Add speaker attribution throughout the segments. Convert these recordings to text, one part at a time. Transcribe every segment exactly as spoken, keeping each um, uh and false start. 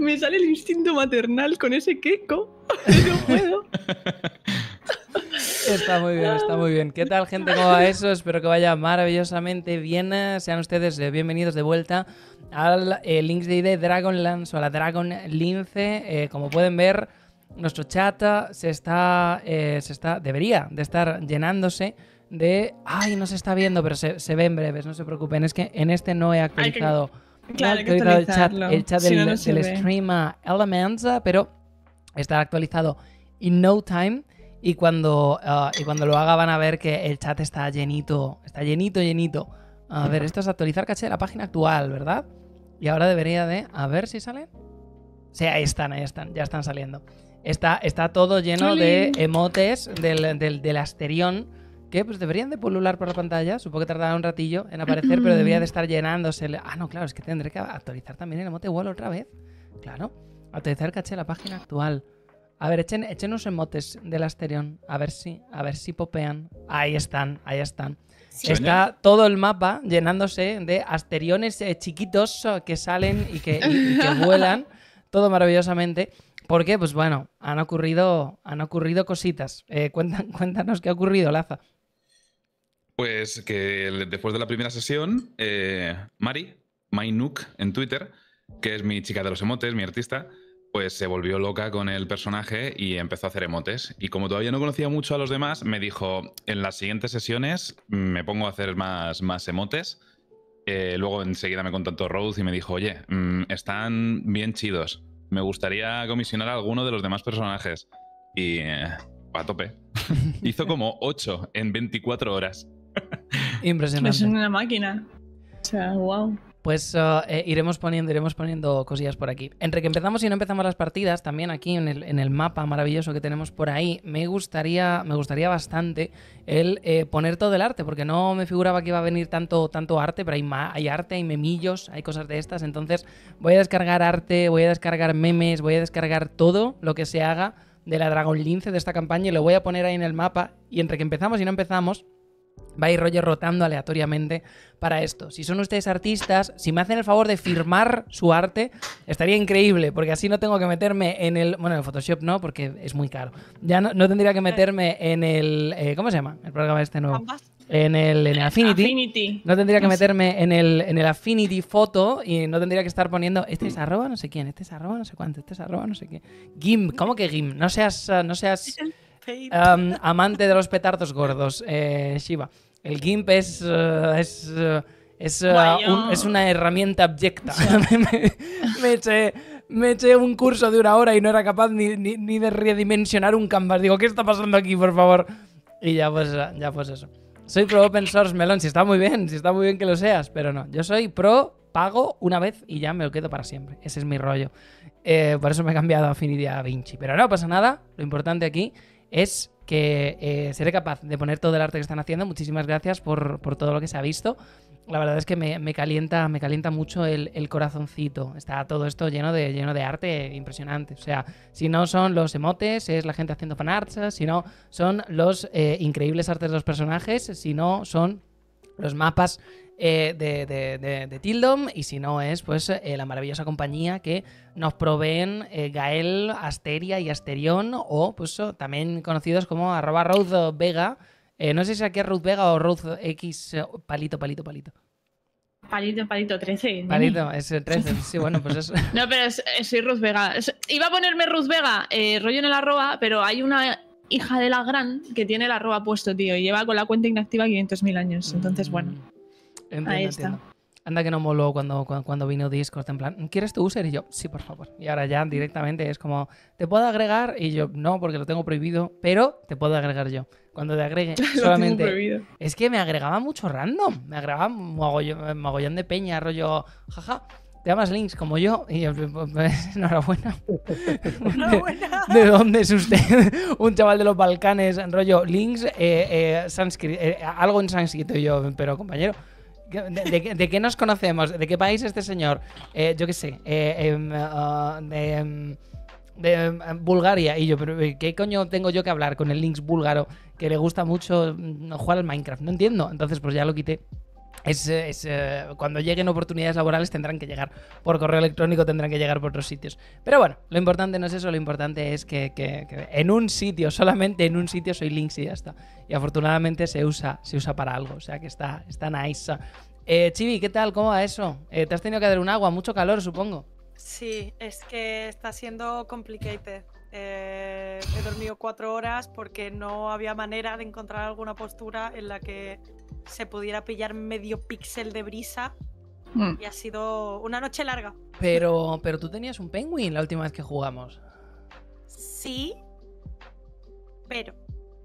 Speaker 1: Me sale el instinto maternal con ese queco. No puedo.
Speaker 2: Está muy bien, está muy bien. ¿Qué tal, gente? ¿Cómo va eso? Espero que vaya maravillosamente bien. Sean ustedes bienvenidos de vuelta al eh, Links de I D Dragonlance o a la Dragon Lince. Eh, como pueden ver, nuestro chat se está, eh, se está, debería de estar llenándose de... Ay, no se está viendo, pero se, se ve en breves, no se preocupen. Es que en este no he actualizado,
Speaker 1: que, claro,
Speaker 2: no he actualizado el chat, el chat
Speaker 1: si
Speaker 2: del,
Speaker 1: no, no
Speaker 2: del stream a Elements, pero estará actualizado in no time. Y cuando, uh, y cuando lo haga van a ver que el chat está llenito, está llenito, llenito. A ver, esto es actualizar caché de la página actual, ¿verdad? Y ahora debería de... A ver si salen. Sí, ahí están, ahí están, ya están saliendo. Está, está todo lleno de emotes del, del, del Asterión que pues deberían de pulular por la pantalla. Supongo que tardará un ratillo en aparecer, pero debería de estar llenándose. Ah, no, claro, es que tendré que actualizar también el emote wall otra vez. Claro, actualizar caché de la página actual. A ver, echen, echen unos emotes del Asterión. A ver si, a ver si popean. Ahí están, ahí están. ¿Sueña? Está todo el mapa llenándose de Asteriones eh, chiquitos eh, que salen y que, y, y que vuelan. Todo maravillosamente. ¿Por qué? Pues bueno, han ocurrido, han ocurrido cositas. Eh, cuéntanos, cuéntanos qué ha ocurrido, Laza.
Speaker 3: Pues que después de la primera sesión, eh, Mari, MyNook en Twitter, que es mi chica de los emotes, mi artista, pues se volvió loca con el personaje y empezó a hacer emotes. Y como todavía no conocía mucho a los demás, me dijo, en las siguientes sesiones me pongo a hacer más, más emotes. Eh, luego enseguida me contactó Rose y me dijo, oye, mmm, están bien chidos. Me gustaría comisionar a alguno de los demás personajes. Y eh, a tope. Hizo como ocho en veinticuatro horas.
Speaker 2: Impresionante.
Speaker 1: Es una máquina. O sea, wow.
Speaker 2: Pues uh, eh, iremos poniendo, iremos poniendo cosillas por aquí. Entre que empezamos y no empezamos las partidas, también aquí en el, en el mapa maravilloso que tenemos por ahí, me gustaría, me gustaría bastante el eh, poner todo el arte, porque no me figuraba que iba a venir tanto, tanto arte, pero hay, hay arte, hay memillos, hay cosas de estas. Entonces voy a descargar arte, voy a descargar memes, voy a descargar todo lo que se haga de la Dragon Lince de esta campaña y lo voy a poner ahí en el mapa. Y entre que empezamos y no empezamos, va a ir rollo rotando aleatoriamente para esto. Si son ustedes artistas, si me hacen el favor de firmar su arte, estaría increíble, porque así no tengo que meterme en el... Bueno, en el Photoshop no, porque es muy caro. Ya no, no tendría que meterme en el... Eh, ¿Cómo se llama? El programa este nuevo. En el, en el Affinity.
Speaker 1: Affinity.
Speaker 2: No tendría que meterme en el, en el Affinity Photo y no tendría que estar poniendo este es arroba no sé quién, este es arroba no sé cuánto, este es arroba no sé qué. GIMP, ¿cómo que GIMP? No seas... No seas Um, amante de los petardos gordos, eh, Shiva. El GIMP es, uh, es, uh, es, uh, un, es una herramienta abyecta. me, me, eché, me eché un curso de una hora y no era capaz ni, ni, ni de redimensionar un canvas. Digo, ¿qué está pasando aquí, por favor? Y ya pues, ya pues eso. Soy pro open source, Melón. Si está muy bien, si está muy bien que lo seas, pero no. Yo soy pro, pago una vez y ya me lo quedo para siempre. Ese es mi rollo. Eh, por eso me he cambiado a Affinity a Vinci. Pero no pasa nada. Lo importante aquí es que eh, seré capaz de poner todo el arte que están haciendo. Muchísimas gracias por, por todo lo que se ha visto. La verdad es que me, me calienta me calienta mucho el, el corazoncito. Está todo esto lleno de, lleno de arte impresionante. O sea, si no son los emotes, es la gente haciendo fanarts. Si no, son los eh, increíbles artes de los personajes. Si no, son los mapas eh, de, de, de, de Tildom, y si no es pues eh, la maravillosa compañía que nos proveen eh, Gael, Asteria y Asterión, o pues oh, también conocidos como arroba Ruth Vega. Eh, no sé si aquí es Ruth Vega o Ruth X eh, palito, palito, palito.
Speaker 1: Palito, palito, trece.
Speaker 2: Palito, es trece. Sí, bueno, pues eso.
Speaker 1: No, pero es, es, soy Ruth Vega. Es, iba a ponerme Ruth Vega, eh, rollo en el arroba, pero hay una hija de la gran que tiene el arroba puesto, tío, y lleva con la cuenta inactiva quinientos mil años. Entonces, bueno,
Speaker 2: entiendo,
Speaker 1: ahí
Speaker 2: entiendo.
Speaker 1: está.
Speaker 2: Anda que no moló cuando, cuando, cuando vino Discord, en plan, ¿quieres tu user? Y yo, sí, por favor. Y ahora ya directamente es como, ¿te puedo agregar? Y yo, no, porque lo tengo prohibido, pero te puedo agregar yo. Cuando te agregue solamente... Es que me agregaba mucho random, me agregaba mogollón, mogollón de peña, rollo, jaja, te llamas Links como yo. Y yo, pues, enhorabuena.
Speaker 4: Enhorabuena.
Speaker 2: ¿De, ¿De dónde es usted? Un chaval de los Balcanes, rollo Links, eh, eh, sánscrito, eh, algo en sánscrito. Y yo, pero compañero, ¿De, de, ¿de qué nos conocemos? ¿De qué país es este señor? Eh, yo qué sé, eh, eh, uh, de, de uh, Bulgaria. Y yo, pero ¿qué coño tengo yo que hablar con el Links búlgaro que le gusta mucho jugar al Minecraft? No entiendo. Entonces, pues ya lo quité. Es, es, eh, cuando lleguen oportunidades laborales tendrán que llegar por correo electrónico, tendrán que llegar por otros sitios. Pero bueno, lo importante no es eso, lo importante es que, que, que en un sitio, solamente en un sitio soy Links y ya está. Y afortunadamente se usa, se usa para algo, o sea que está, está nice. Eh, Chibi, ¿qué tal? ¿Cómo va eso? Eh, ¿Te has tenido que dar un agua? Mucho calor, supongo.
Speaker 4: Sí, es que está siendo complicated. Eh, he dormido cuatro horas porque no había manera de encontrar alguna postura en la que se pudiera pillar medio píxel de brisa
Speaker 1: Mm.
Speaker 4: y ha sido una noche larga.
Speaker 2: Pero, pero tú tenías un penguin la última vez que jugamos.
Speaker 4: Sí, pero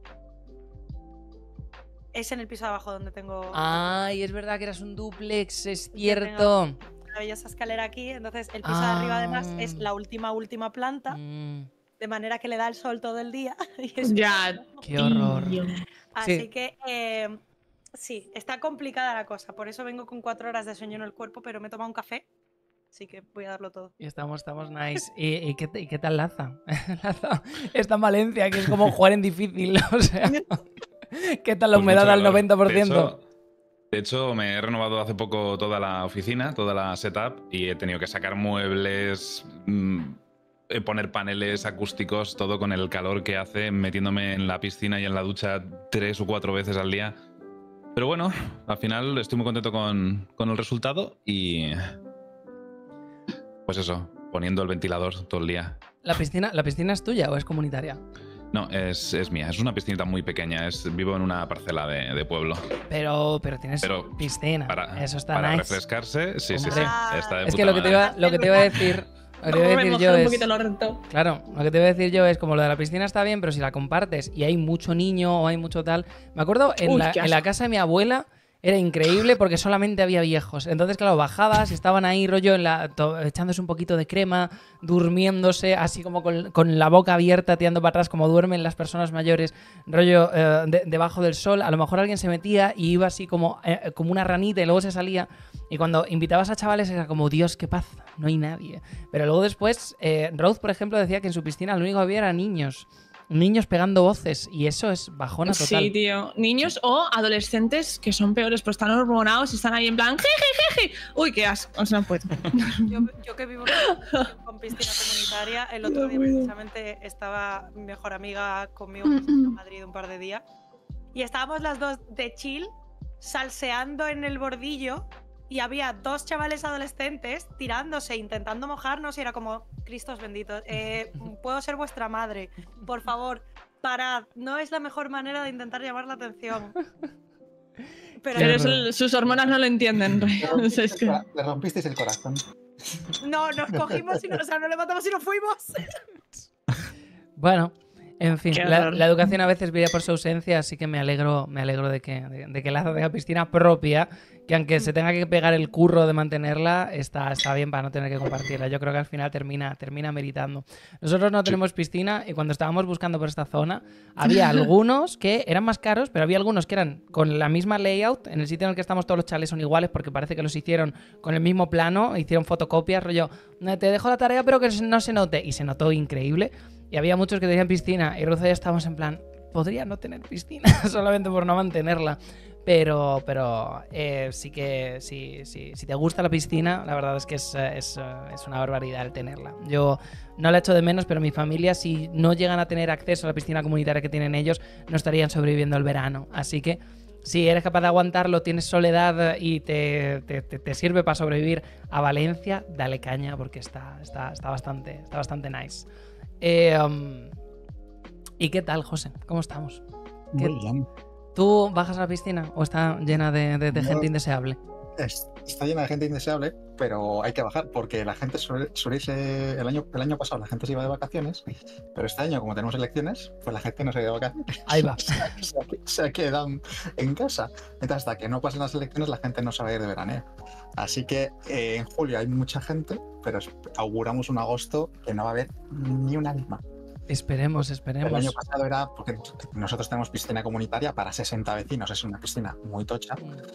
Speaker 4: es en el piso de abajo donde tengo
Speaker 2: Ay, es verdad que eras un duplex, es
Speaker 4: Yo
Speaker 2: cierto.
Speaker 4: una maravillosa escalera aquí, entonces el piso
Speaker 2: Ah.
Speaker 4: de arriba además es la última última planta,
Speaker 2: Mm,
Speaker 4: de manera que le da el sol todo el día. Y es
Speaker 1: Ya.
Speaker 2: qué horror.
Speaker 1: tío.
Speaker 4: Así
Speaker 2: Sí.
Speaker 4: que eh, sí, está complicada la cosa. Por eso vengo con cuatro horas de sueño en el cuerpo, pero me he tomado un café. Así que voy a darlo todo.
Speaker 2: Y estamos, estamos nice. ¿Y, y, qué, y qué tal Laza? Laza está en Valencia, que es como jugar en difícil. O sea, ¿qué tal la
Speaker 3: Pues
Speaker 2: humedad
Speaker 3: mucho
Speaker 2: al
Speaker 3: calor.
Speaker 2: noventa por
Speaker 3: De
Speaker 2: ciento?
Speaker 3: hecho, de hecho, me he renovado hace poco toda la oficina, toda la setup, y he tenido que sacar muebles, mm, eh, poner paneles acústicos, todo con el calor que hace, metiéndome en la piscina y en la ducha tres o cuatro veces al día. Pero bueno, al final estoy muy contento con, con el resultado y... Pues eso, poniendo el ventilador todo el día.
Speaker 2: ¿La piscina, ¿La piscina es tuya o es comunitaria?
Speaker 3: No, es, es mía. Es una piscinita muy pequeña. Es, vivo en una parcela de, de pueblo.
Speaker 2: Pero, pero tienes
Speaker 3: Pero
Speaker 2: piscina.
Speaker 3: Para,
Speaker 2: Eso está
Speaker 3: para
Speaker 2: nice.
Speaker 3: refrescarse, sí, sí, sí.
Speaker 4: Hombre.
Speaker 3: Está de
Speaker 2: Es que
Speaker 3: puta
Speaker 2: lo que, te
Speaker 3: madre.
Speaker 2: iba, lo que te iba a decir, lo que te iba a decir yo
Speaker 1: un
Speaker 2: es...
Speaker 1: poquito el orto.
Speaker 2: Claro, lo que te voy a decir yo es como lo de la piscina está bien, pero si la compartes y hay mucho niño o hay mucho tal... Me acuerdo en,
Speaker 1: Uy,
Speaker 2: la,
Speaker 1: qué
Speaker 2: en la
Speaker 1: asco.
Speaker 2: casa de mi abuela era increíble porque solamente había viejos. Entonces, claro, bajabas y estaban ahí rollo en la, to- echándose un poquito de crema, durmiéndose, así como con, con la boca abierta, tirando para atrás, como duermen las personas mayores, rollo eh, de- debajo del sol. A lo mejor alguien se metía y iba así como, eh, como una ranita y luego se salía. Y cuando invitabas a chavales era como, Dios, qué paz, no hay nadie. Pero luego después, eh, Rose, por ejemplo, decía que en su piscina lo único que había eran niños. Niños pegando voces. Y eso es bajona total.
Speaker 1: Sí, tío. Niños o adolescentes que son peores, pues están hormonados y están ahí en plan jejejeje. Uy, qué asco. O sea, no puedo.
Speaker 4: Yo, yo que vivo con, con piscina comunitaria, el otro día precisamente estaba mi mejor amiga conmigo que se fue a Madrid un par de días y estábamos las dos de chill salseando en el bordillo y había dos chavales adolescentes tirándose, intentando mojarnos y era como, Cristos benditos, eh, puedo ser vuestra madre, por favor, parad, no es la mejor manera de intentar llamar la atención. Pero,
Speaker 1: Pero eso- sus hormonas no lo entienden. O sea, es que-
Speaker 5: Le rompisteis el corazón.
Speaker 4: no, nos cogimos y no, o sea, nos levantamos y nos fuimos.
Speaker 2: Bueno, en fin,
Speaker 1: Qué
Speaker 2: la,
Speaker 1: horror.
Speaker 2: la educación a veces brilla por su ausencia, así que me alegro, me alegro de que, de, de que Laza tenga piscina propia, que aunque se tenga que pegar el curro de mantenerla, está, está bien para no tener que compartirla. Yo creo que al final termina, termina meritando. Nosotros no tenemos piscina y cuando estábamos buscando por esta zona, había algunos que eran más caros, pero había algunos que eran con la misma layout, en el sitio en el que estamos todos los chalés son iguales porque parece que los hicieron con el mismo plano, hicieron fotocopias, rollo, te dejo la tarea pero que no se note, y se notó increíble. Y había muchos que tenían piscina y Ruth y yo estábamos en plan, podría no tener piscina solamente por no mantenerla. Pero, pero eh, sí que sí, sí, si te gusta la piscina, la verdad es que es, eh, es, eh, es una barbaridad el tenerla. Yo no la echo de menos, pero mi familia, si no llegan a tener acceso a la piscina comunitaria que tienen ellos, no estarían sobreviviendo el verano. Así que si eres capaz de aguantarlo, tienes soledad y te, te, te, te sirve para sobrevivir a Valencia, dale caña porque está, está, está, bastante, está bastante nice. Eh, um, ¿Y qué tal, José? ¿Cómo estamos? ¿Qué-
Speaker 5: Muy bien.
Speaker 2: ¿Tú bajas a la piscina o está llena de, de- de
Speaker 5: No.
Speaker 2: gente indeseable?
Speaker 5: Es- Está llena de gente indeseable, pero hay que bajar porque la gente suele, suele irse. El año, el año pasado la gente se iba de vacaciones, pero este año, como tenemos elecciones, pues la gente no se ha ido de vacaciones.
Speaker 2: Ahí va.
Speaker 5: se, ha, se ha quedado en casa. Entonces, hasta que no pasen las elecciones, la gente no se va a ir de veraneo. Así que eh, en julio hay mucha gente, pero es- auguramos un agosto que no va a haber ni un alma.
Speaker 2: Esperemos,
Speaker 5: El
Speaker 2: esperemos.
Speaker 5: año pasado era porque nosotros tenemos piscina comunitaria para sesenta vecinos, es una piscina muy tocha.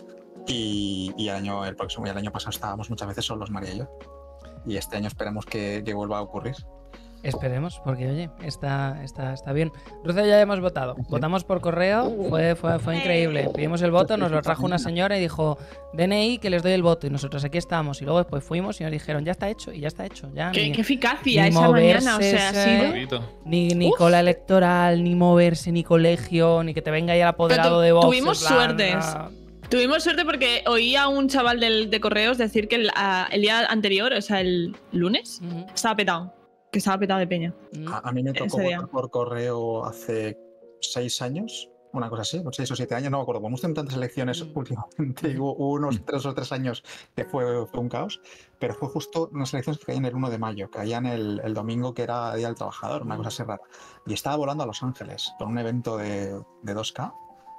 Speaker 5: Y, y el año el próximo y el año pasado estábamos muchas veces solos, María y yo. Y este año esperemos que, que vuelva a ocurrir.
Speaker 2: Esperemos, porque oye, está, está, está bien. Ruce, ya hemos votado. Votamos por correo, fue, fue, fue increíble. Pedimos el voto, nos lo trajo una señora y dijo D N I que les doy el voto. Y nosotros aquí estamos. Y luego después fuimos y nos dijeron, ya está hecho, y ya está hecho. Ya,
Speaker 1: Qué,
Speaker 2: ni,
Speaker 1: qué eficacia
Speaker 2: ni
Speaker 1: esa mañana. O
Speaker 2: moverse,
Speaker 1: sea, ha
Speaker 2: ese-
Speaker 1: sido.
Speaker 2: Ni, ni
Speaker 1: Uf.
Speaker 2: cola electoral, ni moverse, ni colegio, ni que te venga ya el apoderado
Speaker 1: Pero tu-
Speaker 2: de Vox.
Speaker 1: tuvimos
Speaker 2: en plan,
Speaker 1: suertes.
Speaker 2: ah,
Speaker 1: Tuvimos suerte porque oí a un chaval del, de correos decir que el, a- el día anterior, o sea, el lunes,
Speaker 2: ujú,
Speaker 1: estaba petado. Que estaba petado de peña.
Speaker 2: ujú.
Speaker 5: A, a mí me tocó
Speaker 1: Ese día.
Speaker 5: votar por correo hace seis años, una cosa así, seis o siete años, no me acuerdo. Como hemos tenido tantas elecciones
Speaker 2: Mm.
Speaker 5: últimamente, y hubo, hubo unos tres o tres años que fue, fue un caos, pero fue justo unas elecciones que caían el uno de mayo, caían el, el domingo que era Día del Trabajador, una cosa así rara. Y estaba volando a Los Ángeles con un evento de, de dos K.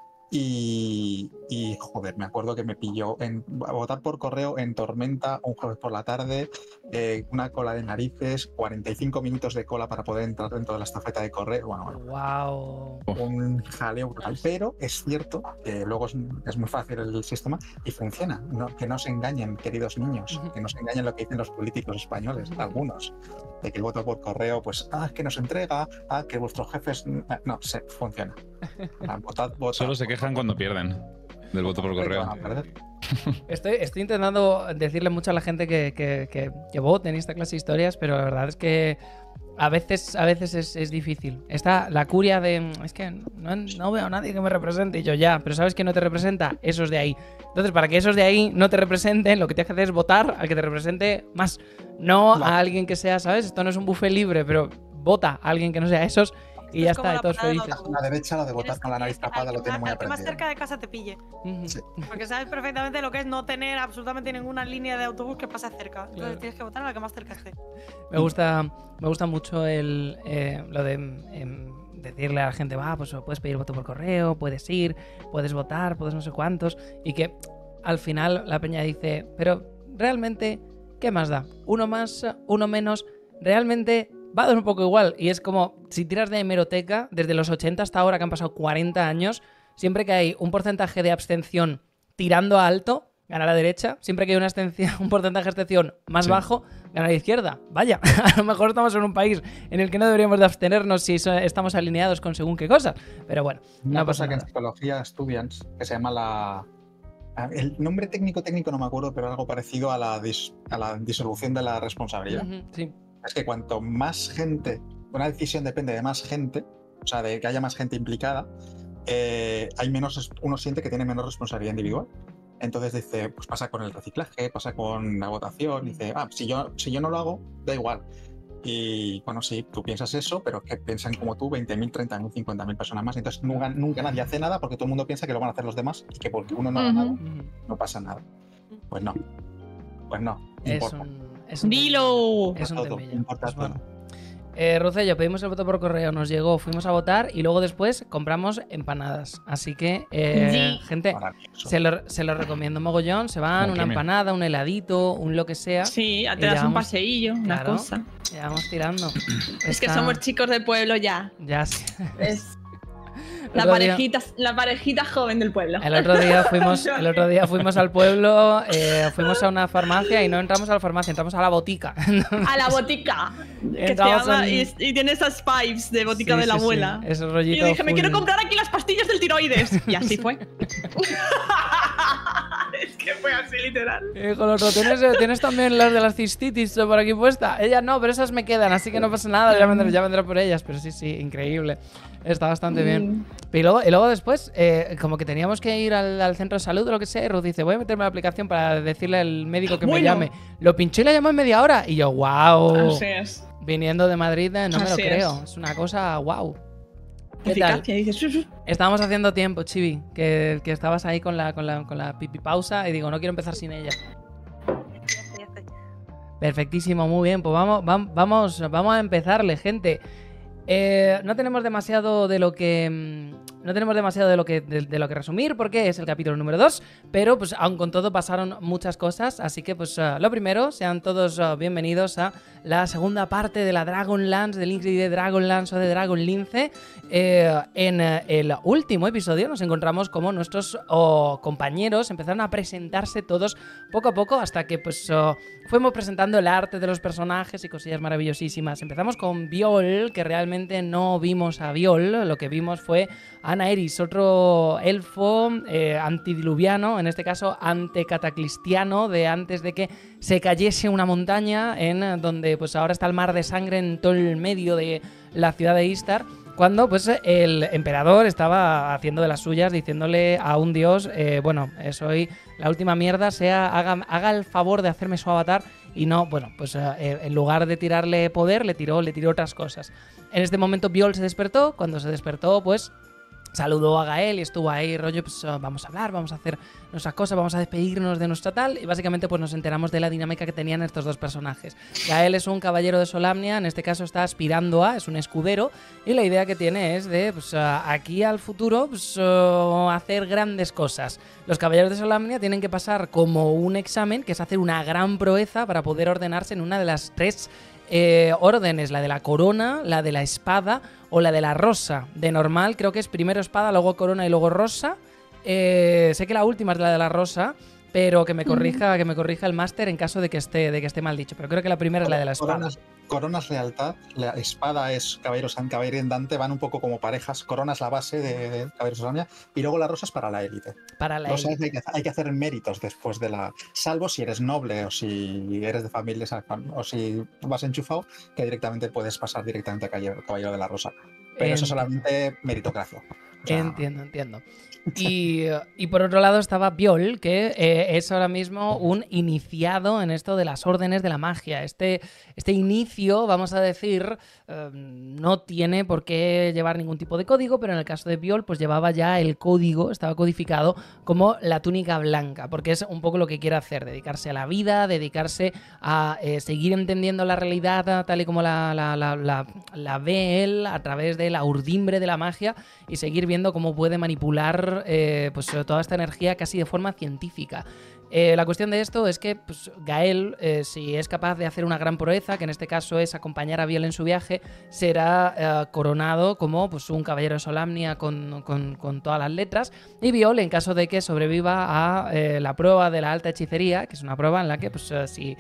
Speaker 5: Y, y, joder, me acuerdo que me pilló en a votar por correo en tormenta un jueves por la tarde, eh, una cola de narices, cuarenta y cinco minutos de cola para poder entrar dentro de la estafeta de correo. Bueno, bueno,
Speaker 2: Wow.
Speaker 5: un jaleo brutal. Pero es cierto que luego es, es muy fácil el sistema y funciona. No, que no se engañen, queridos niños,
Speaker 2: Ujú.
Speaker 5: que no se engañen lo que dicen los políticos españoles, algunos, de que el voto por correo, pues, ah, que nos entrega, ah, que vuestros jefes. No, se, funciona. Ah, Votad, votad.
Speaker 3: Solo se quejan cuando pierden del voto por correo.
Speaker 5: Van a perder.
Speaker 2: Estoy, estoy intentando decirle mucho a la gente que, que, que, que voten esta clase de historias, pero la verdad es que a veces, a veces es, es difícil. Está la curia de, es que no, no veo a nadie que me represente. Y yo ya, pero ¿sabes que no te representa? Esos de ahí. Entonces, para que esos de ahí no te representen, lo que tienes que hacer es votar al que te represente más. No
Speaker 5: Claro.
Speaker 2: a alguien que sea, ¿sabes? Esto no es un buffet libre, pero vota a alguien que no sea esos y ya
Speaker 4: Es como
Speaker 2: está,
Speaker 4: la
Speaker 2: todos
Speaker 4: parada del
Speaker 2: felices.
Speaker 4: autobús.
Speaker 5: La derecha, lo de votar
Speaker 4: Tienes
Speaker 5: con la
Speaker 4: que-
Speaker 5: nariz tapada,
Speaker 4: al
Speaker 5: lo
Speaker 4: que
Speaker 5: tiene
Speaker 4: más-
Speaker 5: muy
Speaker 4: al que más
Speaker 5: aprendido.
Speaker 4: cerca de casa te pille.
Speaker 2: Ujú.
Speaker 5: Sí.
Speaker 4: Porque sabes perfectamente lo que es no tener absolutamente ninguna línea de autobús que pase cerca. Entonces
Speaker 2: Claro.
Speaker 4: tienes que votar a la que más cerca esté.
Speaker 2: Me gusta, me gusta mucho el, eh, lo de em, decirle a la gente, va, pues puedes pedir voto por correo, puedes ir, puedes votar, puedes no sé cuántos, y que al final la peña dice, pero realmente, ¿qué más da? Uno más, uno menos, realmente va a dar un poco igual. Y es como, si tiras de hemeroteca, desde los ochenta hasta ahora, que han pasado cuarenta años, siempre que hay un porcentaje de abstención tirando a alto, gana la derecha. Siempre que hay una abstención, un porcentaje de abstención más
Speaker 3: Sí.
Speaker 2: bajo, gana la izquierda. Vaya, a lo mejor estamos en un país en el que no deberíamos de abstenernos si so- estamos alineados con según qué cosas. Pero bueno,
Speaker 5: Una
Speaker 2: no pasa
Speaker 5: cosa que en
Speaker 2: nada.
Speaker 5: psicología estudian, que se llama la. a- El nombre técnico técnico no me acuerdo, pero algo parecido a la, dis- a la disolución de la responsabilidad.
Speaker 2: Ujú, sí.
Speaker 5: Es que cuanto más gente, una decisión depende de más gente, o sea, de que haya más gente implicada, eh, hay menos, uno siente que tiene menos responsabilidad individual. Entonces dice, pues pasa con el reciclaje, pasa con la votación, dice, ah, si yo, si yo no lo hago, da igual. Y bueno, sí, tú piensas eso, pero que piensan como tú veinte mil, treinta mil, cincuenta mil personas más. Entonces nunca, nunca nadie hace nada porque todo el mundo piensa que lo van a hacer los demás y que porque uno no haga
Speaker 1: Ujú.
Speaker 5: nada,
Speaker 2: Ujú.
Speaker 5: no pasa nada. Pues no. Pues no.
Speaker 2: Es
Speaker 5: Importa.
Speaker 2: un, es un
Speaker 1: Dilo.
Speaker 2: Es un
Speaker 5: Todo,
Speaker 2: temilla.
Speaker 5: importa
Speaker 2: Pues bueno.
Speaker 5: todo.
Speaker 2: Eh, Rocello, pedimos el voto por correo, nos llegó, fuimos a votar y luego después compramos empanadas. Así que, eh,
Speaker 1: Sí.
Speaker 2: gente,
Speaker 5: Maravilloso.
Speaker 2: se lo, se lo recomiendo mogollón. Se van,
Speaker 3: Como
Speaker 2: una
Speaker 3: premio.
Speaker 2: empanada, un heladito, un lo que sea.
Speaker 1: Sí, ya
Speaker 2: Y
Speaker 1: te das un
Speaker 2: vamos-
Speaker 1: paseillo, una
Speaker 2: claro.
Speaker 1: cosa.
Speaker 2: Y vamos tirando.
Speaker 1: Es que
Speaker 2: Está-
Speaker 1: somos chicos del pueblo ya.
Speaker 2: Ya sí.
Speaker 1: Es
Speaker 2: El
Speaker 1: la
Speaker 2: otro día-
Speaker 1: parejita, la parejita joven del pueblo.
Speaker 2: El otro día fuimos, el otro día fuimos al pueblo, eh, fuimos a una farmacia y no entramos a la farmacia, entramos a la botica.
Speaker 1: A la botica. Que se
Speaker 2: Entramos
Speaker 1: llama,
Speaker 2: en-
Speaker 1: y, y tiene esas vibes de botica
Speaker 2: Sí,
Speaker 1: de la
Speaker 2: sí, sí,
Speaker 1: abuela.
Speaker 2: Ese
Speaker 1: Y
Speaker 2: rollito
Speaker 1: yo dije, me
Speaker 2: full-
Speaker 1: quiero comprar aquí las pastillas del tiroides. Y así fue. Es que fue así, literal.
Speaker 2: Y dijo el otro, ¿tienes, eh, ¿tienes también las de las cistitis por aquí puesta? Ella no, pero esas me quedan, así que no pasa nada, ya vendré, ya vendré por ellas. Pero sí, sí, increíble. Está bastante bien. Y luego, y luego después, eh, como que teníamos que ir al, al centro de salud o lo que sea, y Ruth dice, voy a meterme la aplicación para decirle al médico que me
Speaker 1: Bueno.
Speaker 2: llame. Lo pinchó y la llamó en media hora. Y yo, wow.
Speaker 1: Así es.
Speaker 2: Viniendo de Madrid, eh, no me lo
Speaker 1: Así es.
Speaker 2: creo. Es una cosa, wow. ¿Qué tal?
Speaker 1: Eficacia. Dices, "Su, su".
Speaker 2: Estábamos haciendo tiempo, Chibi, que, que estabas ahí con la, con, la, con la pipi pausa y digo, no quiero empezar sin ella.
Speaker 4: Ya estoy, ya estoy.
Speaker 2: Perfectísimo, muy bien. Pues vamos, vam- vamos, vamos a empezarle, gente. Eh, no tenemos demasiado de lo que mm, no tenemos demasiado de lo que, de, de lo que resumir porque es el capítulo número dos, pero pues aun con todo pasaron muchas cosas, así que pues uh, lo primero, sean todos uh, bienvenidos a la segunda parte de la Dragonlance, del Link de Dragonlance o de Dragonlince. Eh, en uh, el último episodio nos encontramos como nuestros oh, compañeros empezaron a presentarse todos poco a poco hasta que pues uh, fuimos presentando el arte de los personajes y cosillas maravillosísimas. Empezamos con Viol, que realmente no vimos a Viol, lo que vimos fue a Naeris, otro elfo eh, antidiluviano, en este caso antecataclistiano, de antes de que se cayese una montaña, en donde pues ahora está el mar de sangre en todo el medio de la ciudad de Istar, cuando pues el emperador estaba haciendo de las suyas, diciéndole a un dios, eh, bueno, soy la última mierda, sea, haga, haga el favor de hacerme su avatar, y no, bueno, pues eh, en lugar de tirarle poder, le tiró, le tiró otras cosas. En este momento Viol se despertó, cuando se despertó, pues saludó a Gael y estuvo ahí, rollo, pues uh, vamos a hablar, vamos a hacer nuestras cosas, vamos a despedirnos de nuestra tal, y básicamente pues nos enteramos de la dinámica que tenían estos dos personajes. Gael es un caballero de Solamnia, en este caso está aspirando a, es un escudero, y la idea que tiene es de, pues uh, aquí al futuro, pues uh, hacer grandes cosas. Los caballeros de Solamnia tienen que pasar como un examen, que es hacer una gran proeza para poder ordenarse en una de las tres Eh, órdenes, la de la corona, la de la espada o la de la rosa. De normal creo que es primero espada, luego corona y luego rosa. Eh, sé que la última es la de la rosa, pero que me corrija, que me corrija el máster en caso de que esté, de que esté mal dicho. Pero creo que la primera es la de la espada.
Speaker 5: Coronas, coronas lealtad, la espada es caballeros caballero andante, van un poco como parejas. Corona es la base de, de caballeros Solamnia y luego la rosa es para la élite.
Speaker 2: Para la
Speaker 5: O sea,
Speaker 2: élite.
Speaker 5: hay, que, hay que hacer méritos después de la, salvo si eres noble o si eres de familia o si vas enchufado, que directamente puedes pasar directamente a caballero, caballero de la rosa. Pero
Speaker 2: Ent-
Speaker 5: eso es solamente meritocracia. O sea,
Speaker 2: Entiendo, entiendo. Y, y por otro lado estaba Viol, que eh, es ahora mismo un iniciado en esto de las órdenes de la magia. Este, este inicio, vamos a decir, eh, no tiene por qué llevar ningún tipo de código, pero en el caso de Viol, pues llevaba ya el código, estaba codificado como la túnica blanca, porque es un poco lo que quiere hacer, dedicarse a la vida, dedicarse a eh, seguir entendiendo la realidad tal y como la, la, la, la, la ve él a través de la urdimbre de la magia y seguir viendo cómo puede manipular Eh, pues toda esta energía casi de forma científica. Eh, la cuestión de esto es que pues, Gael, eh, si es capaz de hacer una gran proeza, que en este caso es acompañar a Viol en su viaje, será eh, coronado como pues, un caballero de Solamnia con, con, con todas las letras, y Viol, en caso de que sobreviva a eh, la prueba de la alta hechicería, que es una prueba en la que pues, eh, si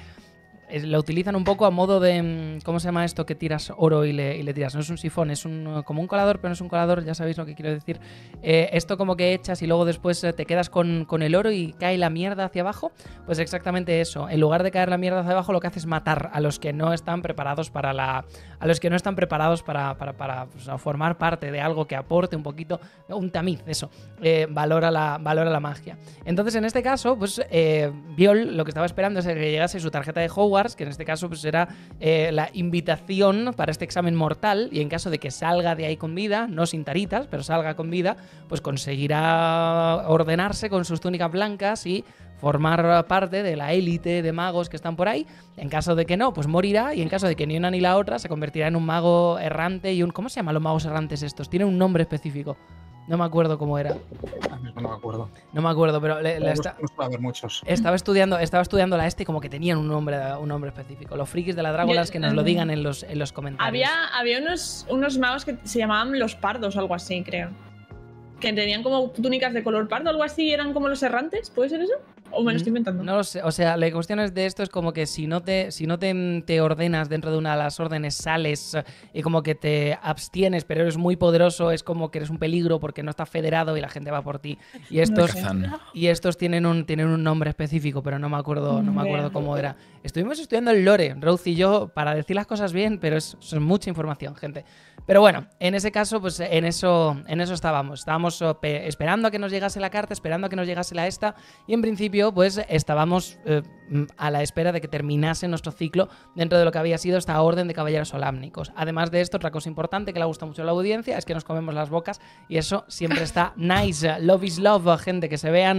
Speaker 2: lo utilizan un poco a modo de... ¿Cómo se llama esto que tiras oro y le, y le tiras? No es un sifón, es un, como un colador, pero no es un colador, ya sabéis lo que quiero decir. Eh, esto como que echas y luego después te quedas con, con el oro y cae la mierda hacia abajo. Pues exactamente eso. En lugar de caer la mierda hacia abajo, lo que hace es matar a los que no están preparados para la... A los que no están preparados para, para, para pues, formar parte de algo que aporte un poquito... Un tamiz, eso. Eh, valora, la, valora la magia. Entonces, en este caso, pues eh, Viol lo que estaba esperando es que llegase su tarjeta de Hogwarts, que en este caso pues era eh, la invitación para este examen mortal, y en caso de que salga de ahí con vida, no sin taritas, pero salga con vida, pues conseguirá ordenarse con sus túnicas blancas y formar parte de la élite de magos que están por ahí. En caso de que no, pues morirá, y en caso de que ni una ni la otra, se convertirá en un mago errante y un... ¿Cómo se llaman los magos errantes estos? Tiene un nombre específico. No me acuerdo cómo era.
Speaker 5: a mí no me acuerdo.
Speaker 2: No me acuerdo, pero le, le
Speaker 5: No
Speaker 2: está...
Speaker 5: suele haber muchos.
Speaker 2: Estaba estudiando, estaba estudiando la este y como que tenían un nombre, un nombre específico. Los frikis de la Dragonlance que nos lo digan en los, en los comentarios.
Speaker 1: Había, había unos, unos magos que se llamaban los pardos o algo así, creo. Que tenían como túnicas de color pardo o algo así y eran como los errantes. ¿Puede ser eso? ¿O me lo estoy inventando?
Speaker 2: No lo sé. O sea, la cuestión es de esto es como que si no te, si no te, te ordenas dentro de una de las órdenes, sales y como que te abstienes, pero eres muy poderoso, es como que eres un peligro porque no estás federado y la gente va por ti. Y estos,
Speaker 3: Kazan.
Speaker 2: y estos tienen un, tienen un nombre específico, pero no me acuerdo, no me acuerdo cómo era. Estuvimos estudiando el lore, Rose y yo, para decir las cosas bien, pero es, es mucha información, gente. Pero bueno, en ese caso, pues en eso, en eso estábamos. Estábamos eh, esperando a que nos llegase la carta, esperando a que nos llegase la esta, y en principio, pues estábamos eh, a la espera de que terminase nuestro ciclo dentro de lo que había sido esta orden de caballeros solámnicos. Además de esto, otra cosa importante que le gusta mucho a la audiencia es que nos comemos las bocas, y eso siempre está nice. Love is love, gente, que se vean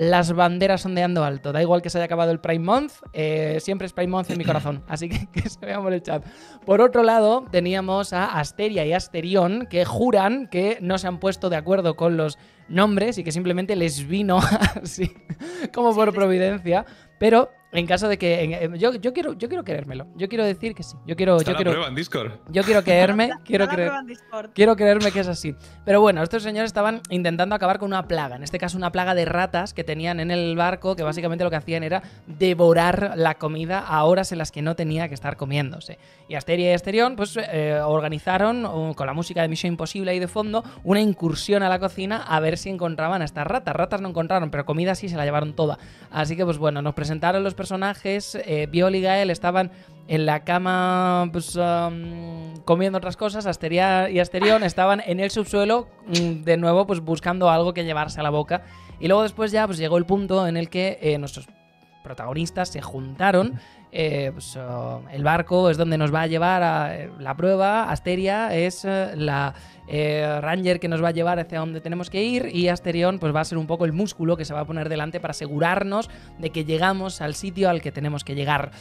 Speaker 2: las banderas ondeando alto. Da igual que se haya acabado el Prime Month, eh, siempre es Prime Month en mi corazón. Así que que se vea por el chat. Por otro lado, teníamos a Asteria y Asterión, que juran que no se han puesto de acuerdo con los nombres y que simplemente les vino así, como por providencia. Pero en caso de que... En, yo, yo, quiero, yo quiero creérmelo. Yo quiero decir que sí. Yo quiero...
Speaker 3: Está
Speaker 2: yo
Speaker 3: la
Speaker 2: quiero
Speaker 3: prueba en Discord.
Speaker 2: Yo quiero creerme, quiero,
Speaker 4: Está la
Speaker 2: creer,
Speaker 4: prueba en Discord.
Speaker 2: quiero creerme que es así. Pero bueno, estos señores estaban intentando acabar con una plaga. En este caso, una plaga de ratas que tenían en el barco, que básicamente lo que hacían era devorar la comida a horas en las que no tenía que estar comiéndose. Y Asteria y Asterión, pues, eh, organizaron, uh, con la música de Misión Imposible ahí de fondo, una incursión a la cocina a ver si encontraban a estas ratas. Ratas no encontraron, pero comida sí se la llevaron toda. Así que, pues bueno, nos presentaron los personajes. Eh, Biol y Gael estaban en la cama, pues, um, comiendo otras cosas. Asteria y Asterión estaban en el subsuelo, um, de nuevo, pues buscando algo que llevarse a la boca. Y luego después ya, pues llegó el punto en el que eh, nuestros protagonistas se juntaron. Eh, pues, uh, el barco es donde nos va a llevar a eh, la prueba. Asteria es uh, la eh, Ranger que nos va a llevar hacia donde tenemos que ir, y Asterión pues va a ser un poco el músculo que se va a poner delante para asegurarnos de que llegamos al sitio al que tenemos que llegar.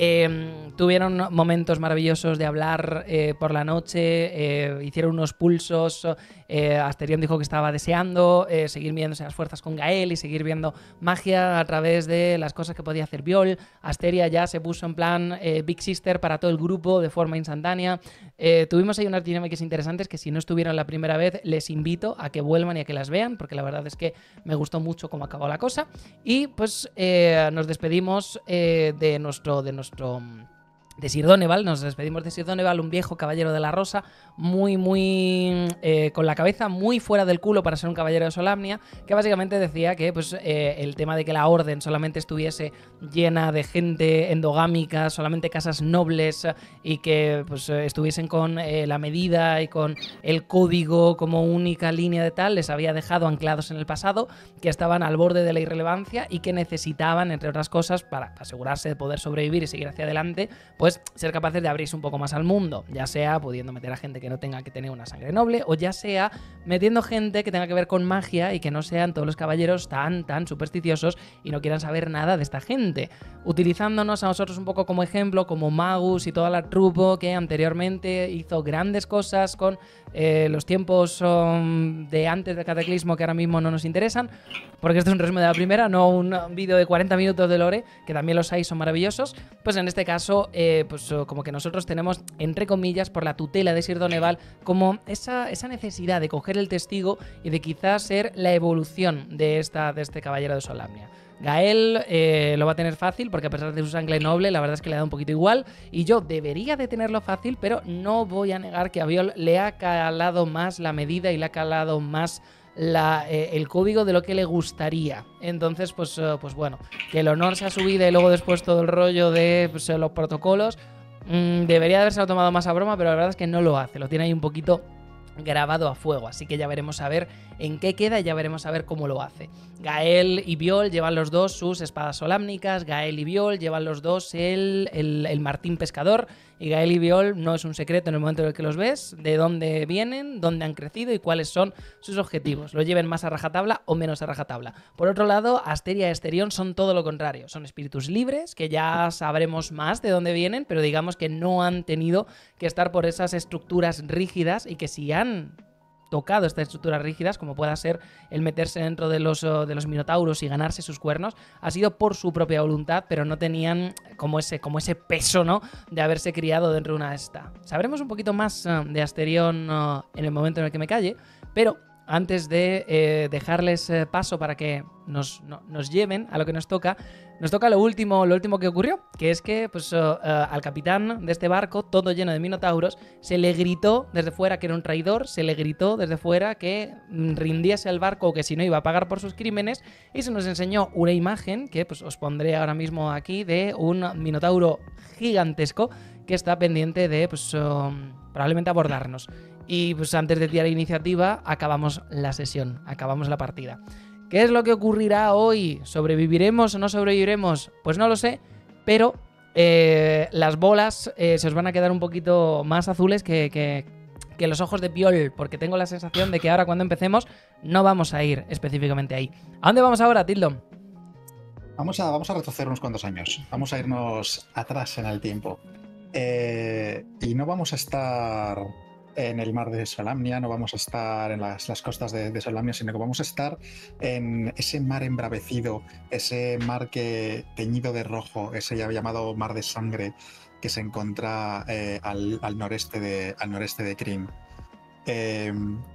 Speaker 2: Eh, tuvieron momentos maravillosos de hablar eh, por la noche, eh, hicieron unos pulsos. eh, Asterión dijo que estaba deseando eh, seguir midiéndose las fuerzas con Gael y seguir viendo magia a través de las cosas que podía hacer Biol. Asteria ya se puso en plan eh, Big Sister para todo el grupo de forma instantánea. Eh, tuvimos ahí unas dinámicas interesantes que, si no estuvieron la primera vez, les invito a que vuelvan y a que las vean, porque la verdad es que me gustó mucho cómo acabó la cosa. Y pues eh, nos despedimos eh, de nuestro de nuestro de Sir Doneval, nos despedimos de Sir Doneval, un viejo caballero de la rosa, muy, muy... Eh, con la cabeza muy fuera del culo para ser un caballero de Solamnia, que básicamente decía que pues eh, el tema de que la orden solamente estuviese llena de gente endogámica, solamente casas nobles, y que pues estuviesen con eh, la medida y con el código como única línea de tal, les había dejado anclados en el pasado, que estaban al borde de la irrelevancia y que necesitaban, entre otras cosas, para asegurarse de poder sobrevivir y seguir hacia adelante, pues ser capaces de abrirse un poco más al mundo, ya sea pudiendo meter a gente que no tenga que tener una sangre noble, o ya sea metiendo gente que tenga que ver con magia y que no sean todos los caballeros tan, tan supersticiosos y no quieran saber nada de esta gente, utilizándonos a nosotros un poco como ejemplo, como Magus y toda la trupo que anteriormente hizo grandes cosas con eh, los tiempos um, de antes del Cataclismo, que ahora mismo no nos interesan, porque esto es un resumen de la primera, no un vídeo de cuarenta minutos de lore, que también los hay, son maravillosos. Pues en este caso, eh, pues como que nosotros tenemos, entre comillas, por la tutela de Sir Doneval, como esa, esa necesidad de coger el testigo y de quizás ser la evolución de, esta, de este caballero de Solamnia. Gael eh, lo va a tener fácil, porque a pesar de su sangre noble, la verdad es que le da un poquito igual, y yo debería de tenerlo fácil, pero no voy a negar que a Biol le ha calado más la medida y le ha calado más La, eh, el código de lo que le gustaría. Entonces, pues, uh, pues bueno, que el honor se ha subido y luego después todo el rollo de pues, los protocolos, mmm, debería haberse tomado más a broma, pero la verdad es que no lo hace, lo tiene ahí un poquito grabado a fuego, así que ya veremos a ver en qué queda y ya veremos a ver cómo lo hace. Gael y Biol llevan los dos sus espadas solámnicas, Gael y Biol llevan los dos el, el, el martín pescador, y Gael y Biol no es un secreto en el momento en el que los ves, de dónde vienen, dónde han crecido y cuáles son sus objetivos, lo lleven más a rajatabla o menos a rajatabla. Por otro lado, Asteria y Asterión son todo lo contrario, son espíritus libres, que ya sabremos más de dónde vienen, pero digamos que no han tenido que estar por esas estructuras rígidas, y que si han tocado estas estructuras rígidas, como pueda ser el meterse dentro de los, de los minotauros y ganarse sus cuernos, ha sido por su propia voluntad, pero no tenían como ese, como ese peso, ¿no?, de haberse criado dentro de una esta. Sabremos un poquito más uh, de Asterión uh, en el momento en el que me calle, pero antes de eh, dejarles eh, paso para que nos, no, nos lleven a lo que nos toca, nos toca lo último, lo último que ocurrió, que es que pues, uh, uh, al capitán de este barco, todo lleno de minotauros, se le gritó desde fuera que era un traidor, se le gritó desde fuera que mm, rindiese al barco o que si no iba a pagar por sus crímenes, y se nos enseñó una imagen que pues, os pondré ahora mismo aquí de un minotauro gigantesco que está pendiente de pues, uh, probablemente abordarnos. Y pues antes de tirar iniciativa, acabamos la sesión, acabamos la partida. ¿Qué es lo que ocurrirá hoy? ¿Sobreviviremos o no sobreviviremos? Pues no lo sé, pero eh, las bolas eh, se os van a quedar un poquito más azules que, que, que los ojos de Biol, porque tengo la sensación de que ahora cuando empecemos no vamos a ir específicamente ahí. ¿A dónde vamos ahora, Tildon?
Speaker 5: Vamos a, vamos a retroceder unos cuantos años. Vamos a irnos atrás en el tiempo. Eh, y no vamos a estar en el mar de Solamnia, no vamos a estar en las, las costas de, de Solamnia, sino que vamos a estar en ese mar embravecido, ese mar que teñido de rojo, ese ya llamado mar de sangre que se encuentra eh, al, al noreste de, al noreste de Kryn. Eh,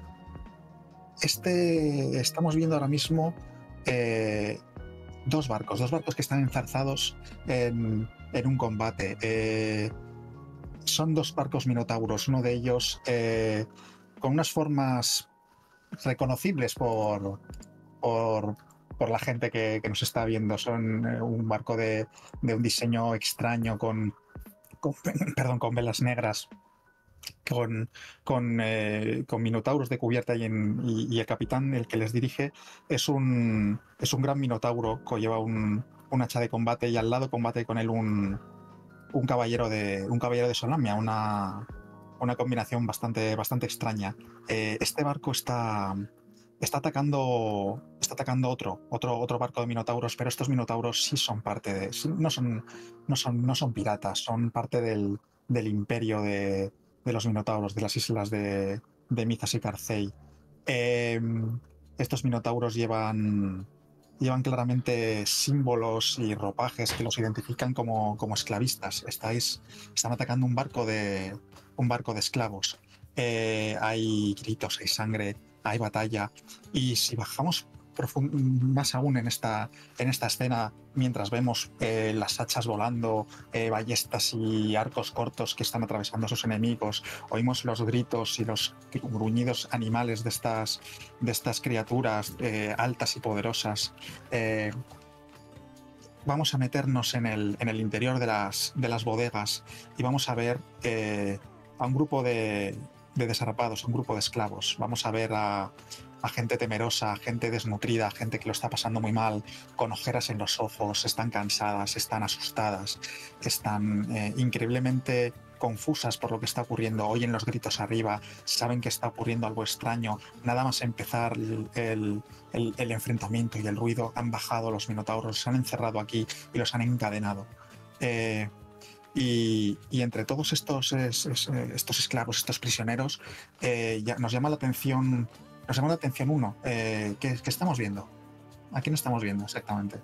Speaker 5: este, estamos viendo ahora mismo eh, dos barcos, dos barcos que están enzarzados en, en un combate. Eh, son dos barcos minotauros, uno de ellos eh, con unas formas reconocibles por, por, por la gente que, que nos está viendo. Son eh, un barco de, de un diseño extraño con, con, perdón, con velas negras, con, con, eh, con minotauros de cubierta y, en, y, y el capitán, el que les dirige, es un, es un gran minotauro que lleva un, un hacha de combate y al lado combate con él un, un caballero de un caballero de Solamnia, una, una combinación bastante, bastante extraña. Eh, este barco está, está atacando está atacando otro, otro, otro barco de minotauros, pero estos minotauros sí son parte de... Sí, no, son, no, son, no son piratas, son parte del, del imperio de, de los minotauros, de las islas de, de Mithas y Carcey. Eh, estos minotauros llevan... llevan claramente símbolos y ropajes que los identifican como, como esclavistas. Estáis, están atacando un barco de, un barco de esclavos. Eh, hay gritos, hay sangre, hay batalla. Y si bajamos más aún en esta, en esta escena, mientras vemos eh, las hachas volando, eh, ballestas y arcos cortos que están atravesando a sus enemigos, oímos los gritos y los gruñidos animales de estas, de estas criaturas eh, altas y poderosas. Eh, vamos a meternos en el, en el interior de las, de las bodegas y vamos a ver eh, a un grupo de, de desarrapados, un grupo de esclavos. Vamos a ver a, a gente temerosa, gente desnutrida, gente que lo está pasando muy mal, con ojeras en los ojos, están cansadas, están asustadas, están eh, increíblemente confusas por lo que está ocurriendo. Oyen los gritos arriba, saben que está ocurriendo algo extraño. Nada más empezar el, el, el, el enfrentamiento y el ruido, han bajado los minotauros, se han encerrado aquí y los han encadenado. Eh, Y, y entre todos estos, es, es, estos esclavos, estos prisioneros, eh, ya nos llama la atención, nos llama la atención uno. Eh, ¿qué, ¿Qué estamos viendo? ¿A quién estamos viendo exactamente?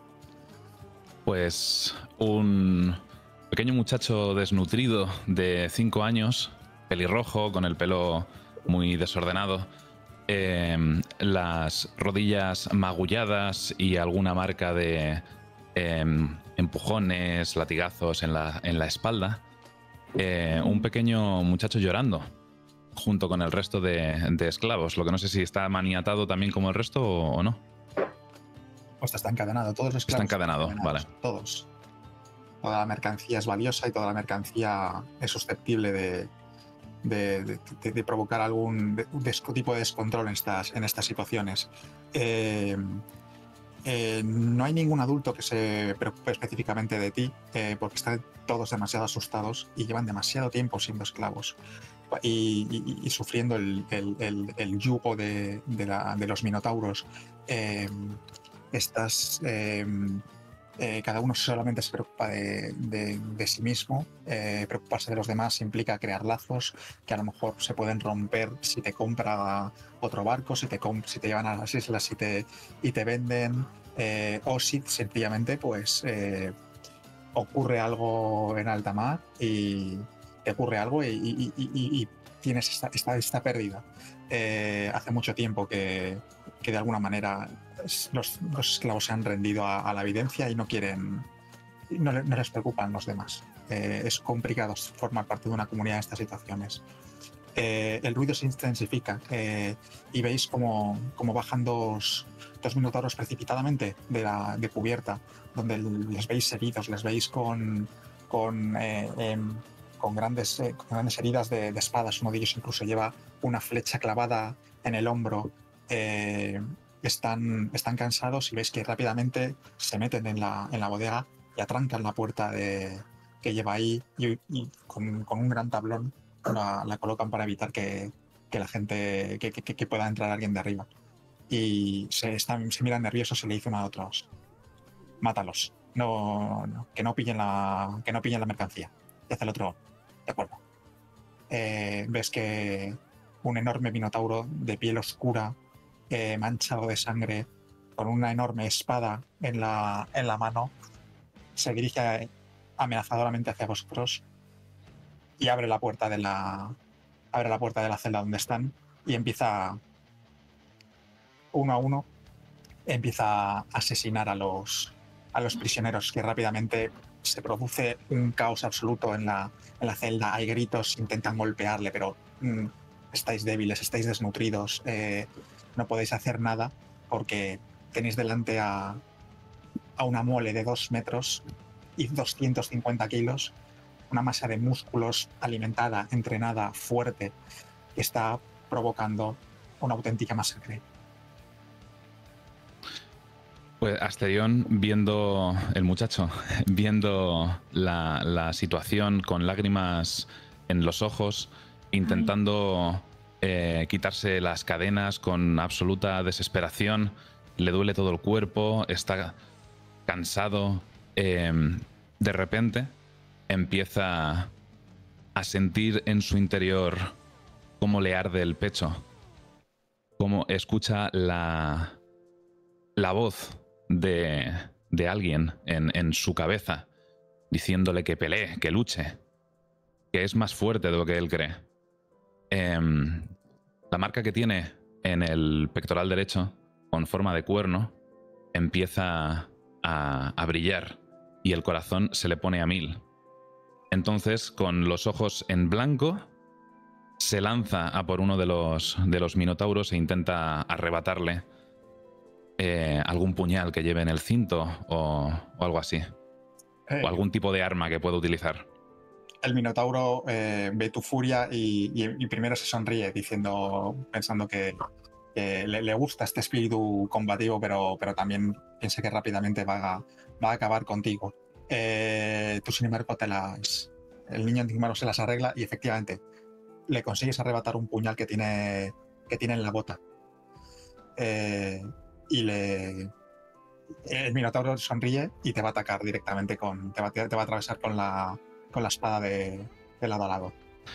Speaker 3: Pues un pequeño muchacho desnutrido de cinco años, pelirrojo, con el pelo muy desordenado, eh, las rodillas magulladas y alguna marca de... Eh, empujones, latigazos en la, en la espalda, eh, un pequeño muchacho llorando junto con el resto de, de esclavos, lo que no sé si está maniatado también como el resto o, o no.
Speaker 5: Pues está encadenado, todos los esclavos.
Speaker 3: Está encadenado, vale.
Speaker 5: Todos. Toda la mercancía es valiosa y toda la mercancía es susceptible de, de, de, de, de provocar algún de, de tipo de descontrol en estas, en estas situaciones. Eh, Eh, no hay ningún adulto que se preocupe específicamente de ti, eh, porque están todos demasiado asustados y llevan demasiado tiempo siendo esclavos y, y, y sufriendo el, el, el, el yugo de, de, la, de los minotauros. Eh, estas, eh, eh, cada uno solamente se preocupa de, de, de sí mismo. Eh, preocuparse de los demás implica crear lazos que a lo mejor se pueden romper si te compra otro barco, si te, si te llevan a las islas y te, y te venden, eh, o si sencillamente pues eh, ocurre algo en alta mar y te ocurre algo y, y, y, y tienes esta, esta, esta pérdida. Eh, hace mucho tiempo que, que de alguna manera los, los esclavos se han rendido a, a la evidencia y no quieren, no, no les preocupan los demás. Eh, es complicado formar parte de una comunidad en estas situaciones. Eh, el ruido se intensifica eh, y veis como, como bajan dos, dos minotauros precipitadamente de, la, de cubierta, donde les veis heridos, les veis con, con, eh, eh, con, grandes, eh, con grandes heridas de, de espadas. Uno de ellos incluso lleva una flecha clavada en el hombro. Eh, están, están cansados y veis que rápidamente se meten en la, en la bodega y atrancan la puerta de, que lleva ahí y, y con, con un gran tablón La, la colocan para evitar que, que la gente, que, que, que pueda entrar alguien de arriba. Y se, están, se miran nerviosos y le dicen a otros: mátalos. No, no, que no pillen la, que no pillen la mercancía. Y hace el otro, de acuerdo. Eh, ves que un enorme minotauro de piel oscura, eh, manchado de sangre, con una enorme espada en la, en la mano, se dirige amenazadoramente hacia vosotros y abre la puerta de la abre la puerta de la celda donde están y empieza uno a uno empieza a asesinar a los a los prisioneros, que rápidamente se produce un caos absoluto en la, en la celda. Hay gritos, intentan golpearle, pero mmm, estáis débiles, estáis desnutridos, eh, no podéis hacer nada porque tenéis delante a, a una mole de dos metros y doscientos cincuenta kilos, una masa de músculos alimentada, entrenada, fuerte, que está provocando una auténtica masacre.
Speaker 3: Pues Asterión, viendo el muchacho, viendo la, la situación con lágrimas en los ojos, intentando eh, quitarse las cadenas con absoluta desesperación, le duele todo el cuerpo, está cansado. Eh, de repente empieza a sentir en su interior cómo le arde el pecho, cómo escucha la, la voz de, de alguien en, en su cabeza diciéndole que pelee, que luche, que es más fuerte de lo que él cree. Eh, la marca que tiene en el pectoral derecho, con forma de cuerno, empieza a, a brillar y el corazón se le pone a mil. Entonces, con los ojos en blanco, se lanza a por uno de los, de los minotauros e intenta arrebatarle eh, algún puñal que lleve en el cinto o, o algo así. Eh, o algún tipo de arma que pueda utilizar.
Speaker 5: El minotauro eh, ve tu furia y, y, y primero se sonríe, diciendo, pensando que, que le, le gusta este espíritu combativo, pero, pero también piensa que rápidamente va a, va a acabar contigo. Eh, tú, sin embargo, te las, el niño encima se las arregla y efectivamente le consigues arrebatar un puñal que tiene, que tiene en la bota. Eh, y le... El minotauro sonríe y te va a atacar directamente con... Te va, te va a atravesar con la, con la espada de, de lado a lado.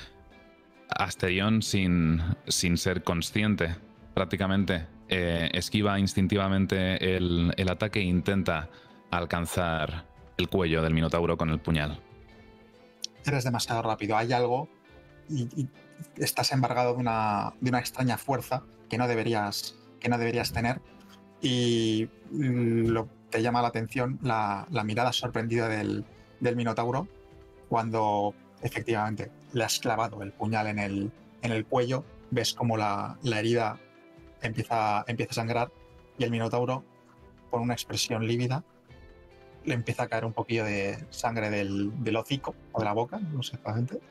Speaker 3: Asterión, sin, sin ser consciente, prácticamente, eh, esquiva instintivamente el, el ataque e intenta alcanzar el cuello del minotauro con el puñal.
Speaker 5: Eres demasiado rápido. Hay algo y, y estás embargado de una, de una extraña fuerza que no deberías, que no deberías tener. Y lo, te llama la atención la, la mirada sorprendida del, del minotauro cuando efectivamente le has clavado el puñal en el, en el cuello. Ves como la, la herida empieza, empieza a sangrar y el minotauro, con una expresión lívida, le empieza a caer un poquillo de sangre del, del hocico o de la boca, no sé exactamente,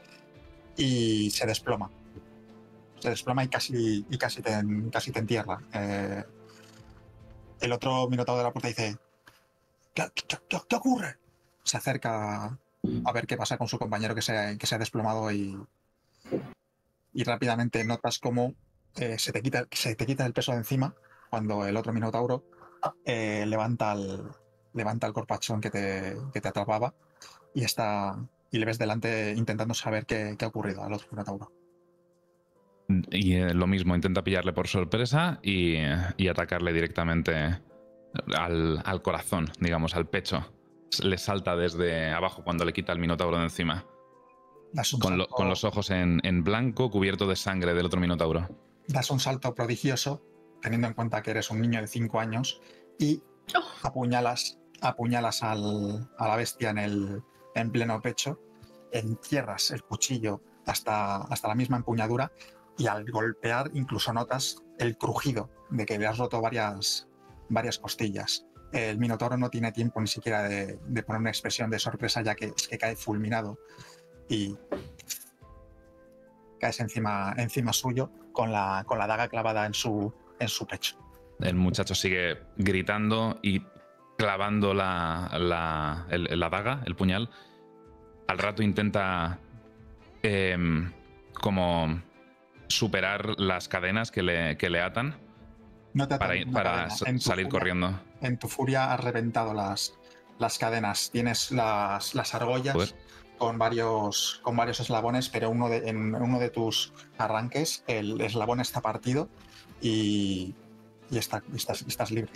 Speaker 5: y se desploma. Se desploma y casi, y casi, te, casi te entierra. Eh, el otro minotauro de la puerta dice: ¿Qué, qué, qué, qué ocurre? Se acerca a ver qué pasa con su compañero que se, que se ha desplomado y, y rápidamente notas cómo eh, se, te quita, se te quita el peso de encima cuando el otro minotauro eh, levanta el... levanta el corpachón que te, que te atrapaba y está y le ves delante intentando saber qué, qué ha ocurrido al otro minotauro.
Speaker 3: Y eh, lo mismo, intenta pillarle por sorpresa y, y atacarle directamente al, al corazón, digamos, al pecho. Le salta desde abajo cuando le quita el minotauro de encima. Con, lo, con los ojos en, en blanco, cubierto de sangre del otro minotauro.
Speaker 5: Das un salto prodigioso, teniendo en cuenta que eres un niño de cinco años, y oh. apuñalas apuñalas al, a la bestia en, el, en pleno pecho, entierras el cuchillo hasta, hasta la misma empuñadura y al golpear incluso notas el crujido de que le has roto varias, varias costillas. El minotauro no tiene tiempo ni siquiera de, de poner una expresión de sorpresa, ya que es que cae fulminado y caes encima, encima suyo con la, con la daga clavada en su, en su pecho.
Speaker 3: El muchacho sigue gritando y clavando la, la, el, la daga, el puñal. Al rato intenta eh, como superar las cadenas que le, que le atan
Speaker 5: no te
Speaker 3: para, para salir
Speaker 5: furia,
Speaker 3: corriendo.
Speaker 5: En tu furia has reventado las, las cadenas, tienes las, las argollas
Speaker 3: Joder.
Speaker 5: con varios, con varios eslabones, pero uno de, en uno de tus arranques el eslabón está partido y, y está, estás, estás libre.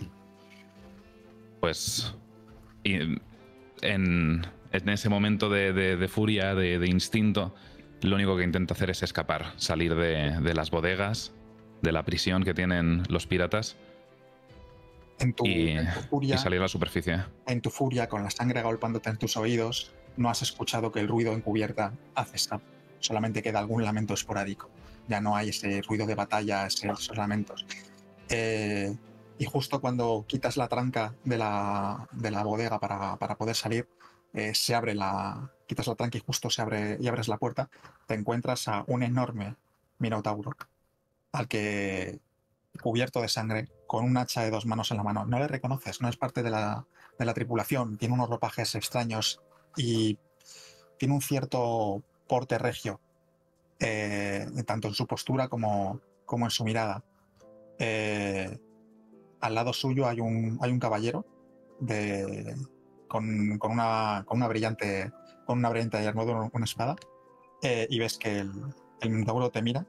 Speaker 3: Pues y en, en ese momento de, de, de furia, de, de instinto, lo único que intenta hacer es escapar, salir de, de las bodegas, de la prisión que tienen los piratas
Speaker 5: En tu,
Speaker 3: y,
Speaker 5: en tu furia,
Speaker 3: y salir a la superficie.
Speaker 5: en tu furia, con la sangre golpeándote en tus oídos, no has escuchado que el ruido en cubierta ha cesado. Solamente queda algún lamento esporádico. Ya no hay ese ruido de batalla, ese- esos lamentos. Eh, y justo cuando quitas la tranca de la, de la bodega para, para poder salir, eh, se abre la. Quitas la tranca y justo se abre y abres la puerta, te encuentras a un enorme minotauro al que cubierto de sangre, con un hacha de dos manos en la mano. No le reconoces, no es parte de la, de la tripulación, tiene unos ropajes extraños y tiene un cierto porte regio, eh, tanto en su postura como, como en su mirada. Eh, al lado suyo hay un, hay un caballero de, con, con una, con una brillante con una brillante armadura, una espada, eh, y ves que el, el minotauro te mira.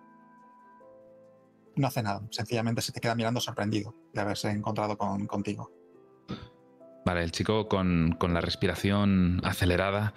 Speaker 5: No hace nada, sencillamente se te queda mirando sorprendido de haberse encontrado con, contigo.
Speaker 3: Vale, el chico con, con la respiración acelerada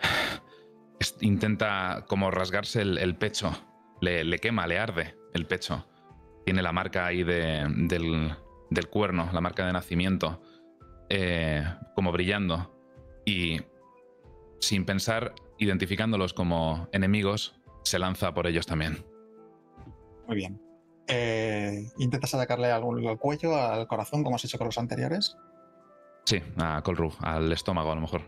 Speaker 3: es- intenta como rasgarse el, el pecho. Le, le quema, le arde el pecho. Tiene la marca ahí de, del, del cuerno, la marca de nacimiento, eh, como brillando. Y sin pensar, identificándolos como enemigos, se lanza por ellos también.
Speaker 5: Muy bien. Eh, ¿Intentas atacarle al, al cuello, al corazón, como has hecho con los anteriores?
Speaker 3: Sí, a Colru, al estómago a lo mejor.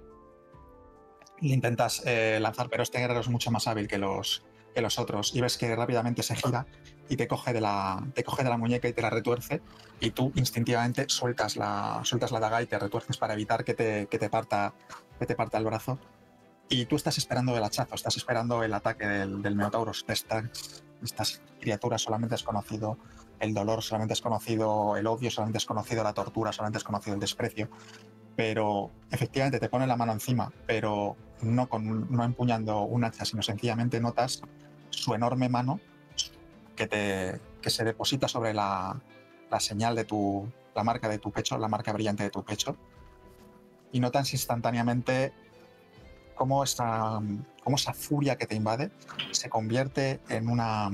Speaker 5: Le intentas eh, lanzar, pero este guerrero es mucho más hábil que los, que los otros. Y ves que rápidamente se gira y te coge, de la, te coge de la muñeca y te la retuerce. Y tú instintivamente sueltas la, sueltas la daga y te retuerces para evitar que te, que te, parta, que te parta el brazo. Y tú estás esperando el hachazo, estás esperando el ataque del, del Minotauro. Estas, estas criaturas solamente has conocido el dolor, solamente has conocido el odio, solamente has conocido la tortura, solamente has conocido el desprecio. Pero efectivamente te pone la mano encima, pero no, con, no empuñando un hacha, sino sencillamente notas su enorme mano que, te, que se deposita sobre la, la señal de tu, la marca de tu pecho, la marca brillante de tu pecho, y notas instantáneamente cómo esa, cómo esa furia que te invade se convierte en una,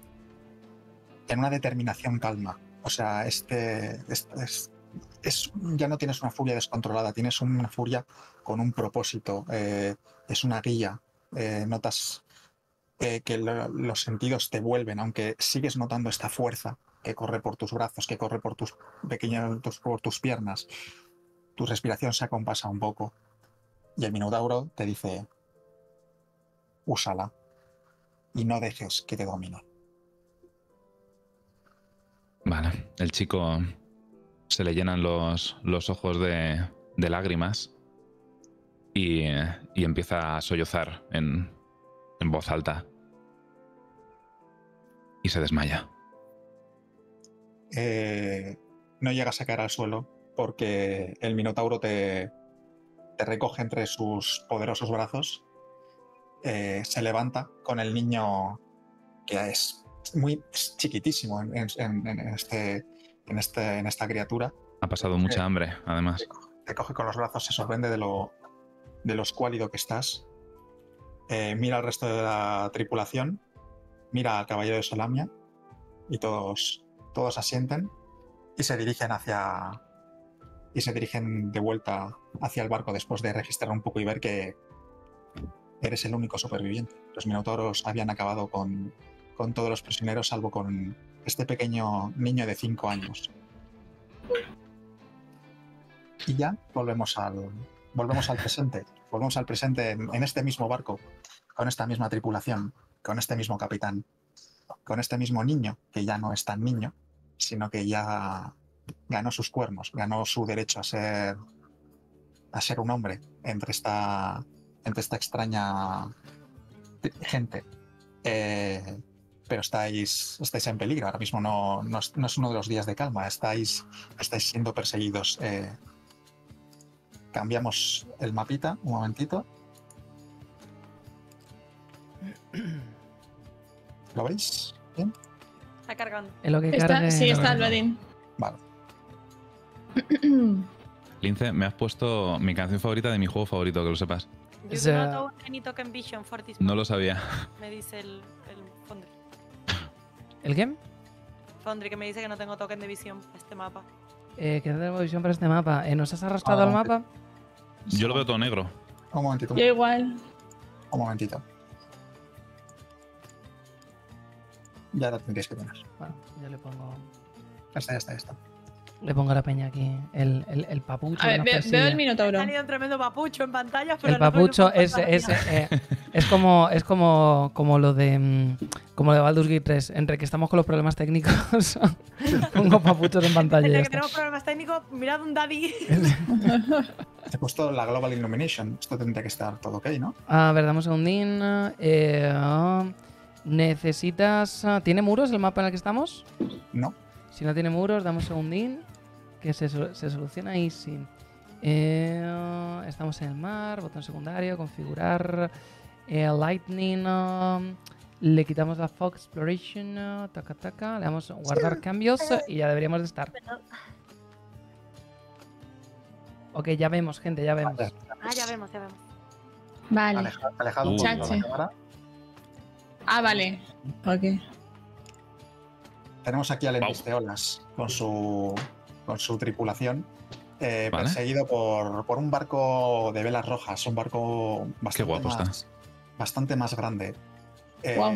Speaker 5: en una determinación calma. O sea, este, este es, es, ya no tienes una furia descontrolada, tienes una furia con un propósito, eh, es una guía. Eh, notas eh, que lo, los sentidos te vuelven, aunque sigues notando esta fuerza que corre por tus brazos, que corre por tus pequeños, tus, por tus piernas. Tu respiración se acompasa un poco. Y el Minotauro te dice: úsala y no dejes que te domine.
Speaker 3: Vale, el chico se le llenan los, los ojos de, de lágrimas y, y empieza a sollozar en, en voz alta y se desmaya.
Speaker 5: Eh, no llegas a caer al suelo porque el Minotauro te, te recoge entre sus poderosos brazos, eh, se levanta con el niño, que es muy chiquitísimo en, en, en, este, en, este, en esta criatura.
Speaker 3: Ha pasado mucha
Speaker 5: Eh,
Speaker 3: hambre, además.
Speaker 5: Te coge, te coge con los brazos, se sorprende de lo, de lo escuálido que estás. Eh, mira al resto de la tripulación, mira al caballero de Solamnia y todos, todos asienten y se dirigen hacia y se dirigen de vuelta hacia el barco después de registrar un poco y ver que eres el único superviviente. Los minotauros habían acabado con, con todos los prisioneros, salvo con este pequeño niño de cinco años. Y ya volvemos al, volvemos al presente. Volvemos al presente en, en este mismo barco, con esta misma tripulación, con este mismo capitán, con este mismo niño, que ya no es tan niño, sino que ya ganó sus cuernos, ganó su derecho a ser, a ser un hombre entre esta, entre esta extraña gente. Eh, pero estáis, estáis en peligro. Ahora mismo no, no, es, no es uno de los días de calma. Estáis, estáis siendo perseguidos. Eh, cambiamos el mapita, un momentito. ¿Lo veis? ¿Bien?
Speaker 4: Está cargando.
Speaker 2: En lo que
Speaker 1: Está,
Speaker 2: cargue,
Speaker 1: sí,
Speaker 2: lo
Speaker 1: está
Speaker 2: que-
Speaker 1: el Badin.
Speaker 5: Vale.
Speaker 3: Lince, me has puesto mi canción favorita de mi juego favorito, que lo sepas.
Speaker 4: You
Speaker 2: O sea-
Speaker 4: do not own any token vision for this
Speaker 3: No
Speaker 4: map,
Speaker 3: lo sabía.
Speaker 4: me dice el, el Foundry.
Speaker 2: ¿El game?
Speaker 4: Foundry que me dice que no tengo token de visión para este mapa.
Speaker 2: Eh, ¿Qué tengo visión para este mapa? Eh, ¿Nos has arrastrado
Speaker 5: Ah,
Speaker 2: al
Speaker 5: sí.
Speaker 2: mapa?
Speaker 3: Yo lo veo todo negro.
Speaker 5: Un momentito.
Speaker 1: Yo igual.
Speaker 5: Un momentito. Ya lo tendréis que tener.
Speaker 2: Bueno, yo le pongo.
Speaker 5: Ya está, ya está, ya está.
Speaker 2: Le pongo a la peña aquí. El, el, el papucho.
Speaker 1: A
Speaker 2: que
Speaker 1: ver,
Speaker 2: nos
Speaker 1: ve-
Speaker 2: persigue.
Speaker 1: veo el
Speaker 4: Ha
Speaker 1: Minotauro.
Speaker 4: salido un tremendo papucho en pantalla, pero
Speaker 2: El
Speaker 4: no veo
Speaker 2: papucho
Speaker 4: ningún
Speaker 2: es, es,
Speaker 4: pantalla.
Speaker 2: eh, es como es como, como lo de mm, como lo de Baldur's Gate tres. Entre que estamos con los problemas técnicos, pongo papuchos en pantalla. y
Speaker 4: Desde
Speaker 2: ya
Speaker 4: que
Speaker 2: está.
Speaker 4: tenemos problemas técnicos, mirad un daddy.
Speaker 5: He puesto la Global Illumination. Esto tendría que estar todo ok, ¿no?
Speaker 2: A ver, dame un segundín. Eh, ah, necesitas. ah, ¿Tiene muros el mapa en el que estamos?
Speaker 5: No.
Speaker 2: Si no tiene muros, dame un segundín. Que se, sol- se soluciona easy. Eh, estamos en el mar, botón secundario, configurar. eh, lightning. ah, le quitamos la Fog Exploration. ah, taca, taca. Le damos guardar cambios y ya deberíamos de estar. Ok, ya vemos, gente, ya vemos.
Speaker 5: Vale.
Speaker 4: Ah, ya vemos, ya vemos.
Speaker 1: Vale.
Speaker 5: Aleja- alejado un
Speaker 3: Uh.
Speaker 5: poquito
Speaker 1: Chache.
Speaker 5: la cámara.
Speaker 1: Ah, vale. Ok.
Speaker 5: Tenemos aquí al
Speaker 3: Wow.
Speaker 5: Envisteolas con su, con su tripulación, eh,
Speaker 3: Vale.
Speaker 5: perseguido por, por un barco de velas rojas, un barco bastante,
Speaker 3: guapo está.
Speaker 5: más, bastante más grande. Eh,
Speaker 1: Guau.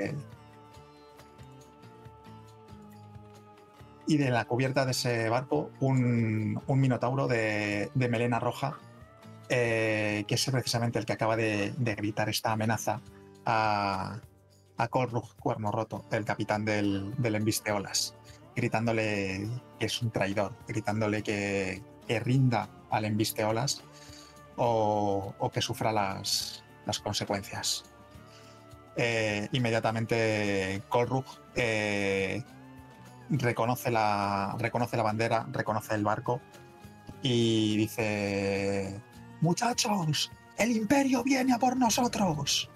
Speaker 5: Y de la cubierta de ese barco, un, un minotauro de, de melena roja, eh, que es precisamente el que acaba de, de gritar esta amenaza a, a Kolrug Cuerno Roto, el capitán del, del Envisteolas, gritándole que es un traidor, gritándole que, que rinda al Envisteolas o, o que sufra las, las consecuencias. Eh, inmediatamente Kolrug eh, reconoce, la, reconoce la bandera, reconoce el barco y dice: muchachos, el imperio viene a por nosotros.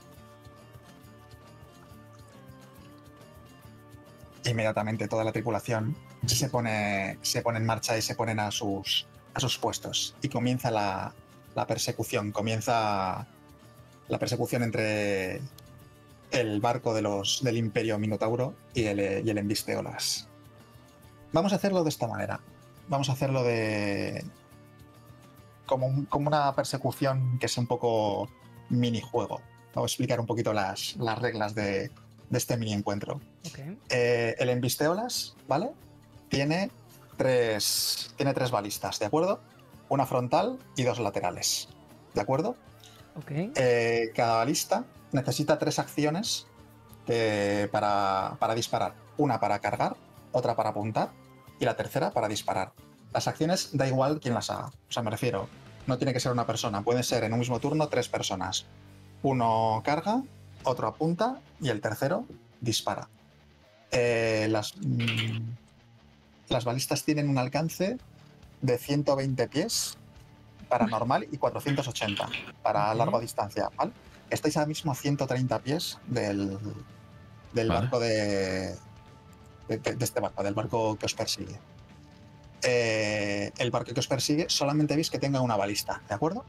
Speaker 5: Inmediatamente toda la tripulación se pone, se pone en marcha y se ponen a sus, a sus puestos. Y comienza la, la persecución. Comienza la persecución entre el barco de los, del Imperio Minotauro y el, y el Envisteolas. Vamos a hacerlo de esta manera. Vamos a hacerlo de. Como, un- como una persecución que es un poco minijuego. Vamos a explicar un poquito las, las reglas de, de este mini encuentro.
Speaker 2: Ok.
Speaker 5: Eh, el Envisteolas, ¿vale? Tiene tres, tiene tres balistas, ¿de acuerdo? Una frontal y dos laterales, ¿de acuerdo?
Speaker 2: Ok.
Speaker 5: Eh, cada balista necesita tres acciones eh, para, para disparar. Una para cargar, otra para apuntar y la tercera para disparar. Las acciones da igual quién las haga. O sea, me refiero, no tiene que ser una persona, pueden ser en un mismo turno tres personas. Uno carga, otro apunta y el tercero dispara. Eh, las, mm, las balistas tienen un alcance de ciento veinte pies para normal y cuatrocientos ochenta para
Speaker 2: Ok.
Speaker 5: larga distancia, ¿vale? Estáis ahora mismo a ciento treinta pies del, del
Speaker 3: Vale.
Speaker 5: barco de, de, de- de este barco, del barco que os persigue. Eh, el barco que os persigue solamente veis que tenga una balista, ¿de acuerdo?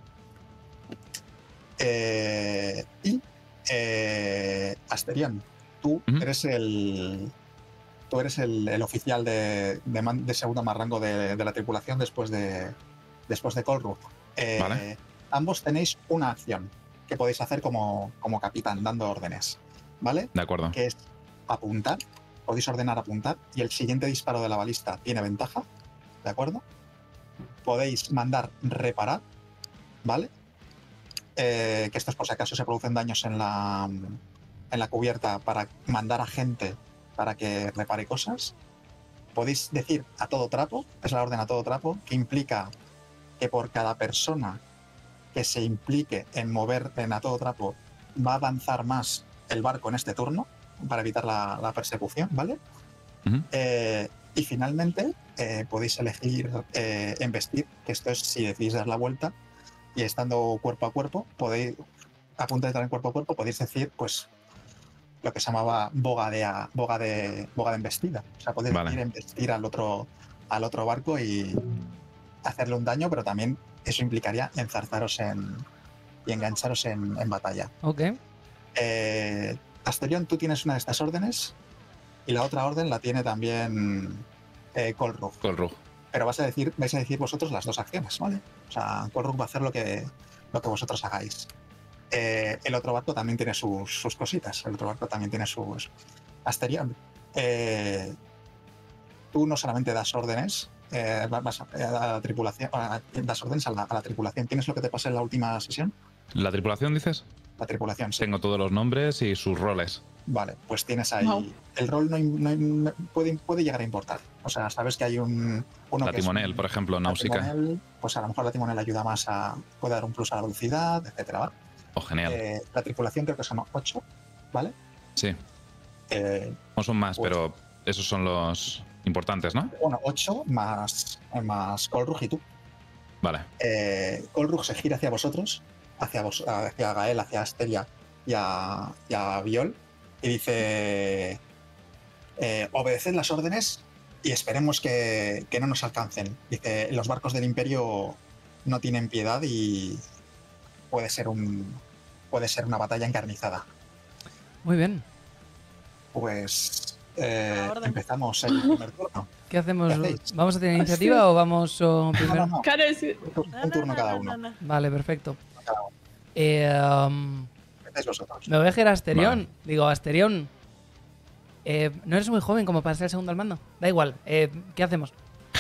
Speaker 5: Eh, y eh, Asterion, tú
Speaker 3: Ujú.
Speaker 5: eres el tú eres el, el oficial de, de, man- de segundo más rango de, de la tripulación después de después de Kolrug. Eh,
Speaker 3: Vale.
Speaker 5: Ambos tenéis una acción que podéis hacer como, como capitán, dando órdenes, ¿vale?
Speaker 3: De acuerdo.
Speaker 5: Que es apuntar, podéis ordenar apuntar y el siguiente disparo de la balista tiene ventaja, ¿de acuerdo? Podéis mandar reparar, ¿vale? Eh, que esto es por si acaso se producen daños en la, en la cubierta para mandar a gente para que repare cosas. Podéis decir a todo trapo, es la orden a todo trapo, que implica que por cada persona que se implique en mover en a todo trapo va a avanzar más el barco en este turno para evitar la, la persecución, ¿vale?
Speaker 3: Ujú.
Speaker 5: Eh, Y finalmente eh, podéis elegir eh, embestir, que esto es si decidís dar la vuelta y estando cuerpo a cuerpo, podéis, a punto de estar en cuerpo a cuerpo, podéis decir, pues, lo que se llamaba boga de, a- boga de, boga de embestida. O sea, podéis
Speaker 3: Vale.
Speaker 5: decir embestir al otro, al otro barco y hacerle un daño, pero también eso implicaría enzarzaros en, y engancharos en, en batalla.
Speaker 2: Ok.
Speaker 5: Eh, Asterion, tú tienes una de estas órdenes y la otra orden la tiene también eh, Kolrug.
Speaker 3: Colrug.
Speaker 5: Pero vas a decir, vais a decir vosotros las dos acciones, ¿vale? O sea, Kolrug va a hacer lo que, lo que vosotros hagáis. Eh, el otro barco también tiene sus, sus cositas. El otro barco también tiene sus. Asterion, eh, tú no solamente das órdenes, eh, vas a, a la tripulación, a- das órdenes a la, a la tripulación. ¿Tienes lo que te pasé en la última sesión?
Speaker 3: ¿La tripulación dices?
Speaker 5: La tripulación, sí.
Speaker 3: Tengo todos los nombres y sus roles.
Speaker 5: Vale, pues tienes ahí.
Speaker 1: Wow.
Speaker 5: El rol no, im- no im- puede, puede llegar a importar. O sea, sabes que hay un. Uno
Speaker 3: La
Speaker 5: que es
Speaker 3: timonel,
Speaker 5: un-
Speaker 3: por ejemplo,
Speaker 5: la
Speaker 3: náusica.
Speaker 5: timonel, pues a lo mejor la timonel ayuda más a. Puede dar un plus a la velocidad, etcétera. ¿vale?
Speaker 3: Oh, genial.
Speaker 5: Eh, la tripulación creo que son ocho, ¿vale?
Speaker 3: Sí.
Speaker 5: Eh,
Speaker 3: No son más,
Speaker 5: pues-
Speaker 3: pero esos son los importantes, ¿no?
Speaker 5: bueno, ocho más, más Kolrug y tú.
Speaker 3: Vale.
Speaker 5: Eh, Kolrug se gira hacia vosotros, hacia, vos, hacia Gael, hacia Asteria y a, y a Viol, y dice: eh, obedeced las órdenes y esperemos que, que no nos alcancen. Dice: los barcos del Imperio no tienen piedad y puede ser un puede ser una batalla encarnizada.
Speaker 2: Muy bien.
Speaker 5: Pues eh,
Speaker 4: La orden.
Speaker 5: empezamos el primer turno.
Speaker 2: ¿Qué hacemos?
Speaker 5: ¿Qué hacéis?
Speaker 2: ¿Vamos a tener iniciativa o vamos o
Speaker 5: No,
Speaker 2: primero?
Speaker 5: no, no,
Speaker 1: Claro, es-
Speaker 5: un tur-
Speaker 4: No,
Speaker 5: un
Speaker 4: no,
Speaker 5: turno
Speaker 4: no,
Speaker 5: cada
Speaker 4: no,
Speaker 5: uno.
Speaker 4: no, no.
Speaker 2: Vale, perfecto.
Speaker 5: Cada uno.
Speaker 2: Eh, um,
Speaker 5: Empezáis vosotros.
Speaker 2: me voy a girar a Asterion.
Speaker 3: Vale.
Speaker 2: Digo, Asterion, eh, no eres muy joven como para ser el segundo al mando. Da igual. eh, ¿Qué hacemos?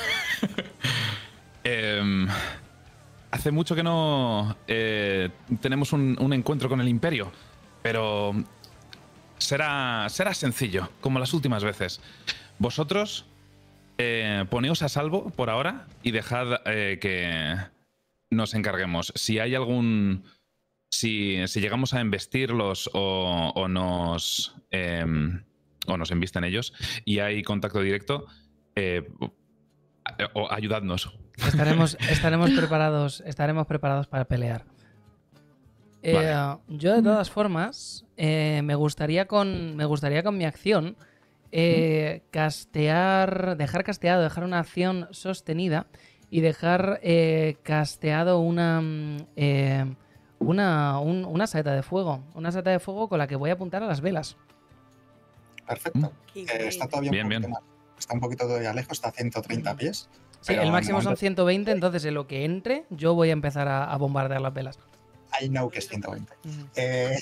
Speaker 3: Em, hace mucho que no eh, tenemos un, un encuentro con el Imperio, pero será, será sencillo, como las últimas veces. Vosotros eh, poneos a salvo por ahora y dejad eh, que nos encarguemos. Si hay algún... Si, si llegamos a embestirlos o, o nos... em, o nos embisten ellos y hay contacto directo, eh, o ayudadnos.
Speaker 2: Estaremos, estaremos preparados, estaremos preparados para pelear. Eh,
Speaker 3: Vale.
Speaker 2: Yo de todas formas eh, me gustaría con me gustaría con mi acción eh, castear, dejar casteado, dejar una acción sostenida y dejar eh, casteado una mm, eh, una un- una saeta de fuego, una saeta de fuego con la que voy a apuntar a las velas.
Speaker 5: Perfecto.
Speaker 4: Qué
Speaker 5: Eh,
Speaker 4: bien.
Speaker 5: está todavía un
Speaker 3: Bien,
Speaker 5: poquito
Speaker 3: bien.
Speaker 5: más. Está un poquito todavía lejos, está a ciento treinta pies.
Speaker 2: Sí,
Speaker 5: pero
Speaker 2: el
Speaker 5: en
Speaker 2: máximo son
Speaker 5: momento-
Speaker 2: ciento veinte, entonces en lo que entre yo voy a empezar a, a bombardear las velas.
Speaker 5: I know que es ciento veinte. Eh,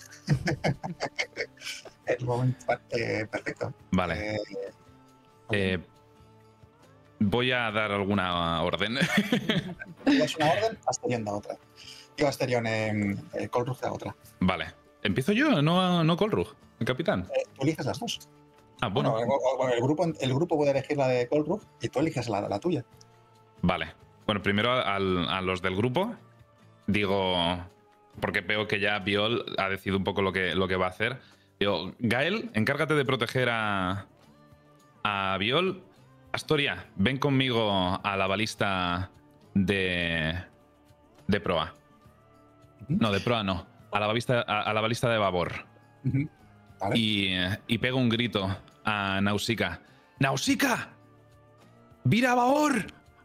Speaker 5: el momento, eh, perfecto.
Speaker 3: Vale.
Speaker 5: Eh,
Speaker 3: Eh, voy a dar alguna orden.
Speaker 5: das una orden, Asterion da otra. Digo Asterion, eh, eh, Kolrug da otra.
Speaker 3: Vale. ¿Empiezo yo? No, no Colrug, el capitán.
Speaker 5: Eh, tú eliges las dos.
Speaker 3: Ah, bueno.
Speaker 5: Bueno, o- o- bueno, el, grupo, el grupo puede elegir la de Kolrug y tú eliges la, la tuya.
Speaker 3: Vale. Bueno, primero al- a los del grupo. Digo, porque veo que ya Viol ha decidido un poco lo que, lo que va a hacer. Digo, Gael, encárgate de proteger a, a Viol. Astoria, ven conmigo a la balista de, de proa. No, de proa no. A la balista, a, a la balista de babor.
Speaker 5: Ujú. ¿Vale?
Speaker 3: Y, y pego un grito a Nausicaa. ¡Nausicaa! ¡Vira a babor!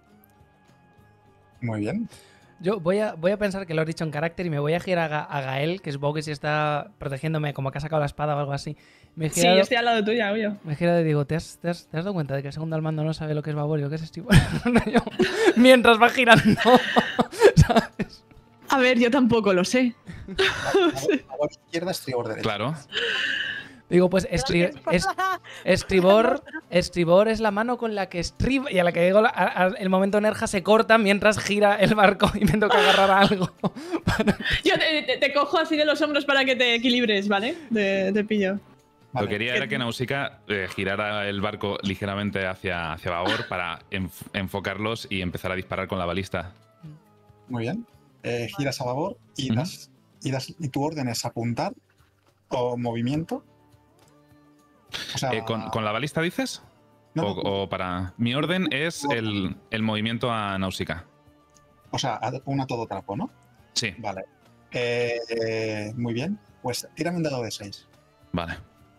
Speaker 5: Muy bien.
Speaker 2: Yo voy a, voy a pensar que lo has dicho en carácter y me voy a girar a, Ga- a Gael, que supongo que si está protegiéndome como que ha sacado la espada o algo así. Me he
Speaker 1: sí,
Speaker 2: girado,
Speaker 1: yo estoy al lado tuya, obvio.
Speaker 2: me he girado y digo, ¿te has, te, has, te has dado cuenta de que el segundo al mando no sabe lo que es babor y lo que es estribor? Yo, mientras va girando. ¿Sabes?
Speaker 1: A ver, yo tampoco lo sé.
Speaker 5: Favor izquierda, estribor derecha.
Speaker 3: Claro.
Speaker 2: Digo, pues estri- es- estribor, estribor es la mano con la que estriba y a la que digo la- a- a- el momento nerja se corta mientras gira el barco y me toca agarrar a algo.
Speaker 1: Yo te, te- te cojo así de los hombros para que te equilibres, ¿vale? Te, te pillo.
Speaker 5: Vale.
Speaker 3: Lo que quería era que Nausicaa eh, girara el barco ligeramente hacia, hacia babor para enf- enfocarlos y empezar a disparar con la balista.
Speaker 5: Muy bien. Eh, giras a babor y,
Speaker 3: Ujú.
Speaker 5: das, y, das, y tu orden es apuntar o movimiento. O sea,
Speaker 3: Eh, ¿con, con la balista dices?
Speaker 5: No,
Speaker 3: o,
Speaker 5: no.
Speaker 3: o para. Mi orden es el, el movimiento a Nausicaa.
Speaker 5: O sea, una todo trapo, ¿no?
Speaker 3: Sí,
Speaker 5: Vale. Eh, eh, muy bien. Pues tírame un dado de seis.
Speaker 3: vale.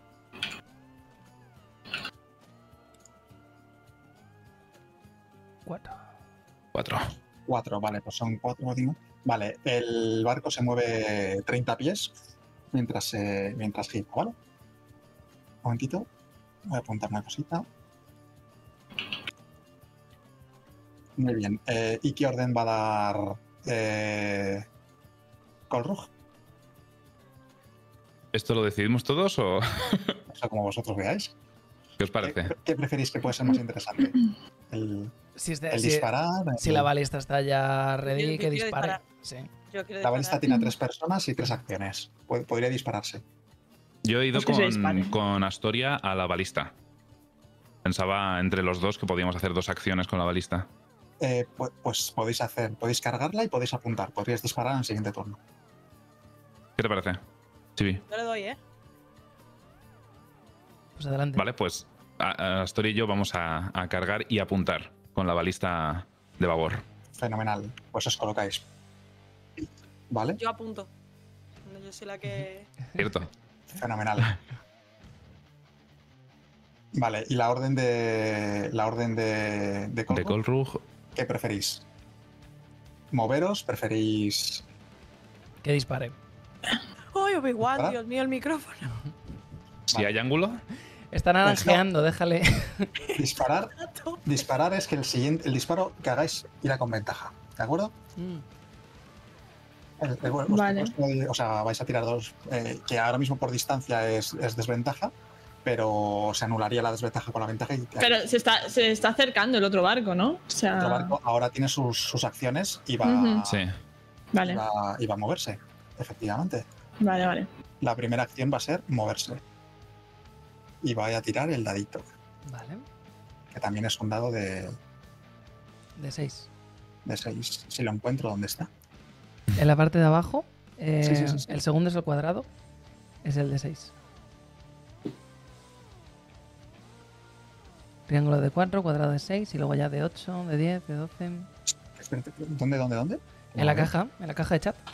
Speaker 2: Cuatro.
Speaker 3: Cuatro.
Speaker 5: Cuatro, vale, pues son cuatro. Digo. Vale, el barco se mueve treinta pies mientras, eh, mientras gira, ¿vale? Un momentito. Voy a apuntar una cosita. Muy bien. Eh, ¿Y qué orden va a dar eh, Colrug?
Speaker 3: ¿Esto lo decidimos todos o
Speaker 5: O sea, como vosotros veáis.
Speaker 3: qué os parece?
Speaker 5: ¿Qué, qué preferís que puede ser más interesante? ¿El,
Speaker 2: Si, es de-
Speaker 5: el
Speaker 2: si-
Speaker 5: disparar?
Speaker 2: si
Speaker 5: el-
Speaker 2: la balista está ya ready,
Speaker 4: Yo
Speaker 2: que
Speaker 4: quiero
Speaker 2: dispare.
Speaker 4: disparar.
Speaker 2: Sí.
Speaker 4: Yo quiero
Speaker 5: La balista
Speaker 4: disparar.
Speaker 5: tiene tres personas y tres acciones. Pod- Podría dispararse.
Speaker 3: Yo he ido
Speaker 1: Pues que se
Speaker 3: con,
Speaker 1: dispare.
Speaker 3: con Astoria a la balista. Pensaba entre los dos que podíamos hacer dos acciones con la balista.
Speaker 5: Eh, pu- pues podéis hacer, podéis cargarla y podéis apuntar. Podríais disparar en el siguiente turno.
Speaker 3: ¿Qué te parece? Chibi.
Speaker 4: Yo le doy, ¿eh?
Speaker 2: Pues adelante.
Speaker 3: Vale, pues a- a Astoria y yo vamos a, a cargar y apuntar con la balista de babor.
Speaker 5: Fenomenal. Pues os colocáis. ¿Vale?
Speaker 4: Yo apunto. Yo soy la que.
Speaker 3: ¿Cierto?
Speaker 5: Fenomenal. Vale, y la orden de. La orden de. De
Speaker 3: De
Speaker 5: Colrug,
Speaker 3: Colrug.
Speaker 5: ¿qué preferís? ¿Moveros? ¿Preferís.
Speaker 2: Que dispare.
Speaker 4: ¡Uy, Obi-Wan!
Speaker 5: ¿Disparar?
Speaker 4: Dios mío, el micrófono.
Speaker 3: Si
Speaker 5: Vale.
Speaker 3: hay ángulo,
Speaker 2: Está naranjeando, déjale.
Speaker 5: Disparar? Disparar es que el siguiente. El disparo que hagáis irá con ventaja. ¿De acuerdo?
Speaker 2: Mm.
Speaker 5: El- el- vuestro-
Speaker 1: Vale.
Speaker 5: vuestro- o sea, vais a tirar dos, eh, que ahora mismo por distancia es, es desventaja, pero se anularía la desventaja con la ventaja y
Speaker 1: Pero se está, se está acercando el otro barco, ¿no? O sea.
Speaker 5: otro barco ahora tiene sus, sus acciones y va,
Speaker 1: Ujú.
Speaker 3: sí.
Speaker 5: y,
Speaker 1: Vale,
Speaker 5: va, y va a moverse, efectivamente.
Speaker 1: vale, vale.
Speaker 5: La primera acción va a ser moverse. Y va a tirar el dadito,
Speaker 2: Vale.
Speaker 5: que también es un dado de,
Speaker 2: De seis.
Speaker 5: de seis. Si lo encuentro, ¿dónde está?
Speaker 2: En la parte de abajo, eh,
Speaker 5: Sí, sí, sí, sí.
Speaker 2: el segundo es el cuadrado. Es el de seis. Triángulo de cuatro, cuadrado de seis y luego ya de ocho, de diez, de doce.
Speaker 5: Espérate, ¿dónde, dónde, dónde?
Speaker 2: En la
Speaker 5: A ver,
Speaker 2: caja, en la caja de chat.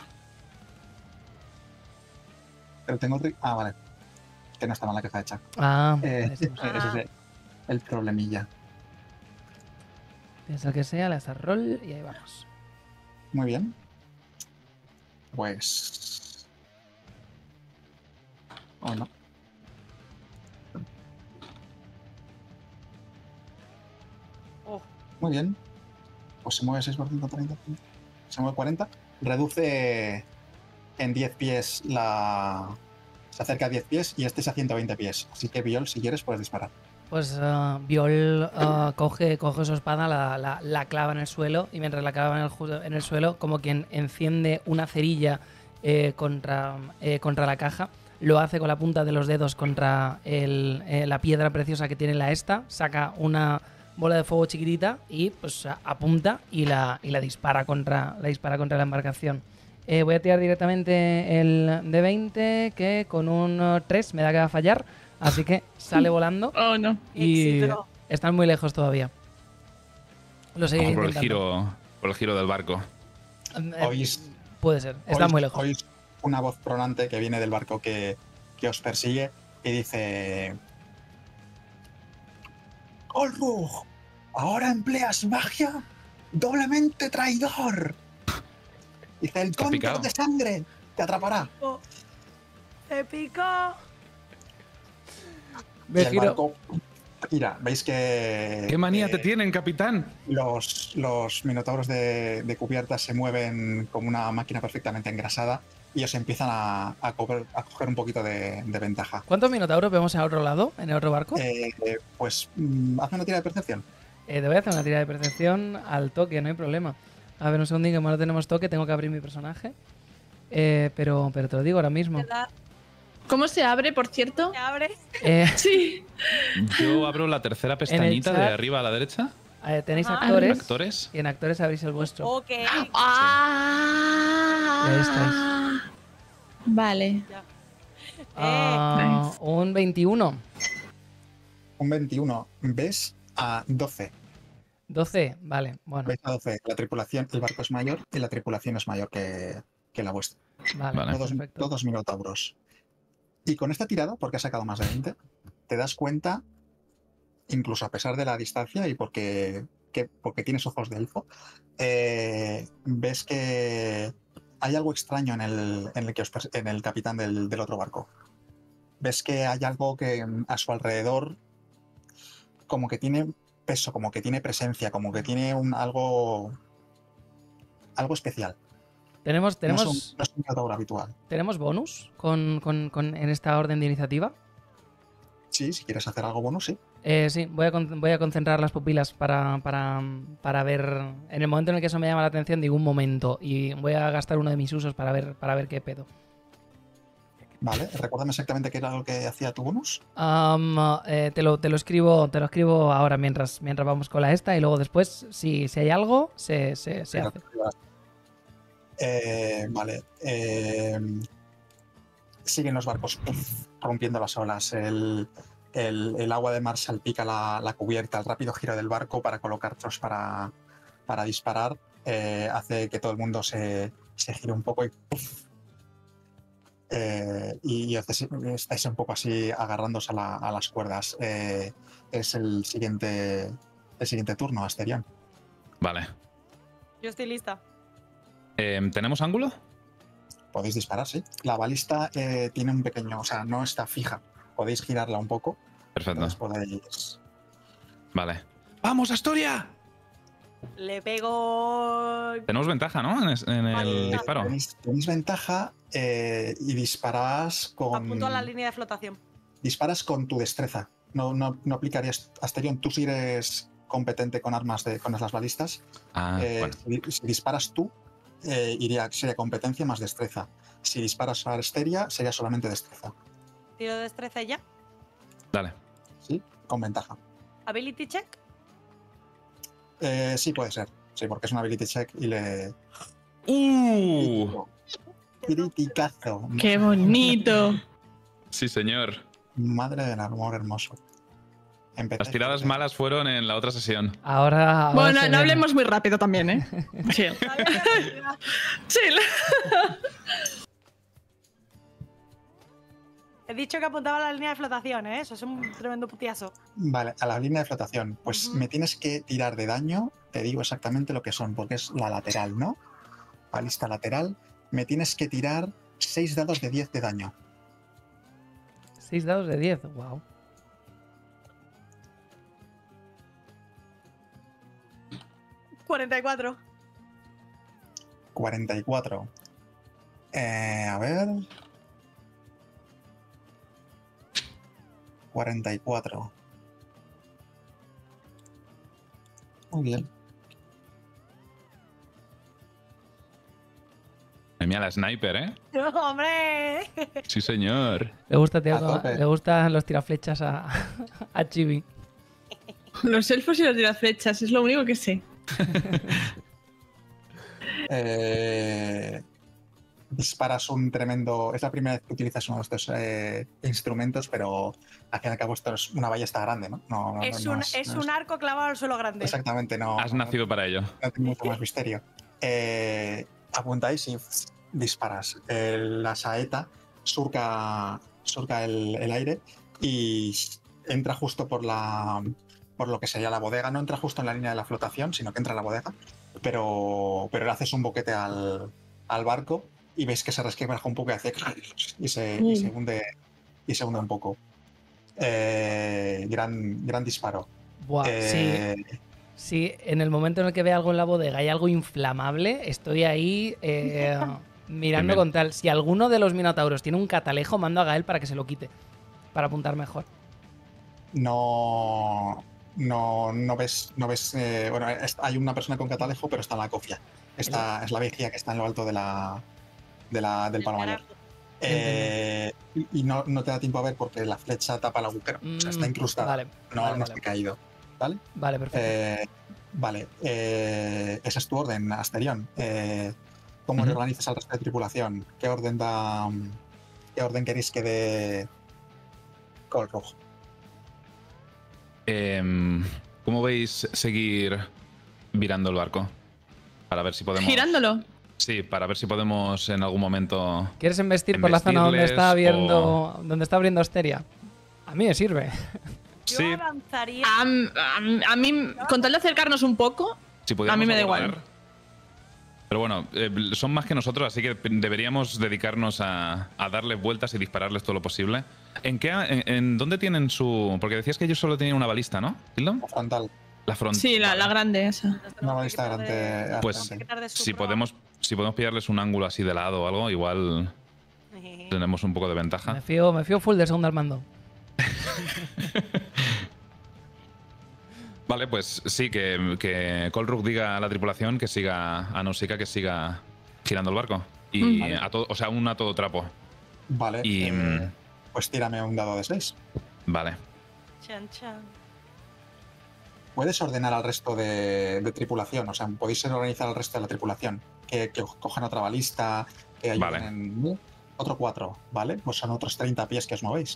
Speaker 5: Pero tengo el... ri- Ah, vale. Que no estaba en la caja de chat.
Speaker 2: Ah,
Speaker 5: Eh,
Speaker 2: vale, sí, pues,
Speaker 5: ese es el- el problemilla.
Speaker 2: piensa el que sea, le das roll y ahí vamos.
Speaker 5: Muy bien. Pues. Oh, no.
Speaker 4: Oh,
Speaker 5: Muy bien. Pues se mueve seis por ciento, treinta. Se mueve cuarenta. Reduce en diez pies la. Se acerca a diez pies y este es a ciento veinte pies. Así que, Viol, si quieres, puedes disparar.
Speaker 2: Pues ah, Viol ah, coge, coge su espada, la, la- la clava en el suelo y mientras la clava en el, ju- en el suelo, como quien enciende una cerilla eh, contra, eh, contra la caja, lo hace con la punta de los dedos contra el, eh, la piedra preciosa que tiene la esta, saca una bola de fuego chiquitita y pues a- apunta y la, y la dispara contra la dispara contra la embarcación. Eh, voy a tirar directamente el de veinte, que con un eh, tres me da que va a fallar, así que sale volando
Speaker 1: Oh, no.
Speaker 2: y
Speaker 4: éxito.
Speaker 2: están muy lejos todavía. Lo seguiré
Speaker 3: Vamos por el
Speaker 2: intentando.
Speaker 3: giro, por el giro del barco.
Speaker 2: Eh,
Speaker 5: Oís,
Speaker 2: Puede ser, está
Speaker 5: oís-
Speaker 2: muy lejos.
Speaker 5: oís una voz pronante que viene del barco que, que os persigue y dice: ¡Colrug! ¿Ahora empleas magia? ¡Doblemente traidor! Dice: el
Speaker 3: Está
Speaker 5: cóndor
Speaker 3: picado.
Speaker 5: de sangre te atrapará.
Speaker 4: Oh, ¡te picó!
Speaker 2: Me
Speaker 5: Y el
Speaker 2: giro.
Speaker 5: barco. Mira, veis que.
Speaker 3: ¿Qué manía
Speaker 5: eh,
Speaker 3: te tienen, capitán?
Speaker 5: Los, los minotauros de, de cubierta se mueven como una máquina perfectamente engrasada y os empiezan a, a, coger, a coger un poquito de, de ventaja.
Speaker 2: ¿Cuántos minotauros vemos al otro lado, en el otro barco?
Speaker 5: Eh, eh, pues mm, hazme una tira de percepción.
Speaker 2: Eh, te voy a hacer una tira de percepción al toque, no hay problema. A ver, un segundín, que como no tenemos toque, tengo que abrir mi personaje. Eh, pero, pero te lo digo ahora mismo.
Speaker 4: ¿Verdad?
Speaker 1: ¿Cómo se abre, por cierto?
Speaker 4: ¿Se abre?
Speaker 2: Eh,
Speaker 1: Sí.
Speaker 3: Yo abro la tercera pestañita de
Speaker 2: chat-
Speaker 3: arriba a la derecha.
Speaker 2: eh, tenéis
Speaker 4: Ajá.
Speaker 2: actores,
Speaker 3: Actores.
Speaker 2: y en actores abrís el vuestro.
Speaker 4: Ok.
Speaker 1: Ah.
Speaker 2: Y ahí estáis.
Speaker 1: Vale.
Speaker 4: Ya.
Speaker 2: Ah, un veintiuno.
Speaker 5: Un veintiuno. Ves a doce.
Speaker 2: doce, vale, bueno.
Speaker 5: Ves a doce. La tripulación, el barco es mayor y la tripulación es mayor que, que la vuestra.
Speaker 2: Vale,
Speaker 3: Vale.
Speaker 5: Todos,
Speaker 2: perfecto.
Speaker 5: todos minotauros. Y con esta tirada, porque has sacado más de veinte, te das cuenta, incluso a pesar de la distancia y porque, que, porque tienes ojos de elfo, eh, ves que hay algo extraño en el, en el, que os pers- en el capitán del, del otro barco. Ves que hay algo que mm, a su alrededor como que tiene peso, como que tiene presencia, como que tiene un, algo, algo especial.
Speaker 2: ¿Tenemos,
Speaker 5: No
Speaker 2: tenemos,
Speaker 5: es un, no es un minotauro habitual.
Speaker 2: ¿tenemos bonus con, con- con- en esta orden de iniciativa?
Speaker 5: Sí, si quieres hacer algo bueno, sí.
Speaker 2: Eh, sí, voy a, con- voy a concentrar las pupilas para, para, para ver. En el momento en el que eso me llama la atención, digo un momento. Y voy a gastar uno de mis usos para ver, para ver qué pedo.
Speaker 5: Vale, recuérdame exactamente qué era lo que hacía tu bonus.
Speaker 2: Am, eh, te, lo, te lo escribo, te lo escribo ahora mientras, mientras vamos con la esta. Y luego después, si, si hay algo, se, se, se hace.
Speaker 5: Eh, vale. eh, siguen los barcos puff, rompiendo las olas. El, el- el agua de mar salpica la, la cubierta. El rápido giro del barco para colocar tros para, para disparar eh, hace que todo el mundo se, se gire un poco y puff. Eh, y, y hace- estáis un poco así agarrándose a, la- a las cuerdas. Eh, es el siguiente, el siguiente turno, Asterion.
Speaker 3: Vale.
Speaker 4: Yo estoy lista.
Speaker 3: Em, ¿Tenemos ángulo?
Speaker 5: Podéis disparar, sí. La balista eh, tiene un pequeño, o sea, no está fija. Podéis girarla un poco.
Speaker 3: Perfecto.
Speaker 5: Entonces podéis.
Speaker 3: Vale. ¡Vamos, Astoria!
Speaker 4: Le pego.
Speaker 3: Tenemos ventaja, ¿no? En, es- en el
Speaker 4: Vale.
Speaker 3: disparo.
Speaker 5: Tenéis, tenéis ventaja eh, y disparas con.
Speaker 4: Apunto a la línea de flotación.
Speaker 5: Disparas con tu destreza. No, no, no aplicarías. Asterion, tú si eres competente con armas de, con las balistas.
Speaker 3: Ah,
Speaker 5: eh,
Speaker 3: bueno.
Speaker 5: si, si disparas tú, eh, iría, sería competencia más destreza. Si disparas a Asteria, sería solamente destreza.
Speaker 4: Tiro de destreza y ya.
Speaker 3: Dale.
Speaker 5: ¿Sí? Con ventaja.
Speaker 4: Ability check.
Speaker 5: Eh, sí, puede ser. Sí, porque es un ability check y le.
Speaker 3: ¡Uh!
Speaker 5: Criticazo.
Speaker 1: ¡Qué bonito!
Speaker 3: Sí, señor.
Speaker 5: Madre del amor hermoso. Empecé
Speaker 3: Las tiradas malas fueron en la otra sesión.
Speaker 2: Ahora. ahora
Speaker 1: Bueno,
Speaker 2: se
Speaker 1: no
Speaker 2: ve.
Speaker 1: hablemos muy rápido también, ¿eh? Chill. Chill.
Speaker 4: He dicho que apuntaba a la línea de flotación, ¿eh? Eso es un tremendo putiazo.
Speaker 5: Vale, a la línea de flotación. Pues
Speaker 4: Ujú.
Speaker 5: me tienes que tirar de daño. Te digo exactamente lo que son, porque es la lateral, ¿no? Balista lateral. Me tienes que tirar seis dados de diez de daño.
Speaker 2: seis dados de diez, wow.
Speaker 4: cuarenta y cuatro.
Speaker 5: cuarenta y cuatro. Eh, a ver. cuarenta y cuatro. Muy bien.
Speaker 3: Mira la sniper, ¿eh?
Speaker 4: ¡No, hombre!
Speaker 3: Sí, señor.
Speaker 2: Le gusta, tío,
Speaker 5: A tope.
Speaker 2: le gustan los tiraflechas a, a Chibi.
Speaker 1: Los elfos y los tiraflechas, es lo único que sé.
Speaker 5: Eh, disparas un tremendo. Es la primera vez que utilizas uno de estos eh, instrumentos, pero al fin y al cabo esto es una ballesta grande, ¿no? No, no,
Speaker 4: Es
Speaker 5: no
Speaker 4: un,
Speaker 5: es-
Speaker 4: es
Speaker 5: no
Speaker 4: un arco clavado al suelo grande.
Speaker 5: Exactamente, no.
Speaker 3: Has
Speaker 5: no-
Speaker 3: nacido para ello.
Speaker 5: No tiene mucho más misterio. Eh, apuntáis y disparas. El- la saeta surca, surca el, el aire y entra justo por la por lo que sería la bodega. No entra justo en la línea de la flotación, sino que entra en la bodega. Pero, pero le haces un boquete al, al barco y ves que se resquebraja un poco y hace y se, y se hunde y se hunde un poco. Eh, gran, gran disparo.
Speaker 2: Buah,
Speaker 5: Eh,
Speaker 2: sí. Sí, en el momento en el que ve algo en la bodega hay algo inflamable, estoy ahí eh, mirando
Speaker 3: Bien, bien.
Speaker 2: con tal. Si alguno de los minotauros tiene un catalejo, mando a Gael para que se lo quite. Para apuntar mejor.
Speaker 5: No, no, no ves, no ves. eh, bueno, es- hay una persona con catalejo, pero está en la cofia. Esta es la vigía que está en lo alto de la, de la, del palo mayor. Eh, y y no, no te da tiempo a ver porque la flecha tapa el agujero. O sea, está
Speaker 2: Mm,
Speaker 5: incrustada.
Speaker 2: Vale,
Speaker 5: no
Speaker 2: vale,
Speaker 5: no
Speaker 2: vale.
Speaker 5: está caído. ¿Vale?
Speaker 2: Vale, perfecto.
Speaker 5: Eh, vale. eh, esa es tu orden, Asterion. Eh, ¿Cómo
Speaker 3: Ujú.
Speaker 5: reorganizas al resto de tripulación? ¿Qué orden da? ¿Qué orden queréis que dé Colrog?
Speaker 3: Em, ¿Cómo veis seguir virando el barco? Para ver si podemos...
Speaker 1: Girándolo.
Speaker 3: Sí, para ver si podemos en algún momento...
Speaker 2: ¿Quieres embestir por la zona donde está
Speaker 3: embestirles
Speaker 2: abriendo, donde está abriendo Asteria? A mí me sirve.
Speaker 4: Yo
Speaker 3: Sí,
Speaker 4: avanzaría.
Speaker 1: A, a- a mí, con tal de acercarnos un poco,
Speaker 3: si
Speaker 1: a
Speaker 3: pudiéramos
Speaker 1: mí me da
Speaker 3: abordar.
Speaker 1: igual.
Speaker 3: Pero bueno, eh, son más que nosotros, así que deberíamos dedicarnos a, a darles vueltas y dispararles todo lo posible. ¿En qué, en, en dónde tienen su...? Porque decías que ellos solo tenían una balista, ¿no? ¿Tildon?
Speaker 5: La frontal.
Speaker 3: La frontal.
Speaker 1: Sí, la, la grande esa.
Speaker 4: Nos tenemos
Speaker 5: Una
Speaker 4: que
Speaker 5: balista
Speaker 4: quitar de-
Speaker 5: grande.
Speaker 3: Pues,
Speaker 4: tenemos que quitar de su
Speaker 3: Si
Speaker 4: proa.
Speaker 3: podemos, si podemos pillarles un ángulo así de lado o algo, igual tenemos un poco de
Speaker 2: Me
Speaker 3: ventaja.
Speaker 2: fío, me fío full de segundo al mando.
Speaker 3: Vale, pues sí, que, que Colruk diga a la tripulación que siga, a Nausicaa que siga girando el barco. Y
Speaker 1: Mm.
Speaker 5: Vale.
Speaker 3: a todo, o sea, un a todo trapo.
Speaker 5: Vale.
Speaker 3: Y,
Speaker 5: eh,
Speaker 3: mm,
Speaker 5: pues tírame un dado de seis.
Speaker 3: Vale.
Speaker 4: Chan, chan.
Speaker 5: Puedes ordenar al resto de, de tripulación, o sea, podéis organizar al resto de la tripulación. Que, que cojan otra balista, que ayuden
Speaker 3: Vale.
Speaker 5: en otro cuatro, ¿vale? Pues son otros treinta pies que os movéis.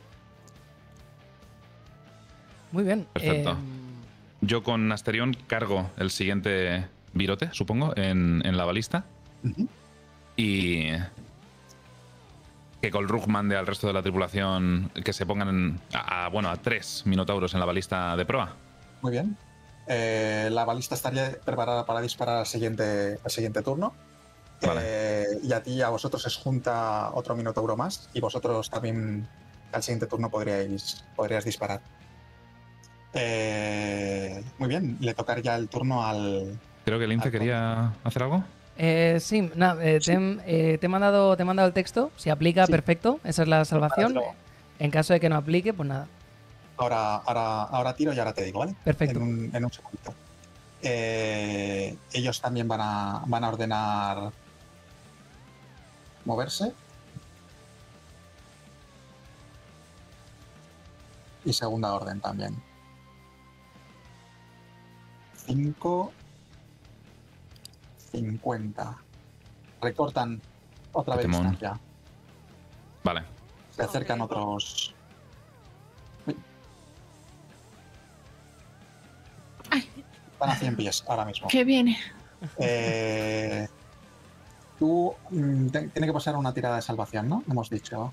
Speaker 2: Muy bien.
Speaker 3: Perfecto.
Speaker 2: Eh,
Speaker 3: Yo con Asterión cargo el siguiente virote, supongo, en, en la balista.
Speaker 5: Ujú.
Speaker 3: Y que Colruk mande al resto de la tripulación que se pongan en- a, a- bueno, a tres minotauros en la balista de proa.
Speaker 5: Muy bien. Eh, la balista estaría preparada para disparar al siguiente, al siguiente turno.
Speaker 3: Vale.
Speaker 5: Eh, y a ti y a vosotros os junta otro minotauro más. Y vosotros también al siguiente turno podríais, podríais disparar. Eh, muy bien, le tocaría el turno al.
Speaker 3: Creo que Lince
Speaker 5: Ah,
Speaker 3: quería hacer algo.
Speaker 2: eh, sí, nada, eh, te, he- eh, te he mandado, te he mandado el texto. Si aplica,
Speaker 5: Sí.
Speaker 2: perfecto. Esa es la salvación.
Speaker 5: Ahora
Speaker 2: En caso de que no aplique, pues nada.
Speaker 5: Ahora, ahora, ahora tiro y ahora te digo, ¿vale?
Speaker 2: Perfecto.
Speaker 5: En un, en un segundo. Eh, ellos también van a, van a ordenar moverse. Y segunda orden también. cinco. cincuenta. Recortan otra vez
Speaker 3: Pokémon.
Speaker 5: distancia.
Speaker 3: Vale.
Speaker 5: Se acercan
Speaker 4: Ok.
Speaker 5: otros. Uy.
Speaker 1: Ay.
Speaker 5: Están a cien pies ahora mismo.
Speaker 1: ¿Qué viene?
Speaker 5: Eh, tú mm, te- tiene que pasar una tirada de salvación, ¿no? Hemos dicho.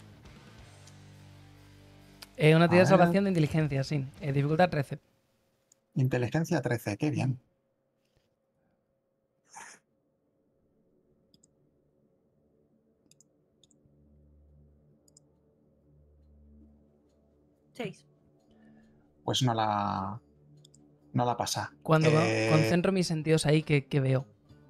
Speaker 2: Eh, una tirada de
Speaker 5: A ver.
Speaker 2: salvación de inteligencia, sí. Eh, dificultad trece.
Speaker 5: Inteligencia trece, qué bien.
Speaker 4: Seis.
Speaker 5: Pues no la. No la pasa.
Speaker 2: Cuando
Speaker 5: Eh,
Speaker 2: concentro mis sentidos ahí, ¿qué, qué veo?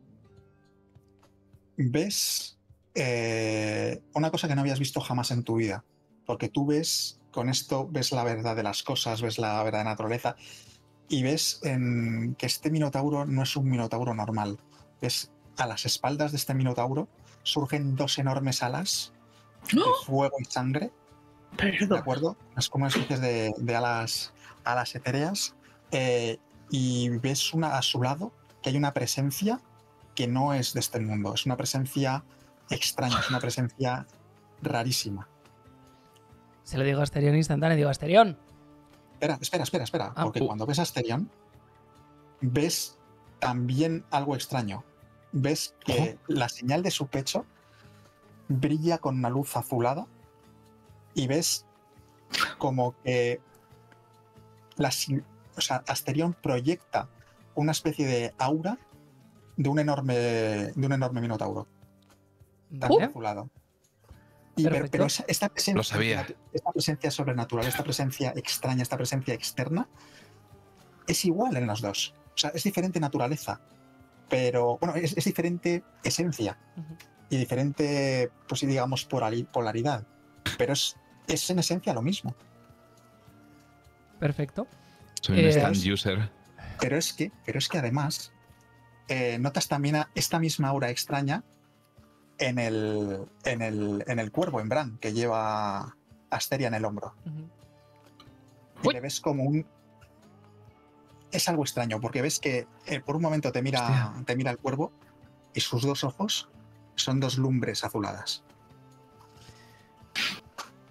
Speaker 5: ves eh, una cosa que no habías visto jamás en tu vida. Porque tú ves, con esto ves la verdad de las cosas, ves la verdad de la naturaleza. Y ves en que este minotauro no es un minotauro normal. Ves a las espaldas de este minotauro surgen dos enormes alas de fuego y sangre. ¿De
Speaker 1: Perdón.
Speaker 5: acuerdo? Es como especies de, de alas, alas etéreas. Eh, y ves una, a su lado que hay una presencia que no es de este mundo. Es una presencia extraña, es una presencia rarísima.
Speaker 2: Se lo digo a Asterión instantáneo. Digo, Asterión.
Speaker 5: Espera, espera, espera, espera.
Speaker 2: Ah,
Speaker 5: porque
Speaker 3: uh.
Speaker 5: cuando ves a Asterion, ves también algo extraño. Ves que la señal de su pecho brilla con una luz azulada y ves como que la, si- o sea, Asterion proyecta una especie de aura de un enorme, de un enorme minotauro también
Speaker 2: Vale.
Speaker 5: azulado. Y, pero,
Speaker 2: Perfecto.
Speaker 5: pero esa- esta, presencia,
Speaker 3: Lo sabía.
Speaker 5: esta presencia sobrenatural, esta presencia extraña, esta presencia externa, es igual en los dos. O sea, es diferente naturaleza, pero bueno, es, es diferente esencia
Speaker 2: Ujú.
Speaker 5: y diferente, pues sí, digamos, polari- polaridad. Pero es, es en esencia lo mismo.
Speaker 2: Perfecto.
Speaker 3: Soy un
Speaker 2: Eh,
Speaker 3: stand
Speaker 5: es-
Speaker 3: user.
Speaker 5: Pero es que, pero es que además eh, notas también a esta misma aura extraña en el, en el, en el cuervo, en Bran, que lleva Asteria en el hombro.
Speaker 2: Ujú.
Speaker 5: Y
Speaker 1: Uy.
Speaker 5: le ves como un... Es algo extraño, porque ves que eh, por un momento te mira,
Speaker 3: Hostia.
Speaker 5: te mira el cuervo y sus dos ojos son dos lumbres azuladas.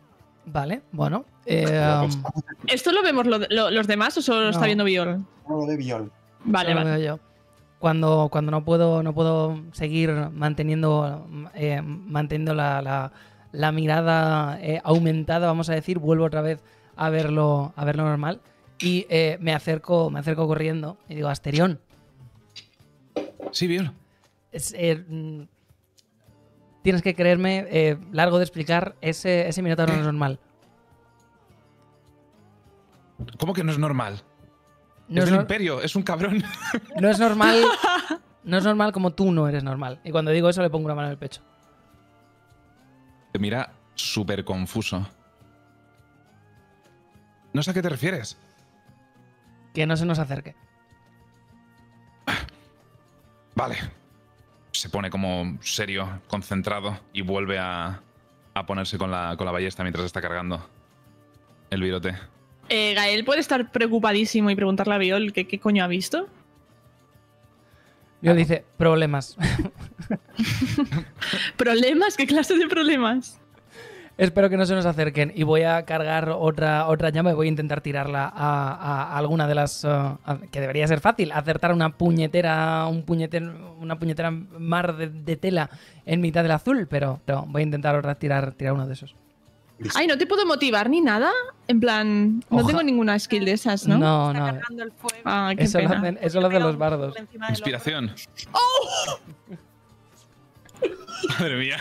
Speaker 2: Vale, bueno. Eh, um,
Speaker 1: ¿Esto lo vemos lo- lo- los demás o solo lo
Speaker 2: No.
Speaker 1: está viendo Viol?
Speaker 5: Lo de Viol.
Speaker 1: Vale,
Speaker 2: Eso lo
Speaker 1: vale.
Speaker 2: veo yo. Cuando, cuando no puedo no puedo seguir manteniendo eh, manteniendo la, la- la mirada eh, aumentada, vamos a decir, vuelvo otra vez a verlo a verlo normal y eh, me acerco me acerco corriendo y digo, Asterión,
Speaker 3: Sí, bien.
Speaker 2: es, eh, mm, tienes que creerme, eh, largo de explicar, ese, ese minotauro no es normal.
Speaker 3: ¿Cómo que no es normal?
Speaker 2: No
Speaker 3: es
Speaker 2: es,
Speaker 3: del
Speaker 2: nor-
Speaker 3: imperio, es un cabrón.
Speaker 2: no es normal. No es normal como tú no eres normal. Y cuando digo eso le pongo una mano en el pecho.
Speaker 3: Te mira súper confuso. No sé a qué te refieres.
Speaker 2: Que no se nos acerque.
Speaker 3: Vale. Se pone como serio, concentrado y vuelve a, a ponerse con la, con la ballesta mientras está cargando el virote.
Speaker 1: Eh, Gael puede estar preocupadísimo y preguntarle a Viol que qué coño ha visto.
Speaker 2: Yo dice, problemas.
Speaker 1: ¿Problemas? ¿Qué clase de problemas?
Speaker 2: Espero que no se nos acerquen. Y voy a cargar otra, otra llama y voy a intentar tirarla a, a alguna de las... uh, a- que debería ser fácil. Acertar una puñetera, un puñeter, una puñetera mar de, de tela en mitad del azul. Pero, pero voy a intentar ahora tirar, tirar uno de esos.
Speaker 5: Listo.
Speaker 1: Ay, ¿no te puedo motivar ni nada? En plan, no
Speaker 2: Oja.
Speaker 1: tengo ninguna skill de esas, ¿no?
Speaker 2: No,
Speaker 4: Está
Speaker 2: no.
Speaker 4: cargando el fuego.
Speaker 1: Ah, qué
Speaker 2: Eso lo
Speaker 1: pena.
Speaker 2: hacen, eso lo hacen los bardos.
Speaker 4: Por encima del
Speaker 3: Inspiración. Madre mía.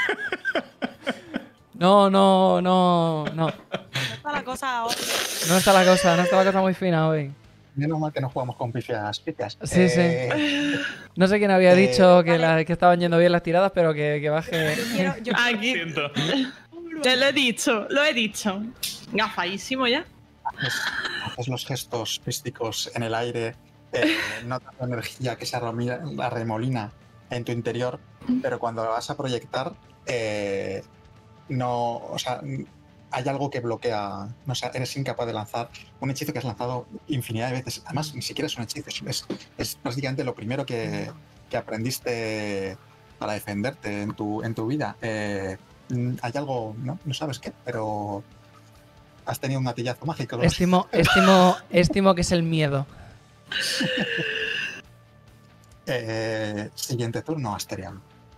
Speaker 2: No, no, no, no.
Speaker 4: hombro. No está la cosa hoy.
Speaker 2: No está la cosa, no está la cosa muy fina hoy.
Speaker 5: Menos mal que no jugamos con pifias pifias.
Speaker 2: Sí,
Speaker 5: sí.
Speaker 2: No sé quién había
Speaker 5: Eh,
Speaker 2: dicho que,
Speaker 4: vale.
Speaker 2: la- que estaban yendo bien las tiradas, pero que, que baje.
Speaker 4: Yo quiero, yo
Speaker 1: Aquí,
Speaker 3: Siento.
Speaker 1: te lo he dicho, lo he dicho. Gafadísimo ya.
Speaker 5: Haces los gestos físicos en el aire, eh, notas la energía que se arremolina, la remolina en tu interior, pero cuando la vas a proyectar, eh, no, o sea, hay algo que bloquea, no sé, eres incapaz de lanzar un hechizo que has lanzado infinidad de veces. Además, ni siquiera es un hechizo, es, es, es prácticamente lo primero que, que aprendiste para defenderte en tu, en tu vida. Eh, hay algo, ¿no? No sabes qué, pero has tenido un gatillazo mágico. ¿no?
Speaker 2: Estimo, estimo, estimo que es el miedo.
Speaker 5: Eh, siguiente turno, Asterion.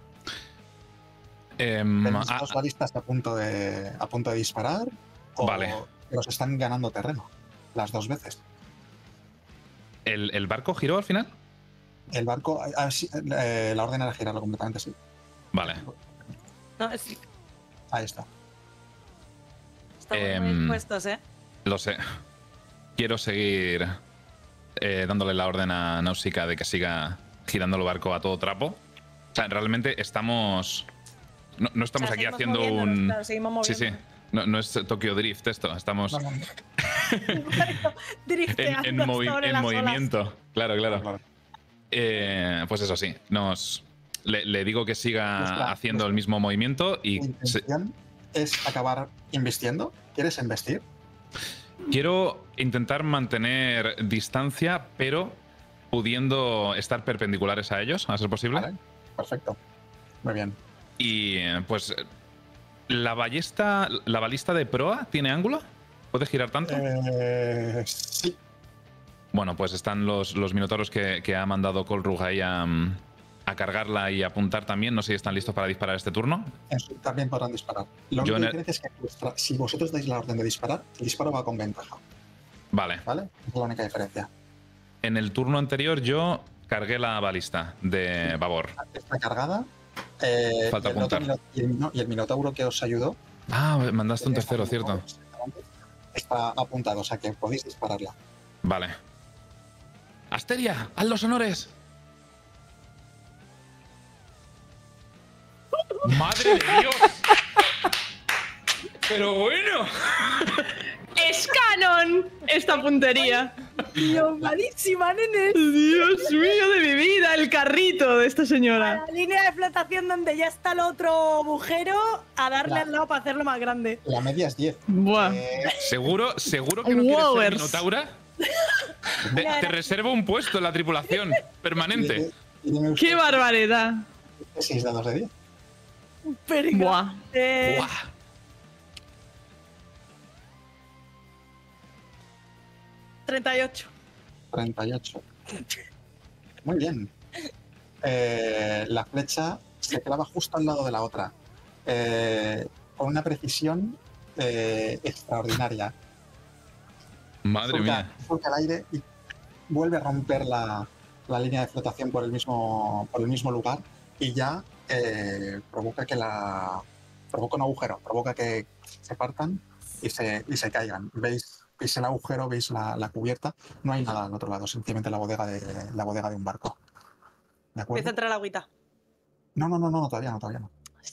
Speaker 3: Em,
Speaker 5: ¿Tenéis
Speaker 3: ah,
Speaker 5: dos balistas a punto de, a punto de disparar? ¿O
Speaker 3: Vale.
Speaker 5: los están ganando terreno? Las dos veces.
Speaker 3: ¿el, ¿El barco giró al final?
Speaker 5: El barco, ah, sí, eh, la orden era girarlo completamente, sí.
Speaker 3: Vale.
Speaker 4: no, es-
Speaker 5: Ahí está.
Speaker 4: estamos
Speaker 3: Em,
Speaker 4: muy dispuestos, ¿eh?
Speaker 3: Lo sé. Quiero seguir eh, dándole la orden a Nausicaa de que siga girando el barco a todo trapo. O sea, realmente estamos... No, no estamos
Speaker 4: O sea,
Speaker 3: aquí
Speaker 4: seguimos
Speaker 3: haciendo
Speaker 4: moviéndonos,
Speaker 3: un...
Speaker 4: claro, seguimos
Speaker 3: Sí, sí.
Speaker 4: moviéndonos.
Speaker 3: No, no es Tokyo Drift esto. Estamos
Speaker 5: No, no, no.
Speaker 3: en,
Speaker 4: Drifteando
Speaker 3: en movi-
Speaker 4: sobre
Speaker 3: en
Speaker 4: las olas.
Speaker 3: movimiento. Claro, claro.
Speaker 5: Claro.
Speaker 3: Eh, pues eso sí. Nos... Le, le digo que siga
Speaker 5: Nuestra-
Speaker 3: haciendo el mismo movimiento y
Speaker 5: Tu
Speaker 3: se-
Speaker 5: intención es acabar investiendo. ¿Quieres investir?
Speaker 3: quiero intentar mantener distancia, pero pudiendo estar perpendiculares a ellos, a ser posible.
Speaker 5: Vale, perfecto. Muy bien.
Speaker 3: Y eh, pues la ballesta, la balista de proa tiene ángulo. ¿Puede girar tanto?
Speaker 5: Eh, sí,
Speaker 3: Bueno, pues están los, los minotauros que, que ha mandado Kolrug ahí a, mm, a cargarla y a apuntar también. No sé si están listos para disparar este turno.
Speaker 5: en su- también podrán disparar. Lo
Speaker 3: Yo
Speaker 5: único
Speaker 3: en el-
Speaker 5: diferencia es que vuestra- si vosotros dais la orden de disparar, el disparo va con ventaja.
Speaker 3: Vale.
Speaker 5: ¿Vale? Es la única diferencia.
Speaker 3: En el turno anterior yo cargué la balista de Babor.
Speaker 5: Está cargada. eh,
Speaker 3: Falta
Speaker 5: y el otro
Speaker 3: apuntar.
Speaker 5: mino- y, el, no, y el minotauro que os ayudó
Speaker 3: Ah, mandaste un tercero, cierto.
Speaker 5: está apuntado, o sea que podéis dispararla.
Speaker 3: Vale. Asteria, haz los honores. ¡Madre de Dios! Pero bueno.
Speaker 1: ¡Es canon esta puntería!
Speaker 4: Dios, malísima, nene.
Speaker 1: ¡Dios mío de mi vida! El carrito de esta señora.
Speaker 4: La línea de flotación donde ya está el otro agujero, a darle
Speaker 5: La-
Speaker 4: al lado para hacerlo más grande.
Speaker 5: La media es diez.
Speaker 1: Buah.
Speaker 5: Eh,
Speaker 3: ¿Seguro, seguro que no quieres ser
Speaker 1: Wowers.
Speaker 3: Minotaura? Te, te reservo un puesto en la tripulación permanente.
Speaker 5: Dime usted
Speaker 1: ¡Qué barbaridad!
Speaker 5: seis dados de diez.
Speaker 4: Pero
Speaker 1: Buah.
Speaker 4: eh,
Speaker 3: Buah.
Speaker 4: treinta y ocho.
Speaker 5: treinta y ocho. Muy bien. Eh, la flecha se clava justo al lado de la otra. Eh, con una precisión eh, extraordinaria.
Speaker 3: Madre
Speaker 5: surca,
Speaker 3: mía.
Speaker 5: surca el aire y vuelve a romper la, la línea de flotación por el mismo, por el mismo lugar y ya eh, provoca que la provoca un agujero, provoca que se partan y se, y se caigan. Veis, veis el agujero, veis la, la cubierta, no hay nada al otro lado, simplemente la bodega de, la bodega de un barco. ¿De acuerdo?
Speaker 4: Empieza a entrar la agüita.
Speaker 5: No, no, no, no, todavía no, todavía no.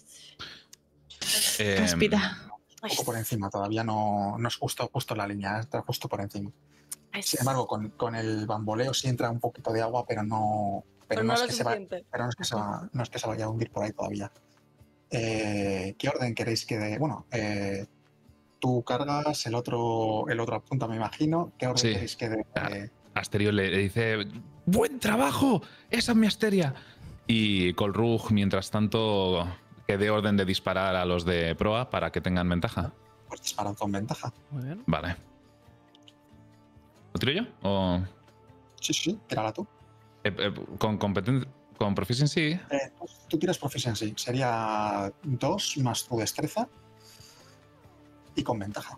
Speaker 3: Eh,
Speaker 1: Respira.
Speaker 5: Un poco por encima, todavía no, no es justo, justo la línea, está justo por encima. Sin embargo, con, con el bamboleo sí entra un poquito de agua, pero no, pero
Speaker 4: Pero
Speaker 5: no,
Speaker 4: no
Speaker 5: es
Speaker 4: lo
Speaker 5: que se va,
Speaker 4: suficiente.
Speaker 5: pero no es que se va, no es que se vaya a hundir por ahí todavía. Eh, ¿Qué orden queréis que dé? Bueno, eh, tú cargas, el otro, el otro apunta, me imagino. ¿Qué orden
Speaker 3: Sí.
Speaker 5: queréis que dé? Eh,
Speaker 3: Asterio le, le dice: ¡Buen trabajo! ¡Esa es mi Asteria! Y Colrug, mientras tanto, que dé orden de disparar a los de proa para que tengan ventaja.
Speaker 5: pues disparan con ventaja.
Speaker 2: Muy bien.
Speaker 3: Vale. ¿Lo tiro yo? ¿O
Speaker 5: Sí, sí, sí, tírala tú.
Speaker 3: eh, eh, con competen- con proficiency?
Speaker 5: Eh, tú tiras proficiency. Sería dos más tu destreza y con ventaja.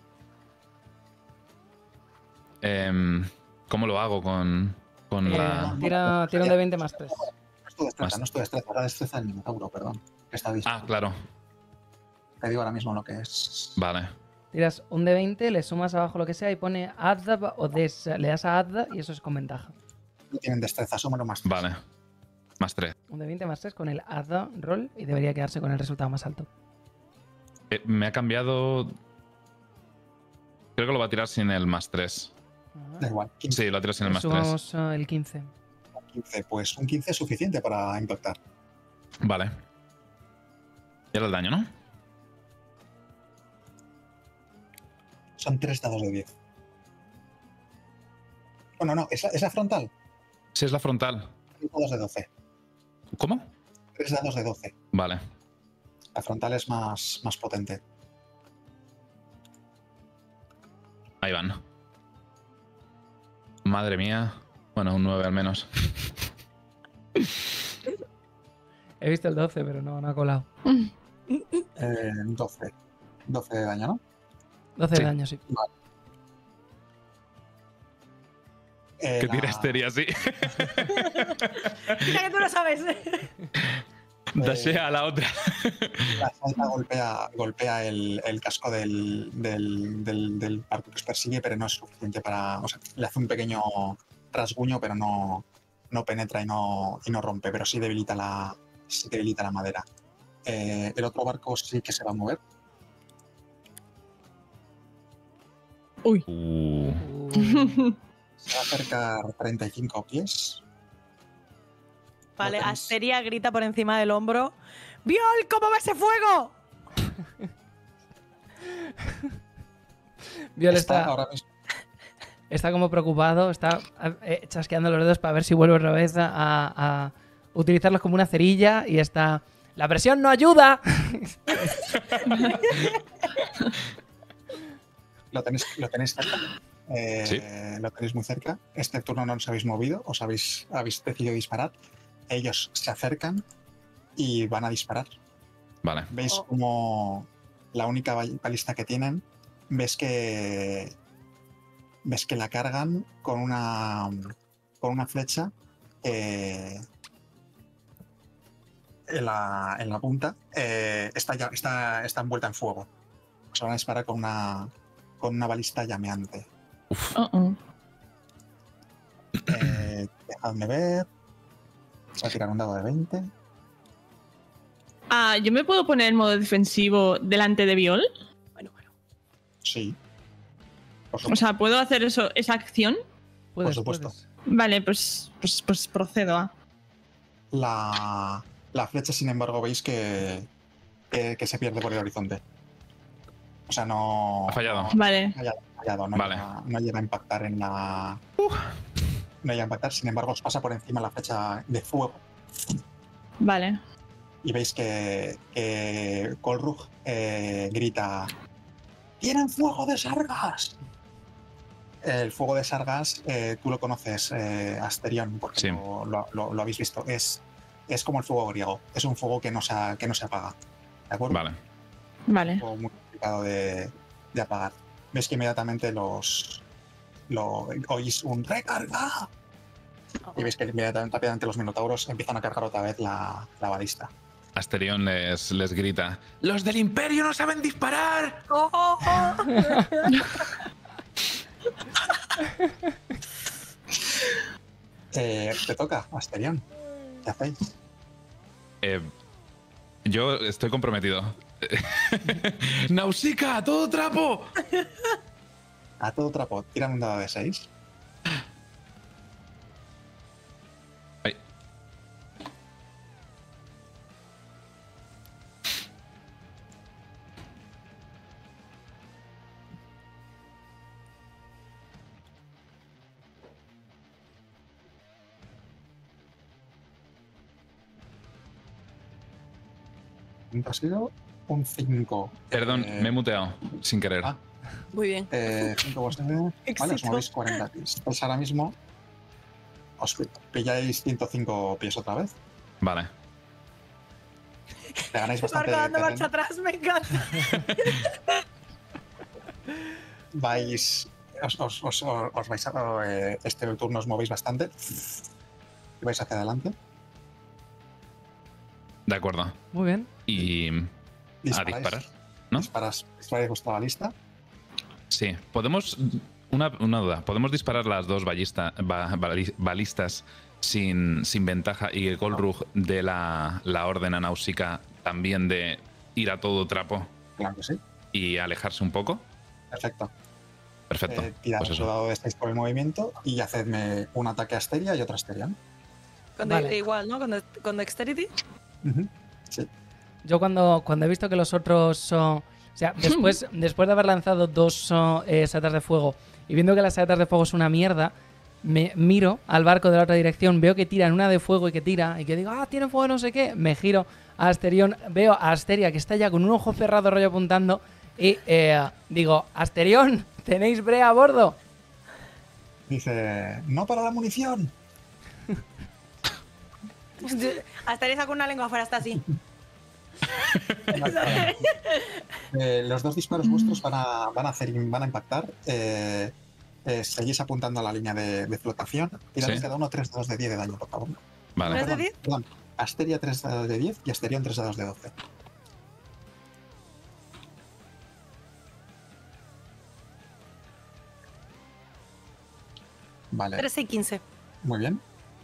Speaker 3: Em, ¿Cómo lo hago con, con
Speaker 2: Eh,
Speaker 3: la...?
Speaker 2: tira, tira un de veinte más tres.
Speaker 5: No es tu destreza,
Speaker 3: Más-
Speaker 5: no es tu destreza, es la destreza del Minotauro, perdón. Que está
Speaker 3: Ah,
Speaker 5: disparado.
Speaker 3: claro.
Speaker 5: Te digo ahora mismo lo que es.
Speaker 3: Vale.
Speaker 2: Tiras un de veinte, le sumas abajo lo que sea y pone add o des. Le das a add y eso es con ventaja.
Speaker 5: No tienen destreza, súmalo más. tres.
Speaker 3: Vale. Más tres.
Speaker 2: Un de veinte más tres con el add roll y debería quedarse con el resultado más alto.
Speaker 3: Eh, me ha cambiado... Creo que lo va a tirar sin el más tres.
Speaker 5: Da igual. quince,
Speaker 3: Sí, lo va a tirar sin el
Speaker 2: Le
Speaker 3: más tres.
Speaker 2: sumamos eh, el quince.
Speaker 5: quince. Pues un quince es suficiente para impactar.
Speaker 3: Vale. Y ahora el daño, ¿no?
Speaker 5: Son tres dados de diez. Bueno, no, es la, es la frontal.
Speaker 3: Si es la frontal.
Speaker 5: tres dados de doce.
Speaker 3: ¿Cómo?
Speaker 5: tres dados de doce.
Speaker 3: Vale.
Speaker 5: La frontal es más, más potente.
Speaker 3: Ahí van. Madre mía. Bueno, un nueve al menos.
Speaker 2: He visto el doce, pero no, no ha colado.
Speaker 5: Eh, doce. doce de daño, ¿no?
Speaker 2: doce
Speaker 3: Sí.
Speaker 2: de daño, sí.
Speaker 5: Eh,
Speaker 3: Que
Speaker 5: la-
Speaker 3: tira Asteria así.
Speaker 4: Mira que tú lo sabes.
Speaker 3: Dashea a la otra.
Speaker 5: La salta golpea, golpea el, el casco del, del, del, del barco que os persigue, pero no es suficiente para. O sea, le hace un pequeño rasguño, pero no, no penetra y no, y no rompe, pero sí debilita la, sí debilita la madera. Eh, el otro barco sí que se va a mover.
Speaker 1: Uy.
Speaker 3: Uh,
Speaker 2: Uh,
Speaker 5: Se va a acercar treinta y cinco pies.
Speaker 4: Vale,
Speaker 5: tenéis.
Speaker 4: Asteria grita por encima del hombro. ¡Viol, cómo va ese fuego!
Speaker 2: Viol
Speaker 5: Está
Speaker 2: está,
Speaker 5: ahora mismo.
Speaker 2: está como preocupado, está eh, chasqueando los dedos para ver si vuelve otra vez a, a utilizarlos como una cerilla y está... ¡La presión no ayuda!
Speaker 5: Lo tenéis, lo tenéis cerca. Eh,
Speaker 3: Sí.
Speaker 5: Lo tenéis muy cerca. Este turno no os habéis movido, os habéis, habéis decidido disparar. Ellos se acercan y van a disparar.
Speaker 3: vale.
Speaker 5: Veis
Speaker 4: Oh.
Speaker 5: como la única bal- balista que tienen, ves que ves que la cargan con una con una flecha eh, en, la, en la punta eh, está, ya- está, está envuelta en fuego. Se van a disparar con una con una balista llameante.
Speaker 1: Uh -uh.
Speaker 5: Eh, dejadme ver. Voy a tirar un dado de veinte.
Speaker 1: Ah, ¿yo me puedo poner en modo defensivo delante de Viol?
Speaker 4: Bueno, bueno.
Speaker 5: Sí. Por
Speaker 1: O
Speaker 5: supuesto.
Speaker 1: sea, ¿puedo hacer eso, esa acción?
Speaker 2: Puedes,
Speaker 5: supuesto.
Speaker 2: puedes.
Speaker 1: Vale, pues, pues, pues procedo a...
Speaker 5: La, la flecha, sin embargo, veis que, que, que se pierde por el horizonte. O sea, no.
Speaker 3: Ha fallado.
Speaker 5: No,
Speaker 1: Vale.
Speaker 5: ha fallado, ha fallado, no,
Speaker 3: Vale.
Speaker 5: llega, no llega a impactar en la. No llega a impactar, sin embargo, os pasa por encima la flecha de fuego.
Speaker 1: Vale.
Speaker 5: Y veis que, que Colrug eh, grita: ¡Tienen fuego de sargas! el fuego de Sargas, eh, tú lo conoces, eh, Asterión, porque
Speaker 3: Sí.
Speaker 5: lo, lo- lo- lo habéis visto. Es, es como el fuego griego. Es un fuego que no se, a- que no se apaga. ¿De acuerdo?
Speaker 3: Vale.
Speaker 1: Vale.
Speaker 5: Un fuego muy complicado de, de apagar. Ves que inmediatamente los lo, oís un recarga. Y veis que inmediatamente rápidamente los minotauros empiezan a cargar otra vez la, la balista.
Speaker 3: Asterión les, les grita: ¡Los del Imperio no saben disparar!
Speaker 4: ¡Oh, oh, oh!
Speaker 5: Eh, te toca, Asterión. ¿Qué hacéis?
Speaker 3: Eh, yo estoy comprometido. ¡Nausicaa, a todo trapo!
Speaker 5: A todo trapo, tiran un dado de seis.
Speaker 3: Ay.
Speaker 5: Ha sido un cinco.
Speaker 3: Perdón,
Speaker 5: Eh,
Speaker 3: me he muteado sin querer.
Speaker 5: ah.
Speaker 4: Muy bien.
Speaker 5: Eh, cinco vosotros. Vale, os
Speaker 4: Éxito.
Speaker 5: movéis cuarenta pies. Pues ahora mismo os pilláis ciento cinco pies otra vez.
Speaker 3: Vale.
Speaker 5: Le ganáis bastante
Speaker 4: Marco dando
Speaker 5: terreno.
Speaker 4: marcha atrás, me encanta.
Speaker 5: Vais. Os, os, os, os vais a. eh, este turno os movéis bastante. Y vais hacia adelante.
Speaker 3: De acuerdo.
Speaker 2: Muy bien.
Speaker 3: Y. A
Speaker 5: Disparáis.
Speaker 3: disparar, ¿no?
Speaker 5: Disparas, disparáis vuestra balista.
Speaker 3: Sí. Podemos. Una, una duda. ¿Podemos disparar las dos ballista, ba- bali- balistas sin, sin ventaja y que Golrug dé la, la orden a Nausicaa también de ir a todo trapo
Speaker 5: Claro que sí.
Speaker 3: y alejarse un poco?
Speaker 5: Perfecto.
Speaker 3: Perfecto.
Speaker 5: Eh, tirad
Speaker 3: Pues
Speaker 5: otro
Speaker 3: eso.
Speaker 5: dado de seis por el movimiento y hacedme un ataque a Asteria y otro a Asterión.
Speaker 4: Con
Speaker 2: Vale.
Speaker 4: de- igual, ¿no? Con, de- con Dexterity.
Speaker 5: Ujú. Sí.
Speaker 2: Yo cuando, cuando he visto que los otros son... O sea, después, después de haber lanzado dos oh, eh, saetas de fuego y viendo que las saetas de fuego es una mierda, me miro al barco de la otra dirección, veo que tiran una de fuego y que tira, y que digo, ah, tiene fuego no sé qué, me giro a Asterión, veo a Asteria que está ya con un ojo cerrado rollo apuntando y eh, digo, Asterión, ¿tenéis brea a bordo?
Speaker 5: Dice, no para la munición.
Speaker 4: Hasta con una lengua afuera, está así.
Speaker 5: Eh, los dos disparos vuestros van a, van a, hacer, van a impactar. Eh, eh, seguís apuntando a la línea de, de flotación. Tirad
Speaker 3: Sí.
Speaker 5: cada uno tres dados de diez de daño, por favor.
Speaker 3: Vale.
Speaker 4: ¿Tres de
Speaker 5: Perdón,
Speaker 4: diez?
Speaker 5: perdón. Asteria tres dados de diez y Asterión tres dados de doce. Vale,
Speaker 4: trece y quince.
Speaker 5: muy bien.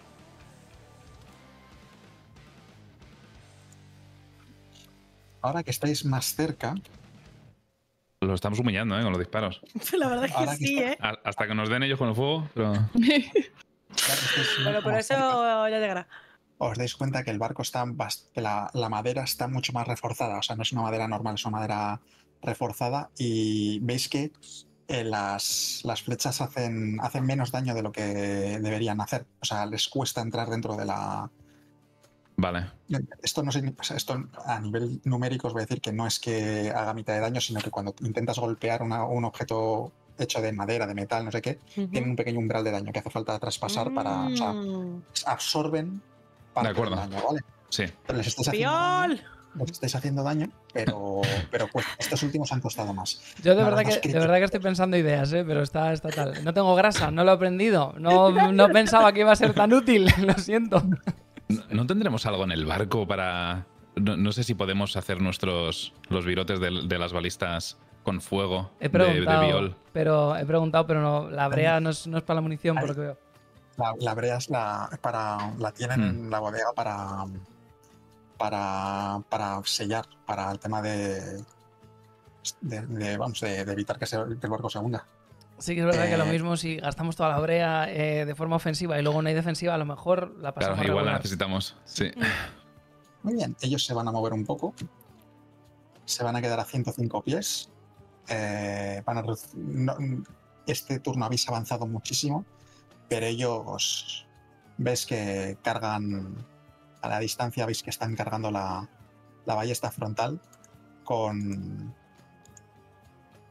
Speaker 5: Ahora que estáis más cerca,
Speaker 3: Lo estamos humillando, ¿eh? Con los disparos.
Speaker 4: La verdad es que
Speaker 5: Ahora que
Speaker 4: sí,
Speaker 5: está-
Speaker 4: ¿eh?
Speaker 3: A- hasta que nos den ellos con el fuego, pero.
Speaker 5: ahora que estáis
Speaker 4: Pero
Speaker 5: mucho
Speaker 4: por
Speaker 5: más
Speaker 4: eso
Speaker 5: cerca,
Speaker 4: ya llegará.
Speaker 5: os dais cuenta que el barco está, bast- que la, la madera está mucho más reforzada, o sea, no es una madera normal, es una madera reforzada y veis que eh, las, las flechas hacen, hacen menos daño de lo que deberían hacer, o sea, les cuesta entrar dentro de la...
Speaker 3: Vale.
Speaker 5: Esto, no signi- o sea, esto a nivel numérico os voy a decir que no es que haga mitad de daño, sino que cuando intentas golpear una- un objeto hecho de madera, de metal, no sé qué, tienen un pequeño umbral de daño que hace falta traspasar para... O sea,
Speaker 4: Mm.
Speaker 5: absorben parte
Speaker 3: De acuerdo.
Speaker 5: del daño, ¿vale?
Speaker 3: Sí.
Speaker 5: Pero les estáis haciendo daño,
Speaker 4: ¡Piol!
Speaker 5: les estáis haciendo daño, pero, pero pues estos últimos han costado más.
Speaker 2: Yo de
Speaker 5: No,
Speaker 2: verdad,
Speaker 5: no,
Speaker 2: que,
Speaker 5: es que-
Speaker 2: de verdad que estoy pensando ideas, ¿eh? Pero está, está tal. No tengo grasa, no lo he aprendido. No, no pensaba que iba a ser tan útil, lo siento.
Speaker 3: ¿No, no tendremos algo en el barco para.? No, no sé si podemos hacer nuestros. Los virotes de, de las balistas con fuego
Speaker 2: He
Speaker 3: de, de
Speaker 2: preguntado,
Speaker 3: viol.
Speaker 2: pero he preguntado, pero no, la brea no es, no es para la munición, por lo que veo.
Speaker 5: La, la brea es la, para, la tienen
Speaker 3: Hmm.
Speaker 5: en la bodega para, para, para sellar, para el tema de, de, de, vamos, de, de evitar que, se, que el barco se hunda.
Speaker 2: Sí que es verdad que lo
Speaker 5: Eh,
Speaker 2: mismo si gastamos toda la brea eh, de forma ofensiva y luego no hay defensiva, a lo mejor la pasamos
Speaker 3: Claro, igual la
Speaker 2: regular.
Speaker 3: necesitamos. Sí.
Speaker 5: Muy bien, ellos se van a mover un poco, se van a quedar a ciento cinco pies. Eh, van a redu- no- este turno habéis avanzado muchísimo, pero ellos ves que cargan a la distancia, veis que están cargando la, la ballesta frontal con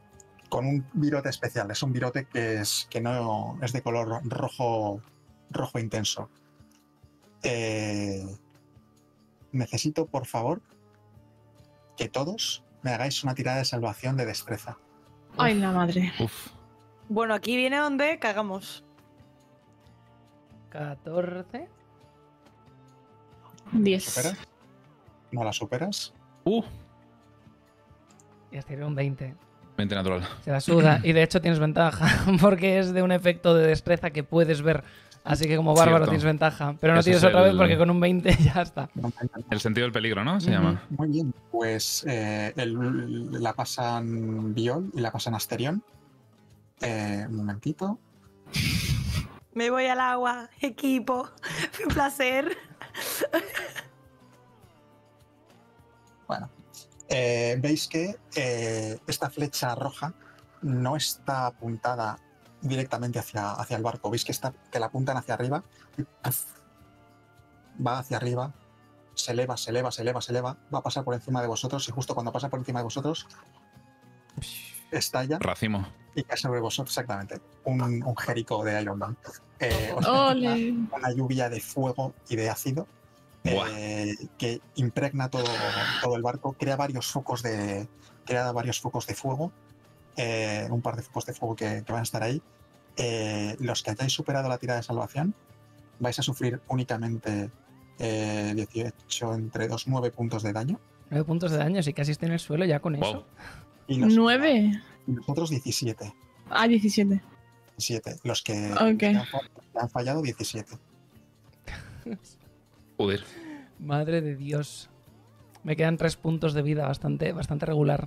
Speaker 5: con un virote especial. Es un virote que es que no es de color rojo, rojo intenso. Eh, necesito, por favor, que todos me hagáis una tirada de salvación de destreza.
Speaker 1: Ay, la madre.
Speaker 3: Uf.
Speaker 4: Bueno, aquí viene donde cagamos.
Speaker 2: catorce.
Speaker 1: diez.
Speaker 5: ¿Superas? ¿No la superas?
Speaker 3: Uh.
Speaker 2: Y has tirado un veinte.
Speaker 3: veinte natural.
Speaker 2: Se la suda. Y de hecho tienes ventaja, porque es de un efecto de destreza que puedes ver. Así que como bárbaro
Speaker 3: Cierto.
Speaker 2: tienes ventaja. Pero no
Speaker 3: Ese
Speaker 2: tienes
Speaker 3: es
Speaker 2: otra vez
Speaker 3: el-
Speaker 2: porque con un veinte ya está.
Speaker 3: El sentido del peligro, ¿no? Se
Speaker 2: Ujú.
Speaker 3: llama.
Speaker 5: Muy bien, pues eh, el- la pasan Viol y la pasan Asterion. Eh, un momentito.
Speaker 4: Me voy al agua, equipo. Un placer.
Speaker 5: Bueno, eh, veis que eh, esta flecha roja no está apuntada directamente hacia, hacia el barco. Veis que, está, que la apuntan hacia arriba. Y ¡puf! Va hacia arriba, se eleva, se eleva, se eleva, se eleva. Va a pasar por encima de vosotros y justo cuando pasa por encima de vosotros estalla
Speaker 3: Racimo.
Speaker 5: y cae sobre vosotros exactamente. Un, un Jericho de Iron Man. Eh, os
Speaker 1: Ole.
Speaker 5: empieza una lluvia de fuego y de ácido eh, que impregna todo, todo el barco, crea varios focos de, crea varios focos de fuego, eh, un par de focos de fuego que, que van a estar ahí. Eh, los que hayáis superado la tirada de salvación vais a sufrir únicamente eh, dieciocho entre dos, nueve puntos de daño.
Speaker 2: nueve puntos de daño, si casi estoy en el suelo ya con eso.
Speaker 3: Wow.
Speaker 5: Y los,
Speaker 1: ¿nueve?
Speaker 5: y los otros diecisiete.
Speaker 1: Ah, diecisiete.
Speaker 5: diecisiete. Los que,
Speaker 1: Ok.
Speaker 5: los que han, fa- que han fallado, diecisiete.
Speaker 3: Joder.
Speaker 2: Madre de Dios. Me quedan tres puntos de vida, bastante, bastante regular.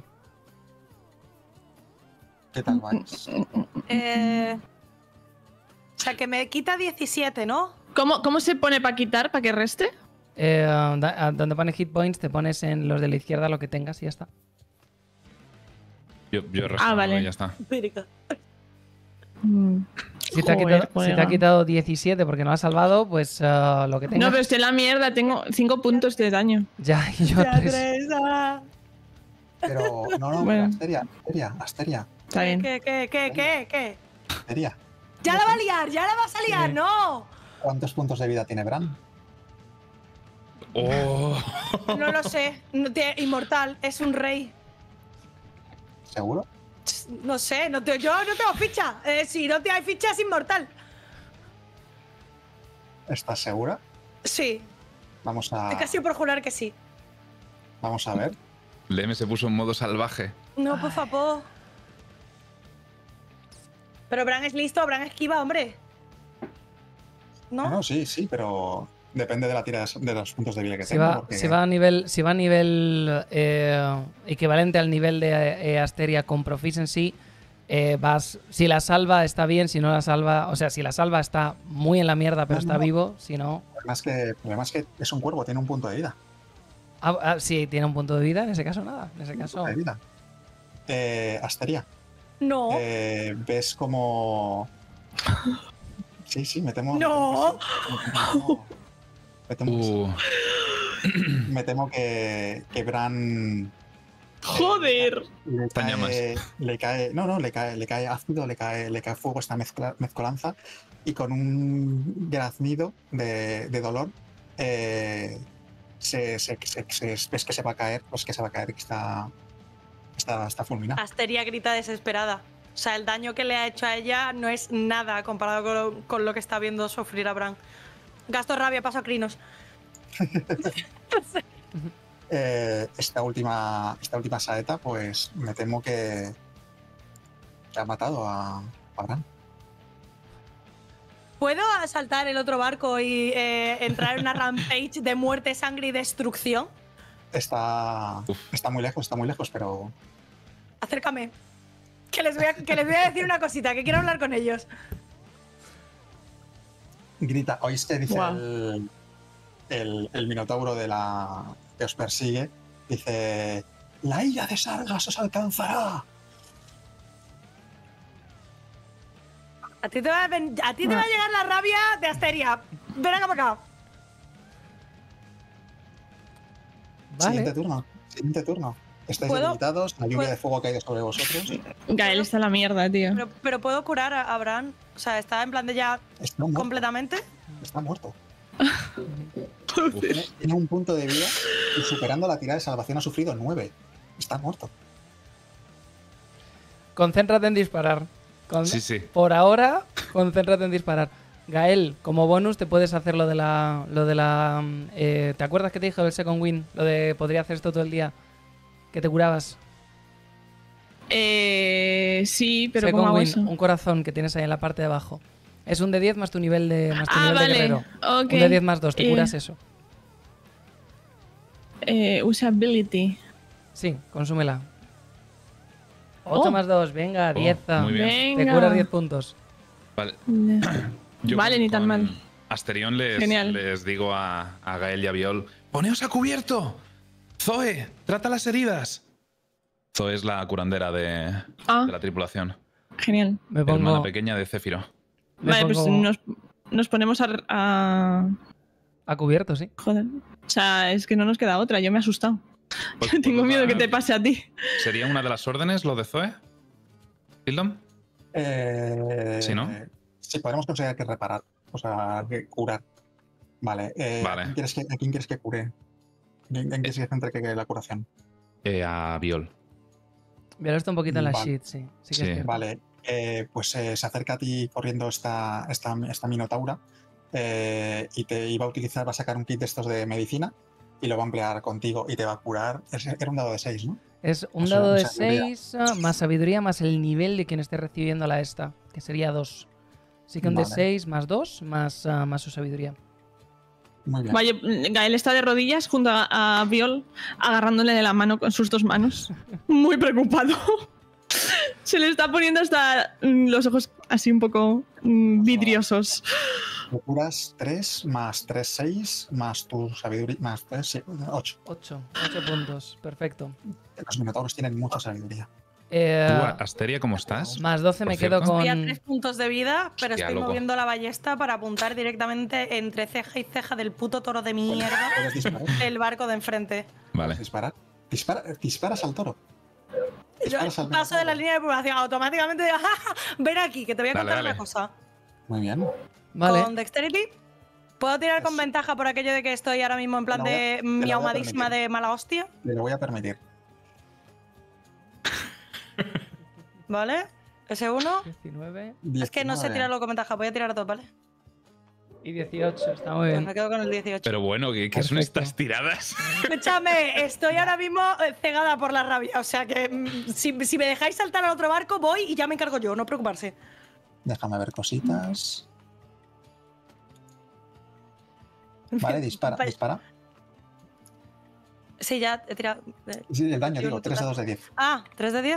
Speaker 5: ¿Qué tal vais?
Speaker 4: Eh, o sea, que me quita diecisiete, ¿no?
Speaker 1: ¿Cómo, ¿Cómo se pone para quitar, para que reste?
Speaker 2: Eh, da- a- donde pone hit points, te pones en los de la izquierda lo que tengas y ya está.
Speaker 3: Yo, yo he
Speaker 1: Ah,
Speaker 3: restado,
Speaker 1: vale.
Speaker 3: ya está.
Speaker 1: Mm.
Speaker 2: Si te, ha
Speaker 1: Joder,
Speaker 2: quitado, si te ha
Speaker 1: colega.
Speaker 2: quitado diecisiete porque no has salvado, pues eh, lo que tengas.
Speaker 1: No, pero estoy en la mierda, tengo cinco puntos de daño.
Speaker 2: Ya, y yo tres.
Speaker 5: Pero no, no,
Speaker 1: Bueno.
Speaker 5: Asteria, Asteria, Asteria,
Speaker 1: Está bien.
Speaker 4: ¿Qué, qué, qué, qué, qué?
Speaker 5: Asteria.
Speaker 4: ¡Ya la va a liar! ¡Ya la vas a liar!
Speaker 2: Sí.
Speaker 4: ¡No!
Speaker 5: ¿Cuántos puntos de vida tiene Bran?
Speaker 3: Oh.
Speaker 4: No lo sé. No tiene- inmortal. Es un rey.
Speaker 5: ¿Seguro?
Speaker 4: No sé. No te- yo no tengo ficha. Eh, si no te hay ficha, es inmortal.
Speaker 5: ¿Estás segura?
Speaker 4: Sí.
Speaker 5: Vamos a,
Speaker 4: Es casi por jurar que sí.
Speaker 5: vamos a ver.
Speaker 3: Leme se puso en modo salvaje.
Speaker 4: No, por favor. Pero Bran es listo. Bran esquiva, hombre. ¿No?
Speaker 5: No, no, sí, sí, pero depende de la tira de, de los puntos de vida que
Speaker 2: Si
Speaker 5: tenga.
Speaker 2: va,
Speaker 5: porque-
Speaker 2: si va a nivel, si va a nivel eh, equivalente al nivel de eh, Asteria con Proficiency, eh, vas, si la salva está bien, si no la salva, o sea, si la salva está muy en la mierda pero
Speaker 5: No,
Speaker 2: está
Speaker 5: no.
Speaker 2: vivo, si no...
Speaker 5: El problema es que, el problema es que es un cuervo, tiene un punto de vida.
Speaker 2: Ah, ah, si tiene un punto de vida, en ese caso nada, en ese
Speaker 5: Un
Speaker 2: caso...
Speaker 5: punto de vida. Eh, Asteria,
Speaker 4: No.
Speaker 5: eh, ves como... Sí, sí, me temo...
Speaker 4: No.
Speaker 5: Me temo,
Speaker 3: Uh.
Speaker 5: me temo que, que Bran...
Speaker 1: Joder.
Speaker 5: Le
Speaker 3: Está en llamas.
Speaker 5: cae, le cae, no, no, le cae, le cae ácido, le cae, le cae fuego esta mezcla, mezcolanza y con un graznido de, de dolor eh, se, se, se, se- ves que se va a caer, pues que se va a caer, que está, está, está fulminada.
Speaker 4: Asteria grita desesperada. O sea, el daño que le ha hecho a ella no es nada comparado con lo, con lo que está viendo sufrir a Bran. Gasto rabia, paso a Crinos.
Speaker 5: Eh, esta última, esta última saeta, pues me temo que, que ha matado a, a Bran.
Speaker 4: ¿Puedo asaltar el otro barco y eh, entrar en una rampage de muerte, sangre y destrucción?
Speaker 5: Está,
Speaker 3: Uf.
Speaker 5: está muy lejos, está muy lejos, pero
Speaker 4: Acércame. Que les, voy a, que les voy a decir una cosita, que quiero hablar con ellos.
Speaker 5: grita, oís que dice
Speaker 1: Guau.
Speaker 5: el, el, el minotauro de la que os persigue, dice, la ira de Sargas os alcanzará.
Speaker 4: A ti te va a, ven- a, ti te va a llegar la rabia de Asteria. Ven acá para acá.
Speaker 2: Vale.
Speaker 5: Siguiente turno, siguiente turno. Estáis
Speaker 4: ¿Puedo?
Speaker 5: debilitados, la lluvia
Speaker 4: ¿Puedo?
Speaker 5: de fuego ha caído sobre vosotros.
Speaker 1: Gael está en la mierda, tío.
Speaker 4: Pero, pero puedo curar a Abraham. O sea, está en plan de ya
Speaker 5: Está muerto.
Speaker 4: completamente.
Speaker 5: Está muerto. Tiene, tiene un punto de vida y superando la tirada de salvación ha sufrido nueve. Está muerto.
Speaker 2: Concéntrate en disparar. Con-
Speaker 3: Sí, sí.
Speaker 2: Por ahora, concéntrate en disparar. Gael, como bonus te puedes hacer lo de la... Lo de la eh, ¿te acuerdas que te dije el second win? Lo de podría hacer esto todo el día. Que te curabas.
Speaker 1: Eh, sí, pero
Speaker 2: Second
Speaker 1: ¿cómo hago
Speaker 2: win,
Speaker 1: eso?
Speaker 2: un corazón que tienes ahí en la parte de abajo. Es un de diez más tu nivel de, más tu
Speaker 1: Ah,
Speaker 2: nivel de
Speaker 1: vale.
Speaker 2: guerrero.
Speaker 1: Ok.
Speaker 2: Un de diez más dos, te
Speaker 1: Eh,
Speaker 2: curas eso.
Speaker 1: Eh, usability.
Speaker 2: Sí, consúmela. ocho
Speaker 1: Oh.
Speaker 2: más dos, venga,
Speaker 3: Oh,
Speaker 2: diez.
Speaker 3: muy bien.
Speaker 2: Te
Speaker 1: Venga.
Speaker 2: curas diez puntos.
Speaker 3: Vale.
Speaker 1: Vale,
Speaker 3: con-
Speaker 1: ni tan
Speaker 3: con
Speaker 1: mal.
Speaker 3: Asterión les,
Speaker 1: Genial.
Speaker 3: les digo a, a Gael y a Viol: ¡poneos a cubierto! ¡Zoe! ¡Trata las heridas! Zoe es la curandera de,
Speaker 1: Ah,
Speaker 3: de la tripulación.
Speaker 1: genial.
Speaker 2: Me
Speaker 3: Hermana
Speaker 2: pongo...
Speaker 3: pequeña de Céfiro.
Speaker 2: me
Speaker 1: Vale, pues
Speaker 2: pongo
Speaker 1: nos, nos ponemos a, a-
Speaker 2: a cubierto, sí.
Speaker 1: Joder. O sea, es que no nos queda otra. Yo me he asustado.
Speaker 3: Pues-
Speaker 1: Tengo
Speaker 3: pues
Speaker 1: miedo
Speaker 3: nada,
Speaker 1: que te pase a ti.
Speaker 3: ¿Sería una de las órdenes lo de Zoe? ¿Tildom?
Speaker 5: Eh,
Speaker 3: Sí, ¿no?
Speaker 5: Sí, podemos conseguir que reparar. O sea, que curar. Vale. eh,
Speaker 3: Vale.
Speaker 5: ¿a, quién quieres que, ¿A quién quieres que cure? ¿En, en qué se centre que que la curación?
Speaker 3: Eh, a Viol.
Speaker 2: Veo esto un poquito en la
Speaker 5: Vale.
Speaker 2: sheet, sí. Sí que
Speaker 3: Sí.
Speaker 2: es cierto.
Speaker 5: Vale. eh, pues eh, se acerca a ti corriendo esta, esta, esta minotaura eh, y te iba a utilizar, va a sacar un kit de estos de medicina y lo va a emplear contigo y te va a curar. Es- Era un dado de seis, ¿no?
Speaker 2: Es un
Speaker 5: O sea,
Speaker 2: dado de
Speaker 5: sabiduría.
Speaker 2: seis más sabiduría más el nivel de quien esté recibiendo la esta, que sería dos. Así que un de
Speaker 5: Vale.
Speaker 2: seis más dos más, ah, más su sabiduría.
Speaker 5: Muy bien.
Speaker 1: Vaya, Gael está de rodillas junto a, a Viol, agarrándole de la mano con sus dos manos. Muy preocupado. Se le está poniendo hasta mm, los ojos así un poco mm, vidriosos.
Speaker 5: Te curas tres más tres, seis más tu sabiduría, más tres, ocho.
Speaker 2: ocho. ocho puntos. Perfecto.
Speaker 5: Los minotauros tienen mucha sabiduría.
Speaker 2: Eh,
Speaker 3: ¿Tú, Asteria, cómo estás?
Speaker 2: más doce me
Speaker 3: Por
Speaker 2: quedo
Speaker 3: cierto.
Speaker 2: con...
Speaker 4: Estoy a tres puntos de vida, pero
Speaker 3: Hostia,
Speaker 4: estoy
Speaker 3: loco.
Speaker 4: moviendo la ballesta para apuntar directamente entre ceja y ceja del puto toro de mierda
Speaker 5: ¿Puedes disparar?
Speaker 4: del barco de enfrente.
Speaker 3: Vale.
Speaker 5: ¿Puedes disparar? Dispara, disparas al toro.
Speaker 4: Yo
Speaker 5: Disparas al
Speaker 4: paso de la
Speaker 5: minotauro.
Speaker 4: línea de población, automáticamente digo, "Ja, ja, ven aquí, que te voy a
Speaker 3: Dale,
Speaker 4: contar
Speaker 3: dale.
Speaker 4: una cosa.
Speaker 5: Muy bien.
Speaker 2: Vale.
Speaker 4: Con Dexterity, ¿puedo tirar con
Speaker 5: Pues-
Speaker 4: ventaja por aquello de que estoy ahora mismo en plan
Speaker 5: Te la voy a-
Speaker 4: de
Speaker 5: te la voy a
Speaker 4: miaumadísima
Speaker 5: permitir.
Speaker 4: de mala hostia?
Speaker 5: Te lo voy a permitir.
Speaker 4: ¿Vale? Ese uno.
Speaker 2: diecinueve
Speaker 4: Es que no sé
Speaker 5: diecinueve.
Speaker 4: tirarlo con ventaja, voy a tirar dos, ¿vale?
Speaker 2: y dieciocho. Está muy
Speaker 4: Pues
Speaker 2: bien.
Speaker 4: me quedo con el dieciocho.
Speaker 3: Pero bueno, ¿qué, qué son
Speaker 2: Perfecto.
Speaker 3: estas tiradas?
Speaker 4: Escúchame, estoy ahora mismo eh, cegada por la rabia. O sea que mm, si, si me dejáis saltar al otro barco, voy y ya me encargo yo, no preocuparse.
Speaker 5: Déjame ver cositas. Vale, dispara,
Speaker 4: Vale.
Speaker 5: dispara.
Speaker 4: Sí, ya he tirado. eh,
Speaker 5: Sí, el daño,
Speaker 4: Yo
Speaker 5: digo,
Speaker 4: no
Speaker 5: tres
Speaker 4: total.
Speaker 5: dados de diez.
Speaker 4: Ah, tres de diez.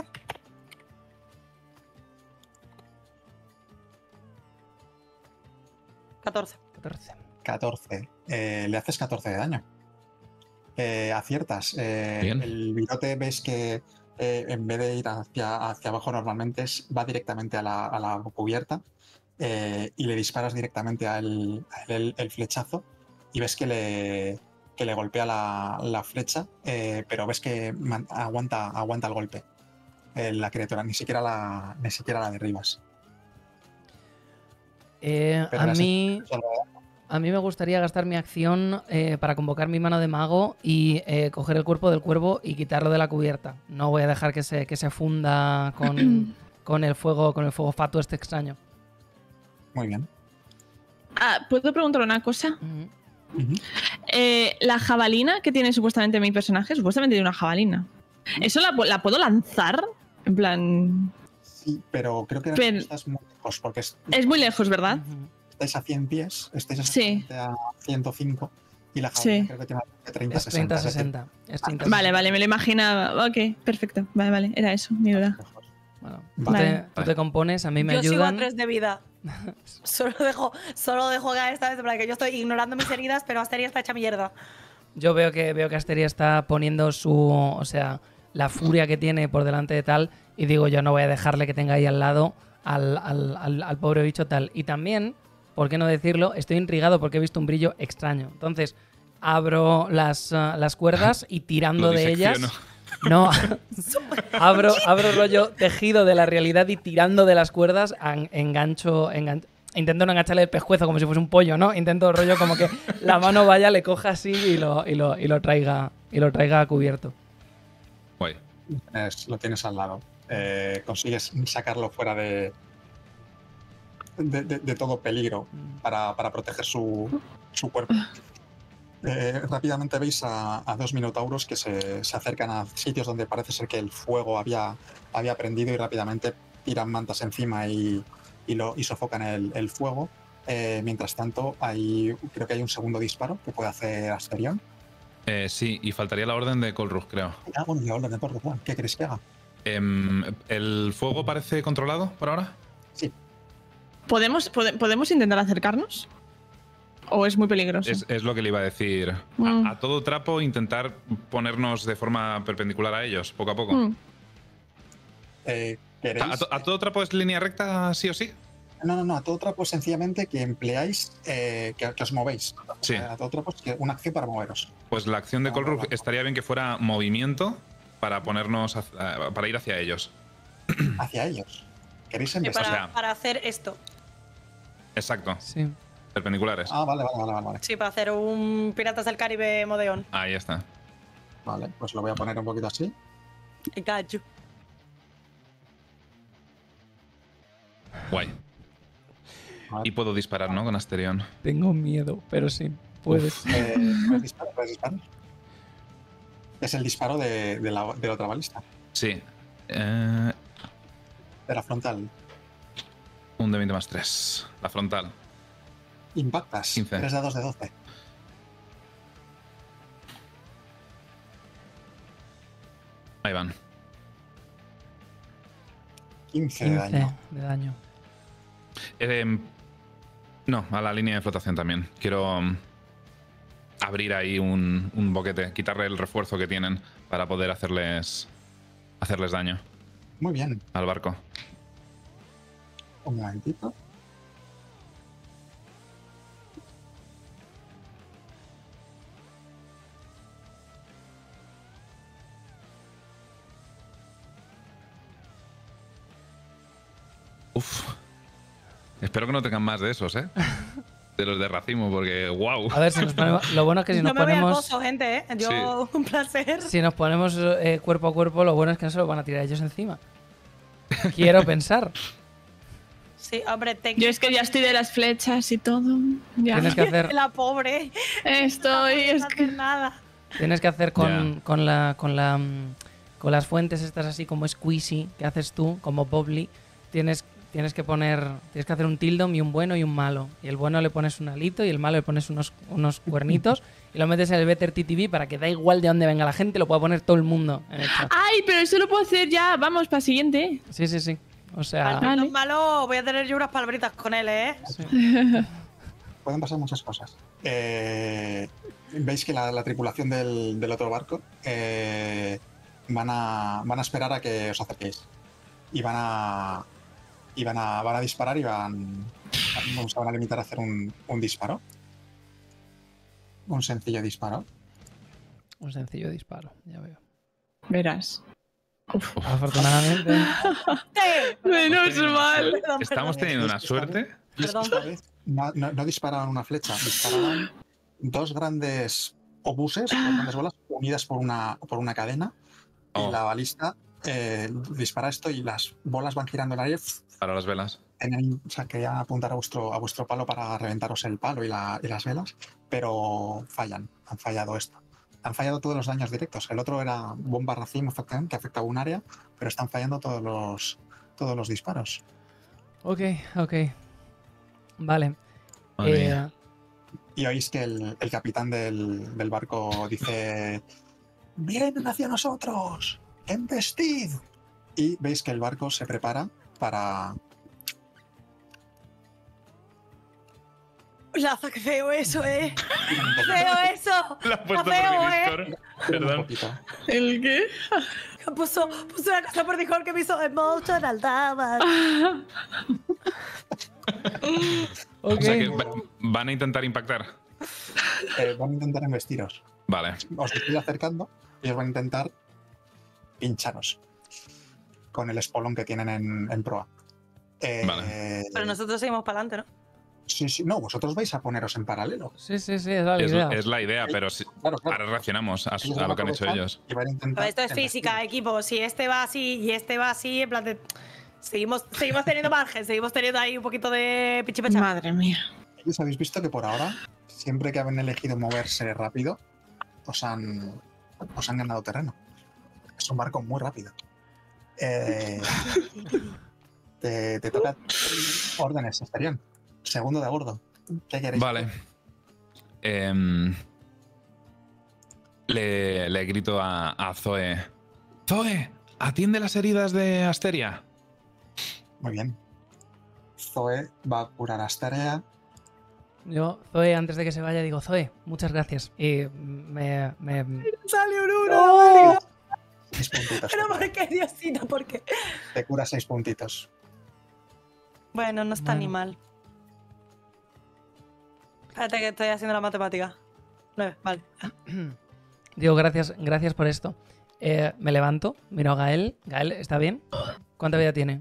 Speaker 4: catorce.
Speaker 2: catorce.
Speaker 5: catorce. Eh, le haces catorce de daño. Eh, aciertas. Eh,
Speaker 3: Bien.
Speaker 5: el virote ves que eh, en vez de ir hacia, hacia abajo normalmente es- va directamente a la, a la cubierta eh, y le disparas directamente al a él el, el flechazo y ves que le, que le golpea la, la flecha, eh, pero ves que man- aguanta, aguanta el golpe. eh, la criatura, ni siquiera la, ni siquiera la derribas.
Speaker 2: Eh,
Speaker 5: Pero
Speaker 2: a
Speaker 5: le has
Speaker 2: mí...
Speaker 5: hecho algo de daño.
Speaker 2: A mí me gustaría gastar mi acción eh, para convocar mi mano de mago y eh, coger el cuerpo del cuervo y quitarlo de la cubierta. No voy a dejar que se, que se funda con, con el fuego, con el fuego fatuo este extraño.
Speaker 5: Muy bien.
Speaker 1: Ah, ¿puedo preguntar una cosa?
Speaker 2: Ujú.
Speaker 5: Ujú.
Speaker 1: Eh, la jabalina que tiene supuestamente mi personaje, supuestamente tiene una jabalina. ¿Eso la, pu- la puedo lanzar? En plan...
Speaker 5: Sí, pero creo que
Speaker 1: Pero-
Speaker 5: estás muy lejos porque es-
Speaker 1: Es muy lejos, ¿verdad?
Speaker 2: Ujú.
Speaker 5: estáis a cien pies, estáis
Speaker 1: Sí.
Speaker 5: exactamente a ciento cinco y la
Speaker 1: Sí.
Speaker 5: jabalina creo que tiene de treinta a
Speaker 2: Es treinta
Speaker 5: sesenta.
Speaker 2: sesenta. Es treinta
Speaker 1: Vale, vale, me lo imaginaba. Ok, perfecto. Vale, vale, era eso, mi duda.
Speaker 2: Bueno, tú,
Speaker 5: Vale.
Speaker 2: te, tú te compones, a mí me
Speaker 4: yo sigo a
Speaker 2: ayudan.
Speaker 4: tres de vida. Solo dejo, solo dejo caer esta vez, en plan que yo estoy ignorando mis heridas, pero Asteria está hecha mierda.
Speaker 2: Yo veo que veo que Asteria está poniendo su, o sea, la furia que tiene por delante de tal y digo yo no voy a dejarle que tenga ahí al lado al, al, al, al pobre bicho tal. Y también, ¿por qué no decirlo? Estoy intrigado porque he visto un brillo extraño. Entonces abro las, uh, las cuerdas y tirando
Speaker 3: Lo
Speaker 2: de ellas,
Speaker 3: disecciono.
Speaker 2: No, abro, abro rollo tejido de la realidad y tirando de las cuerdas en- engancho, engancho. Intento no engancharle el pescuezo como si fuese un pollo, ¿no? Intento rollo como que la mano vaya, le coja así y lo, y lo, y lo traiga y lo traiga a cubierto.
Speaker 3: Guay.
Speaker 5: Es- lo tienes al lado. Eh, consigues sacarlo fuera de, de, de- de todo peligro para, para proteger su, su cuerpo. Eh, rápidamente veis a, a dos minotauros que se, se acercan a sitios donde parece ser que el fuego había, había prendido y rápidamente tiran mantas encima y, y, lo, y sofocan el, el fuego. Eh, mientras tanto, hay, creo que hay un segundo disparo que puede hacer Asterion.
Speaker 3: Eh, sí, y faltaría la orden de Colrug, creo.
Speaker 5: Ah, bueno, y ahora de por Juan, ¿qué queréis que haga?
Speaker 3: Em, ¿El fuego parece controlado por ahora?
Speaker 5: Sí,
Speaker 1: ¿Podemos, pode- ¿Podemos intentar acercarnos? ¿O es muy peligroso?
Speaker 3: Es, es lo que le iba a decir.
Speaker 1: Mm.
Speaker 3: A, a todo trapo intentar ponernos de forma perpendicular a ellos, poco a poco.
Speaker 1: Mm.
Speaker 5: eh,
Speaker 3: ¿A,
Speaker 5: ¿queréis?
Speaker 3: a to- a todo trapo es línea recta sí o sí?
Speaker 5: No, no, no, a todo trapo es sencillamente que empleáis, eh, que, que os movéis. O
Speaker 3: Sí.
Speaker 5: sea, a todo trapo es que una acción para moveros.
Speaker 3: Pues la acción de
Speaker 5: Ah,
Speaker 3: Colrug
Speaker 5: vale.
Speaker 3: estaría bien que fuera movimiento para ponernos hacia- para ir hacia ellos.
Speaker 5: Hacia ellos. ¿Queréis
Speaker 4: Y
Speaker 5: empezar?
Speaker 4: para,
Speaker 3: sea-
Speaker 4: para hacer esto.
Speaker 3: Exacto,
Speaker 2: Sí.
Speaker 3: perpendiculares.
Speaker 5: Ah, vale, vale, vale, vale, vale.
Speaker 4: Sí, para hacer un Piratas del Caribe modeón.
Speaker 3: Ahí está.
Speaker 5: Vale, pues lo voy a poner un poquito así.
Speaker 4: Y cacho.
Speaker 3: Guay.
Speaker 5: A ver.
Speaker 3: Y puedo disparar, ¿no? Con Asterion.
Speaker 2: Tengo miedo, pero sí, puedes.
Speaker 5: Eh, ¿Puedes disparar? ¿Puedes disparar? Es el disparo de, de la, de la otra balista,
Speaker 3: Sí. Eh,
Speaker 5: de la frontal.
Speaker 3: un de veinte más tres. La frontal.
Speaker 5: Impactas.
Speaker 3: quince.
Speaker 5: tres dados de doce.
Speaker 3: Ahí van.
Speaker 5: quince de
Speaker 2: quince
Speaker 5: daño.
Speaker 2: de daño.
Speaker 3: Eh, no, a la línea de flotación también. Quiero mm, abrir ahí un, un boquete, quitarle el refuerzo que tienen para poder hacerles hacerles daño
Speaker 5: Muy bien.
Speaker 3: al barco.
Speaker 5: Un momentito.
Speaker 3: Uf. Espero que no tengan más de esos, ¿eh? De los de racimo, porque wow.
Speaker 2: A ver, si nos ponemos, lo bueno es que si
Speaker 4: No
Speaker 2: nos
Speaker 4: me voy al
Speaker 2: ponemos
Speaker 4: pozo, gente, ¿eh? Yo, un placer.
Speaker 2: si nos ponemos eh, cuerpo a cuerpo, lo bueno es que no se lo van a tirar ellos encima. Quiero pensar.
Speaker 4: Sí, hombre, te
Speaker 1: Yo es que ya estoy de las flechas y todo. Ya.
Speaker 2: Tienes que hacer,
Speaker 4: La pobre.
Speaker 1: Estoy, es
Speaker 4: no
Speaker 1: que...
Speaker 4: hacer nada.
Speaker 2: tienes que hacer con,
Speaker 3: Ya.
Speaker 2: con la con la mm, con las fuentes estas así como squeezy que haces tú, como Bobbly, tienes tienes que poner tienes que hacer un tildom y un bueno y un malo. Y el bueno le pones un alito y el malo le pones unos unos cuernitos y lo metes en el Better T T V para que da igual de dónde venga la gente, lo pueda poner todo el mundo en el chat.
Speaker 1: Ay, pero eso lo puedo hacer ya. Vamos, para el siguiente.
Speaker 2: Sí, sí, sí. O sea,
Speaker 4: Al
Speaker 1: Vale.
Speaker 4: menos malo, voy a tener yo unas palabritas con él, ¿eh?
Speaker 2: sí.
Speaker 5: Pueden pasar muchas cosas. Eh, Veis que la, la tripulación del, del otro barco eh, van, a, van a esperar a que os acerquéis. Y van a. Y van a, van a disparar y van. Vamos, se van a limitar a hacer un, un disparo. Un sencillo disparo.
Speaker 2: Un sencillo disparo, ya veo.
Speaker 1: Verás.
Speaker 2: Afortunadamente.
Speaker 4: ¡Eh!
Speaker 1: Menos
Speaker 3: Estamos
Speaker 1: mal.
Speaker 3: teniendo-
Speaker 4: Perdón,
Speaker 3: Estamos
Speaker 4: perdón.
Speaker 3: teniendo una
Speaker 5: Esta
Speaker 3: suerte.
Speaker 5: vez- y es que
Speaker 4: Perdón.
Speaker 5: esta vez no, no- no disparaban una flecha, disparaban dos grandes obuses, dos grandes bolas unidas por una, por una cadena.
Speaker 3: Oh.
Speaker 5: Y la balista eh, dispara esto y las bolas van girando en el aire.
Speaker 3: Para las velas.
Speaker 5: Tenían- o sea, querían apuntar a vuestro, a vuestro palo para reventaros el palo y, la- y las velas, pero fallan, han fallado esto. Han fallado todos los daños directos. El otro era bomba racimo efectivamente, que afectaba un área, pero están fallando todos los, todos los disparos.
Speaker 2: Ok, ok. Vale.
Speaker 3: Madre
Speaker 2: Eh,
Speaker 3: mía.
Speaker 5: Y oís que el, el capitán del, del barco dice: ¡Vienen hacia nosotros! ¡Embestid! Y veis que el barco se prepara para...
Speaker 4: Laza, qué feo eso, ¿eh? ¡Feo eso!
Speaker 3: La he puesto por
Speaker 4: feo,
Speaker 3: mi
Speaker 4: ¿eh?
Speaker 3: Discord.
Speaker 5: un
Speaker 3: Perdón.
Speaker 5: poquito.
Speaker 1: ¿El qué?
Speaker 4: Puso, puso una cosa por Discord que me hizo emotional damage.
Speaker 2: ok.
Speaker 3: O sea que va- van a intentar impactar.
Speaker 5: Eh, van a intentar embestiros.
Speaker 3: Vale.
Speaker 5: Os estoy acercando y os van a intentar pincharos con el espolón que tienen en, en proa. Eh,
Speaker 3: Vale.
Speaker 4: Pero nosotros seguimos para adelante, ¿no?
Speaker 5: Sí, sí, no, vosotros vais a poneros en paralelo.
Speaker 2: Sí, sí, sí, es la
Speaker 3: Es,
Speaker 2: idea.
Speaker 3: es la idea, pero si-
Speaker 5: Claro, claro.
Speaker 3: ahora reaccionamos a, su-
Speaker 5: Ellos
Speaker 3: a
Speaker 5: van
Speaker 3: lo que han hecho
Speaker 5: aprovechar
Speaker 3: ellos.
Speaker 5: y van a intentar
Speaker 4: Pero esto es
Speaker 5: embestirlos.
Speaker 4: física, equipo. Si este va así y este va así, en plan de. Seguimos, seguimos teniendo margen, seguimos teniendo ahí un poquito de pichipecha.
Speaker 1: Madre mía.
Speaker 5: Ellos habéis visto que por ahora, siempre que han elegido moverse rápido, os han, os han ganado terreno. Es un barco muy rápido. Eh, te, te toca órdenes, estarían. Segundo de a bordo. ¿Qué queréis?
Speaker 3: Vale. Em, le, le grito a, a Zoe. Zoe, atiende las heridas de Asteria.
Speaker 5: Muy bien. Zoe va a curar a Asteria.
Speaker 2: Yo, Zoe, antes de que se vaya, digo, Zoe, muchas gracias. Y me... me...
Speaker 4: ¡Sale un uno!
Speaker 5: Seis puntitos.
Speaker 4: Pero ¿por qué, Diosito? ¿Por qué?
Speaker 5: Te cura seis puntitos.
Speaker 4: Bueno, no está
Speaker 2: Bueno.
Speaker 4: ni mal. Espérate que estoy haciendo la matemática. Nueve, vale.
Speaker 2: Digo, gracias, gracias por esto. Eh, me levanto, miro a Gael. Gael, ¿está bien? ¿Cuánta vida tiene?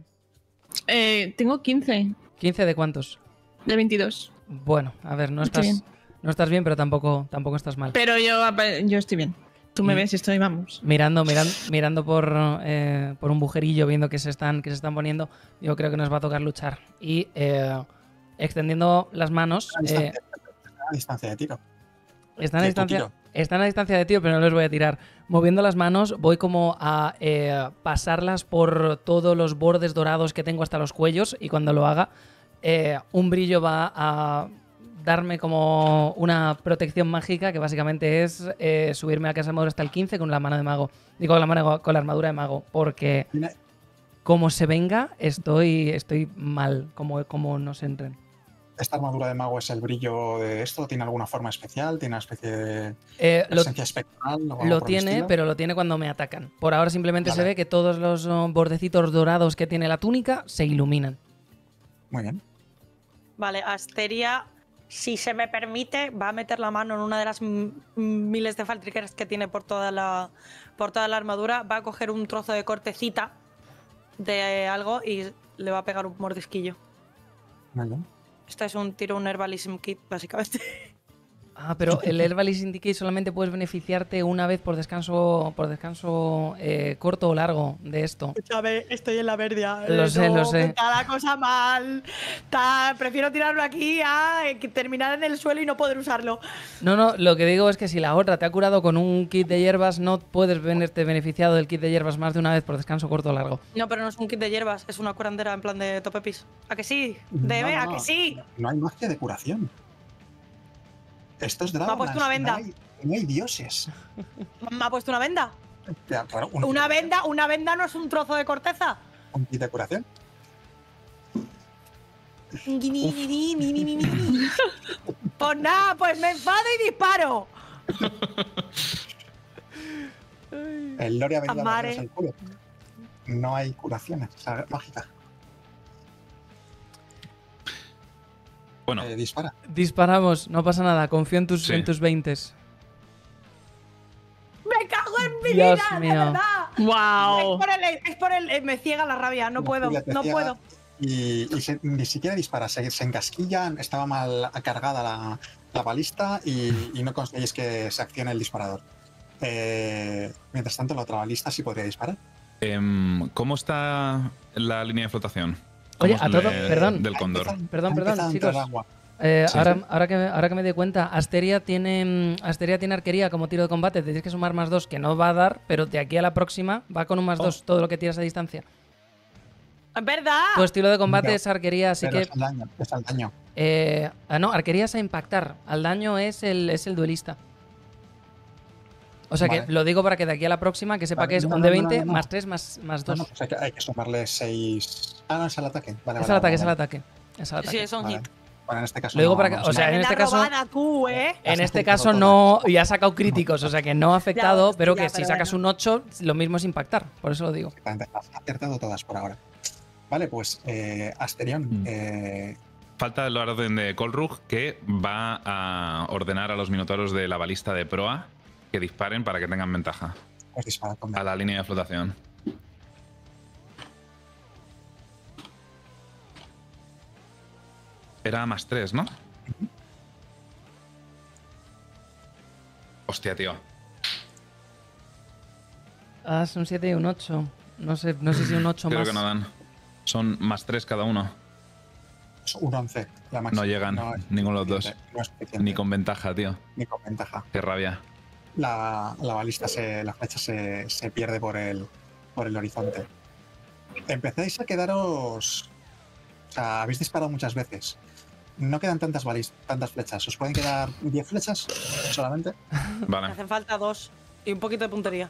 Speaker 1: Eh, tengo quince
Speaker 2: ¿quince de cuántos?
Speaker 1: de veintidós.
Speaker 2: Bueno, a ver, no
Speaker 1: Estoy
Speaker 2: estás, no estás bien, pero tampoco, tampoco estás mal.
Speaker 1: Pero yo, yo estoy bien. Tú me
Speaker 2: Y-
Speaker 1: ves y estoy, vamos.
Speaker 2: Mirando, miran- mirando por, eh, por un bujerillo, viendo que se, están, que se están poniendo, yo creo que nos va a tocar luchar. Y eh, extendiendo las manos,
Speaker 5: A
Speaker 2: eh,
Speaker 5: distancia, a distancia de tiro.
Speaker 2: están, a
Speaker 5: De tu
Speaker 2: distancia,
Speaker 5: tiro.
Speaker 2: están a distancia de tiro, pero no les voy a tirar. Moviendo las manos, voy como a eh, pasarlas por todos los bordes dorados que tengo hasta los cuellos, y cuando lo haga, eh, un brillo va a darme como una protección mágica, que básicamente es eh, subirme a casa de mago hasta el quince con la mano de mago. Digo, con la, mano, con la armadura de mago, porque
Speaker 5: Tiene-
Speaker 2: como se venga, estoy, estoy mal, como, como nos entren.
Speaker 5: ¿Esta armadura de mago es el brillo de esto? ¿Tiene alguna forma especial? ¿Tiene una especie de
Speaker 2: Eh, lo,
Speaker 5: esencia espectral? o algo
Speaker 2: Lo
Speaker 5: por el
Speaker 2: tiene,
Speaker 5: estilo?
Speaker 2: pero lo tiene cuando me atacan. Por ahora simplemente se
Speaker 5: Vale.
Speaker 2: ve que todos los oh, bordecitos dorados que tiene la túnica se iluminan.
Speaker 5: Muy bien.
Speaker 4: Vale, Asteria, si se me permite, va a meter la mano en una de las m- miles de faltriqueras que tiene por toda la por toda la armadura, va a coger un trozo de cortecita de algo y le va a pegar un mordisquillo.
Speaker 5: Muy bien.
Speaker 4: Esto es un tiro, un herbalism kit, básicamente.
Speaker 2: Ah, pero el Herbalist Syndicate solamente puedes beneficiarte una vez por descanso por descanso eh, corto o largo de esto.
Speaker 4: Escúchame, estoy en la verdia.
Speaker 2: Lo sé, lo sé.
Speaker 4: Está la cosa mal. Está- prefiero tirarlo aquí a que terminar en el suelo y no poder usarlo.
Speaker 2: No, no, lo que digo es que si la otra te ha curado con un kit de hierbas, no puedes venerte beneficiado del kit de hierbas más de una vez por descanso corto o largo.
Speaker 4: No, pero no es un kit de hierbas, es una curandera en plan de topepis. ¿A que sí?
Speaker 5: No,
Speaker 4: Debe,
Speaker 5: no,
Speaker 4: ¿a
Speaker 5: no.
Speaker 4: que sí?
Speaker 5: No hay magia de curación. Esto es
Speaker 4: Me ha puesto una venda.
Speaker 5: No hay, no hay dioses.
Speaker 4: ¿Me ha puesto una venda?
Speaker 5: Ya, claro, un,
Speaker 4: ¿Una venda? ¿Una venda no es un trozo de corteza?
Speaker 5: un kit de curación.
Speaker 4: Pues nada, pues me enfado y disparo.
Speaker 5: El Lore ha venido a
Speaker 4: Amare.
Speaker 5: meternos el culo. No hay curaciones o sea, mágica.
Speaker 3: Bueno,
Speaker 5: Eh, dispara.
Speaker 2: Disparamos, no pasa nada, confío en tus,
Speaker 3: Sí.
Speaker 2: en tus veintes.
Speaker 4: ¡Me cago en mi
Speaker 2: Dios
Speaker 4: vida!
Speaker 2: mío.
Speaker 4: ¡De verdad! Es
Speaker 1: ¡Wow!
Speaker 4: por el. Es por el eh, me ciega la rabia, no
Speaker 5: La
Speaker 4: puedo,
Speaker 5: furia te
Speaker 4: no
Speaker 5: ciega
Speaker 4: puedo.
Speaker 5: Y, y se- ni siquiera dispara, se, se encasquilla, estaba mal cargada la, la balista y, y no conseguís que se accione el disparador. Eh, mientras tanto, la otra balista sí podría disparar.
Speaker 3: em, ¿cómo está la línea de flotación? ¿Cómo
Speaker 2: Oye,
Speaker 3: es
Speaker 2: a todo,
Speaker 3: el-
Speaker 2: perdón.
Speaker 3: Del cóndor.
Speaker 5: Ha empezado-
Speaker 2: Perdón,
Speaker 5: ha
Speaker 2: perdón,
Speaker 5: empezado a entrar
Speaker 2: chicos.
Speaker 5: agua.
Speaker 2: Eh,
Speaker 3: Sí,
Speaker 2: ahora,
Speaker 3: sí.
Speaker 2: ahora, que me, ahora que me doy cuenta, Asteria tiene, mm, Asteria tiene arquería como tiro de combate. Te tienes que sumar más dos, que no va a dar, pero de aquí a la próxima va con un más
Speaker 5: Oh.
Speaker 2: dos todo lo que tiras a distancia.
Speaker 4: ¡Es verdad!
Speaker 2: Tu estilo de combate
Speaker 5: No,
Speaker 2: es arquería, así
Speaker 5: Pero
Speaker 2: que.
Speaker 5: es al daño, es al daño.
Speaker 2: eh, ah, no, arquería es a impactar. Al daño es el, es el duelista. O sea que
Speaker 5: Vale.
Speaker 2: lo digo para que de aquí a la próxima, que sepa
Speaker 5: Vale,
Speaker 2: que es
Speaker 5: no,
Speaker 2: un
Speaker 5: no,
Speaker 2: de
Speaker 5: no, no,
Speaker 2: veinte
Speaker 5: no.
Speaker 2: más tres más, más
Speaker 5: No,
Speaker 2: dos.
Speaker 5: no, pues hay, que, hay que sumarle seis. Ah, no, es al ataque. Vale,
Speaker 2: Es
Speaker 5: vale,
Speaker 2: el ataque,
Speaker 5: vale,
Speaker 2: es el
Speaker 5: vale.
Speaker 2: ataque. Es el ataque.
Speaker 4: Sí, es un
Speaker 5: Vale.
Speaker 4: hit.
Speaker 5: Bueno, en este caso.
Speaker 2: Lo digo
Speaker 5: no,
Speaker 2: para que-
Speaker 5: no,
Speaker 2: o sea,
Speaker 5: no.
Speaker 2: en
Speaker 4: Venda
Speaker 2: este caso-
Speaker 4: robada tú, ¿eh?
Speaker 2: En
Speaker 5: Has
Speaker 2: este
Speaker 5: acertado
Speaker 2: caso
Speaker 5: todas.
Speaker 2: no, y ha sacado críticos, o sea que no ha afectado,
Speaker 4: hostia,
Speaker 2: pero que si
Speaker 4: pero
Speaker 2: sacas
Speaker 4: bueno.
Speaker 2: un ocho, lo mismo es impactar, por eso lo digo.
Speaker 5: Exactamente, has acertado todas por ahora. Vale, pues eh, Asterion,
Speaker 3: Mm.
Speaker 5: eh,
Speaker 3: Falta el orden de Colrug, que va a ordenar a los minotauros de la balista de proa que disparen para que tengan ventaja.
Speaker 5: Pues dispara con
Speaker 3: a la línea de flotación. Era más tres, ¿no? Hostia, tío.
Speaker 2: Ah, son siete y un ocho. No sé, no sé si un ocho
Speaker 3: Creo
Speaker 2: más.
Speaker 3: que no dan. Son más tres cada uno.
Speaker 5: Es un once. La máxima.
Speaker 3: No llegan
Speaker 5: No es
Speaker 3: ninguno de los dos.
Speaker 5: suficiente, no es suficiente,
Speaker 3: Ni con ventaja, tío.
Speaker 5: ni con ventaja.
Speaker 3: Qué rabia.
Speaker 5: La, la balista, se, la flecha se, se pierde por el, por el horizonte. Empezáis a quedaros... O sea, habéis disparado muchas veces. No quedan tantas balis, tantas flechas. ¿Os pueden quedar diez flechas solamente?
Speaker 4: Me
Speaker 3: Vale.
Speaker 4: hacen falta dos y un poquito de puntería.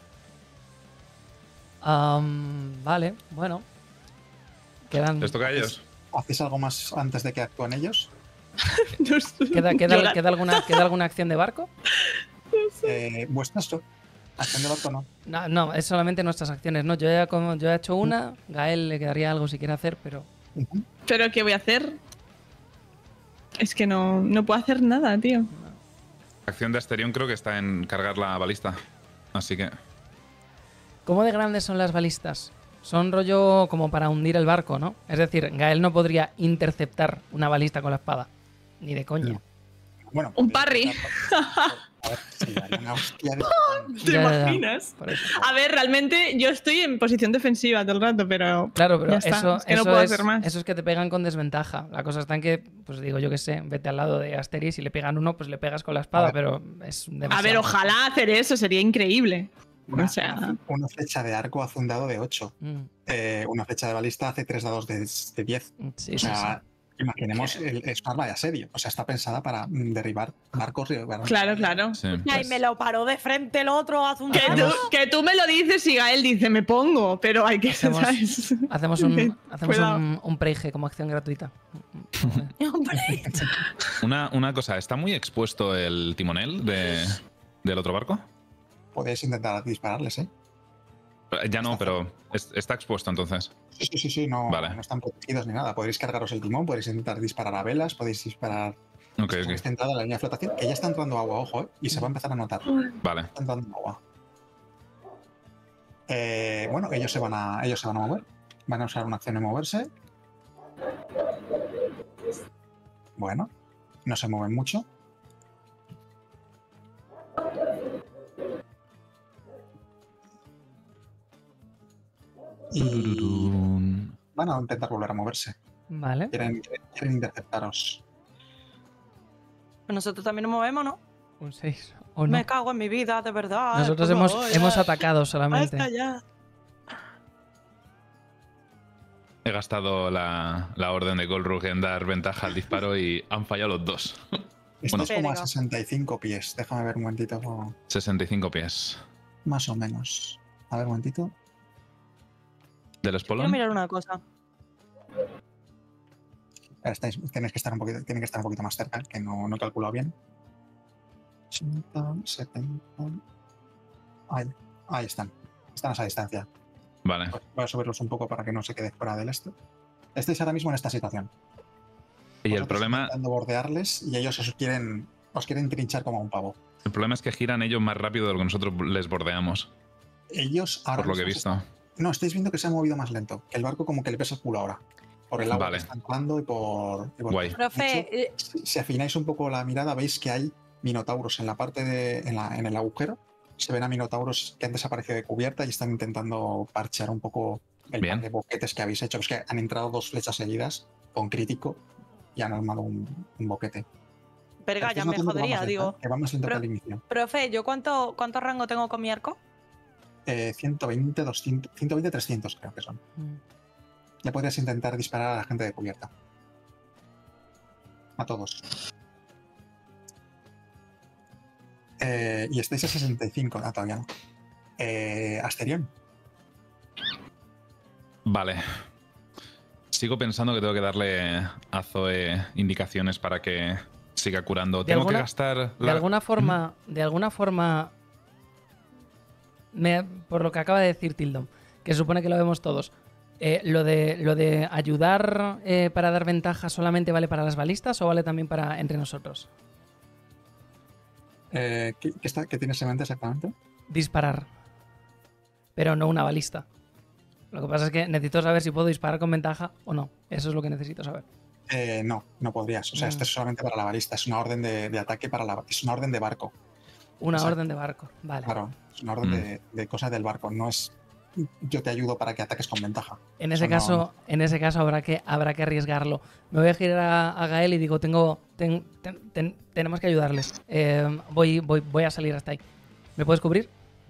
Speaker 2: Am, vale, bueno. Quedan.
Speaker 3: ¿Les toca a ellos?
Speaker 5: ¿Hacéis algo más antes de que actúen ellos?
Speaker 1: No sé.
Speaker 2: ¿Queda, queda,
Speaker 1: Llorar.
Speaker 2: queda alguna, ¿Queda alguna acción de barco?
Speaker 5: Eh, ¿Vuestras no? ¿Acción de barco no?
Speaker 2: No, no, es solamente nuestras acciones. No, yo ya como yo he hecho una, Gael le quedaría algo si quiere hacer, pero.
Speaker 5: Ujú.
Speaker 1: ¿Pero qué voy a hacer? Es que no, no puedo hacer nada, tío.
Speaker 3: Acción de Asterión creo que está en cargar la balista. Así que.
Speaker 2: ¿Cómo de grandes son las balistas? Son rollo como para hundir el barco, ¿no? Es decir, Gael no podría interceptar una balista con la espada. Ni de coña.
Speaker 5: No. Bueno,
Speaker 1: Un
Speaker 5: podría
Speaker 1: parry.
Speaker 5: intentar- A ver, sí, daría una hostia de...
Speaker 1: ¿Te
Speaker 2: Ya, ya, ya.
Speaker 1: imaginas?
Speaker 2: Por eso.
Speaker 1: A ver, realmente yo estoy en posición defensiva todo el rato, pero.
Speaker 2: Claro, pero
Speaker 1: Ya está,
Speaker 2: eso,
Speaker 1: es que no
Speaker 2: eso
Speaker 1: puedo
Speaker 2: es,
Speaker 1: hacer más.
Speaker 2: eso es que te pegan con desventaja. La cosa está en que, pues digo, yo qué sé, vete al lado de Asteris y le pegan uno, pues le pegas con la espada,
Speaker 5: A ver.
Speaker 2: pero es demasiado.
Speaker 1: A ver, ojalá hacer eso, sería increíble.
Speaker 5: Una,
Speaker 1: O sea-
Speaker 5: una flecha de arco hace un dado de ocho.
Speaker 2: Mm,
Speaker 5: Eh, una flecha de balista hace tres dados de, de diez.
Speaker 2: sí,
Speaker 5: O
Speaker 2: sí,
Speaker 5: sea, imaginemos, el, es un arma de asedio. O sea, está pensada para mm, derribar barcos. y- bueno,
Speaker 1: Claro, claro.
Speaker 3: Sí.
Speaker 4: Y
Speaker 2: Pues
Speaker 4: ahí me lo paró de frente el otro hace un
Speaker 1: Que tú, que tú me lo dices y Gael dice, me pongo, pero hay que
Speaker 2: Hacemos-
Speaker 1: ¿sabes?
Speaker 2: sí. Hacemos un, hacemos
Speaker 1: Cuidado.
Speaker 2: un, un preige como acción gratuita.
Speaker 4: Hombre.
Speaker 3: Una, una cosa, ¿está muy expuesto el timonel de, del otro barco?
Speaker 5: Podéis intentar dispararles, ¿eh?
Speaker 3: Eh, Ya no, pero es- está expuesto entonces.
Speaker 5: Sí, sí, sí, sí, no,
Speaker 3: Vale.
Speaker 5: no están protegidos ni nada. Podéis cargaros el timón, podéis intentar disparar a velas, podéis disparar.
Speaker 3: Ok,
Speaker 5: Estáis
Speaker 3: ok.
Speaker 5: centrada en la línea de flotación, que ya está entrando agua, ojo, ¿eh? Y se va a empezar a notar.
Speaker 3: Vale.
Speaker 5: Está entrando agua. Eh, bueno, ellos se, van a, ellos se van a mover. Van a usar una acción de moverse. Bueno, no se mueven mucho. Y
Speaker 3: Tururún.
Speaker 5: van a intentar volver a moverse.
Speaker 2: Vale.
Speaker 5: Quieren, quieren interceptaros.
Speaker 4: Nosotros también nos movemos, ¿no?
Speaker 2: Un seis. ¿O no?
Speaker 4: Me cago en mi vida, de verdad.
Speaker 2: Nosotros
Speaker 4: por
Speaker 2: hemos,
Speaker 4: favor,
Speaker 2: hemos
Speaker 4: ya.
Speaker 2: atacado solamente.
Speaker 4: Basta ya.
Speaker 3: He gastado la, la orden de Golrug en dar ventaja al disparo y han fallado los dos.
Speaker 5: Estáis como a
Speaker 4: Verga.
Speaker 5: sesenta y cinco pies. Déjame ver un momentito.
Speaker 3: sesenta y cinco pies.
Speaker 5: Más o menos. A ver un momentito.
Speaker 3: ¿Del
Speaker 4: Quiero
Speaker 3: espolón?
Speaker 4: mirar una cosa.
Speaker 5: Ahora estáis, tenéis que estar un poquito, tienen que estar un poquito más cerca, que no, no he calculado bien. ochenta, setenta. Ahí, ahí están. Están a esa distancia.
Speaker 3: Vale.
Speaker 5: Voy a subirlos un poco para que no se quede fuera del esto. Estáis ahora mismo en esta situación.
Speaker 3: Y el
Speaker 5: Vosotros
Speaker 3: problema,
Speaker 5: intentando bordearles y ellos os quieren, os quieren trinchar como a un pavo.
Speaker 3: el problema es que giran ellos más rápido de lo que nosotros les bordeamos,
Speaker 5: Ellos ahora
Speaker 3: por lo que he
Speaker 5: mismo se
Speaker 3: visto.
Speaker 5: están- No, estáis viendo que se ha movido más lento. Que el barco como que le pesa el culo ahora. Por el agua
Speaker 3: Vale.
Speaker 5: que está entrando y por... y por-
Speaker 3: Guay.
Speaker 5: De hecho,
Speaker 4: Profe, eh,
Speaker 5: si si afináis un poco la mirada, veis que hay minotauros en la parte de. En, la- en el agujero. Se ven a minotauros que han desaparecido de cubierta y están intentando parchear un poco el
Speaker 3: Bien.
Speaker 5: par de boquetes que habéis hecho. Es que han entrado dos flechas seguidas con crítico y han armado un, un boquete.
Speaker 4: verga,
Speaker 5: Estáis
Speaker 4: ya me
Speaker 5: notando que va
Speaker 4: jodería,
Speaker 5: más lento,
Speaker 4: digo.
Speaker 5: ¿eh? Que va más lento
Speaker 4: Pero-
Speaker 5: que al inicio.
Speaker 4: Profe, ¿yo cuánto, cuánto rango tengo con mi arco?
Speaker 5: Eh, ciento veinte, doscientos, ciento veinte, trescientos creo que son.
Speaker 2: Mm.
Speaker 5: Ya podrías intentar disparar a la gente de cubierta. A todos. Eh, y estáis a sesenta y cinco. Ah, todavía no. Eh, Asterión.
Speaker 3: Vale. Sigo pensando que tengo que darle a Zoe indicaciones para que siga curando.
Speaker 2: ¿De
Speaker 3: Tengo
Speaker 2: alguna-
Speaker 3: que gastar.
Speaker 2: De
Speaker 3: la-
Speaker 2: alguna forma, de alguna forma, me- por lo que acaba de decir Tildom, que se supone que lo vemos todos, eh, lo, de, lo de ayudar eh, para dar ventaja solamente vale para las balistas o vale también para entre nosotros.
Speaker 5: Eh, ¿qué, qué está- qué tienes en mente exactamente?
Speaker 2: Disparar. pero no una balista. Lo que pasa es que necesito saber si puedo disparar con ventaja o no. Eso es lo que necesito saber.
Speaker 5: Eh, no, no podrías. O sea,
Speaker 2: Mm.
Speaker 5: esto es solamente para la balista. Es una orden de, de ataque para la... Es una orden de barco.
Speaker 2: Una
Speaker 5: Exacto.
Speaker 2: orden de barco. Vale.
Speaker 5: Claro, es una orden
Speaker 3: Mm.
Speaker 5: de, de cosas del barco. No es yo te ayudo para que ataques con ventaja.
Speaker 2: En ese
Speaker 5: Eso no-
Speaker 2: caso, en ese caso habrá que, habrá que arriesgarlo. Me voy a girar a, a Gael y digo, tengo, ten- ten- ten- tenemos que ayudarles. Eh, voy, voy, voy a salir hasta ahí. ¿Me puedes cubrir?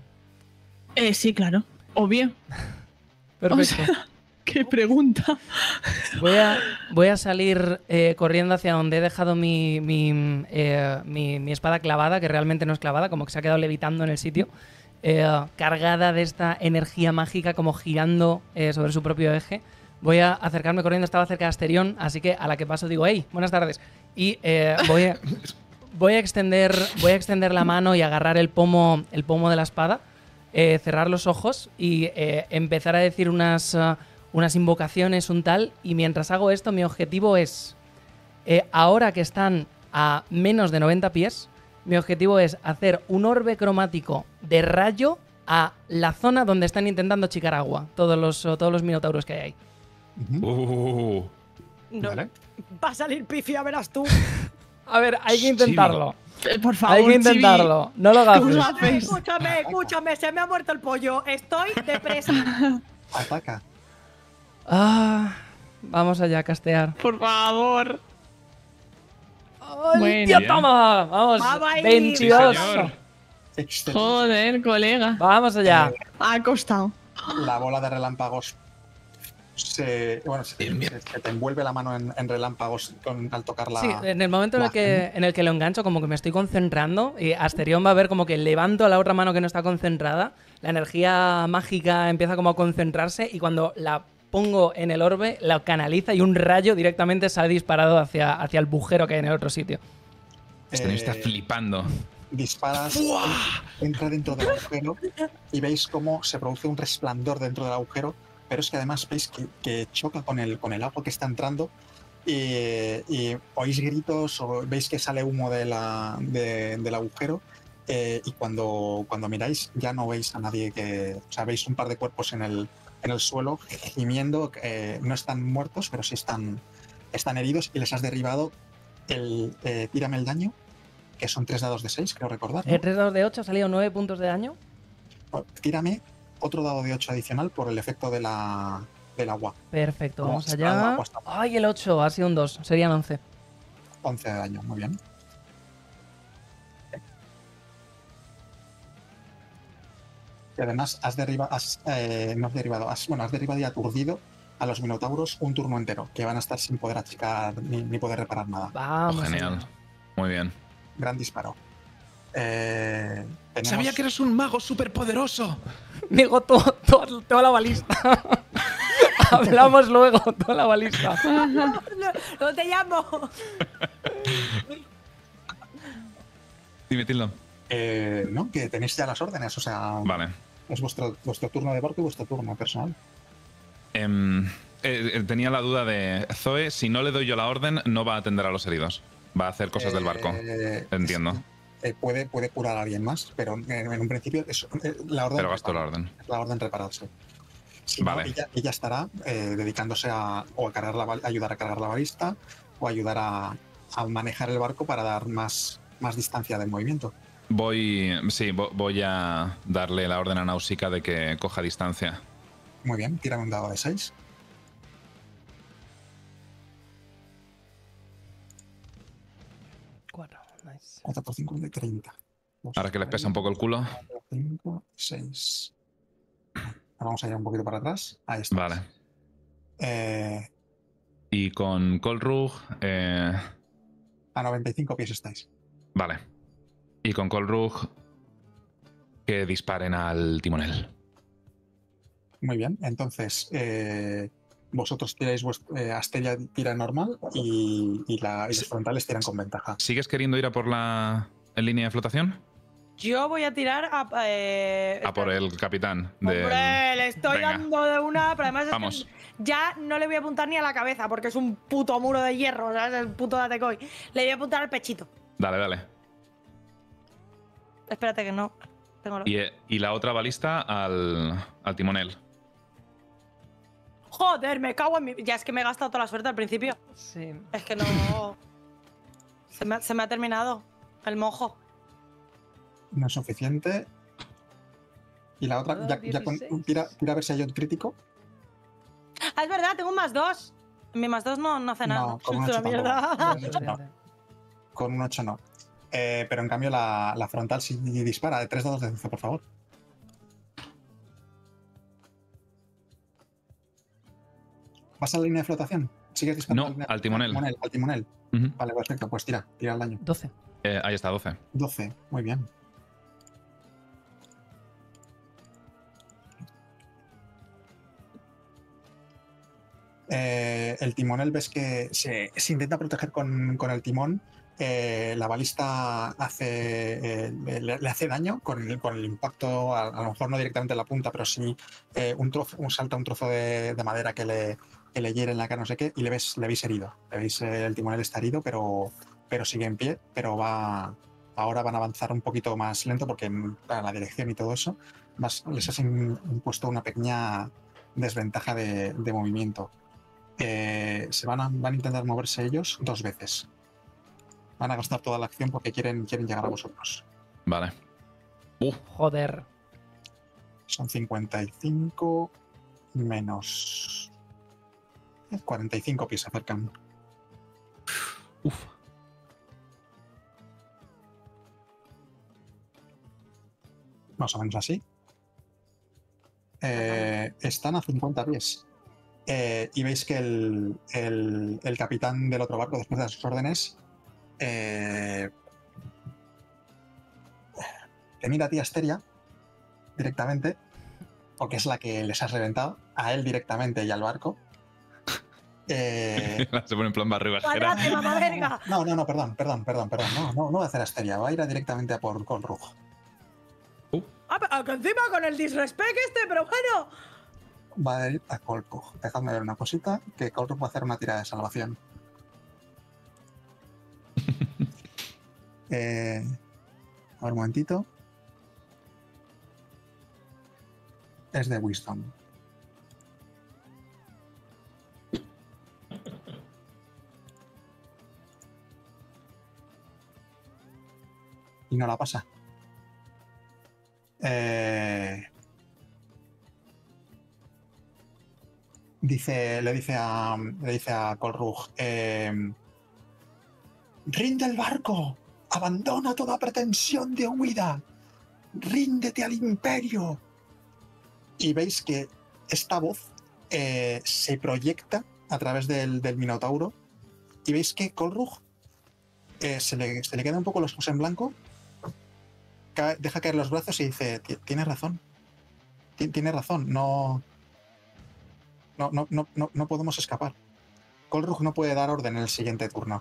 Speaker 1: Eh, sí, claro. Obvio.
Speaker 2: Perfecto.
Speaker 1: O sea, qué pregunta.
Speaker 2: Voy a, voy a salir eh, corriendo hacia donde he dejado mi, mi, eh, mi- mi espada clavada, que realmente no es clavada, como que se ha quedado levitando en el sitio, eh, cargada de esta energía mágica, como girando eh, sobre su propio eje. Voy a acercarme corriendo, estaba cerca de Asterión, así que a la que paso digo, hey, buenas tardes. Y eh, voy, a, voy, a extender, voy a extender la mano y agarrar el pomo, el pomo de la espada, eh, cerrar los ojos y eh, empezar a decir unas... uh, unas invocaciones, un tal, y mientras hago esto mi objetivo es, eh, ahora que están a menos de noventa pies, mi objetivo es hacer un orbe cromático de rayo a la zona donde están intentando chicar agua, todos los, todos los minotauros que hay ahí.
Speaker 5: Ujú.
Speaker 3: Uh,
Speaker 4: No,
Speaker 5: Vale.
Speaker 4: va a salir pifia, verás tú.
Speaker 2: A ver, hay que intentarlo.
Speaker 1: Eh, Por favor,
Speaker 2: Hay que
Speaker 1: Chibi.
Speaker 2: intentarlo. No lo
Speaker 1: ¿Cómo
Speaker 2: gafes.
Speaker 1: lo
Speaker 4: Escúchame,
Speaker 1: hacéis?
Speaker 4: escúchame, escúchame, se me ha muerto el pollo. Estoy depresa.
Speaker 5: Ataca.
Speaker 2: Ah, vamos allá a castear.
Speaker 1: Por favor.
Speaker 2: ¡Ay,
Speaker 1: Bueno.
Speaker 2: tío,
Speaker 3: Bien.
Speaker 2: toma! Vamos,
Speaker 4: Vamos ahí.
Speaker 2: veintidós.
Speaker 3: Sí, señor.
Speaker 5: Excelente.
Speaker 1: Joder, colega.
Speaker 2: Vamos allá.
Speaker 1: Ha costado.
Speaker 5: La bola de relámpagos se, bueno, se,
Speaker 3: Bien, bien.
Speaker 5: se- se te envuelve la mano en, en relámpagos con- al tocar la.
Speaker 2: Sí, en el momento en el,
Speaker 5: la
Speaker 2: que, en el que lo engancho, como que me estoy concentrando, y Asterión va a ver como que levanto la otra mano que no está concentrada, la energía mágica empieza como a concentrarse, y cuando la pongo en el orbe, la canaliza y un rayo directamente sale disparado hacia, hacia el bujero que hay en el otro sitio.
Speaker 3: Este niño está
Speaker 5: eh,
Speaker 3: flipando.
Speaker 5: disparas, en- entra dentro del agujero y veis cómo se produce un resplandor dentro del agujero, pero es que además veis que, que choca con el, con el agua que está entrando y, y oís gritos o veis que sale humo de la, de- del agujero eh, y cuando, cuando miráis ya no veis a nadie que... O sea, veis un par de cuerpos en el, en el suelo gimiendo, eh, no están muertos, pero sí están, están heridos y les has derribado el... eh, tírame el daño, que son tres dados de seis, creo recordar, ¿no?
Speaker 2: Eh, tres dados de ocho, ha salido nueve puntos de daño.
Speaker 5: Tírame otro dado de ocho adicional por el efecto de la, del agua.
Speaker 2: Perfecto,
Speaker 5: Como
Speaker 2: vamos
Speaker 5: si fuera
Speaker 2: allá.
Speaker 5: agua, está-
Speaker 2: Ay, el ocho, ha sido un dos, serían once.
Speaker 5: once de daño, muy bien. Y además has derribado, has, eh, no has derribado, has, bueno, has derribado y aturdido a los minotauros un turno entero, que van a estar sin poder achicar ni, ni poder reparar nada.
Speaker 2: Vamos.
Speaker 3: Oh, genial.
Speaker 2: allá.
Speaker 3: Muy bien.
Speaker 5: Gran disparo. Eh, tenemos-
Speaker 3: Sabía que eres un mago superpoderoso.
Speaker 2: Digo, todo, todo- toda la balista. Hablamos luego, toda la balista.
Speaker 4: no, no te llamo.
Speaker 3: Dime, Tildo.
Speaker 5: eh, no, que tenéis ya las órdenes, o sea,
Speaker 3: Vale.
Speaker 5: es vuestro, vuestro turno de barco y vuestro turno personal.
Speaker 3: Em, eh, eh, tenía la duda de Zoe, si no le doy yo la orden, no va a atender a los heridos. Va a hacer cosas del barco.
Speaker 5: Eh,
Speaker 3: Entiendo.
Speaker 5: eh, puede, puede curar a alguien más, pero en, en un principio es eh, la orden.
Speaker 3: Pero gasto la
Speaker 5: reparar,
Speaker 3: orden.
Speaker 5: es la orden repararse. Si no,
Speaker 3: Vale.
Speaker 5: ella, ella estará eh, dedicándose a o a cargar la, bal- ayudar a cargar la balista o ayudar a, a manejar el barco para dar más, más distancia de movimiento.
Speaker 3: Voy. Sí, vo- voy a darle la orden a Nausicaa de que coja distancia.
Speaker 5: Muy bien, tírame un dado de seis.
Speaker 2: Cuatro, nice.
Speaker 5: cuatro por cinco de treinta.
Speaker 3: Ahora que les pesa un poco el culo.
Speaker 5: cinco, seis. Ahora vamos a ir un poquito para atrás. Ahí está.
Speaker 3: Vale.
Speaker 5: Eh,
Speaker 3: Y con Colrug. Eh,
Speaker 5: a noventa y cinco pies estáis.
Speaker 3: vale. Y con Colrug. Que disparen al timonel.
Speaker 5: Muy bien, entonces eh, vosotros tiráis vuest- eh, Asteria tira normal y, y la- y los frontales tiran con ventaja.
Speaker 3: ¿Sigues queriendo ir a por la en línea de flotación?
Speaker 4: Yo voy a tirar a. Eh,
Speaker 3: A por el capitán. del-
Speaker 4: Hombre, le estoy
Speaker 3: Venga.
Speaker 4: dando de una, pero además es que
Speaker 3: Vamos.
Speaker 4: ya no le voy a apuntar ni a la cabeza porque es un puto muro de hierro, ¿sabes? El puto Datecoy. Le voy a apuntar al pechito.
Speaker 3: Dale, dale.
Speaker 4: Espérate que no. Tengo los...
Speaker 3: Y, eh, y la otra balista al, al timonel.
Speaker 4: Joder, me cago en mi... Ya es que me he gastado toda la suerte al principio.
Speaker 2: Sí.
Speaker 4: Es que no... se, me, se me ha terminado el mojo.
Speaker 5: No es suficiente. Y la otra,
Speaker 2: Ah,
Speaker 5: ya, ya con,
Speaker 2: dieciséis.
Speaker 5: tira, tira a ver si hay un crítico.
Speaker 4: Ah, es verdad, tengo un más dos. Mi más dos no, no hace nada.
Speaker 5: No, con un
Speaker 4: Es
Speaker 5: ocho
Speaker 4: una mierda.
Speaker 5: tampoco.
Speaker 2: No,
Speaker 5: ocho no. Con un ocho no. Eh, pero en cambio la, la frontal sí dispara. De tres dados de doce, por favor. ¿Vas a la línea de flotación? ¿Sigues disparando?
Speaker 3: No,
Speaker 5: a la línea-
Speaker 3: al timonel.
Speaker 5: Al timonel.
Speaker 3: Ujú.
Speaker 5: Vale, perfecto. Pues tira, tira el daño.
Speaker 2: doce.
Speaker 3: Eh, ahí está, doce.
Speaker 5: doce, muy bien. Eh, el timonel ves que se, se intenta proteger con, con el timón. Eh, la balista hace, eh, le, le hace daño con el, con el impacto, a, a lo mejor no directamente en la punta, pero sí eh, un trozo, un, salta un trozo de, de madera que le, que le hiere en la cara, no sé qué, y le ves, le veis herido. Le veis, eh, el timonel está herido, pero, pero sigue en pie, pero va. Ahora van a avanzar un poquito más lento porque en- para la dirección y todo eso vas- les has in- impuesto una pequeña desventaja de, de movimiento. Eh, se van a, van a intentar moverse ellos dos veces. Van a gastar toda la acción porque quieren, quieren llegar a vosotros.
Speaker 3: Vale. Uh,
Speaker 2: Joder.
Speaker 5: Son cincuenta y cinco menos cuarenta y cinco pies se acercan.
Speaker 3: uf.
Speaker 5: Más o menos así. Eh, están a cincuenta pies. Eh, y veis que el, el- el capitán del otro barco, después de sus órdenes, eh, te mira a ti, Asteria, directamente, porque es la que les has reventado, a él directamente y al barco. Eh,
Speaker 3: Se pone en plan barrio bajera.
Speaker 4: ¡Cuadrate, mamá verga!
Speaker 5: no, no, no, perdón, perdón, perdón, perdón. No, no, no va a hacer Asteria, va a ir a directamente a por Colrug.
Speaker 4: Ah, pero que encima con el disrespect este, pero bueno.
Speaker 5: Va a ir a Colrug. Dejadme ver una cosita, que Colrug va a hacer una tirada de salvación. eh, a ver un momentito. Es de Wisdom. Y no la pasa. Eh, dice, le dice a, le dice a Colrug, eh, rinde el barco, abandona toda pretensión de huida, ríndete al imperio. Y veis que esta voz eh, se proyecta a través del, del Minotauro y veis que Colrug eh, se, le, se le queda un poco los ojos en blanco, cae, deja caer los brazos y dice, tienes razón, tienes razón, no, no, no, no, no, no podemos escapar. Colrug no puede dar orden en el siguiente turno.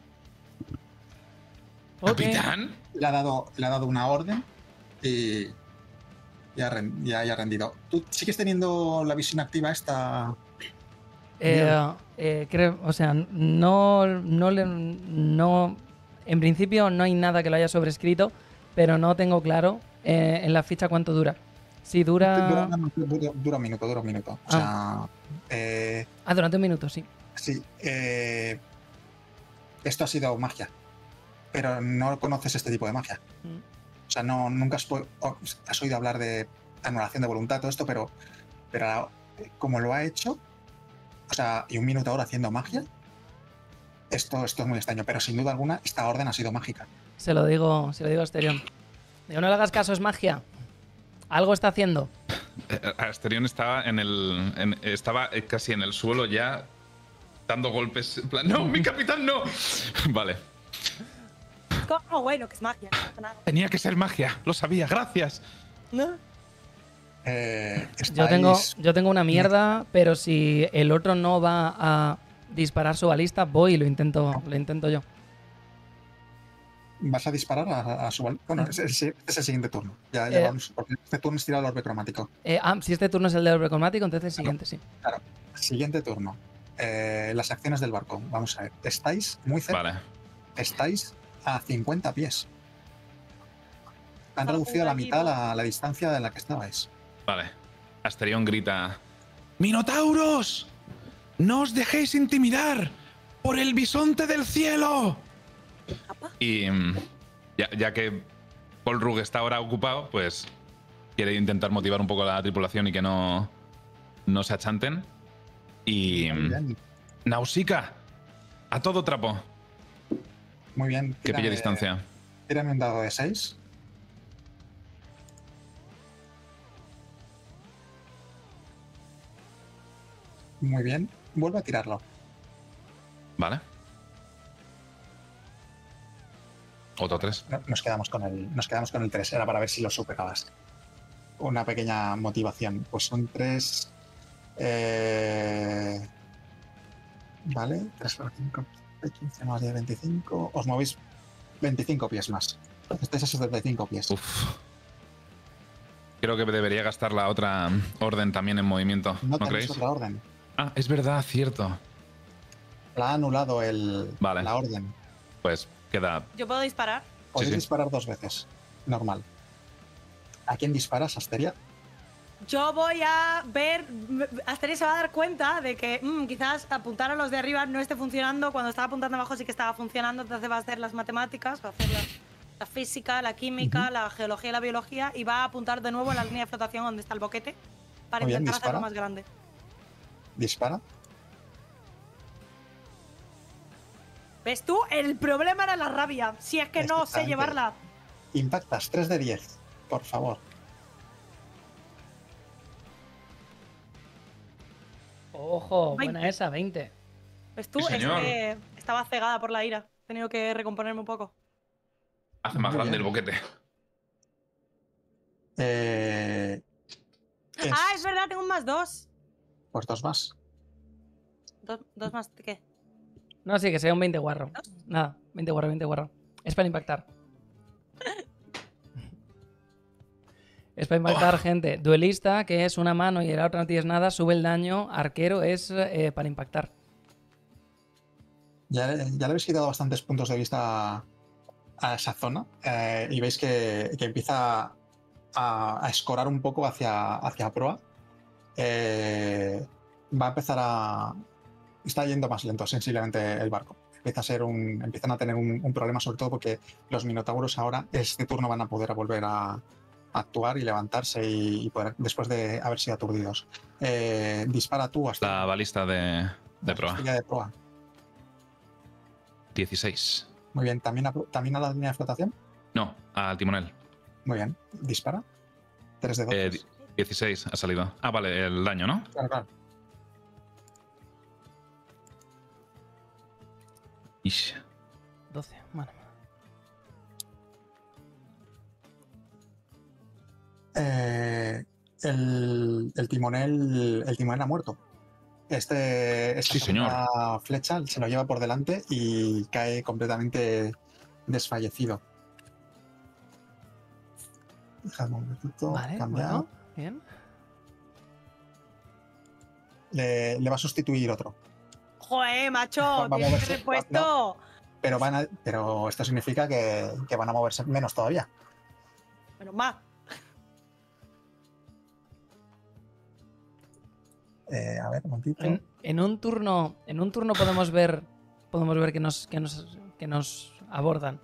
Speaker 2: Ok.
Speaker 3: ¿Capitán?
Speaker 5: Le ha dado, le ha dado una orden y ya, ren- ya, ya ha rendido. ¿Tú sigues teniendo la visión activa esta?
Speaker 2: Eh, eh, creo, o sea, no, no, le- no, en principio no hay nada que lo haya sobrescrito, pero no tengo claro eh, en la ficha cuánto dura. Si dura...
Speaker 5: Dura, dura- dura un minuto, dura un minuto. O sea, eh,
Speaker 2: Ah, durante un minuto, sí.
Speaker 5: sí. eh, esto ha sido magia, pero no conoces este tipo de magia.
Speaker 2: Mm.
Speaker 5: O sea, no, nunca has, po- o- has oído hablar de anulación de voluntad, todo esto, pero, pero eh, como lo ha hecho, o sea, y un minuto ahora haciendo magia, esto, esto es muy extraño, pero sin duda alguna esta orden ha sido mágica.
Speaker 2: Se lo digo, se lo digo a Asterion. Digo, no le hagas caso, es magia. Algo está haciendo.
Speaker 3: Eh, Asterion estaba en el. en- estaba eh, casi en el suelo ya. Dando golpes. En plan, ¡no, mi capitán, no! Vale.
Speaker 4: ¿Cómo? Bueno, que es magia. No pasa nada.
Speaker 3: Tenía que ser magia. Lo sabía, gracias.
Speaker 4: ¿No?
Speaker 5: Eh,
Speaker 2: Yo tengo,
Speaker 5: estáis-
Speaker 2: yo tengo una mierda, pero si el otro no va a disparar su balista, voy y lo intento, lo intento yo.
Speaker 5: ¿Vas a disparar a, a su bal- Bueno, es, es- es el siguiente turno. Ya, ya
Speaker 2: Eh.
Speaker 5: vamos, porque este turno es tirado al orbe cromático.
Speaker 2: Eh, ah, si este turno es el de orbe cromático, entonces el siguiente sí.
Speaker 5: Siguiente turno. Eh, las acciones del barco. Vamos a ver. Estáis muy cerca.
Speaker 3: Vale.
Speaker 5: Estáis a cincuenta pies. Han reducido a la mitad la, la distancia de la que estabais.
Speaker 3: Vale. Asterión grita: ¡Minotauros! ¡No os dejéis intimidar por el bisonte del cielo! Y mm, ya, ya que Paul Rug está ahora ocupado, pues quiere intentar motivar un poco a la tripulación y que no, no se achanten. Y...
Speaker 5: Muy bien.
Speaker 3: Nausicaa, a todo trapo.
Speaker 5: Muy bien.
Speaker 3: Que pille
Speaker 5: Tírame-
Speaker 3: distancia.
Speaker 5: Tírame un dado de seis. Muy bien. Vuelve a tirarlo.
Speaker 3: Vale. Otro tres.
Speaker 5: No, Nos quedamos con el, nos quedamos con el tres. Era para ver si lo superabas. Una pequeña motivación. Pues son tres. Eh, vale. tres por cinco. quince más diez, veinticinco. Os movéis veinticinco pies más. Estáis a setenta y cinco pies.
Speaker 3: Uf. Creo que debería gastar la otra orden también en movimiento.
Speaker 5: No
Speaker 3: ¿No,
Speaker 5: tenéis
Speaker 3: creéis?
Speaker 5: otra orden.
Speaker 3: Ah, es verdad, cierto.
Speaker 5: La ha anulado el,
Speaker 3: Vale.
Speaker 5: la orden.
Speaker 3: Pues queda.
Speaker 4: Yo puedo disparar.
Speaker 5: Podéis
Speaker 3: sí.
Speaker 5: disparar dos veces. Normal. ¿A quién disparas, Asteria?
Speaker 4: Yo voy a ver. Asteria se va a dar cuenta de que mm, quizás apuntar a los de arriba no esté funcionando. Cuando estaba apuntando abajo sí que estaba funcionando. Entonces va a hacer las matemáticas, va a hacer la, la física, la química,
Speaker 5: Ujú.
Speaker 4: la geología y la biología. Y va a apuntar de nuevo en la línea de flotación donde está el boquete. Para
Speaker 5: Muy bien,
Speaker 4: intentar hacerlo
Speaker 5: dispara.
Speaker 4: más grande.
Speaker 5: Dispara.
Speaker 4: ¿Ves tú? El problema era la rabia. Si es que no sé
Speaker 5: Exactamente.
Speaker 4: llevarla.
Speaker 5: Impactas. tres de diez. Por favor.
Speaker 2: Ojo,
Speaker 4: veinte.
Speaker 2: buena esa, veinte.
Speaker 4: ¿Ves tú?
Speaker 3: Sí,
Speaker 4: Es
Speaker 3: señor.
Speaker 4: que estaba cegada por la ira. He tenido que recomponerme un poco.
Speaker 3: Hace más
Speaker 5: Muy
Speaker 3: grande
Speaker 5: bien.
Speaker 3: el boquete.
Speaker 5: Eh, es-
Speaker 4: Ah, es verdad, tengo un más dos.
Speaker 5: Pues dos más.
Speaker 4: Dos, dos más, ¿qué?
Speaker 2: No, sí, que sea un veinte guarro. Nada, veinte guarro, veinte guarro. Es para impactar. Es para impactar gente. Duelista, que es una mano y la otra no tienes nada, sube el daño. Arquero es eh, para impactar.
Speaker 5: Ya, ya le habéis quitado bastantes puntos de vista a, a esa zona. eh, y veis que, que empieza a, a escorar un poco hacia, hacia proa. Eh, va a empezar a. Está yendo más lento sensiblemente el barco. Empieza a ser un, empiezan a tener un, un problema, sobre todo porque los minotauros ahora, este turno, van a poder volver a, a actuar y levantarse y, y poder, después de haber sido aturdidos. Eh, dispara tú hasta
Speaker 3: La balista de, de proa.
Speaker 5: Hostia de proa.
Speaker 3: dieciséis.
Speaker 5: Muy bien, ¿también a, también a la línea de flotación?
Speaker 3: No, al timonel.
Speaker 5: Muy bien, dispara. tres de dos.
Speaker 3: Eh, di- dieciséis ha salido. Ah, vale, el daño, ¿no?
Speaker 5: Claro, claro.
Speaker 3: Ish.
Speaker 2: doce, bueno.
Speaker 5: Eh, el, el timonel el timonel ha muerto. Este, esta
Speaker 3: Sí, señor.
Speaker 5: segunda flecha se lo lleva por delante y cae completamente desfallecido. Dejadme un momentito,
Speaker 2: Vale,
Speaker 5: cambiar.
Speaker 2: bueno, bien.
Speaker 5: Le, le va a sustituir otro.
Speaker 4: Joder, macho,
Speaker 5: Va- va a
Speaker 4: tienes
Speaker 5: moverse,
Speaker 4: repuesto.
Speaker 5: Pero, van a- pero esto significa que, que van a moverse menos todavía.
Speaker 4: Menos mal.
Speaker 5: Eh, a ver, un momentito.
Speaker 2: En, en un turno, en un turno podemos ver, podemos ver que nos, que nos, que nos abordan.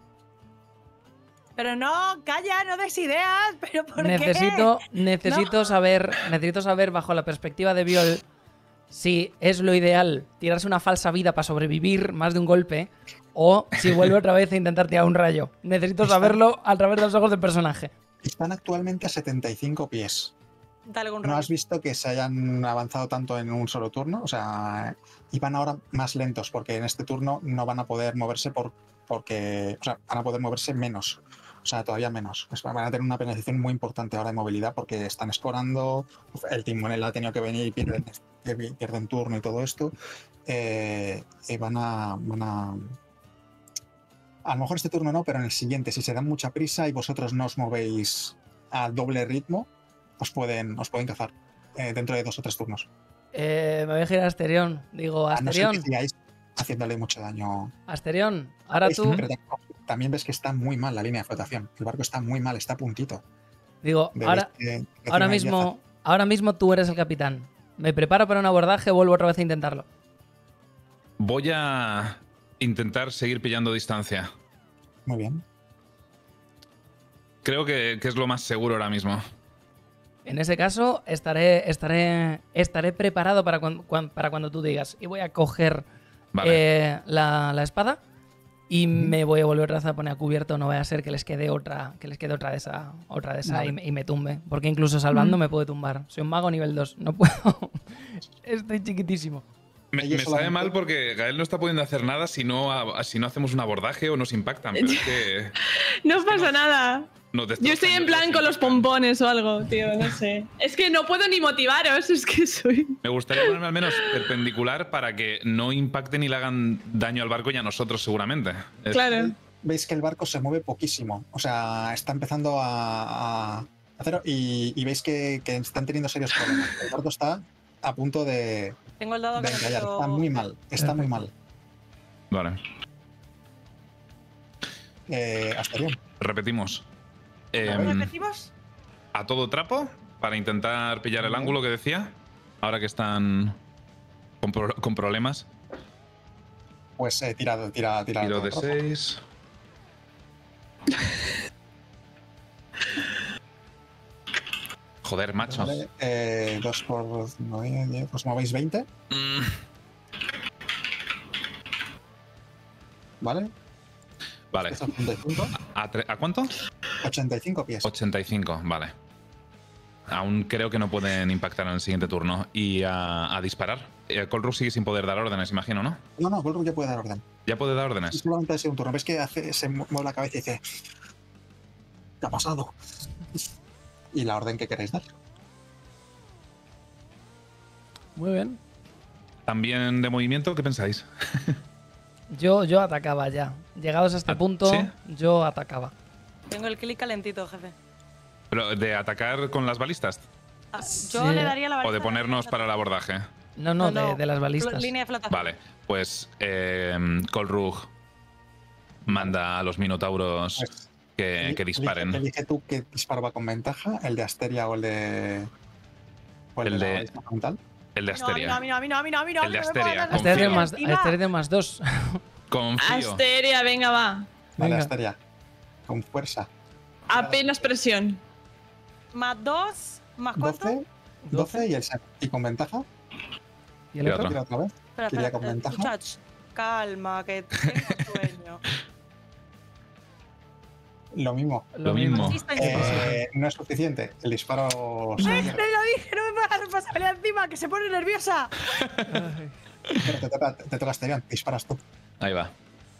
Speaker 4: Pero no, calla, no des ideas. ¿Pero por
Speaker 2: Necesito,
Speaker 4: qué?
Speaker 2: necesito saber, necesito saber bajo la perspectiva de Viol si es lo ideal tirarse una falsa vida para sobrevivir más de un golpe o si vuelve otra vez a intentar tirar un rayo. Necesito saberlo a través de los ojos del personaje.
Speaker 5: Están actualmente a setenta y cinco pies.
Speaker 4: Dale con
Speaker 5: ¿No
Speaker 4: rayo.
Speaker 5: has visto que se hayan avanzado tanto en un solo turno? O sea, iban ahora más lentos porque en este turno no van a poder moverse por, porque, o sea, van a poder moverse menos. O sea, todavía menos. Es- Van a tener una penalización muy importante ahora de movilidad porque están escorando, el timonel ha tenido que venir y pierden, pierden turno y todo esto. Eh, y van a, van a... A lo mejor este turno no, pero en el siguiente, si se dan mucha prisa y vosotros no os movéis a doble ritmo, os pueden, os pueden cazar eh, dentro de dos o tres turnos.
Speaker 2: Eh, me voy a girar a Asterión. Digo,
Speaker 5: A no ser
Speaker 2: Asterión,
Speaker 5: que sigáis haciéndole mucho daño.
Speaker 2: Asterión, ahora tú,
Speaker 5: Pero tampoco- también ves que está muy mal la línea de flotación. El barco está muy mal, está a puntito.
Speaker 2: Digo,
Speaker 5: Veis
Speaker 2: ahora,
Speaker 5: que- que
Speaker 2: ahora
Speaker 5: tiene
Speaker 2: mismo, ahora mismo tú eres el capitán. Me preparo para un abordaje, vuelvo otra vez a intentarlo.
Speaker 3: Voy a intentar seguir pillando distancia.
Speaker 5: yaza. Muy bien.
Speaker 3: Creo que, que es lo más seguro ahora mismo.
Speaker 2: En ese caso, estaré, estaré, estaré preparado para, cuan- cuan- para cuando tú digas. Y voy a coger
Speaker 3: Vale.
Speaker 2: eh, la, la espada y me voy a volver otra vez a poner a cubierto. No vaya a ser que les quede otra, que les quede otra de esa, otra de esa
Speaker 5: Vale.
Speaker 2: y, me- y me tumbe. Porque incluso salvando
Speaker 1: Mm.
Speaker 2: me puede tumbar. Soy un mago nivel dos. No puedo. Estoy chiquitísimo.
Speaker 3: Me,
Speaker 5: Ellos
Speaker 3: me sabe
Speaker 5: solamente-
Speaker 3: mal porque Gael no está pudiendo hacer nada si no, a- si no hacemos un abordaje o nos impactan. Pero es que
Speaker 1: No
Speaker 3: Es que
Speaker 1: pasa
Speaker 3: no-
Speaker 1: nada.
Speaker 3: nos
Speaker 1: Yo
Speaker 3: destrozan
Speaker 1: estoy
Speaker 3: y
Speaker 1: en
Speaker 3: nos
Speaker 1: plan con los
Speaker 3: impactan.
Speaker 1: pompones o algo, tío, no sé. Es que no puedo ni motivaros, es que soy...
Speaker 3: Me gustaría ponerme al menos perpendicular para que no impacten y le hagan daño al barco y a nosotros seguramente. Es-
Speaker 1: Claro.
Speaker 5: Veis que el barco se mueve poquísimo. O sea, está empezando a, a hacer. Y, y veis que, que están teniendo serios problemas. El barco está a punto de,
Speaker 4: Tengo el dado
Speaker 5: de
Speaker 4: que no
Speaker 5: encallar.
Speaker 4: quiero-
Speaker 5: Está muy mal. Está muy mal.
Speaker 3: Vale,
Speaker 5: Eh, Asterión.
Speaker 3: repetimos.
Speaker 4: ¿Cómo
Speaker 3: Em,
Speaker 4: repetimos?
Speaker 3: a todo trapo para intentar pillar el ángulo que decía. Ahora que están con, pro- con problemas.
Speaker 5: Pues eh, tira, tira, tira.
Speaker 3: Tiro
Speaker 5: todo
Speaker 3: de
Speaker 5: el trozo.
Speaker 3: seis. Joder, macho.
Speaker 5: Vale, eh, dos por nueve, diez, os movéis veinte,
Speaker 3: Mm,
Speaker 5: ¿vale?
Speaker 3: Vale.
Speaker 5: Es ochenta y cinco,
Speaker 3: ¿A, tre- ¿A cuánto?
Speaker 5: ochenta y cinco pies.
Speaker 3: ochenta y cinco, vale. Aún creo que no pueden impactar en el siguiente turno. Y a, a disparar. Eh, Colruyt sigue sin poder dar órdenes, imagino, ¿no?
Speaker 5: No, no, Goldrock ya puede dar orden.
Speaker 3: Ya puede dar
Speaker 5: Es
Speaker 3: órdenes.
Speaker 5: solamente ha sido un turno. Ves que hace, se mueve la cabeza y dice: ¿qué ha pasado? Y la orden que queréis dar.
Speaker 2: Muy bien.
Speaker 3: ¿También de movimiento? ¿Qué pensáis?
Speaker 2: Yo, yo atacaba ya. Llegados a este
Speaker 3: Ah,
Speaker 2: punto,
Speaker 3: ¿sí?
Speaker 2: yo atacaba.
Speaker 4: Tengo el clic calentito, jefe.
Speaker 3: ¿Pero de atacar con las balistas?
Speaker 4: Ah, yo
Speaker 2: Sí.
Speaker 4: le daría la
Speaker 3: ¿O
Speaker 4: balista
Speaker 3: de ponernos
Speaker 4: la-
Speaker 3: para el abordaje?
Speaker 2: No, no,
Speaker 4: No, no.
Speaker 2: De, de las balistas.
Speaker 4: Línea de flotación.
Speaker 3: Vale, pues eh, Colruyt manda a los minotauros
Speaker 5: Pues,
Speaker 3: que,
Speaker 5: eli-
Speaker 3: que disparen.
Speaker 5: Elige, elige tú qué disparo va con ventaja, el de Asteria o el de. O el,
Speaker 3: El
Speaker 5: de,
Speaker 3: de-
Speaker 5: la balista frontal.
Speaker 3: El de
Speaker 4: No, a mí no, a
Speaker 3: Asteria.
Speaker 4: mí no, a mí no, a mí no, a mí no,
Speaker 3: El de
Speaker 4: no me
Speaker 3: Asteria,
Speaker 4: puedo dar
Speaker 3: confío.
Speaker 2: Este es de
Speaker 3: Confío.
Speaker 2: más,
Speaker 4: encima.
Speaker 2: este es de más dos.
Speaker 3: Confío.
Speaker 1: Asteria, venga, va.
Speaker 5: Vale,
Speaker 2: Venga.
Speaker 5: Asteria. Con fuerza.
Speaker 1: Apenas presión.
Speaker 4: Más dos, más cuánto.
Speaker 5: doce, doce y el saco. Y con ventaja.
Speaker 2: ¿Y el
Speaker 3: Tira
Speaker 2: otro?
Speaker 3: otro.
Speaker 5: Tira otra vez.
Speaker 4: Espera,
Speaker 5: Quería
Speaker 4: espera,
Speaker 5: con
Speaker 4: eh,
Speaker 5: ventaja.
Speaker 4: muchachos, calma, que tengo sueño.
Speaker 5: Lo mismo.
Speaker 3: Lo mismo.
Speaker 4: Así está injusto.
Speaker 5: Eh, no es suficiente. El disparo. se
Speaker 4: ¡Ay,
Speaker 5: pierde.
Speaker 4: te lo dije! ¡No me pongas la responsabilidad encima! ¡Que se pone nerviosa!
Speaker 2: Ay.
Speaker 5: Pero te toca, te toca Asterión. Disparas tú.
Speaker 3: Ahí va.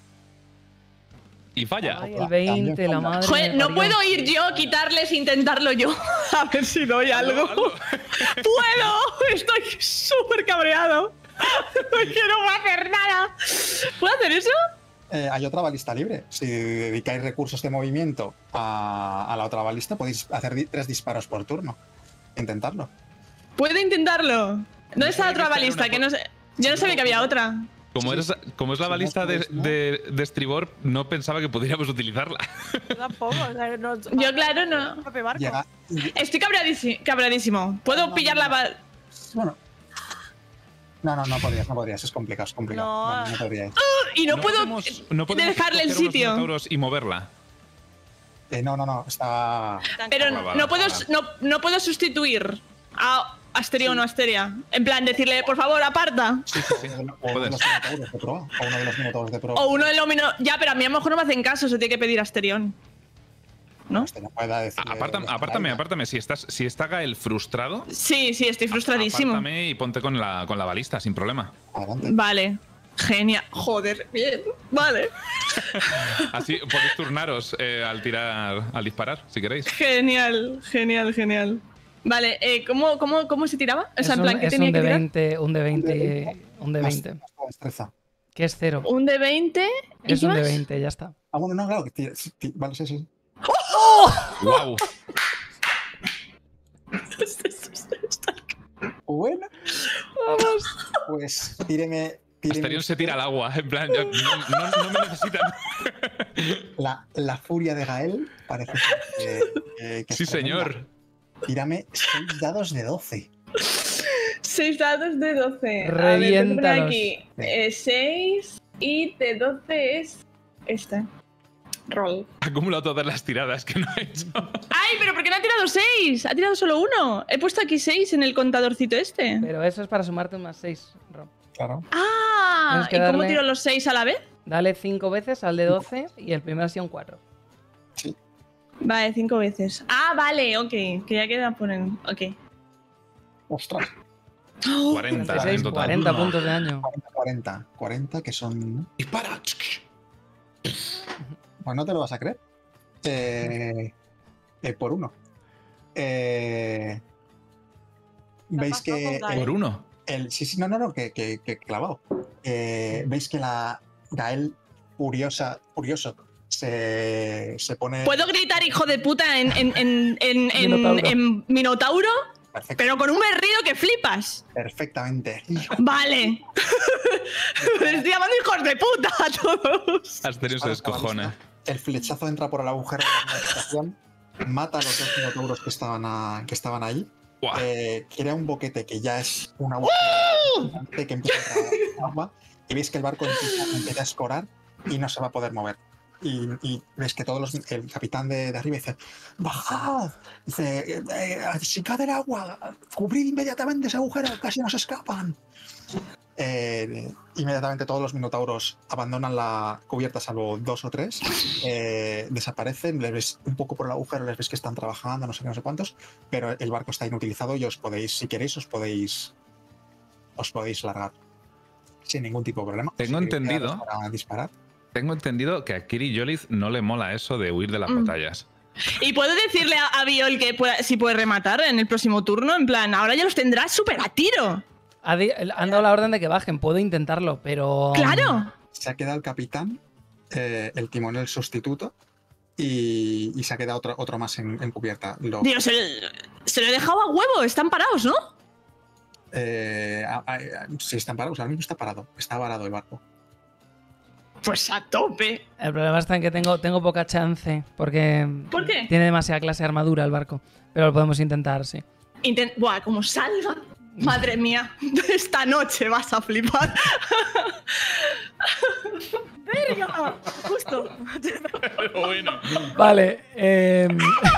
Speaker 3: Y falla.
Speaker 2: Ay, el veinte, la madre.
Speaker 1: Joder,
Speaker 2: me
Speaker 1: no
Speaker 2: parió.
Speaker 1: puedo ir yo, quitarles e intentarlo yo. A ver si doy algo.
Speaker 3: Hazlo, hazlo.
Speaker 1: ¡Puedo! Estoy súper cabreado. No quiero hacer nada. ¿Puedo hacer eso?
Speaker 5: Eh, hay otra balista libre. Si dedicáis recursos de movimiento a, a la otra balista, podéis hacer di- tres disparos por turno. Intentarlo.
Speaker 1: ¿Puedo intentarlo? ¿Dónde está la otra
Speaker 3: sabía que
Speaker 1: balista?
Speaker 3: era
Speaker 1: Que
Speaker 3: una
Speaker 1: no sé. Yo no sabía que había otra.
Speaker 3: Como,
Speaker 5: Sí,
Speaker 3: eres, como es la
Speaker 5: sí,
Speaker 3: balista
Speaker 5: no
Speaker 3: de,
Speaker 5: puedes, ¿no?
Speaker 3: de, de estribor, no pensaba que pudiéramos utilizarla.
Speaker 4: Yo tampoco. O sea, no,
Speaker 1: Yo, claro, no.
Speaker 4: Propio barco.
Speaker 5: Llega.
Speaker 1: Estoy cabreadísimo. cabreadísimo. ¿Puedo
Speaker 5: No,
Speaker 1: pillar
Speaker 5: no,
Speaker 1: la
Speaker 5: no.
Speaker 1: bal...
Speaker 5: Bueno. No, no, no podrías, no podrías. Es complicado, es complicado.
Speaker 4: No.
Speaker 5: No, no podríais.
Speaker 1: Y no, puedo
Speaker 3: podemos- no podemos
Speaker 1: dejarle el
Speaker 3: coger unos
Speaker 1: sitio.
Speaker 3: minotauros y moverla.
Speaker 5: Eh, no, no, no. Está.
Speaker 1: Pero
Speaker 3: Vale, vale,
Speaker 1: no, puedo,
Speaker 3: vale.
Speaker 1: no, no puedo sustituir a Asteria o no Asteria. En plan, decirle, por favor, aparta.
Speaker 3: Sí, sí, sí.
Speaker 5: O uno de
Speaker 3: Puedes.
Speaker 5: los minotauros de proa. O uno de los minotauros de proa.
Speaker 1: O uno de los mino- Ya, pero a mí a lo mejor no me hacen caso, se tiene que pedir Asterión. ¿No?
Speaker 5: Este no pueda decir.
Speaker 3: Apártame, apártame, apártame. Si, estás, si está Gael frustrado,
Speaker 1: Sí, sí, estoy frustradísimo.
Speaker 3: apártame y ponte con la, con la balista, sin problema.
Speaker 5: Adelante.
Speaker 1: Vale. Genial. Joder, bien. Vale.
Speaker 3: Así podéis turnaros eh, al tirar, al disparar, si queréis.
Speaker 1: Genial, genial, genial. Vale, eh, ¿cómo, cómo, ¿cómo se tiraba? O
Speaker 2: Es
Speaker 1: sea, en
Speaker 2: un,
Speaker 1: plan, ¿qué
Speaker 2: es
Speaker 1: tenía
Speaker 2: un
Speaker 1: que
Speaker 2: de
Speaker 1: tirar?
Speaker 2: veinte, un de veinte, un de
Speaker 5: Más-
Speaker 2: veinte.
Speaker 5: más tu destreza.
Speaker 2: Que es cero.
Speaker 1: Un de veinte. ¿Y
Speaker 2: Es
Speaker 1: qué
Speaker 2: un de
Speaker 1: más?
Speaker 2: veinte, ya está.
Speaker 5: Ah, bueno, no, claro. que tira- sí, ti- Vale, sí, sí.
Speaker 3: ¡Wow!
Speaker 5: Bueno.
Speaker 2: Vamos.
Speaker 5: Pues tíreme. tíreme
Speaker 3: Asterión se
Speaker 5: usted.
Speaker 3: tira al agua, en plan, yo- no, no- no me necesitan.
Speaker 5: La, la furia de Gael parece que, que, que
Speaker 3: Sí,
Speaker 5: es tremenda.
Speaker 3: señor.
Speaker 5: Tírame seis dados de doce.
Speaker 1: seis dados de doce. A ver,
Speaker 2: Reviéntalos.
Speaker 1: aquí eh, seis y de doce es esta. Roll.
Speaker 3: Acumulo todas las tiradas que no he hecho.
Speaker 1: ¡Ay, pero por qué no ha tirado seis! Ha tirado solo uno. He puesto aquí seis en el contadorcito este.
Speaker 2: Pero eso es para sumarte un más seis, Rob.
Speaker 5: Claro.
Speaker 1: ¡Ah!
Speaker 2: Tienes
Speaker 1: ¿Y
Speaker 2: que
Speaker 1: cómo
Speaker 2: darle-
Speaker 1: tiro los seis a la vez?
Speaker 2: Dale cinco veces al de doce y el primero ha sido un cuatro.
Speaker 1: Vale, cinco veces. Ah, vale, ok. Que ya queda poner. Ok.
Speaker 5: Ostras.
Speaker 3: cuarenta
Speaker 2: treinta y seis,
Speaker 3: en total.
Speaker 2: cuarenta puntos de daño.
Speaker 5: cuarenta. cuarenta que son.
Speaker 3: ¡Dispara!
Speaker 5: Pues no te lo vas a creer. Eh, eh, por uno. Eh, Veis
Speaker 4: pasó
Speaker 5: que.
Speaker 4: con Gael?
Speaker 3: Por uno.
Speaker 5: El, sí, sí, no, no, no, que, que, que clavado. Eh, Veis que la Gael furiosa, furioso se, se pone.
Speaker 1: ¿Puedo gritar hijo de puta en, en, en, en, en-
Speaker 2: Minotauro.
Speaker 1: en Minotauro?
Speaker 5: Perfecto,
Speaker 1: Pero con un berrido que flipas.
Speaker 5: perfectamente.
Speaker 1: Vale. Les estoy llamando hijos de puta a todos.
Speaker 3: Asterion se descojona.
Speaker 5: El flechazo entra por el agujero de la habitación, mata a los dos minotauros que estaban, a- que estaban ahí.
Speaker 3: Buah.
Speaker 5: Eh, crea un boquete que ya es un agujero gigante que empieza a entrar agua. Y veis que el barco empieza, empieza a escorar y no se va a poder mover. Y, y ves que todos los, el capitán de, de arriba dice: ¡Bajad! Dice: eh, eh, ¡Sicad el agua! ¡Cubrid inmediatamente ese agujero! ¡Casi nos escapan! Eh, inmediatamente todos los minotauros abandonan la cubierta, salvo dos o tres. Eh, desaparecen, les ves un poco por el agujero, les ves que están trabajando, no sé qué, no sé cuántos. Pero el barco está inutilizado y os podéis, si queréis, os podéis, os podéis largar sin ningún tipo de problema.
Speaker 3: Tengo
Speaker 5: Si queréis
Speaker 3: entendido.
Speaker 5: quedaros para disparar.
Speaker 3: Tengo entendido que a Kiri Yolith no le mola eso de huir de las
Speaker 1: Mm.
Speaker 3: batallas.
Speaker 1: ¿Y puedo decirle a, a Viol que pueda- si puede rematar en el próximo turno? En plan, ahora ya los tendrás súper a tiro.
Speaker 2: Ha di- Han dado la orden de que bajen, puedo intentarlo, pero.
Speaker 1: ¡Claro!
Speaker 5: Se ha quedado el capitán, eh, el timonel sustituto, y, y se ha quedado otro, otro más en, en cubierta. Lo,
Speaker 1: Dios, se, se lo he dejado a huevo. Están parados, ¿no?
Speaker 5: eh, a- a- a- sí, están parados, ahora mismo está parado. Está varado el barco.
Speaker 1: Pues a tope.
Speaker 2: El problema está en que tengo, tengo poca chance, porque
Speaker 1: ¿Por qué?
Speaker 2: tiene demasiada clase de armadura el barco. Pero lo podemos intentar, sí.
Speaker 1: Intent- Buah, como salva. Madre mía, esta noche vas a flipar.
Speaker 4: ¡Verga! Justo.
Speaker 3: bueno.
Speaker 2: Vale. eh,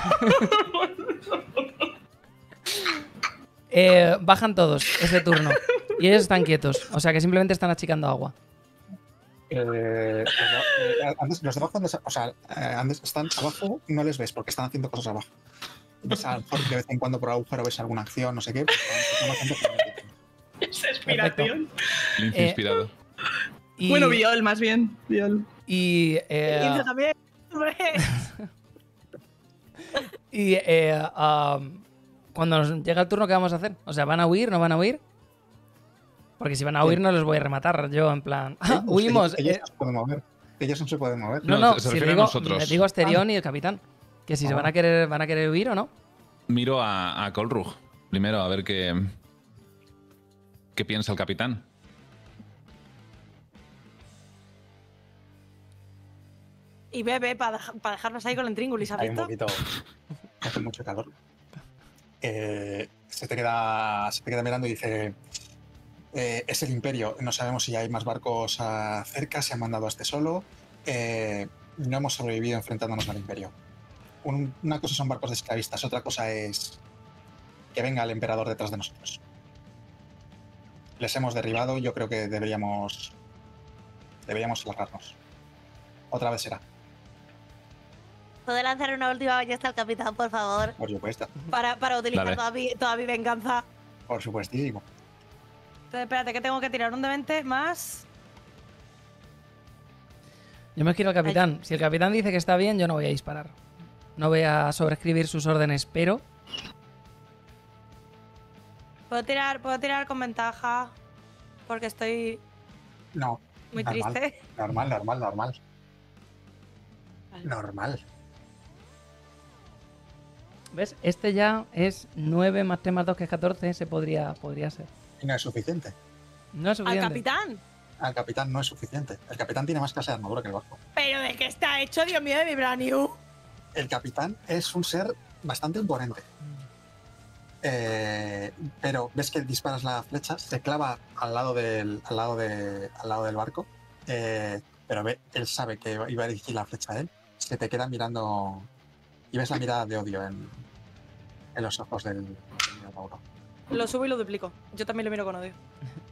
Speaker 2: eh, bajan todos ese turno. Y ellos están quietos. O sea que simplemente están achicando agua.
Speaker 5: Eh, eh, antes, los de abajo, antes- o sea, eh, antes están abajo, no les ves porque están haciendo cosas abajo. Ves a lo mejor de vez en cuando por el agujero ves alguna acción, no sé qué. Pero están bastante frenéticos.
Speaker 1: Esa inspiración.
Speaker 3: Lince
Speaker 2: Eh,
Speaker 3: inspirado.
Speaker 2: Y,
Speaker 1: Bueno, Viol, más bien. Viol.
Speaker 2: y, eh,
Speaker 4: Y yo también. Hombre.
Speaker 2: y eh, um, cuando nos llega el turno, ¿qué vamos a hacer? O sea, ¿van a huir? ¿No van a huir? Porque si van a huir no los voy a rematar yo, en plan... ¡Ah,
Speaker 5: Ellos-
Speaker 2: huimos!
Speaker 5: Ellos,
Speaker 2: eh,
Speaker 5: no se pueden mover. Ellos no se pueden mover.
Speaker 2: no,
Speaker 3: No,
Speaker 2: no,
Speaker 3: se
Speaker 2: si
Speaker 3: refiere a
Speaker 2: digo,
Speaker 3: nosotros.
Speaker 2: digo a Asterion y el capitán. Que si se
Speaker 5: Ah.
Speaker 2: van a querer, van a querer huir o no.
Speaker 3: Miro a, a Colrug primero a ver qué, qué piensa el capitán.
Speaker 4: Y bebe para dejarnos ahí con el intríngulis, ¿has
Speaker 5: Hay un
Speaker 4: visto?
Speaker 5: poquito. Hace mucho calor. Eh, se, te queda, se te queda mirando y dice: eh, es el Imperio. No sabemos si hay más barcos ah, cerca, se han mandado a este solo. Eh, no hemos sobrevivido enfrentándonos al Imperio. Un- una cosa son barcos de esclavistas, otra cosa es que venga el emperador detrás de nosotros. Les hemos derribado y yo creo que deberíamos. Deberíamos largarnos. Otra vez será,
Speaker 4: ¿Puedo lanzar una última ballesta al capitán, por favor?
Speaker 5: por supuesto.
Speaker 4: Para, para utilizar
Speaker 3: Dale.
Speaker 4: toda mi, toda mi venganza.
Speaker 5: Por supuestísimo.
Speaker 4: Entonces, espérate, que tengo que tirar un de veinte más.
Speaker 2: Yo me quiero al capitán. Si el capitán dice que está bien, yo no voy a disparar. No voy a sobreescribir sus órdenes, pero...
Speaker 4: ¿Puedo tirar, puedo tirar con ventaja? Porque estoy
Speaker 5: No,
Speaker 4: muy
Speaker 5: Normal.
Speaker 4: triste.
Speaker 5: normal, normal, normal.
Speaker 4: Vale.
Speaker 5: Normal.
Speaker 2: ¿Ves? Este ya es nueve más tres más dos, que es catorce. Ese podría, podría ser.
Speaker 5: Y no es suficiente.
Speaker 2: No es
Speaker 4: ¿Al
Speaker 2: suficiente.
Speaker 4: capitán?
Speaker 5: al capitán no es suficiente. El capitán tiene más clase de armadura que el barco.
Speaker 4: ¿Pero de qué está hecho, Dios mío, de vibranium?
Speaker 5: El capitán es un ser bastante imponente. Eh, pero ves que disparas la flecha, se clava al lado del, al lado de, al lado del barco, eh, pero ve, él sabe que iba a dirigir la flecha a él, se te queda mirando y ves la mirada de odio en, en los ojos del, del Minotauro.
Speaker 4: Lo subo y lo duplico. Yo también lo miro con odio.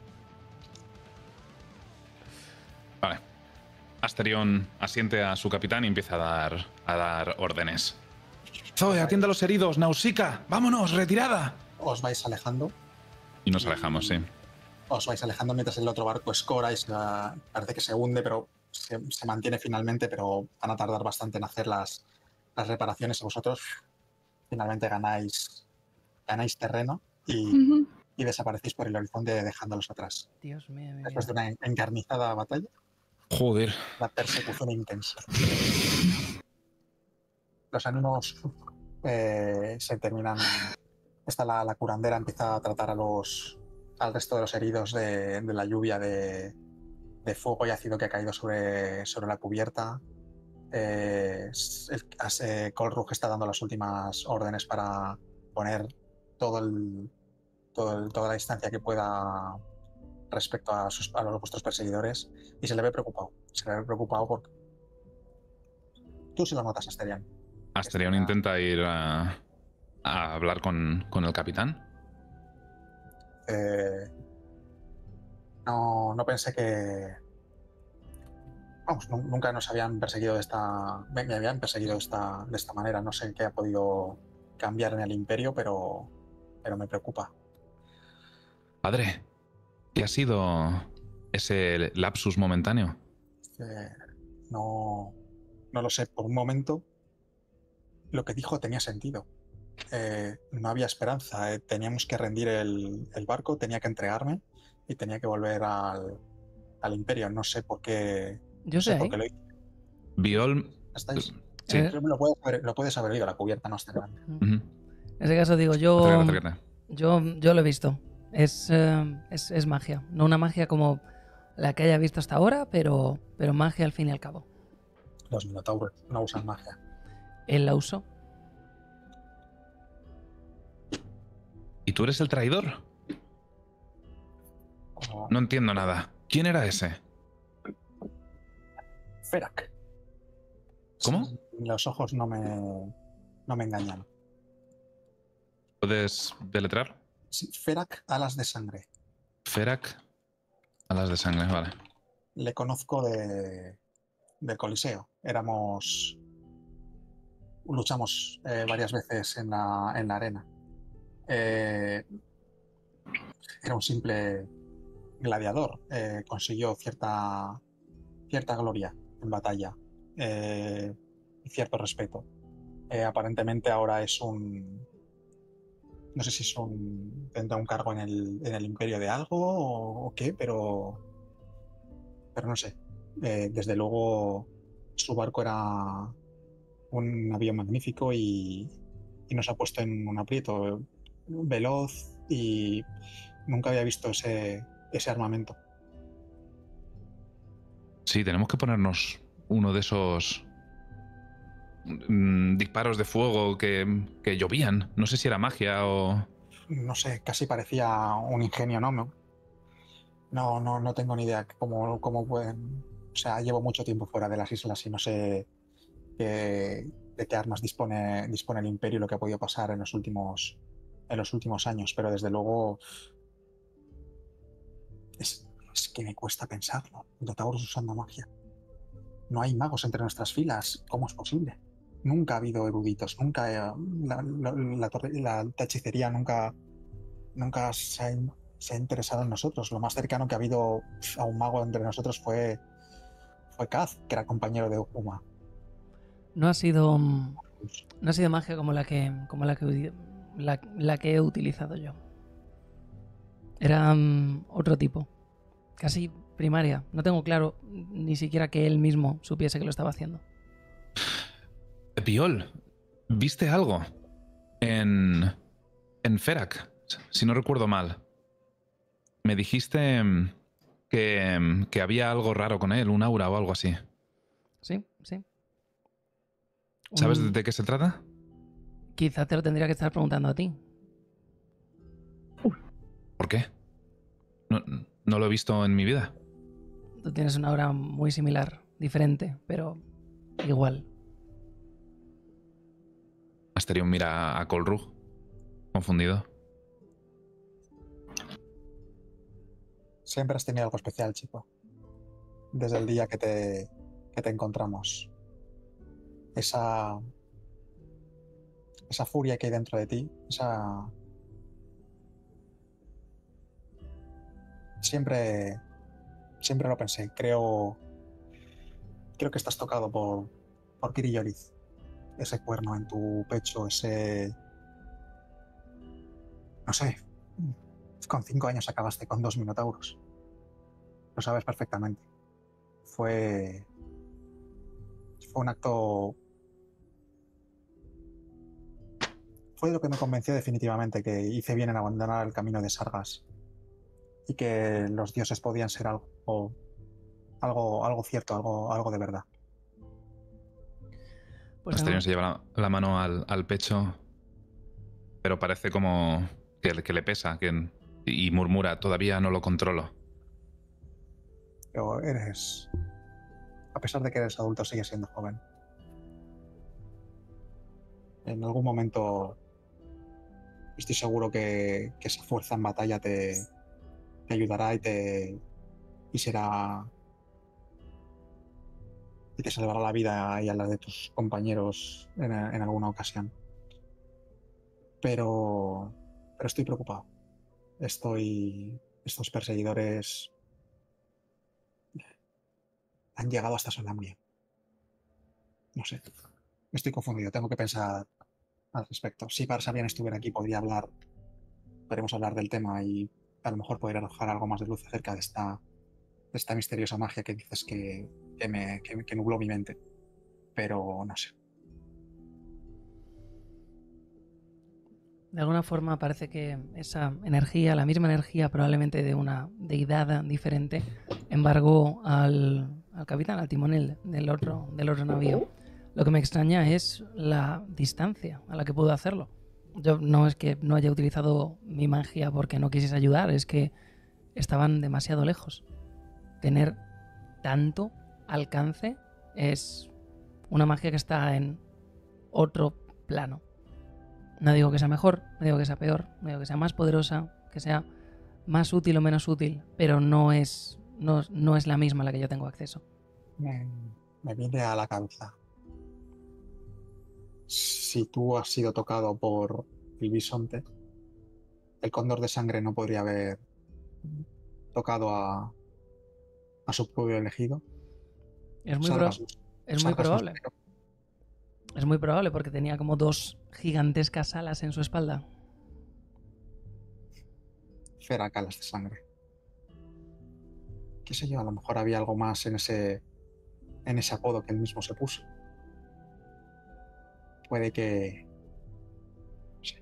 Speaker 3: Vale. Asterion asiente a su capitán y empieza a dar, a dar órdenes. Zoe, atienda a los heridos. Nausicaa, vámonos, retirada.
Speaker 5: Os vais alejando.
Speaker 3: Y nos alejamos, sí.
Speaker 5: Os vais alejando mientras el otro barco escora y se, parece que se hunde, pero se, se mantiene finalmente, pero van a tardar bastante en hacer las, las reparaciones y vosotros finalmente ganáis, ganáis terreno y,
Speaker 1: Ujú.
Speaker 5: y desaparecéis por el horizonte dejándolos atrás.
Speaker 2: Dios mío, mi
Speaker 5: Después de
Speaker 2: vida.
Speaker 5: una encarnizada batalla,
Speaker 3: Joder.
Speaker 5: la persecución intensa. Los ánimos eh, se terminan. Esta la, la curandera empieza a tratar a los al resto de los heridos de, de la lluvia de, de fuego y ácido que ha caído sobre, sobre la cubierta. Eh, el, eh, Colrug está dando las últimas órdenes para poner todo el, todo el- toda la distancia que pueda respecto a, sus, a los vuestros perseguidores y se le ve preocupado. Se le ve preocupado porque tú sí lo notas, Asterion.
Speaker 3: Asterion
Speaker 5: Está-
Speaker 3: intenta ir a, a hablar con, con el capitán.
Speaker 5: Eh, no, no pensé que. Vamos, nu- nunca nos habían perseguido de esta. Me, me habían perseguido de esta, de esta manera. No sé qué ha podido cambiar en el Imperio, pero, pero me preocupa.
Speaker 3: Padre, ¿qué ha sido ese lapsus momentáneo?
Speaker 5: Eh, no, no lo sé. Por un momento, lo que dijo tenía sentido. Eh, no había esperanza. eh, Teníamos que rendir el, el barco, tenía que entregarme y tenía que volver al, al Imperio. No sé por qué.
Speaker 2: Yo
Speaker 5: No sé
Speaker 2: sé,
Speaker 5: por
Speaker 2: ¿eh?
Speaker 5: qué lo hice.
Speaker 3: Viol.
Speaker 5: ¿Estáis?
Speaker 3: Sí.
Speaker 2: Eh,
Speaker 5: Lo puedes, haber, lo puedes haber oído, la cubierta no está grande.
Speaker 3: Ujú.
Speaker 2: En ese caso digo, yo,
Speaker 3: Acércate, acércate.
Speaker 2: yo, yo lo he visto. Es, eh, es, es magia. No una magia como la que haya visto hasta ahora, pero, pero magia al fin y al cabo.
Speaker 5: Los minotauros no usan magia.
Speaker 2: Él la usó.
Speaker 3: ¿Y tú eres el traidor?
Speaker 5: Como
Speaker 3: No entiendo nada. ¿Quién era ese?
Speaker 5: Ferak.
Speaker 3: ¿Cómo?
Speaker 5: Sí, los ojos no me, no me engañan.
Speaker 3: ¿Puedes deletrear?
Speaker 5: Sí, Ferak, alas de sangre.
Speaker 3: Ferak. Alas de sangre, vale.
Speaker 5: Le conozco de, del Coliseo. Éramos. Luchamos eh, varias veces en la, en la arena. Eh, era un simple gladiador. Eh, consiguió cierta, cierta gloria en batalla eh, y cierto respeto. Eh, aparentemente ahora es un. No sé si es un. Tendrá un cargo en el, en el imperio de algo o, o qué, pero. Pero no sé. Eh, desde luego, su barco era un navío magnífico y, y nos ha puesto en un aprieto veloz y nunca había visto ese, ese armamento.
Speaker 3: Sí, tenemos que ponernos uno de esos mm, disparos de fuego que, que llovían. No sé si era magia o...
Speaker 5: No sé, casi parecía un ingenio, ¿no? No, no, no, no tengo ni idea cómo, cómo pueden. O sea, llevo mucho tiempo fuera de las islas y no sé qué- de qué armas dispone, dispone el Imperio y lo que ha podido pasar en los últimos, en los últimos años, pero desde luego es, es que me cuesta pensarlo. Minotauros usando magia. No hay magos entre nuestras filas. ¿Cómo es posible? Nunca ha habido eruditos, nunca eh, la, la, la torre- la hechicería nunca, nunca se ha, in- se ha interesado en nosotros. Lo más cercano que ha habido a un mago entre nosotros fue, fue Kaz, que era compañero de Ukuma.
Speaker 2: No ha sido. mm, No ha sido magia como la que. como la que, udi- la, la que he utilizado yo. Era mm, otro tipo. Casi primaria. No tengo claro ni siquiera que él mismo supiese que lo estaba haciendo.
Speaker 3: Viol, ¿viste algo? En... en Ferak, si no recuerdo mal. Me dijiste mm, que, que había algo raro con él, un aura o algo así.
Speaker 2: Sí, sí.
Speaker 3: ¿Sabes
Speaker 2: Un-
Speaker 3: de qué se trata?
Speaker 2: Quizá te lo tendría que estar preguntando a ti.
Speaker 3: ¿Por qué? No, no lo he visto en mi vida.
Speaker 2: Tú tienes una aura muy similar, diferente, pero igual.
Speaker 3: Asterion mira a Colrug, confundido.
Speaker 5: Siempre has tenido algo especial, chico. Desde el día que te, que te encontramos. Esa, esa furia que hay dentro de ti, esa... Siempre, siempre lo pensé. Creo, creo que estás tocado por, por Kiri Yoriz. Ese cuerno en tu pecho, ese... No sé. Con cinco años acabaste con dos minotauros. Lo sabes perfectamente. Fue... Fue un acto... Fue lo que me convenció definitivamente que hice bien en abandonar el camino de Sargas y que los dioses podían ser algo, algo, algo cierto, algo, algo de verdad.
Speaker 2: Pues
Speaker 3: Asterion
Speaker 2: tengo-
Speaker 3: se lleva la, la mano al, al pecho, pero parece como que, que le pesa que, y murmura, todavía no lo controlo.
Speaker 5: Pero eres... A pesar de que eres adulto, sigues siendo joven. En algún momento estoy seguro que, que esa fuerza en batalla te, te ayudará y te y será y te salvará la vida y a la de tus compañeros en, en alguna ocasión. Pero, pero estoy preocupado. Estoy, estos perseguidores han llegado hasta Solamnia. No sé. Estoy confundido. Tengo que pensar al respecto. Si Barsabian estuviera aquí, podría hablar. Podríamos hablar del tema y a lo mejor poder arrojar algo más de luz acerca de esta, de esta misteriosa magia que dices que, que, me, que, que nubló mi mente. Pero no sé.
Speaker 2: De alguna forma parece que esa energía, la misma energía probablemente de una deidad diferente, embargó al, al capitán, al timonel del otro, del otro navío. Lo que me extraña es la distancia a la que pudo hacerlo. Yo no es que no haya utilizado mi magia porque no quisiese ayudar, es que estaban demasiado lejos. Tener tanto alcance es una magia que está en otro plano. No digo que sea mejor, no digo que sea peor, no digo que sea más poderosa, que sea más útil o menos útil, pero no es, no, no es la misma a la que yo tengo acceso.
Speaker 5: Me, me viene a la cabeza. Si tú has sido tocado por el bisonte, el cóndor de sangre no podría haber tocado a, a su pueblo elegido.
Speaker 2: Es muy, pro-
Speaker 5: Sargas-
Speaker 2: es muy
Speaker 5: Sargas
Speaker 2: probable.
Speaker 5: Mosquero.
Speaker 2: Es muy probable porque tenía como dos gigantescas alas en su espalda.
Speaker 5: Feracalas de sangre. Qué sé yo, a lo mejor había algo más en ese, en ese apodo que él mismo se puso. Puede que... no sé.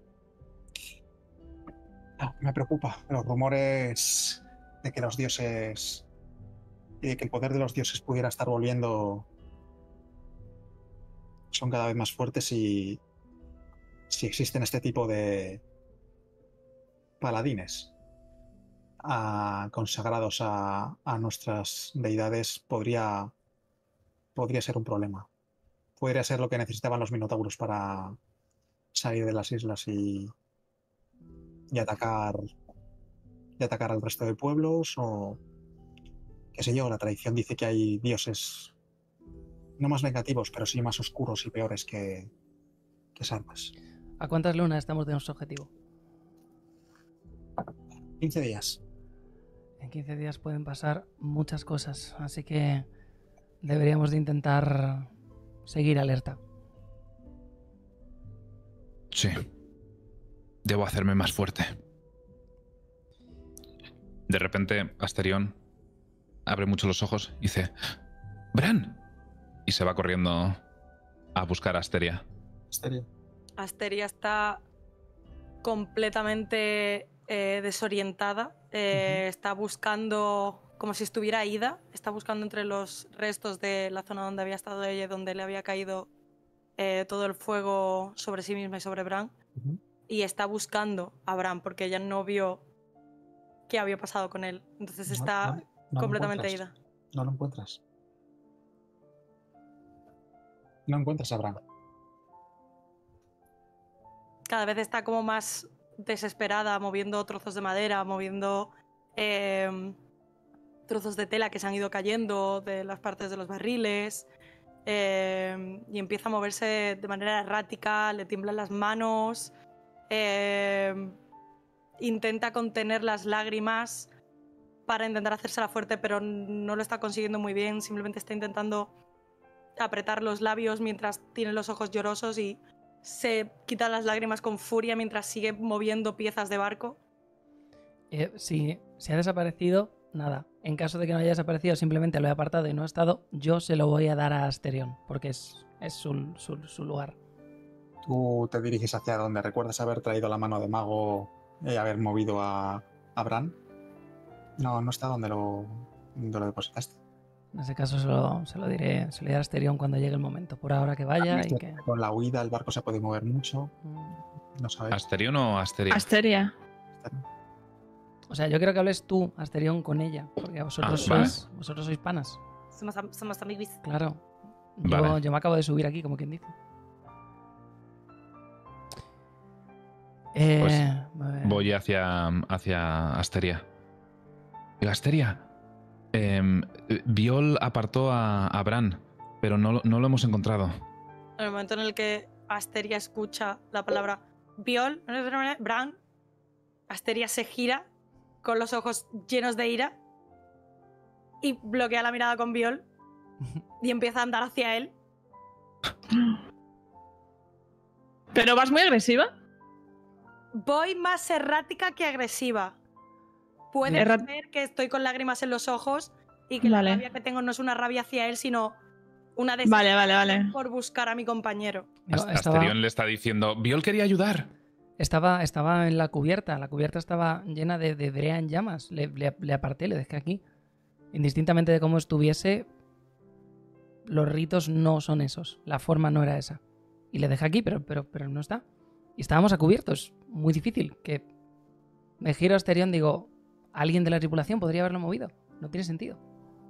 Speaker 5: Ah, me preocupa los rumores de que los dioses y de que el poder de los dioses pudiera estar volviendo son cada vez más fuertes y si existen este tipo de paladines a- consagrados a, a nuestras deidades podría, podría ser un problema. Podría ser lo que necesitaban los minotauros para salir de las islas y, y atacar y atacar al resto de pueblos o qué sé yo, la tradición dice que hay dioses no más vengativos, pero sí más oscuros y peores que, que Sargas.
Speaker 2: ¿A cuántas lunas estamos de nuestro objetivo?
Speaker 5: quince días.
Speaker 2: En quince días pueden pasar muchas cosas, así que deberíamos de intentar seguir alerta.
Speaker 3: Sí. Debo hacerme más fuerte. De repente, Asterion abre mucho los ojos y dice: ¡Bran! Y se va corriendo a buscar a Asteria.
Speaker 5: Asteria.
Speaker 4: Asteria está completamente eh, desorientada. Eh,
Speaker 5: Ujú.
Speaker 4: Está buscando, como si estuviera ida, está buscando entre los restos de la zona donde había estado ella y donde le había caído eh, todo el fuego sobre sí misma y sobre Bran.
Speaker 5: Ujú.
Speaker 4: Y está buscando a Bran porque ella no vio qué había pasado con él. Entonces
Speaker 5: No,
Speaker 4: está
Speaker 5: no, no lo
Speaker 4: completamente
Speaker 5: encuentras.
Speaker 4: ida.
Speaker 5: No lo encuentras. No encuentras a Bran.
Speaker 4: Cada vez está como más desesperada, moviendo trozos de madera, moviendo eh, trozos de tela que se han ido cayendo de las partes de los barriles. Eh, y empieza a moverse de manera errática, le tiemblan las manos. Eh, intenta contener las lágrimas para intentar hacérsela fuerte, pero no lo está consiguiendo muy bien. Simplemente está intentando apretar los labios mientras tiene los ojos llorosos y se quita las lágrimas con furia mientras sigue moviendo piezas de barco.
Speaker 2: Eh, si, si ha desaparecido, nada. En caso de que no haya desaparecido, simplemente lo he apartado y no ha estado, yo se lo voy a dar a Asterion, porque es, es su, su, su lugar.
Speaker 5: Tú te diriges hacia donde recuerdas haber traído la mano de mago y haber movido a, a Bran. No, no está donde lo, donde lo depositaste.
Speaker 2: En ese caso se lo, se lo diré, se lo diré a Asterion cuando llegue el momento. Por ahora que vaya y que...
Speaker 5: Con la huida el barco se puede mover mucho.
Speaker 2: Mm.
Speaker 5: No sabes.
Speaker 3: ¿Asterion o Asteria?
Speaker 1: Asteria.
Speaker 2: O sea, yo quiero que hables tú, Asterion, con ella, porque vosotros,
Speaker 3: Ah, vale.
Speaker 2: sois, vosotros sois panas.
Speaker 4: Somos, am- somos amigos.
Speaker 2: Claro. Yo,
Speaker 3: Vale.
Speaker 2: yo me acabo de subir aquí, como quien dice. Eh,
Speaker 3: Pues,
Speaker 2: a ver.
Speaker 3: Voy hacia, hacia Asteria. Digo, Asteria, em, Viol apartó a, a Bran, pero no, lo- no lo hemos encontrado.
Speaker 4: En el momento en el que Asteria escucha la palabra Viol, Bran, Asteria se gira con los ojos llenos de ira y bloquea la mirada con Viol y empieza a andar hacia él.
Speaker 1: ¿Pero vas muy agresiva?
Speaker 4: Voy más errática que agresiva. Puedes
Speaker 1: Erra-
Speaker 4: ver que estoy con lágrimas en los ojos y que
Speaker 1: Vale.
Speaker 4: la rabia que tengo no es una rabia hacia él, sino una
Speaker 1: Vale,
Speaker 4: desesperación
Speaker 1: vale, vale.
Speaker 4: por buscar a mi compañero.
Speaker 2: Yo
Speaker 3: Ast-
Speaker 2: estaba,
Speaker 3: Asterion le está diciendo, Viol quería ayudar.
Speaker 2: estaba, estaba en la cubierta. La cubierta estaba llena de, de brea en llamas. Le, le- le aparté, le dejé aquí. Indistintamente de cómo estuviese, los ritos no son esos. La forma no era esa. Y le dejé aquí, pero, pero, pero no está. Y estábamos a cubierto. Es muy difícil. Que me giro a Asterion, digo, alguien de la tripulación podría haberlo movido. No tiene sentido.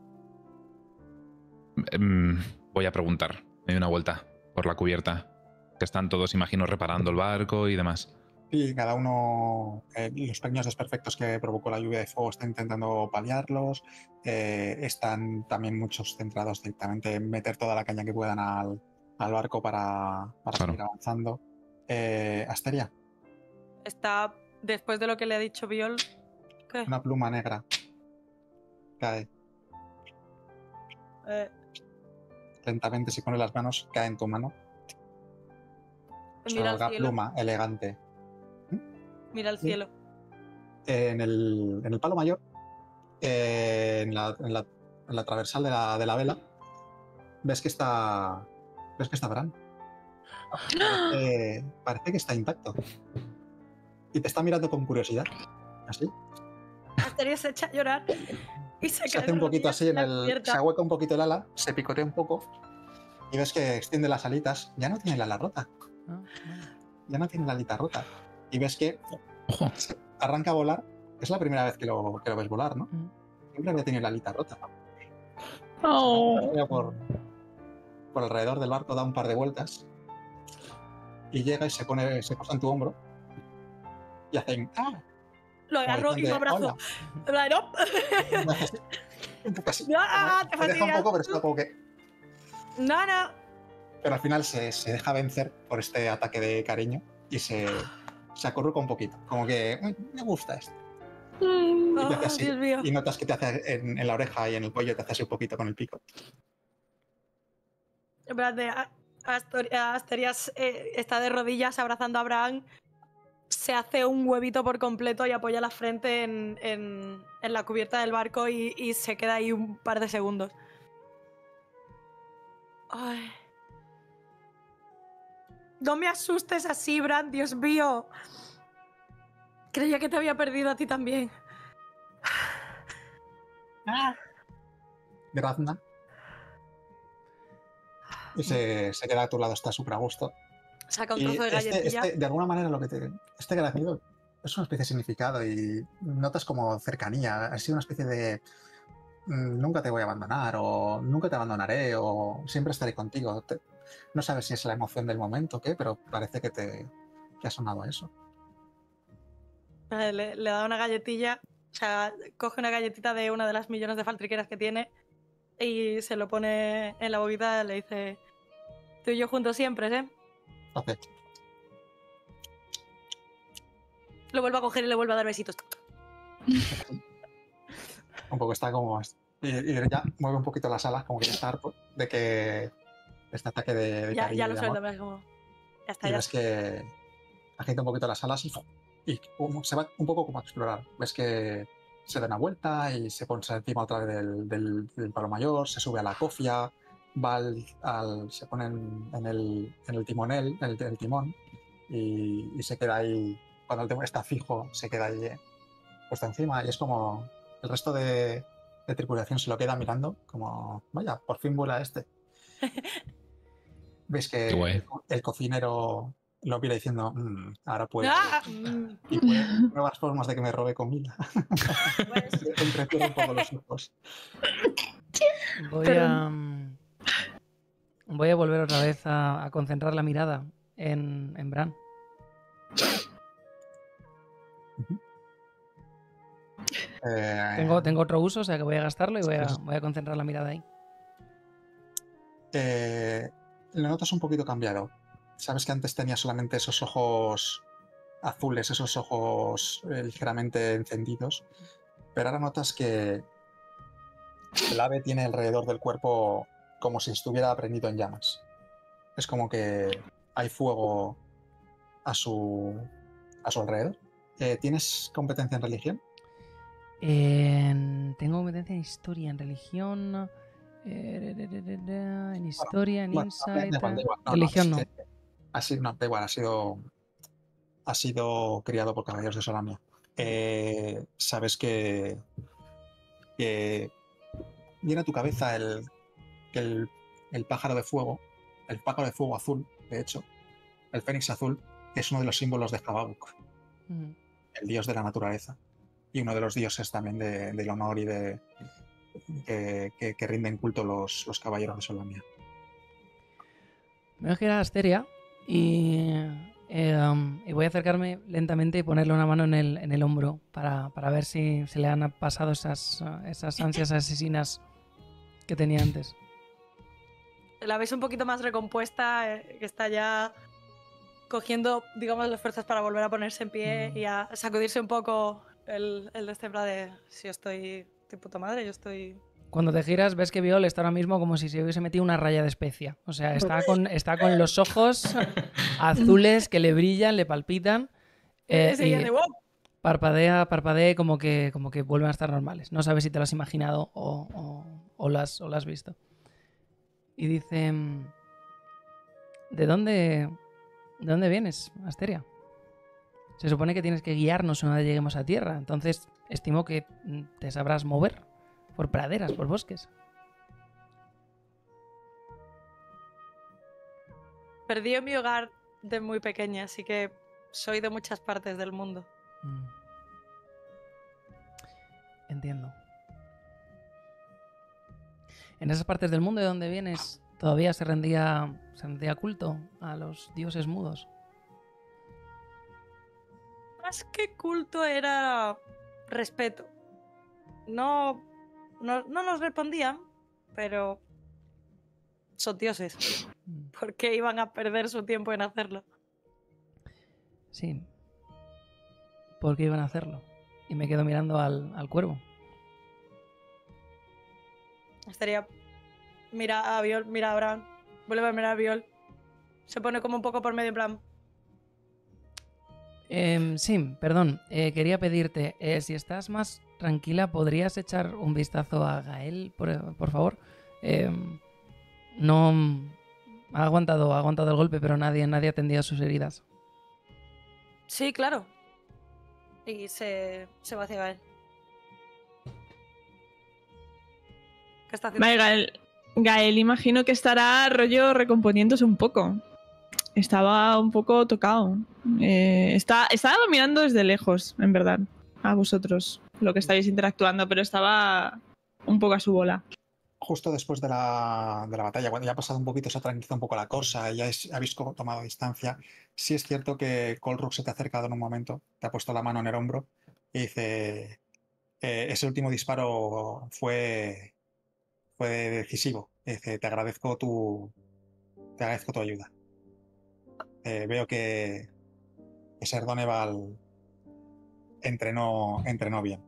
Speaker 3: Em, voy a preguntar. Me doy una vuelta por la cubierta. Que están todos, imagino, reparando el barco y demás.
Speaker 5: Y cada uno, eh, los pequeños desperfectos que provocó la lluvia de fuego, está intentando paliarlos. Eh, están también muchos centrados directamente en meter toda la caña que puedan al, al barco para, para
Speaker 3: Claro.
Speaker 5: seguir avanzando. Eh, Asteria,
Speaker 4: Está, después de lo que le ha dicho Viol, ¿qué?
Speaker 5: una pluma negra cae
Speaker 4: Eh,
Speaker 5: lentamente, se pone las manos, cae en tu mano.
Speaker 4: mira al
Speaker 5: Salga
Speaker 4: cielo.
Speaker 5: pluma elegante.
Speaker 4: Mira al
Speaker 5: Sí.
Speaker 4: cielo.
Speaker 5: En el, en el palo mayor, eh, en, la, en, la, en la transversal de la, de la vela, ves que está. Ves que está Bran. Parece, parece que está intacto. Y te está mirando con curiosidad. Así.
Speaker 4: Asteria se echa a llorar y se,
Speaker 5: Se
Speaker 4: cae
Speaker 5: hace un
Speaker 4: de
Speaker 5: poquito
Speaker 4: rodillas
Speaker 5: así en
Speaker 4: la
Speaker 5: el.
Speaker 4: cubierta.
Speaker 5: Se ahueca un poquito el ala, se picotea un poco. Y ves que extiende las alitas. Ya no tiene la ala rota.
Speaker 2: Ah, bueno.
Speaker 5: Ya no tiene la alita rota. Y ves que
Speaker 3: Ojo.
Speaker 5: se arranca a volar. Es la primera vez que lo, que lo ves volar, ¿no?
Speaker 2: Mm.
Speaker 5: Siempre había tenido la alita rota.
Speaker 1: Oh.
Speaker 5: Llega por, por alrededor del barco, da un par de vueltas y llega y se pone, se posa en tu hombro y hacen ¡ah!
Speaker 4: Lo agarro y lo abrazo. En plan, no.
Speaker 5: Me haces un poco así.
Speaker 4: Ah, te
Speaker 5: Me deja un
Speaker 4: fastidias.
Speaker 5: poco, pero está como que.
Speaker 4: No, no.
Speaker 5: Pero al final se, se deja vencer por este ataque de cariño y se, se acurruca un poquito. Como que "Mm, me gusta esto".
Speaker 1: Mm.
Speaker 5: Y te
Speaker 4: Oh,
Speaker 5: hace así.
Speaker 4: Dios mío.
Speaker 5: Y notas que te hace en, en la oreja y en el cuello, te hace así un poquito con el pico.
Speaker 4: Espérate, a- Astori- Asterias eh, está de rodillas abrazando a Bran, se hace un huevito por completo y apoya la frente en, en- en la cubierta del barco y, y se queda ahí un par de segundos. Ay. No me asustes así, Bran, Dios mío. Creía que te había perdido a ti también.
Speaker 5: Grazna. Y se, se queda a tu lado, está súper a gusto.
Speaker 4: Saca un
Speaker 5: Y
Speaker 4: trozo de
Speaker 5: este,
Speaker 4: galletilla.
Speaker 5: este, de alguna manera, lo que te. Este graznido es una especie de significado y notas como cercanía. Ha sido una especie de. mm, Nunca te voy a abandonar, o nunca te abandonaré, o siempre estaré contigo. Te- no sabes si es la emoción del momento o qué, pero parece que te que ha sonado a eso.
Speaker 4: Eh, Le, le da una galletilla, o sea, coge una galletita de una de las millones de faltriqueras que tiene y se lo pone en la boquita y le dice: tú y yo juntos siempre, ¿eh?
Speaker 5: Ok.
Speaker 4: Lo vuelve a coger y le vuelve a dar besitos.
Speaker 5: Un poco está como. Y, y ya mueve un poquito las alas, como que ya está harto de que este ataque de, de
Speaker 4: Ya,
Speaker 5: cariño
Speaker 4: ya
Speaker 5: y
Speaker 4: lo
Speaker 5: de
Speaker 4: suelta,
Speaker 5: amor.
Speaker 4: pero es como. Ya está,
Speaker 5: Y
Speaker 4: ya
Speaker 5: ves
Speaker 4: está.
Speaker 5: que agita un poquito las alas y, y como- se va un poco como a explorar. Ves que se da una vuelta y se pone encima otra vez del, del, del palo mayor, se sube a la cofia, va al, al- se pone en, en el, en el timonel, en el, en el timón, y, y se queda ahí, cuando el timón está fijo, se queda ahí eh, puesto encima, y es como el resto de, de tripulación se lo queda mirando, como, vaya, por fin vuela este. Ves que
Speaker 3: Qué guay.
Speaker 5: el, co- el cocinero lo mira diciendo, "Mm, ahora puede
Speaker 4: ¡Ah! Mm,
Speaker 5: y puede nuevas formas de que me robe comida".
Speaker 4: pues,
Speaker 5: Entrepierde un poco los ojos.
Speaker 2: Voy a. mm, Voy a volver otra vez a, a concentrar la mirada en, en Bran.
Speaker 5: Eh,
Speaker 2: Tengo, tengo otro uso, o sea que voy a gastarlo y voy a,
Speaker 5: Sí.
Speaker 2: voy a concentrar la mirada ahí.
Speaker 5: eh, lo notas un poquito cambiado. Sabes que antes tenía solamente esos ojos azules, esos ojos eh, ligeramente encendidos, pero ahora notas que el ave tiene alrededor del cuerpo como si estuviera prendido en llamas. Es como que hay fuego a su, a su alrededor. Eh, ¿Tienes competencia en religión?
Speaker 2: En- tengo competencia en historia, en religión. eh, En historia, en
Speaker 5: Bueno,
Speaker 2: insight.
Speaker 5: da igual, da igual. No, no,
Speaker 2: Religión
Speaker 5: es
Speaker 2: no.
Speaker 5: que ha sido, no, da igual, ha sido, ha sido criado por caballeros de Solamia. Eh, sabes que, que viene a tu cabeza el, que el, el pájaro de fuego, el pájaro de fuego azul, de hecho, el fénix azul, es uno de los símbolos de Hababuk,
Speaker 2: Mm.
Speaker 5: el dios de la naturaleza, y uno de los dioses también de- del honor y de que, que- que rinden culto los, los caballeros de Solamia.
Speaker 2: Me voy a girar a Asteria y, eh, um, y voy a acercarme lentamente y ponerle una mano en el, en el hombro para, para ver si se le han pasado esas, uh, esas ansias asesinas que tenía antes.
Speaker 4: la ves un poquito más recompuesta, eh, que está ya cogiendo, digamos, las fuerzas para volver a ponerse en pie y a sacudirse un poco el, el de este plan de si yo estoy de puta madre, yo estoy...
Speaker 2: Cuando te giras ves que Viol está ahora mismo como si se hubiese metido una raya de especia. O sea, está con, está con los ojos azules que le brillan, le palpitan. eh,
Speaker 4: Ese día
Speaker 2: y
Speaker 4: de wow.
Speaker 2: parpadea, parpadea y como que, como que vuelven a estar normales. No sabes si te lo has imaginado o, o, o, lo, has, o lo has visto. Y dice... ¿De dónde, ¿De dónde vienes, Asteria? Se supone que tienes que guiarnos una vez lleguemos a tierra. Entonces, estimo que mm, te sabrás mover por praderas, por bosques.
Speaker 4: Perdí mi hogar de muy pequeña, así que soy de muchas partes del mundo.
Speaker 2: Mm. Entiendo. En esas partes del mundo de donde vienes, todavía se rendía, se rendía culto a los dioses mudos.
Speaker 4: Más que culto era respeto. No, no, no nos respondían, pero son dioses.
Speaker 2: Mm.
Speaker 4: ¿Por qué iban a perder su tiempo en hacerlo?
Speaker 2: Sí. ¿Por qué iban a hacerlo? Y me quedo mirando al, al cuervo.
Speaker 4: Estaría... Mira a Viol, mira a Bran, vuelve a mirar a Viol. Se pone como un poco por medio en plan...
Speaker 2: Eh, sí, perdón. Eh, quería pedirte, eh, si estás más tranquila, ¿podrías echar un vistazo a Gael, por, por favor? Eh, no... Ha aguantado, ha aguantado el golpe, pero nadie, nadie ha atendido sus heridas.
Speaker 4: Sí, claro. Y se, se va hacia Gael. ¿Qué está haciendo?
Speaker 1: Vale, Gael, Gael, imagino que estará rollo recomponiéndose un poco. Estaba un poco tocado. Eh, está, estaba mirando desde lejos, en verdad, a vosotros, lo que estáis interactuando, pero estaba un poco a su bola.
Speaker 5: Justo después de la, de la batalla, cuando ya ha pasado un poquito, se ha tranquilizado un poco la cosa, ya es, habéis co- tomado distancia. Sí es cierto que Colrook se te ha acercado en un momento, te ha puesto la mano en el hombro y dice, eh, ese último disparo fue, fue decisivo. Dice, te agradezco tu, te agradezco tu ayuda. Eh, veo que, que Ser Doneval entrenó, entrenó bien.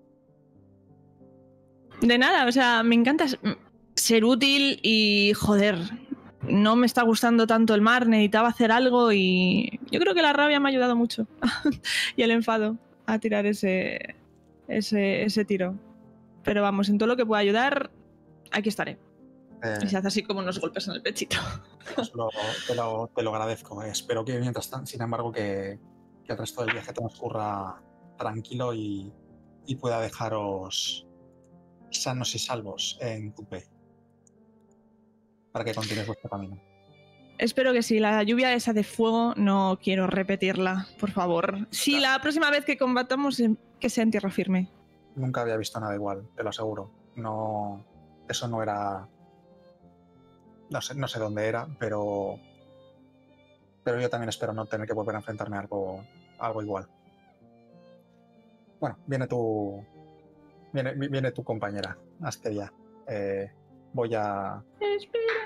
Speaker 1: De nada, o sea, me encanta ser útil y, joder, no me está gustando tanto el mar, necesitaba hacer algo y yo creo que la rabia me ha ayudado mucho y el enfado a tirar ese, ese, ese tiro. Pero vamos, en todo lo que pueda ayudar, aquí estaré.
Speaker 5: Eh,
Speaker 1: Y se hace así como unos golpes en el pechito.
Speaker 5: Pues lo- te, lo, te lo agradezco. eh. Espero que mientras tanto, sin embargo, que, que el resto del viaje transcurra tranquilo y, y pueda dejaros sanos y salvos en Coupé para que continúes vuestro camino.
Speaker 1: Espero que sí, la lluvia esa de fuego no quiero repetirla, por favor. Si la próxima vez que combatamos, que sea en tierra firme.
Speaker 5: Nunca había visto nada igual, te lo aseguro. No, eso no era. No sé, no sé dónde era, pero. Pero yo también espero no tener que volver a enfrentarme a algo, a algo igual. Bueno, viene tu. Viene, viene tu compañera, Asteria. Eh, voy a.
Speaker 1: Espera.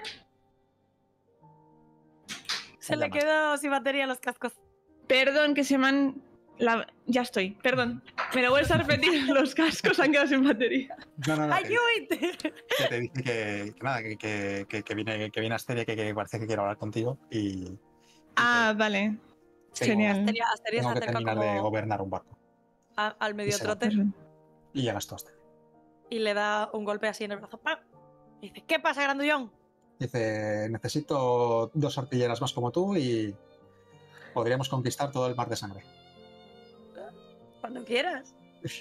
Speaker 4: Se le quedó sin batería a los cascos.
Speaker 1: Perdón, que se me han... La... Ya estoy, perdón. Me lo vuelves a repetir, los cascos han quedado sin batería.
Speaker 5: No, no, no. Que,
Speaker 4: ¡Ayúdate!
Speaker 5: que te dice que, que nada, que, que, que, que viene, que viene Asteria, que, que parece que quiere hablar contigo y. y
Speaker 1: Ah,
Speaker 5: que
Speaker 1: vale.
Speaker 5: tengo-
Speaker 1: Genial.
Speaker 4: Asteria, Asteria se
Speaker 5: Tengo que
Speaker 4: acerca
Speaker 5: terminar de
Speaker 4: como
Speaker 5: gobernar un barco.
Speaker 4: a- al medio
Speaker 5: se va.
Speaker 4: trote
Speaker 5: Y llegas tú a Asteria.
Speaker 4: y le da un golpe así en el brazo. ¡Pam! Y dice, ¿qué pasa, grandullón?
Speaker 5: Dice, necesito dos artilleras más como tú y podríamos conquistar todo el mar de sangre.
Speaker 4: Cuando quieras.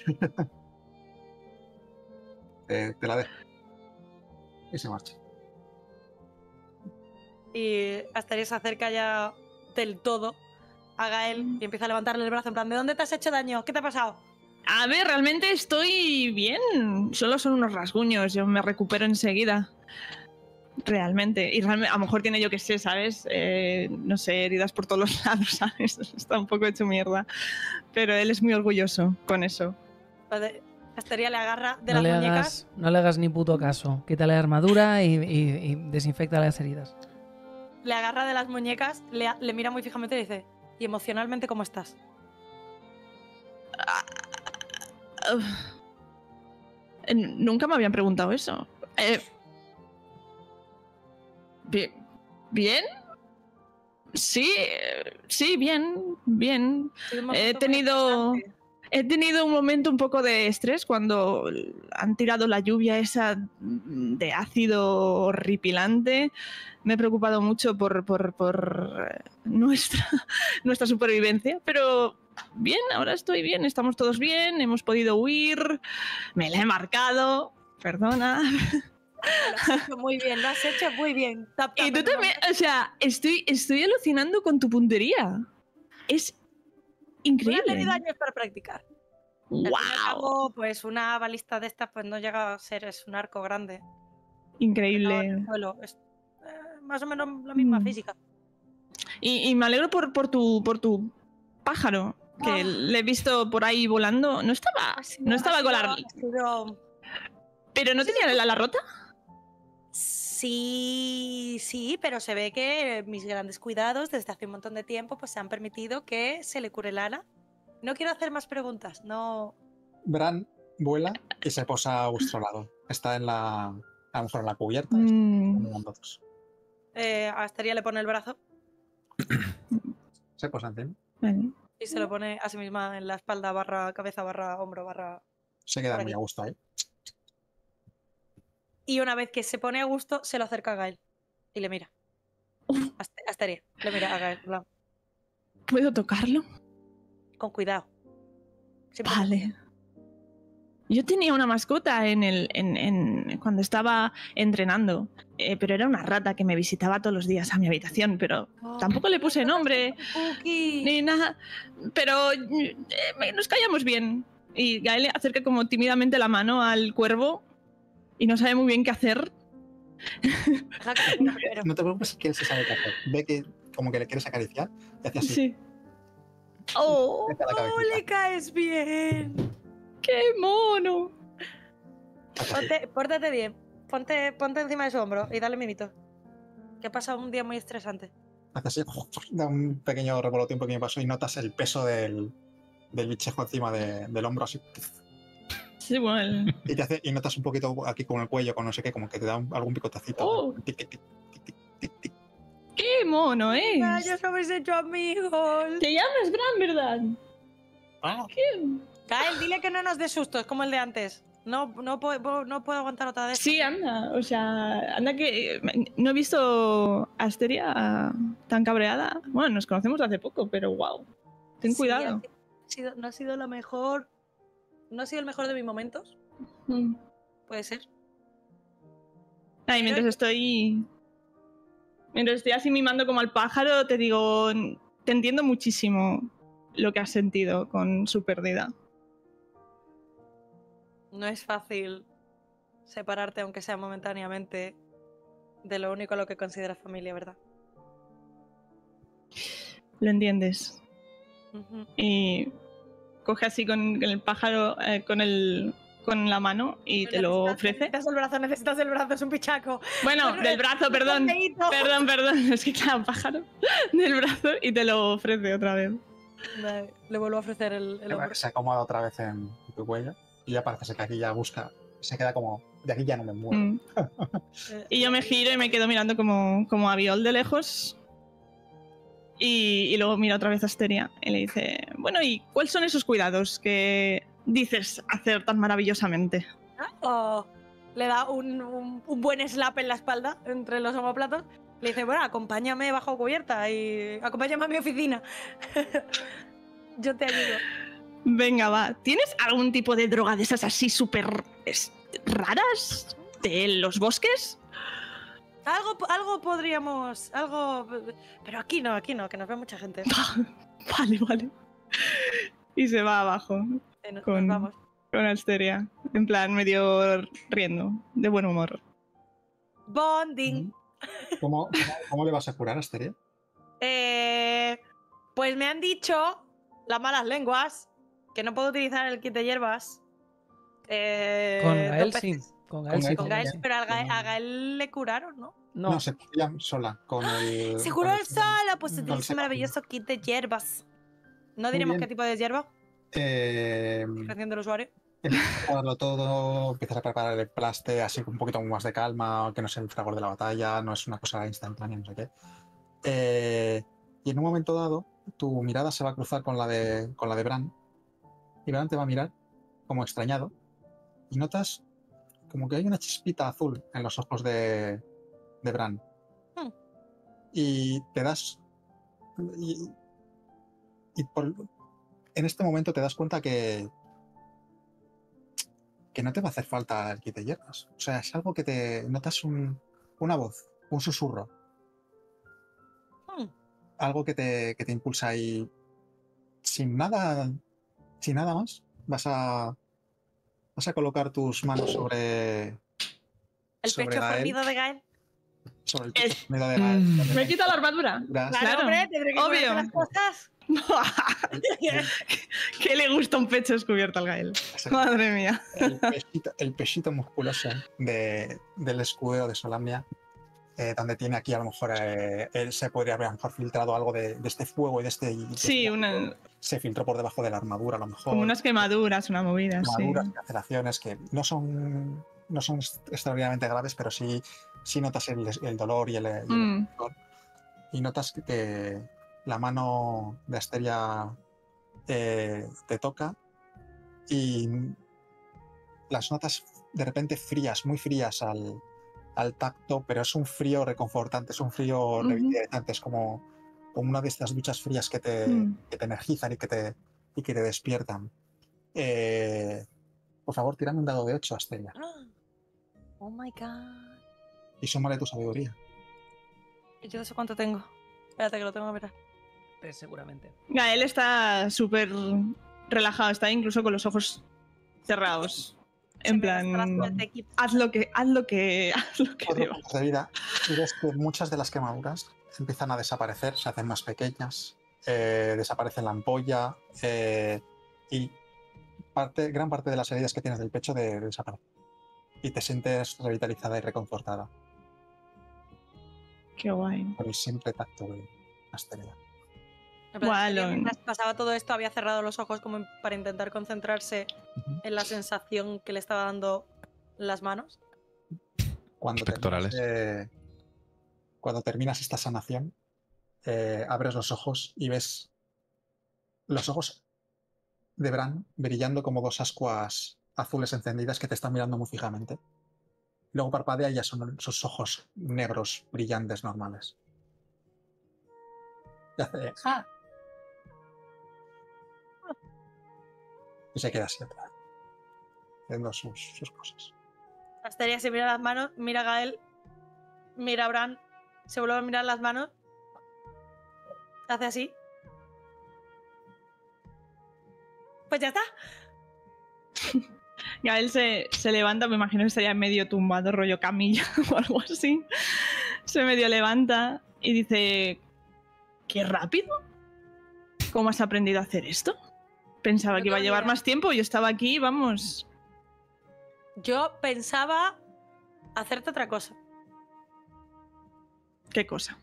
Speaker 5: te, te la dejo. Y se marcha.
Speaker 4: Y Asteria se acerca ya del todo a Gael y empieza a levantarle el brazo en plan, ¿de dónde te has hecho daño? ¿Qué te ha pasado?
Speaker 1: A ver, realmente estoy bien. Solo son unos rasguños, yo me recupero enseguida. Realmente. Y realmente, a lo mejor tiene, yo que sé, ¿sabes? Eh, no sé, heridas por todos los lados, ¿sabes? Está un poco hecho mierda. Pero él es muy orgulloso con eso.
Speaker 4: Vale, Asteria le agarra de
Speaker 2: No
Speaker 4: las
Speaker 2: le,
Speaker 4: muñecas.
Speaker 2: hagas, no le hagas ni puto caso. Quítale la armadura y, y, y desinfecta las heridas.
Speaker 4: Le agarra de las muñecas, le, le mira muy fijamente y dice, ¿y emocionalmente cómo estás?
Speaker 1: Uh, eh, nunca me habían preguntado eso. Eh, bien, ¿Bien? Sí, eh, sí, bien, bien.
Speaker 4: Sí, un
Speaker 1: He
Speaker 4: momento muy
Speaker 1: tenido,
Speaker 4: estresante.
Speaker 1: he tenido un momento un poco de estrés cuando han tirado la lluvia esa de ácido horripilante. Me he preocupado mucho por, por, por nuestra, nuestra supervivencia, pero bien, ahora estoy bien, estamos todos bien, hemos podido huir, me la he marcado, perdona.
Speaker 4: Lo has hecho muy bien, lo has hecho muy bien. Tap, tap
Speaker 1: Y tú
Speaker 4: en el
Speaker 1: también,
Speaker 4: hombro.
Speaker 1: o sea, estoy, estoy alucinando con tu puntería. Es increíble.
Speaker 4: Una tenido años para practicar. Al fin y al
Speaker 1: ¡Wow!
Speaker 4: cabo, pues una balista de estas pues no llega a ser, es un arco grande.
Speaker 1: Increíble.
Speaker 4: En el suelo. Es eh, más o menos la misma
Speaker 1: Mm.
Speaker 4: física.
Speaker 1: Y, y me alegro por, por, tu, por tu pájaro, que
Speaker 4: Ah.
Speaker 1: le he visto por ahí volando. No estaba,
Speaker 4: Ha sido-
Speaker 1: no
Speaker 4: ha
Speaker 1: estaba con la...
Speaker 4: sido- ha sido-
Speaker 1: Pero no tenía la, la rota.
Speaker 4: Sí, sí, pero se ve que mis grandes cuidados desde hace un montón de tiempo pues se han permitido que se le cure el ala. No quiero hacer más preguntas, no...
Speaker 5: Bran vuela y se posa a vuestro lado. Está en la. A lo mejor en la cubierta.
Speaker 1: Mm.
Speaker 5: Están todos.
Speaker 4: Eh, a Asteria le pone el brazo
Speaker 5: Se posa encima.
Speaker 1: Vale.
Speaker 4: y se lo pone a sí misma en la espalda barra cabeza barra hombro barra...
Speaker 5: Se queda
Speaker 4: Por
Speaker 5: muy
Speaker 4: aquí.
Speaker 5: a gusto ahí.
Speaker 4: Y una vez que se pone a gusto, se lo acerca a Gael y le mira. Ast- Asteria, le mira a Gael, en plan,
Speaker 1: ¿Puedo tocarlo?
Speaker 4: con cuidado.
Speaker 1: Vale. Yo tenía una mascota en el, en, en, cuando estaba entrenando, eh, pero era una rata que me visitaba todos los días a mi habitación, pero
Speaker 4: Oh,
Speaker 1: tampoco le puse nombre
Speaker 4: Cookie.
Speaker 1: ni nada. Pero eh, nos callamos bien. Y Gael le acerca como tímidamente la mano al cuervo y no sabe muy bien qué hacer.
Speaker 4: Deja que me espero.
Speaker 5: No te preocupes, que él se sabe qué hacer. Ve que como que le quieres acariciar y hace así.
Speaker 1: Sí. ¡Oh!
Speaker 5: Mete la
Speaker 4: ¡Oh,
Speaker 5: cabecita.
Speaker 4: le caes bien!
Speaker 1: ¡Qué mono!
Speaker 5: Hace así.
Speaker 4: Ponte, pórtate bien. Ponte, ponte encima de su hombro y dale mimito. Que ha pasado un día muy estresante.
Speaker 5: Hace así, da un pequeño revolote, un pequeño paso y notas el peso del, del bichejo encima de- del hombro así.
Speaker 1: Sí, bueno.
Speaker 5: Y, te hace, y notas un poquito aquí con el cuello, con no sé qué, como que te da un- algún picotacito.
Speaker 1: Oh.
Speaker 5: Tic, tic, tic, tic, tic, tic, tic.
Speaker 1: ¡Qué mono es!
Speaker 4: Ah, ya os habéis hecho amigos.
Speaker 1: Te llamas Bran, ¿verdad?
Speaker 5: Ah,
Speaker 4: Gael, dile que no nos dé sustos como el de antes. No, no, puedo, no puedo aguantar otra vez.
Speaker 1: Sí, anda. O sea, anda que no he visto a Asteria tan cabreada. Bueno, nos conocemos hace poco, pero wow. Ten
Speaker 4: Sí,
Speaker 1: cuidado.
Speaker 4: ha sido- no ha sido la mejor. No ha sido el mejor de mis momentos.
Speaker 1: Mm.
Speaker 4: Puede ser.
Speaker 1: Ay, mientras estoy. Mientras estoy así mimando como al pájaro, te digo. Te entiendo muchísimo lo que has sentido con su pérdida.
Speaker 4: No es fácil separarte, aunque sea momentáneamente, de lo único a lo que consideras familia, ¿verdad?
Speaker 1: Lo entiendes.
Speaker 4: Ujú.
Speaker 1: Y coge así con el pájaro, eh, con el. con la mano y te lo
Speaker 4: Necesitas-
Speaker 1: ofrece.
Speaker 4: Necesitas el brazo, necesitas el brazo, es un pichaco.
Speaker 1: Bueno,
Speaker 4: Bueno,
Speaker 1: del brazo, perdón.
Speaker 4: Feíto.
Speaker 1: Perdón, perdón. Es que claro, pájaro. Del brazo y te lo ofrece otra vez.
Speaker 4: Vale, le vuelvo a ofrecer el, el hombro.
Speaker 5: se acomoda otra vez en tu cuello y ya parece ser que aquí ya busca, se queda como, de aquí ya no me muevo.
Speaker 1: Mm.
Speaker 4: Eh,
Speaker 1: Y yo me giro y me quedo mirando como, como a Viol de lejos. Y, y luego mira otra vez a Asteria y le dice: bueno, ¿y cuáles son esos cuidados que dices hacer tan maravillosamente?
Speaker 4: Oh, le da un, un- un buen slap en la espalda entre los omoplatos. Le dice, bueno, acompáñame bajo cubierta y acompáñame a mi oficina. Yo te ayudo.
Speaker 1: Venga, va. ¿Tienes algún tipo de droga de esas así súper es- raras? ¿De los bosques?
Speaker 4: Algo, algo podríamos, algo... Pero aquí no, aquí no, que nos ve mucha gente.
Speaker 1: Vale, vale. Y se va abajo
Speaker 4: Eh, nos-
Speaker 1: con-
Speaker 4: nos vamos.
Speaker 1: con Asteria. En plan, medio riendo, de buen humor.
Speaker 4: Bonding.
Speaker 5: ¿Cómo, cómo, cómo le vas a curar a Asteria?
Speaker 4: Eh, pues me han dicho las malas lenguas que no puedo utilizar el kit de hierbas. Eh,
Speaker 2: Con
Speaker 4: dos
Speaker 2: Gael
Speaker 4: veces.
Speaker 2: sí. Con Gael
Speaker 5: Con
Speaker 2: sí.
Speaker 5: Gael,
Speaker 4: Con
Speaker 2: con
Speaker 4: Gael,
Speaker 2: Gael sí.
Speaker 4: pero a Gael, a Gael le curaron, ¿no?
Speaker 2: No.
Speaker 5: No, se cura sola con el.
Speaker 4: Se
Speaker 5: con
Speaker 4: curó
Speaker 5: el-
Speaker 4: el sola, pues
Speaker 5: con el
Speaker 4: utiliza
Speaker 5: seco.
Speaker 4: un maravilloso kit de hierbas. No diremos
Speaker 5: bien.
Speaker 4: qué tipo de hierba,
Speaker 5: Eh,
Speaker 4: discreción del usuario.
Speaker 5: empiezas a prepararlo todo, empiezas a preparar el plaste así con un poquito más de calma, que no es el fragor de la batalla, no es una cosa instantánea, no sé qué. Eh, y en un momento dado, tu mirada se va a cruzar con la de, con la de Bran, y Bran te va a mirar como extrañado, y notas como que hay una chispita azul en los ojos de, de Bran.
Speaker 4: Hmm.
Speaker 5: Y te das... Y, y por, en este momento te das cuenta que que no te va a hacer falta el kit de hierbas. O sea, es algo que te notas un- una voz, un susurro,
Speaker 4: Hmm.
Speaker 5: algo que te, que te impulsa y sin nada, sin nada más, vas a vas a colocar tus manos sobre
Speaker 4: El
Speaker 5: sobre
Speaker 4: pecho
Speaker 5: Gael,
Speaker 4: fornido de Gael.
Speaker 5: sobre el
Speaker 1: Es-
Speaker 5: pecho fornido de Gael,
Speaker 2: Mm.
Speaker 5: donde
Speaker 1: ¿Me
Speaker 5: te
Speaker 1: quita la armadura?
Speaker 5: encuentras
Speaker 1: Claro,
Speaker 4: hombre, tendré que
Speaker 1: obvio.
Speaker 4: curarte las cosas.
Speaker 1: ¿Qué le gusta un pecho descubierto al Gael?
Speaker 5: ese-
Speaker 1: Madre mía.
Speaker 5: el pechito, el pechito musculoso de- del escudero de Solamnia, eh, donde tiene aquí a lo mejor, eh, él se podría haber a lo mejor filtrado algo de, de este fuego y de este... y de
Speaker 1: Sí,
Speaker 5: este-
Speaker 1: una-
Speaker 5: Se filtró por debajo de la armadura a lo mejor.
Speaker 1: como unas quemaduras, una movida, sí.
Speaker 5: Quemaduras, laceraciones que no son, no son est- extraordinariamente graves, pero sí, sí notas el, el dolor y el, y el
Speaker 1: Mm.
Speaker 5: dolor. Y notas que, que la mano de Asteria eh, te toca y las notas de repente frías, muy frías al, al tacto, pero es un frío reconfortante, es un frío
Speaker 1: Ujú.
Speaker 5: revitalizante, es como, como una de estas duchas frías que te,
Speaker 1: Mm.
Speaker 5: que te energizan y que te, y que te despiertan. Eh, por favor, tírame un dado de ocho, Asteria.
Speaker 4: Oh my god.
Speaker 5: Y súmale tu sabiduría.
Speaker 4: Yo no sé cuánto tengo. Espérate que lo tengo que mirar.
Speaker 2: Pues seguramente.
Speaker 1: Gael está súper relajado, está incluso con los ojos cerrados.
Speaker 4: Se
Speaker 1: En
Speaker 4: me
Speaker 1: plan,
Speaker 4: gasta la suerte aquí.
Speaker 1: haz lo que, haz lo que, haz lo que
Speaker 5: Cuatro
Speaker 1: debas.
Speaker 5: puntos de vida. Y ves que muchas de las quemaduras empiezan a desaparecer, se hacen más pequeñas, eh, desaparece la ampolla eh, y parte, gran parte de las heridas que tienes del pecho de, desaparecen. Y te sientes revitalizada y reconfortada
Speaker 1: Qué guay.
Speaker 5: por el simple tacto de Asteria.
Speaker 4: En plan,
Speaker 1: Guau,
Speaker 4: Asteria,
Speaker 1: lo-
Speaker 4: mientras pasaba todo esto, había cerrado los ojos como para intentar concentrarse
Speaker 5: Ujú.
Speaker 4: en la sensación que le estaba dando las manos.
Speaker 5: Cuando
Speaker 3: Los pectorales.
Speaker 5: terminas, eh, cuando terminas esta sanación, eh, abres los ojos y ves los ojos de Bran brillando como dos ascuas azules encendidas que te están mirando muy fijamente. Luego parpadea y ya son sus ojos negros brillantes normales. Y hace ¡ah! Y se queda así atrás, haciendo sus, sus cosas.
Speaker 4: Asteria se mira las manos, mira a Gael, mira a Bran, se vuelve a mirar las manos, hace así. Pues ya está.
Speaker 1: Gael se, se levanta, me imagino que estaría medio tumbado, rollo camilla o algo así. Se medio levanta y dice: ¿Qué rápido? ¿Cómo has aprendido a hacer esto? Pensaba
Speaker 4: No
Speaker 1: que iba a
Speaker 4: tengo ni
Speaker 1: llevar
Speaker 4: idea.
Speaker 1: más tiempo. Yo estaba aquí, vamos.
Speaker 4: Yo pensaba hacerte otra cosa.
Speaker 1: ¿Qué cosa?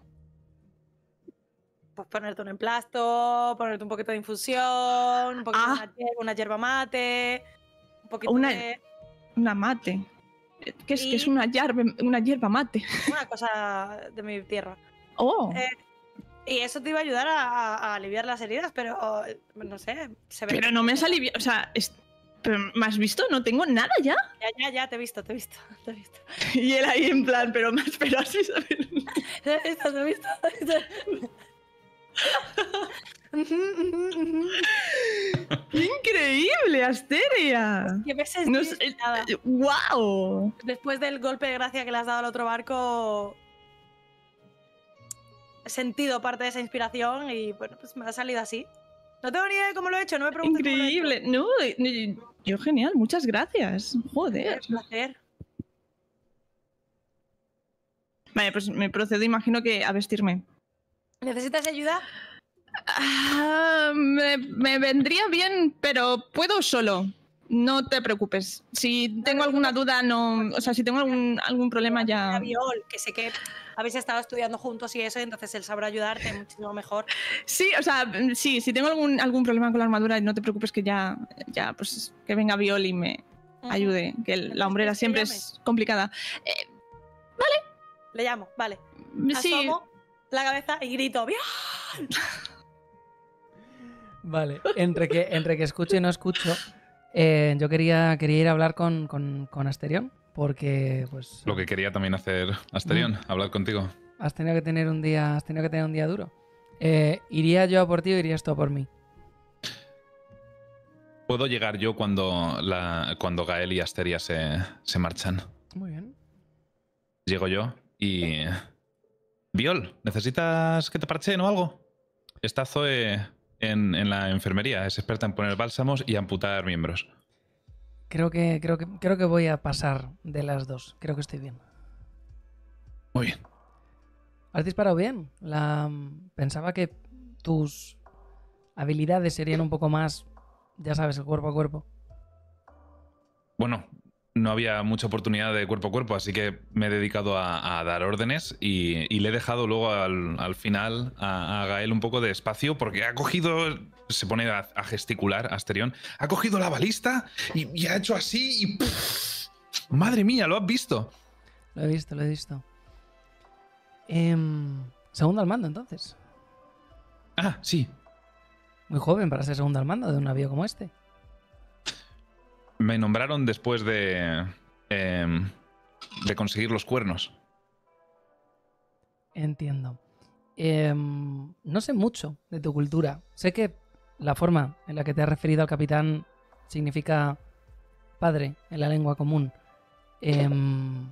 Speaker 4: Pues ponerte un emplasto, ponerte un poquito de infusión, un poquito
Speaker 1: Ah.
Speaker 4: de una hierba, una hierba mate, un poquito
Speaker 1: Una-
Speaker 4: de
Speaker 1: Una mate. ¿Qué es,
Speaker 4: Y-
Speaker 1: que es una, hierba, una hierba mate?
Speaker 4: una cosa de mi tierra.
Speaker 1: Oh,
Speaker 4: Eh, Y eso te iba a ayudar a, a- a aliviar las heridas, pero eh, no sé, se ve.
Speaker 1: pero no me has aliviado. O sea, es- pero ¿me has visto? No tengo nada ya.
Speaker 4: Ya, ya, ya, te he visto, te he visto, te he visto.
Speaker 1: Y él ahí en plan, pero más, pero así, ¿sabes?
Speaker 4: Te he visto, te he visto. te he visto. Ujú, ujú, ujú.
Speaker 1: ¡Increíble, Asteria!
Speaker 4: Que me
Speaker 1: No
Speaker 4: sentí
Speaker 1: sé,
Speaker 4: excitada.
Speaker 1: eh, ¡Wow!
Speaker 4: Después del golpe de gracia que le has dado al otro barco, he sentido parte de esa inspiración y bueno, pues me ha salido así. No tengo ni idea de cómo lo he hecho, no me preguntes cómo lo he hecho.
Speaker 1: Increíble. No, eh, yo genial, muchas gracias. Joder.
Speaker 4: Es un placer.
Speaker 1: Vale, pues me procedo, imagino que a vestirme.
Speaker 4: ¿Necesitas ayuda?
Speaker 1: Ah, me, me vendría bien, pero puedo solo. No te preocupes. Si tengo alguna duda, no. O sea, si tengo algún, algún problema,
Speaker 4: A
Speaker 1: ya.
Speaker 4: Viol, que sé que habéis estado estudiando juntos y eso, entonces él sabrá ayudarte muchísimo mejor.
Speaker 1: Sí, o sea, sí, si tengo algún, algún problema con la armadura, no te preocupes que ya, ya, pues que venga Viol y me ayude. Que el- la hombrera
Speaker 4: ¿Quieres que
Speaker 1: siempre
Speaker 4: llame?
Speaker 1: es complicada.
Speaker 4: Le llamo, vale.
Speaker 1: Sí,
Speaker 4: Asomo la cabeza y grito, ¡Viol!
Speaker 2: Vale, entre que, entre que escucho y no escucho, eh, yo quería, quería ir a hablar con, con, con Asterión, porque pues
Speaker 3: Lo que quería también hacer Asterión, hablar contigo.
Speaker 2: has tenido que tener un día, has tenido que tener un día duro. Eh, ¿Iría yo a por ti o irías tú a por mí?
Speaker 3: Puedo llegar yo cuando, la, cuando Gael y Asteria se, se marchan.
Speaker 2: Muy bien.
Speaker 3: Llego yo y... Viol, ¿necesitas que te parcheen o algo? Está Zoe en, en la enfermería. Es experta en poner bálsamos y amputar miembros.
Speaker 2: Creo que, creo que, creo que voy a pasar de las dos. Creo que estoy bien.
Speaker 3: Muy bien.
Speaker 2: ¿Has disparado bien? La... Pensaba que tus habilidades serían un poco más, ya sabes, el cuerpo a cuerpo.
Speaker 3: Bueno, no había mucha oportunidad de cuerpo a cuerpo, así que me he dedicado a, a dar órdenes y, y le he dejado luego al, al final a, a Gael un poco de espacio porque ha cogido, se pone a, a gesticular, Asterión, ha cogido la balista y, y ha hecho así y... ¡puf! ¡Madre mía, lo has visto!
Speaker 2: Lo he visto, lo he visto. Em, segundo al mando, entonces.
Speaker 3: Ah, sí.
Speaker 2: Muy joven para ser segundo al mando de un navío como este.
Speaker 3: Me nombraron después de... em, de conseguir los cuernos.
Speaker 2: Entiendo. Em, no sé mucho de tu cultura. Sé que la forma en la que te has referido al capitán significa padre en la lengua común. Em,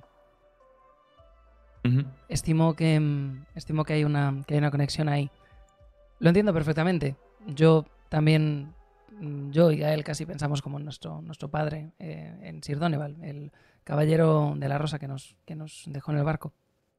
Speaker 3: Ujú.
Speaker 2: estimo que em, estimo que hay una que hay una conexión ahí. Lo entiendo perfectamente. Yo también, mm, yo y Gael casi pensamos como nuestro nuestro padre eh, en Sir Doneval, el caballero de la rosa que nos que nos dejó en el barco.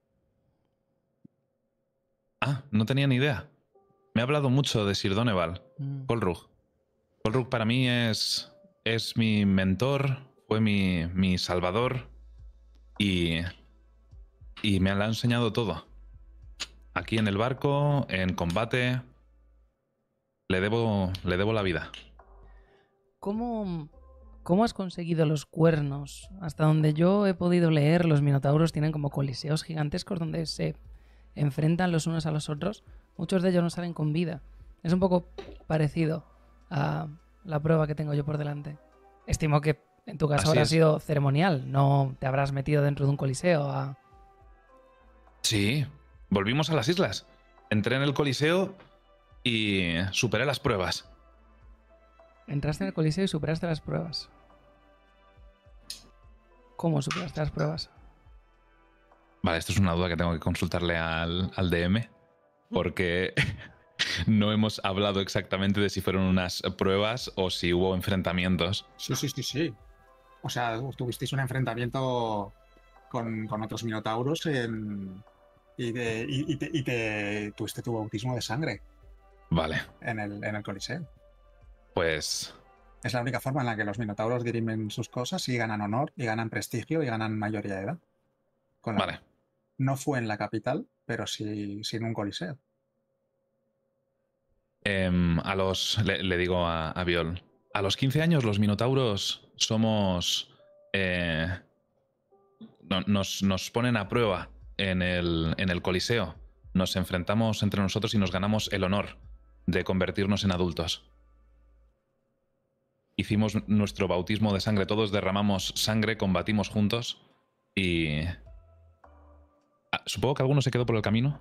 Speaker 3: Ah, no tenía ni idea. Me ha hablado mucho de Sir Doneval,
Speaker 2: Mm.
Speaker 3: Colrug. Colrug para mí es, es mi mentor, fue mi, mi salvador y, y me lo ha enseñado todo. Aquí en el barco, en combate, le debo, le debo la vida.
Speaker 2: ¿Cómo, ¿Cómo has conseguido los cuernos? Hasta donde yo he podido leer, los minotauros tienen como coliseos gigantescos donde se enfrentan los unos a los otros. Muchos de ellos no salen con vida. Es un poco parecido a la prueba que tengo yo por delante. Estimo que en tu caso
Speaker 3: Así
Speaker 2: habrá
Speaker 3: es.
Speaker 2: sido ceremonial. No te habrás metido dentro de un coliseo a...
Speaker 3: Sí, volvimos a las islas. Entré en el coliseo y superé las pruebas.
Speaker 2: Entraste en el coliseo y superaste las pruebas. ¿Cómo superaste las pruebas?
Speaker 3: Vale, esto es una duda que tengo que consultarle al, al D M, porque no hemos hablado exactamente de si fueron unas pruebas o si hubo enfrentamientos.
Speaker 5: Sí, sí, sí, sí. O sea, tuvisteis un enfrentamiento con, con otros minotauros en- y, de- y- y te, y te- tuviste tu bautismo de sangre
Speaker 3: Vale,
Speaker 5: en el, en el Coliseo.
Speaker 3: pues
Speaker 5: Es la única forma en la que los minotauros dirimen sus cosas y ganan honor, y ganan prestigio, y ganan mayoría de edad. Con la-
Speaker 3: vale.
Speaker 5: No fue en la capital, pero sí, sí en un Coliseo.
Speaker 3: Em, a los, le, le digo a, a Viol, a los quince años los minotauros somos... eh, no- nos, nos ponen a prueba en el, en el Coliseo. Nos enfrentamos entre nosotros y nos ganamos el honor de convertirnos en adultos. Hicimos nuestro bautismo de sangre, todos derramamos sangre, combatimos juntos y... Ah, supongo que alguno se quedó por el camino.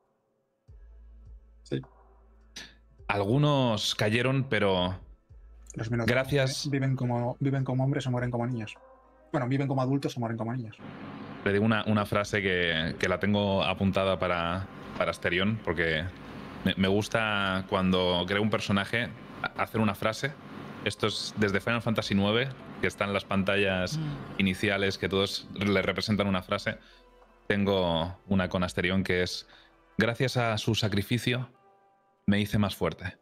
Speaker 5: Sí.
Speaker 3: Algunos cayeron, pero
Speaker 5: Los minotauros
Speaker 3: Gracias.
Speaker 5: viven como, viven como hombres o mueren como niños. Bueno, viven como adultos o mueren como niños.
Speaker 3: le digo una, una frase que, que la tengo apuntada para, para Asterion, porque me, me gusta cuando creo un personaje a- hacer una frase. Esto es desde Final Fantasy nueve, que están las pantallas
Speaker 2: Mm.
Speaker 3: iniciales que todos le representan una frase. Tengo una con Asterion que es: gracias a su sacrificio me hice más fuerte.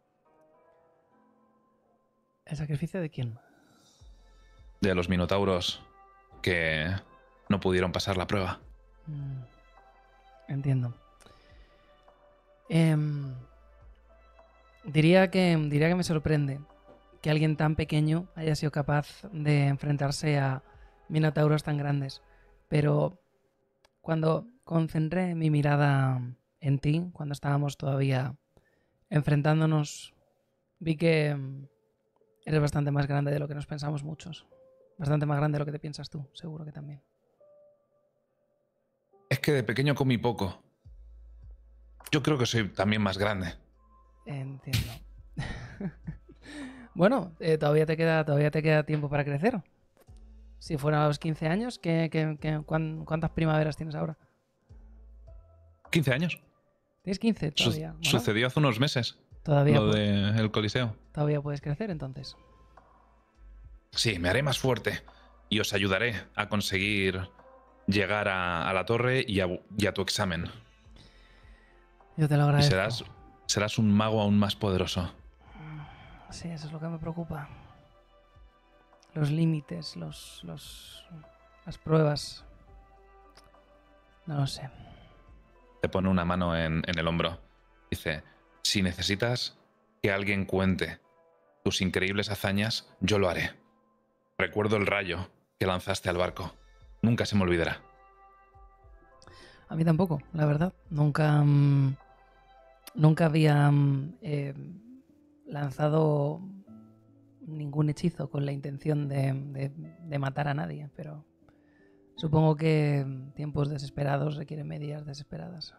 Speaker 2: ¿El sacrificio de quién?
Speaker 3: De los minotauros que no pudieron pasar la prueba.
Speaker 2: Mm. Entiendo. Em, diría que diría que me sorprende que alguien tan pequeño haya sido capaz de enfrentarse a minotauros tan grandes. Pero cuando concentré mi mirada en ti, cuando estábamos todavía enfrentándonos, vi que em, eres bastante más grande de lo que nos pensamos muchos. Bastante más grande de lo que te piensas tú, seguro que también.
Speaker 3: Es que de pequeño comí poco. Yo creo que soy también más grande.
Speaker 2: Entiendo. Bueno, eh, todavía te queda, todavía te queda tiempo para crecer. Si fueran a los quince años, ¿qué, qué- qué- cuán- ¿cuántas primaveras tienes ahora?
Speaker 3: quince años.
Speaker 2: Tienes quince
Speaker 3: Su-
Speaker 2: todavía. Bueno,
Speaker 3: Sucedió hace unos meses
Speaker 2: todavía,
Speaker 3: lo
Speaker 2: pu-
Speaker 3: del Coliseo.
Speaker 2: todavía puedes crecer entonces.
Speaker 3: Sí, me haré más fuerte y os ayudaré a conseguir llegar a, a la torre y a, y a tu examen.
Speaker 2: Yo te lo
Speaker 3: Y
Speaker 2: agradezco.
Speaker 3: serás, serás un mago aún más poderoso.
Speaker 2: Sí, eso es lo que me preocupa. Los límites, los, los, las pruebas. No lo sé.
Speaker 3: Te pone una mano en, en el hombro. Dice, si necesitas que alguien cuente tus increíbles hazañas, yo lo haré. Recuerdo el rayo que lanzaste al barco. Nunca se me olvidará.
Speaker 2: A mí tampoco, la verdad. Nunca, mm, nunca había mm, eh, lanzado ningún hechizo con la intención de, de- de matar a nadie, pero supongo que mm, tiempos desesperados requieren medidas desesperadas.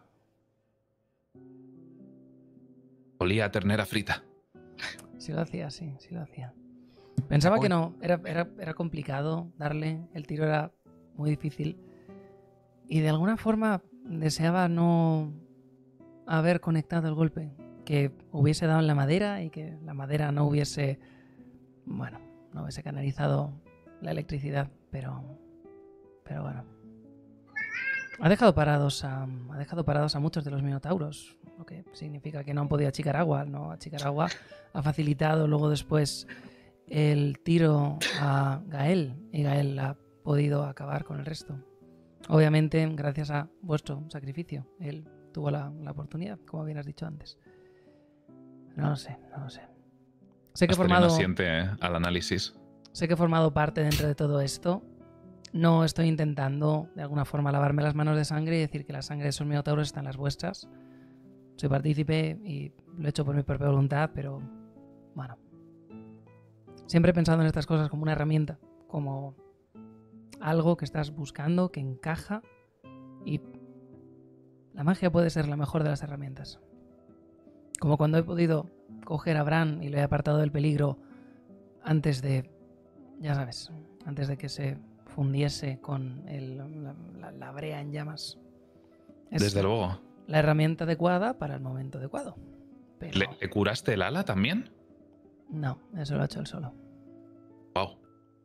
Speaker 3: Olía a ternera frita.
Speaker 2: Si lo hacía, sí, sí lo hacía. Pensaba que no, era, era, era complicado darle, el tiro era muy difícil y de alguna forma deseaba no haber conectado el golpe, que hubiese dado en la madera y que la madera no hubiese, bueno, no hubiese canalizado la electricidad, pero, pero bueno. Ha dejado parados a, ha dejado parados a muchos de los minotauros, lo que significa que no han podido achicar agua, no achicar agua ha facilitado luego después el tiro a Gael y Gael ha podido acabar con el resto. Obviamente gracias a vuestro sacrificio. Él tuvo la, la oportunidad, como bien has dicho antes. No lo sé, no lo sé. Sé que he formado,
Speaker 3: asiente al análisis.
Speaker 2: Sé que he formado parte dentro de todo esto. No estoy intentando de alguna forma lavarme las manos de sangre y decir que la sangre de esos minotauros está en las vuestras. Soy partícipe y lo he hecho por mi propia voluntad, pero bueno. Siempre he pensado en estas cosas como una herramienta, como algo que estás buscando, que encaja, y la magia puede ser la mejor de las herramientas. Como cuando he podido coger a Bran y lo he apartado del peligro antes de, ya sabes, antes de que se fundiese con el, la, la, la brea en llamas. Es
Speaker 3: Desde luego.
Speaker 2: La herramienta adecuada para el momento adecuado. Pero...
Speaker 3: ¿Le, ¿Le curaste el ala también?
Speaker 2: No, eso lo ha hecho él solo.
Speaker 3: Wow.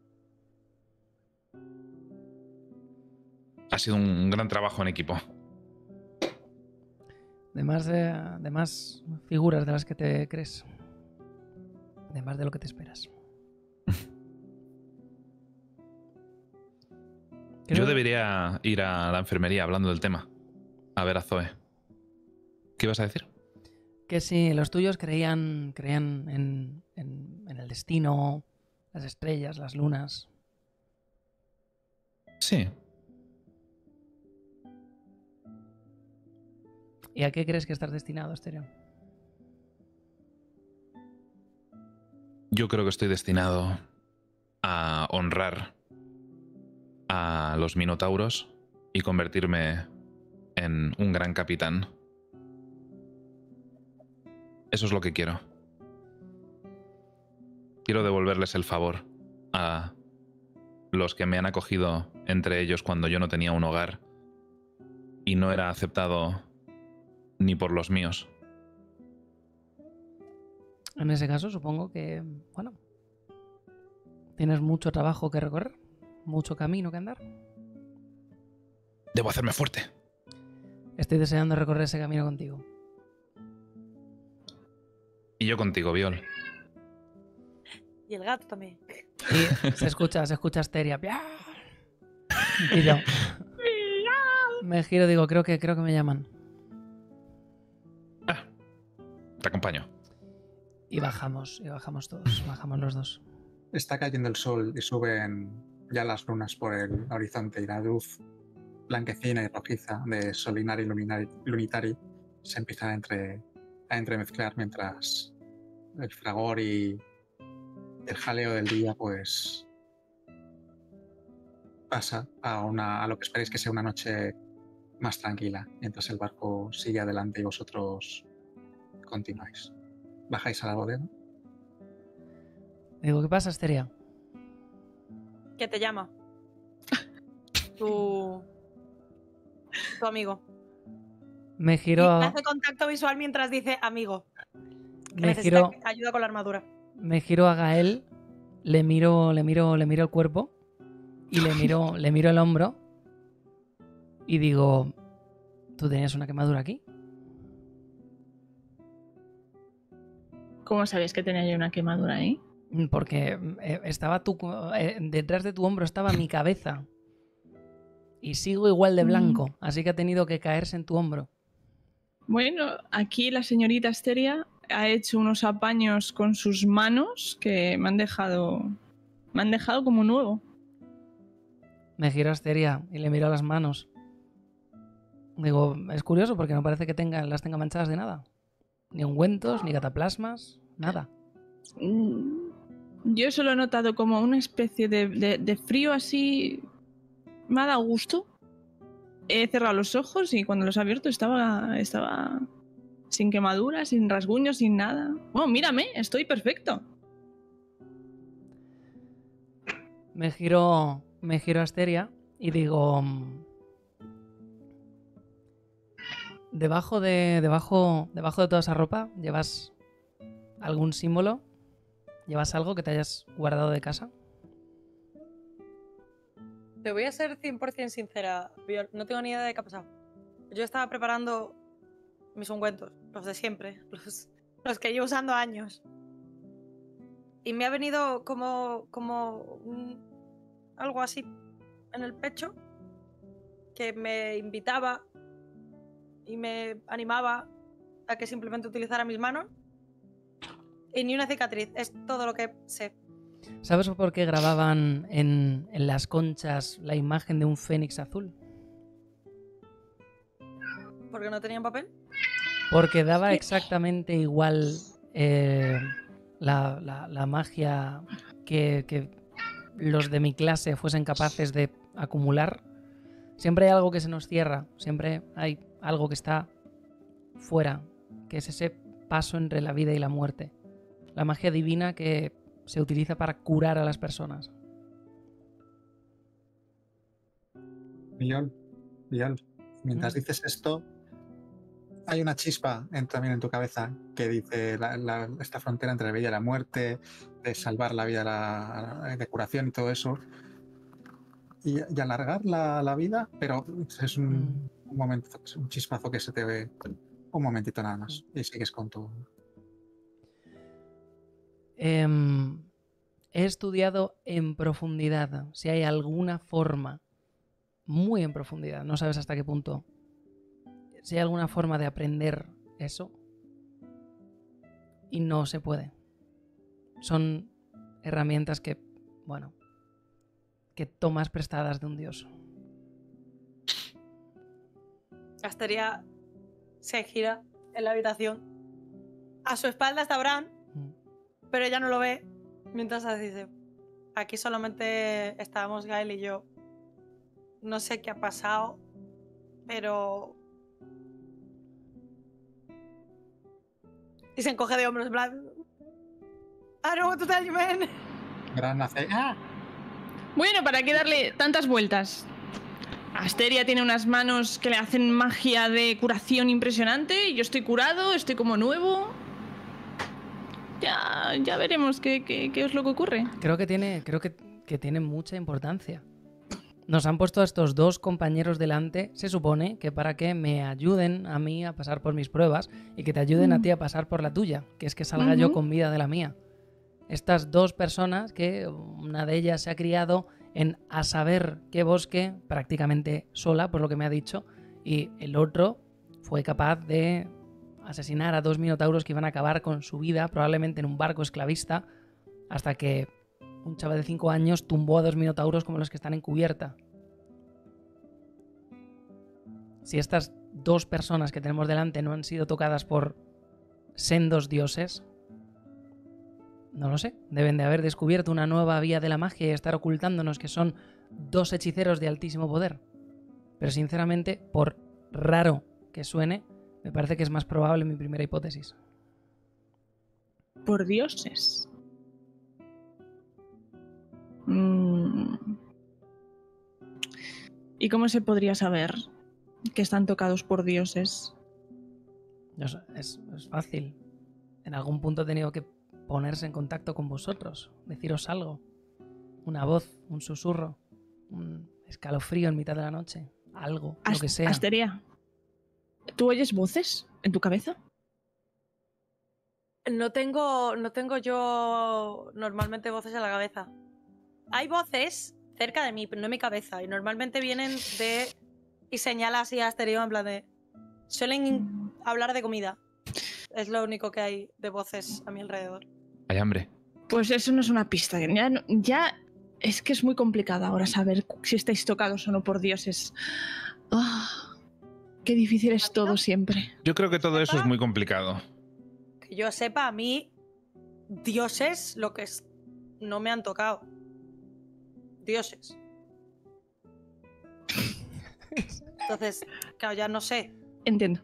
Speaker 3: Ha sido un gran trabajo en equipo.
Speaker 2: De más, de, de más figuras de las que te crees. De más de lo que te esperas. Creo...
Speaker 3: Yo debería ir a la enfermería hablando del tema. A ver a Zoe. ¿Qué ibas a decir?
Speaker 2: Que si los tuyos creían, creían en, en, en el destino, las estrellas, las lunas.
Speaker 3: Sí.
Speaker 2: ¿Y a qué crees que estás destinado, Asterion?
Speaker 3: Yo creo que estoy destinado a honrar a los minotauros y convertirme en un gran capitán. Eso es lo que quiero. Quiero devolverles el favor a los que me han acogido entre ellos cuando yo no tenía un hogar y no era aceptado ni por los míos.
Speaker 2: En ese caso supongo que, bueno, tienes mucho trabajo que recorrer, mucho camino que andar.
Speaker 3: Debo hacerme fuerte.
Speaker 2: Estoy deseando recorrer ese camino contigo.
Speaker 3: Y yo contigo, Viol.
Speaker 4: Y el gato también.
Speaker 2: Y se escucha, se escucha Asteria. Y yo me giro y digo, creo que, creo que me llaman.
Speaker 3: Ah, te acompaño.
Speaker 2: Y bajamos, y bajamos todos, bajamos los dos.
Speaker 5: Está cayendo el sol y suben ya las lunas por el horizonte y la luz blanquecina y rojiza de Solinari y Luminari, Lunitari se empiezan a, entre, a entremezclar mientras el fragor y el jaleo del día pues pasa a, una, a lo que esperéis que sea una noche más tranquila, mientras el barco sigue adelante y vosotros continuáis. ¿Bajáis a la bodega?
Speaker 2: Digo, ¿qué pasa, Asteria?
Speaker 4: ¿Qué te llama? Tu... tu amigo.
Speaker 2: Me
Speaker 4: Y
Speaker 2: giro...
Speaker 4: hace contacto visual mientras dice amigo. Que
Speaker 2: Me
Speaker 4: necesita
Speaker 2: giro...
Speaker 4: ayuda con la armadura.
Speaker 2: Me giro a Gael, le miro, le miro, le miro el cuerpo y le miro, le miro el hombro y digo, ¿tú tenías una quemadura aquí?
Speaker 1: ¿Cómo sabías que tenía yo una quemadura ahí?
Speaker 2: Porque eh, estaba tu, eh, detrás de tu hombro estaba mi cabeza y sigo igual de blanco, mm. así que ha tenido que caerse en tu hombro.
Speaker 1: Bueno, aquí la señorita Asteria ha hecho unos apaños con sus manos que me han dejado, me han dejado como nuevo.
Speaker 2: Me giro a Asteria y le miro las manos. Digo, es curioso porque no parece que tenga, las tenga manchadas de nada. Ni ungüentos, ni cataplasmas, nada.
Speaker 1: Yo solo he notado como una especie de, de, de frío así. Me ha dado gusto. He cerrado los ojos y cuando los he abierto estaba, estaba sin quemadura, sin rasguños, sin nada. Bueno, mírame, estoy perfecto.
Speaker 2: me giro, me giro a Asteria y digo... Debajo de, debajo, debajo de toda esa ropa, ¿llevas algún símbolo? ¿Llevas algo que te hayas guardado de casa?
Speaker 4: Te voy a ser cien por cien sincera, Viol. No tengo ni idea de qué ha pasado. Yo estaba preparando mis ungüentos, los de siempre, los, los que llevo usando años. Y me ha venido como, como un, algo así en el pecho que me invitaba y me animaba a que simplemente utilizara mis manos. Y ni una cicatriz, es todo lo que sé.
Speaker 2: ¿Sabes por qué grababan en, en las conchas la imagen de un fénix azul?
Speaker 4: ¿Porque no tenían papel?
Speaker 2: Porque daba exactamente igual eh, la, la, la magia que, que los de mi clase fuesen capaces de acumular. Siempre hay algo que se nos cierra, siempre hay algo que está fuera, que es ese paso entre la vida y la muerte. La magia divina que se utiliza para curar a las personas.
Speaker 5: Viol, Viol, mientras
Speaker 2: ¿Mm?
Speaker 5: dices esto, hay una chispa en, también en tu cabeza que dice la, la, esta frontera entre la vida y la muerte, de salvar la vida, la, de curación y todo eso. Y, y alargar la, la vida, pero es un,
Speaker 2: Mm.
Speaker 5: un momento, un chispazo que se te ve un momentito nada más y sigues con tu...
Speaker 2: Eh, he estudiado en profundidad si hay alguna forma, muy en profundidad, no sabes hasta qué punto, si hay alguna forma de aprender eso y no se puede. Son herramientas que, bueno, que tomas prestadas de un dios.
Speaker 4: Asteria se gira en la habitación. A su espalda está Bran,
Speaker 2: Mm.
Speaker 4: pero ella no lo ve. Mientras dice, aquí solamente estábamos Gael y yo. No sé qué ha pasado, pero... Y se encoge de hombros, en plan... I don't want to tell you, man.
Speaker 5: Gran hace... ¡Ah!
Speaker 1: Bueno, ¿para qué darle tantas vueltas? Asteria tiene unas manos que le hacen magia de curación impresionante. Yo estoy curado, estoy como nuevo. Ya, ya veremos qué, qué, qué es lo que ocurre.
Speaker 2: Creo que tiene, creo que, que tiene mucha importancia. Nos han puesto a estos dos compañeros delante, se supone que para que me ayuden a mí a pasar por mis pruebas y que te ayuden a ti a pasar por la tuya, que es que salga yo
Speaker 1: Ujú.
Speaker 2: con vida de la mía. Estas dos personas, que una de ellas se ha criado en a saber qué bosque, prácticamente sola, por lo que me ha dicho, y el otro fue capaz de asesinar a dos minotauros que iban a acabar con su vida, probablemente en un barco esclavista, hasta que un chaval de cinco años tumbó a dos minotauros como los que están en cubierta. Si estas dos personas que tenemos delante no han sido tocadas por sendos dioses, no lo sé, deben de haber descubierto una nueva vía de la magia y estar ocultándonos que son dos hechiceros de altísimo poder. Pero sinceramente, por raro que suene, me parece que es más probable mi primera hipótesis.
Speaker 1: Por dioses. Mm. ¿Y cómo se podría saber que están tocados por dioses?
Speaker 2: No sé, es, es fácil. En algún punto he tenido que ponerse en contacto con vosotros, deciros algo. Una voz, un susurro, un escalofrío en mitad de la noche, algo, lo
Speaker 1: Ast-
Speaker 2: que sea.
Speaker 1: Asteria, ¿tú oyes voces en tu cabeza?
Speaker 4: No tengo, no tengo yo normalmente voces en la cabeza. Hay voces cerca de mí, pero no en mi cabeza. Y normalmente vienen de... Y señala así a Asterio en plan de... Suelen hablar de comida. Es lo único que hay de voces a mi alrededor.
Speaker 3: Hay hambre.
Speaker 1: Pues eso no es una pista. Ya, no- ya es que es muy complicado ahora saber si estáis tocados o no por dioses. Ah, qué difícil es todo siempre.
Speaker 3: Yo creo que todo eso es muy complicado.
Speaker 4: Que yo sepa, a mí, dioses, lo que es, no me han tocado. Dioses. Entonces, claro, ya no sé.
Speaker 1: Entiendo.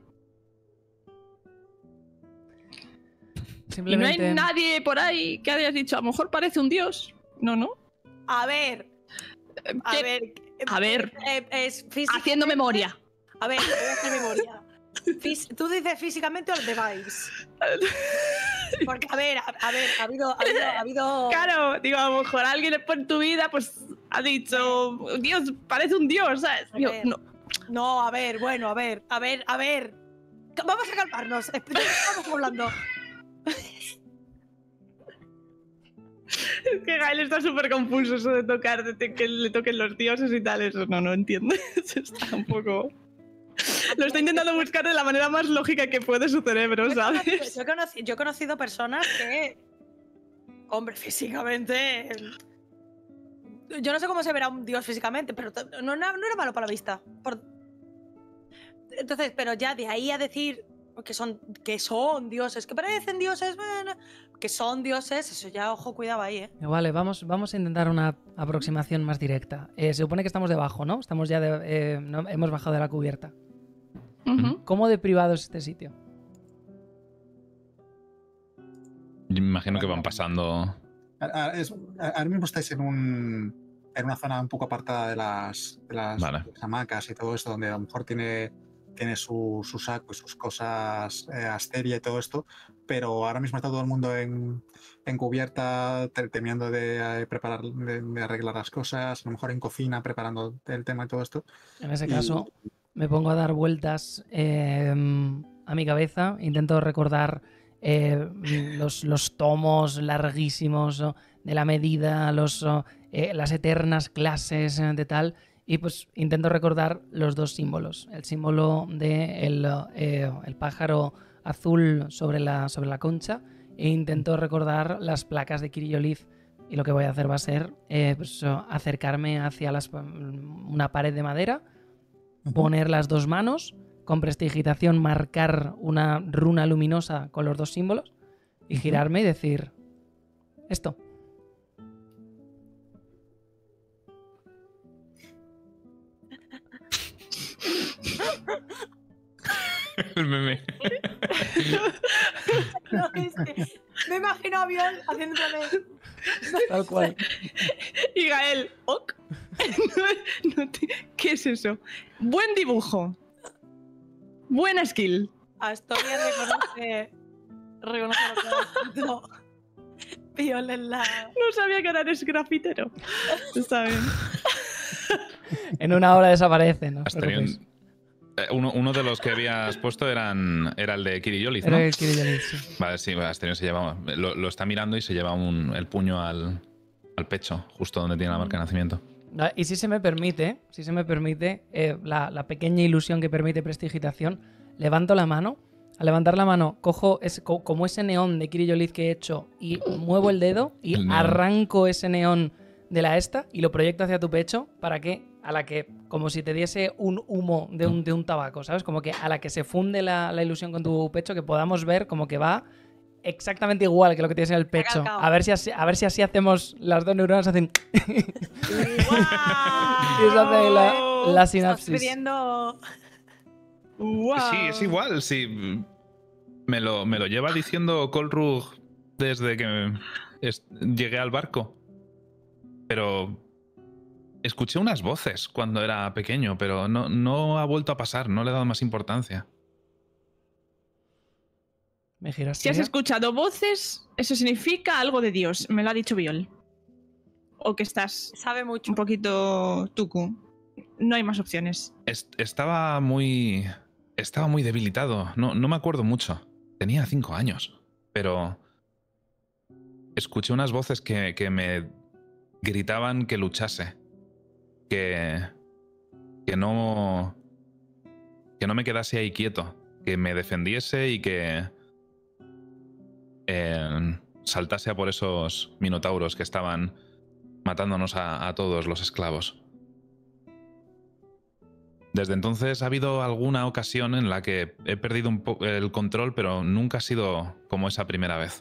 Speaker 1: Y no
Speaker 2: Simplemente...
Speaker 1: hay nadie por ahí que hayas dicho, a lo mejor parece un dios. No, no.
Speaker 4: A ver. A
Speaker 1: ¿Qué?
Speaker 4: ver.
Speaker 1: A ver.
Speaker 4: eh, es física-
Speaker 1: Haciendo memoria.
Speaker 4: A ver, voy a hacer memoria. Fis- Tú dices físicamente o de vibes. Porque, a ver, a, a ver, ha habido. Ha habido, ha habido...
Speaker 1: Claro, digo, a lo mejor alguien en tu vida pues ha dicho, Dios, parece un dios, ¿sabes?
Speaker 4: A
Speaker 1: Yo,
Speaker 4: ver.
Speaker 1: no.
Speaker 4: No, a ver, bueno, a ver, a ver, a ver. Vamos a calmarnos. ¿De qué estamos hablando?
Speaker 1: Es que Gael está súper confuso eso de tocar, de que le toquen los dioses y tal, eso no, no entiende. Eso está un poco... Lo está intentando buscar de la manera más lógica que puede su cerebro,
Speaker 4: Yo he conocido-
Speaker 1: ¿sabes?
Speaker 4: Yo he, conocido, yo he conocido personas que, hombre, físicamente... Yo no sé cómo se verá un dios físicamente, pero t- no, no, no era malo para la vista. Por- Entonces, pero ya de ahí a decir que son, que son dioses, que parecen dioses, bueno, que son dioses, eso ya, ojo, cuidado ahí, ¿eh?
Speaker 2: Vale, vamos, vamos a intentar una aproximación más directa. Eh, se supone que estamos debajo, ¿no? Estamos ya de, eh, no- hemos bajado de la cubierta.
Speaker 1: Ujú.
Speaker 2: ¿Cómo de privado es este sitio?
Speaker 3: Yo me imagino que van pasando.
Speaker 5: Ahora es- ahora mismo estáis en un en una zona un poco apartada de las, de las,
Speaker 3: Vale.
Speaker 5: de las hamacas y todo esto, donde a lo mejor tiene, tiene su, su saco y sus cosas, eh, Asteria y todo esto, pero ahora mismo está todo el mundo en, en cubierta, te- terminando de eh, preparar, de, de arreglar las cosas, a lo mejor en cocina, preparando el tema y todo esto.
Speaker 2: En ese
Speaker 5: Y-
Speaker 2: caso, me pongo a dar vueltas eh, a mi cabeza, intento recordar eh, los, los tomos larguísimos oh, de la medida, los, oh, eh, las eternas clases eh, de tal, y pues intento recordar los dos símbolos. El símbolo de el, eh, el pájaro azul sobre la, sobre la concha, e intento recordar las placas de Kirillolith. Y lo que voy a hacer va a ser eh, pues, oh, acercarme hacia las, una pared de madera, poner las dos manos, con prestigitación marcar una runa luminosa con los dos símbolos y girarme y decir esto.
Speaker 3: El meme.
Speaker 4: No, es que me imagino a Biol haciendo también.
Speaker 2: Tal cual.
Speaker 1: Y Gael, ok. No- no te- ¿Qué es eso? Buen dibujo. Buena skill.
Speaker 4: Astoria reconoce. Reconoce lo que ha escrito Biol en la.
Speaker 1: No sabía que ahora eres grafitero. Está bien.
Speaker 2: En una hora desaparece, ¿no? os
Speaker 3: Asterion-
Speaker 2: preocupéis.
Speaker 3: Eh, Uno, uno de los que habías puesto eran, era el de Kirillolith, ¿no?
Speaker 2: Era el Kirillolith, sí.
Speaker 3: Vale, sí, bueno, Asterion se lleva, lo, lo está mirando y se lleva un- el puño al, al pecho, justo donde tiene la marca de nacimiento.
Speaker 2: Ah, Y si se me permite, si se me permite, eh, la, la pequeña ilusión que permite prestigitación, levanto la mano. Al levantar la mano, cojo ese, co- como ese neón de Kirillolith que he hecho y muevo el dedo y
Speaker 3: El neón.
Speaker 2: arranco ese neón de la esta y lo proyecto hacia tu pecho para que, a la que, como si te diese un humo de un, de un tabaco, ¿sabes? Como que a la que se funde la, la ilusión con tu pecho, que podamos ver como que va exactamente igual que lo que tienes en el pecho.
Speaker 4: calcao.
Speaker 2: A ver si así, a ver si así hacemos, las dos neuronas hacen...
Speaker 4: ¡Guau!
Speaker 2: Y eso hace la, la
Speaker 4: Estás
Speaker 2: sinapsis.
Speaker 4: pidiendo.
Speaker 1: Wow.
Speaker 3: Sí, es igual, sí. Me lo, me lo lleva diciendo Kolrug desde que es- llegué al barco. Pero escuché unas voces cuando era pequeño, pero no, no ha vuelto a pasar, no le he dado más importancia.
Speaker 2: Me giras.
Speaker 1: Si has escuchado voces, eso significa algo de Dios. Me lo ha dicho Biol. O que estás
Speaker 4: Sabe mucho.
Speaker 1: un poquito tucu. No hay más opciones.
Speaker 3: Est- estaba muy. Estaba muy debilitado. No, no me acuerdo mucho. Tenía cinco años. Pero. Escuché unas voces que, que me gritaban que luchase. Que. Que no. Que no me quedase ahí quieto. Que me defendiese y que. eh, saltase a por esos minotauros que estaban matándonos a, a todos los esclavos. Desde entonces ha habido alguna ocasión en la que he perdido un po- el control, pero nunca ha sido como esa primera vez.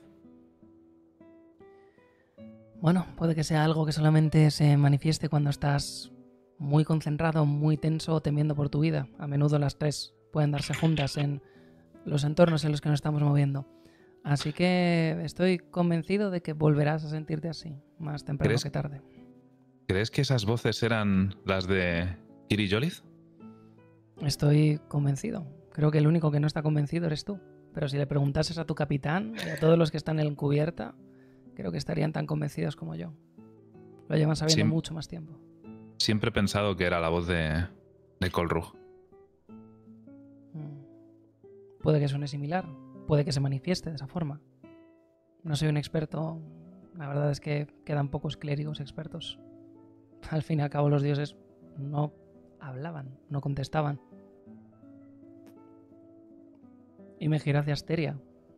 Speaker 2: Bueno, puede que sea algo que solamente se manifieste cuando estás muy concentrado, muy tenso o temiendo por tu vida. A menudo las tres pueden darse juntas en los entornos en los que nos estamos moviendo. Así que estoy convencido de que volverás a sentirte así, más temprano
Speaker 3: ¿Crees-
Speaker 2: que tarde.
Speaker 3: ¿Crees que esas voces eran las de Kiri Jolith?
Speaker 2: Estoy convencido. Creo que el único que no está convencido eres tú. Pero si le preguntases a tu capitán y a todos los que están en cubierta, creo que estarían tan convencidos como yo. Lo llevan sabiendo
Speaker 3: Siem-
Speaker 2: mucho más tiempo.
Speaker 3: Siempre he pensado que era la voz de, de Colrug.
Speaker 2: Mm. Puede que suene similar, puede que se manifieste de esa forma. No soy un experto, la verdad es que quedan pocos clérigos expertos. Al fin y al cabo los dioses no hablaban, no contestaban. Y me giré hacia Asteria.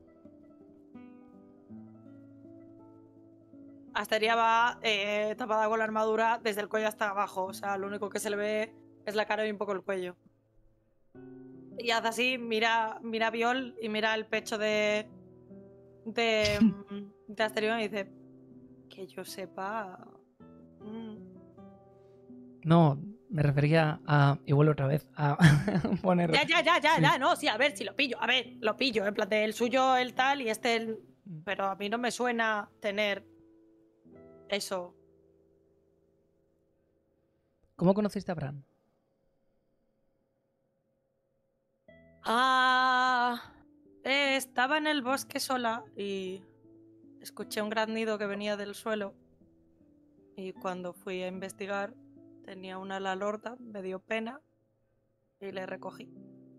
Speaker 4: Asteria va eh, tapada con la armadura desde el cuello hasta abajo. O sea, lo único que se le ve es la cara y un poco el cuello. Y hace así, mira, mira a Viol y mira el pecho de. de. de Asterion y dice. Que yo sepa. mm,
Speaker 2: No, me refería a... Y vuelvo otra vez a poner...
Speaker 4: Ya, ya, ya, ya,
Speaker 2: Sí.
Speaker 4: ya, no, sí, a ver, si lo pillo, a ver, lo pillo, en plan de el suyo, el tal y este el.
Speaker 2: Mm.
Speaker 4: Pero a mí no me suena tener. Eso.
Speaker 2: ¿Cómo conociste a Bran?
Speaker 4: Ah, eh, estaba en el bosque sola y escuché un graznido que venía del suelo. Y cuando fui a investigar, tenía una ala lorda, me dio pena y le recogí.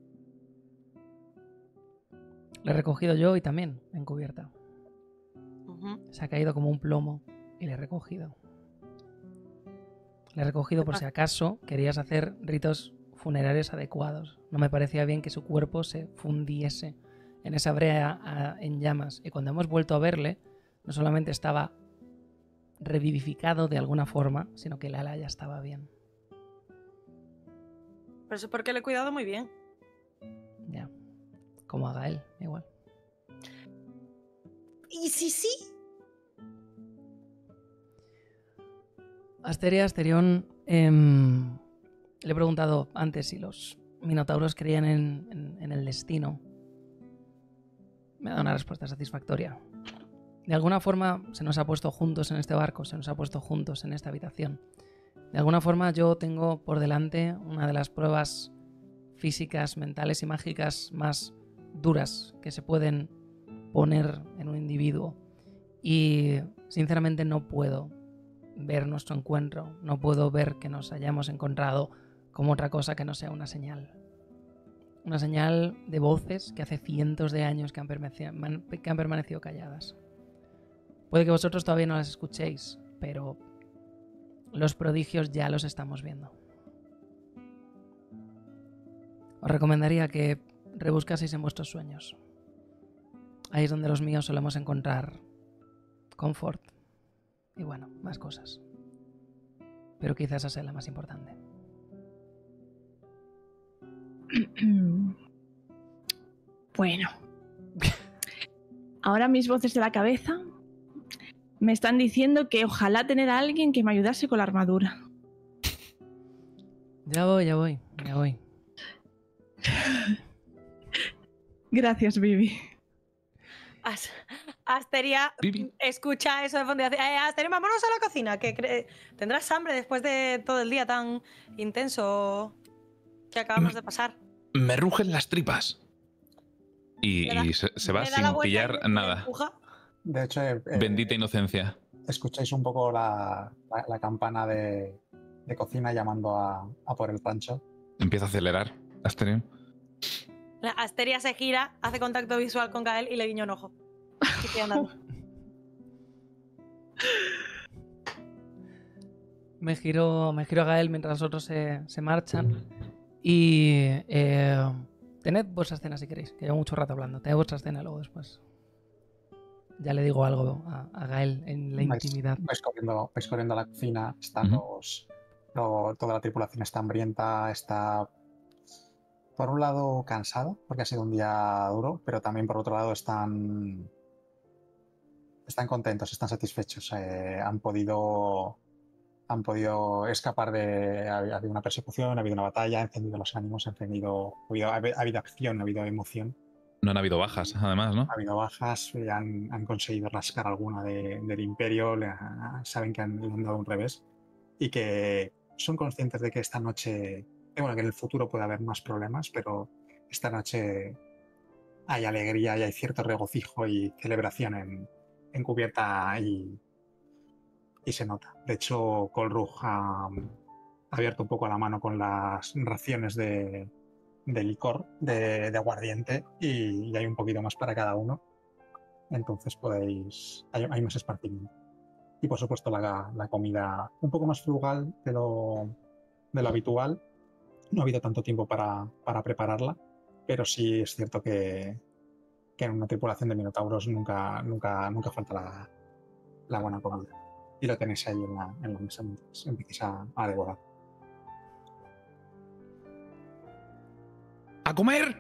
Speaker 2: Le he recogido yo y también en cubierta.
Speaker 4: Ujú.
Speaker 2: Se ha caído como un plomo y le he recogido. Le he recogido por si acaso querías hacer ritos funerarios adecuados. No me parecía bien que su cuerpo se fundiese en esa brea a- en llamas. Y cuando hemos vuelto a verle, no solamente estaba revivificado de alguna forma, sino que el ala ya estaba bien.
Speaker 4: Pero eso es porque le he cuidado muy bien.
Speaker 2: Ya. Como a Gael, igual.
Speaker 4: ¿Y si sí?
Speaker 2: Asteria, Asterión, em, le he preguntado antes si los minotauros creían en, en- en el destino. Me ha dado una respuesta satisfactoria. De alguna forma se nos ha puesto juntos en este barco, se nos ha puesto juntos en esta habitación. De alguna forma yo tengo por delante una de las pruebas físicas, mentales y mágicas más duras que se pueden poner en un individuo. Y sinceramente no puedo ver nuestro encuentro, no puedo ver que nos hayamos encontrado como otra cosa que no sea una señal. Una señal de voces que hace cientos de años que han, permanecido, que han permanecido calladas. Puede que vosotros todavía no las escuchéis, pero los prodigios ya los estamos viendo. Os recomendaría que rebuscaseis en vuestros sueños. Ahí es donde los míos solemos encontrar confort y bueno, más cosas. Pero quizás esa sea la más importante.
Speaker 1: Bueno. Ahora mis voces de la cabeza me están diciendo que ojalá tener a alguien que me ayudase con la armadura.
Speaker 2: Ya voy, ya voy, ya voy.
Speaker 1: Gracias, Vivi.
Speaker 4: As- Asteria
Speaker 3: Vivi.
Speaker 4: escucha eso de fondo y dice, eh, Asteria, vámonos a la cocina, que cre- tendrás hambre después de todo el día tan intenso que acabamos de pasar.
Speaker 3: Me rugen las tripas. Y,
Speaker 4: Le da-
Speaker 3: y se, se va
Speaker 4: Le da la
Speaker 3: sin
Speaker 4: vuelta y
Speaker 3: pillar
Speaker 4: le- le
Speaker 3: nada.
Speaker 4: empuja.
Speaker 5: De hecho, eh, eh,
Speaker 3: Bendita inocencia.
Speaker 5: escucháis un poco la, la- la campana de, de cocina llamando a, a por el rancho.
Speaker 3: Empieza a acelerar. Asterion.
Speaker 4: La Asteria se gira, hace contacto visual con Gael y le guiña un ojo. Y sigue andando.
Speaker 2: Me giro, me giro a Gael mientras los otros se, se marchan. Y eh, tened vuestra escena si queréis, que llevo mucho rato hablando. Tened vuestra escena luego después. Ya le digo algo a, a Gael en la
Speaker 5: Vais-
Speaker 2: intimidad.
Speaker 5: Vais corriendo, vais corriendo a la cocina, están
Speaker 3: Ujú.
Speaker 5: los, lo- toda la tripulación está hambrienta, está por un lado cansada, porque ha sido un día duro, pero también por otro lado están, están contentos, están satisfechos, eh, han podido han podido escapar de... Ha habido una persecución, ha habido una batalla, ha encendido los ánimos, ha, encendido, ha, habido, ha habido acción, ha habido emoción,
Speaker 3: No han habido bajas, además, ¿no?
Speaker 5: ha habido bajas, eh, han, han conseguido rascar alguna de- del imperio, le ha- saben que han, le han dado un revés. y que son conscientes de que esta noche, bueno, que en el futuro puede haber más problemas, pero esta noche hay alegría y hay cierto regocijo y celebración en, en cubierta y, y se nota. De hecho, Colrug ha abierto un poco la mano con las raciones de, de licor, de, de aguardiente, y, y hay un poquito más para cada uno. Entonces podéis, hay, hay más esparcimiento. Y por supuesto la, la comida un poco más frugal de lo, de lo habitual. No ha habido tanto tiempo para, para prepararla, pero sí es cierto que, que en una tripulación de minotauros nunca, nunca, nunca falta la, la buena comida. Y lo tenéis ahí en la, en la mesa mientras empecéis a, a devorar.
Speaker 3: ¡A comer!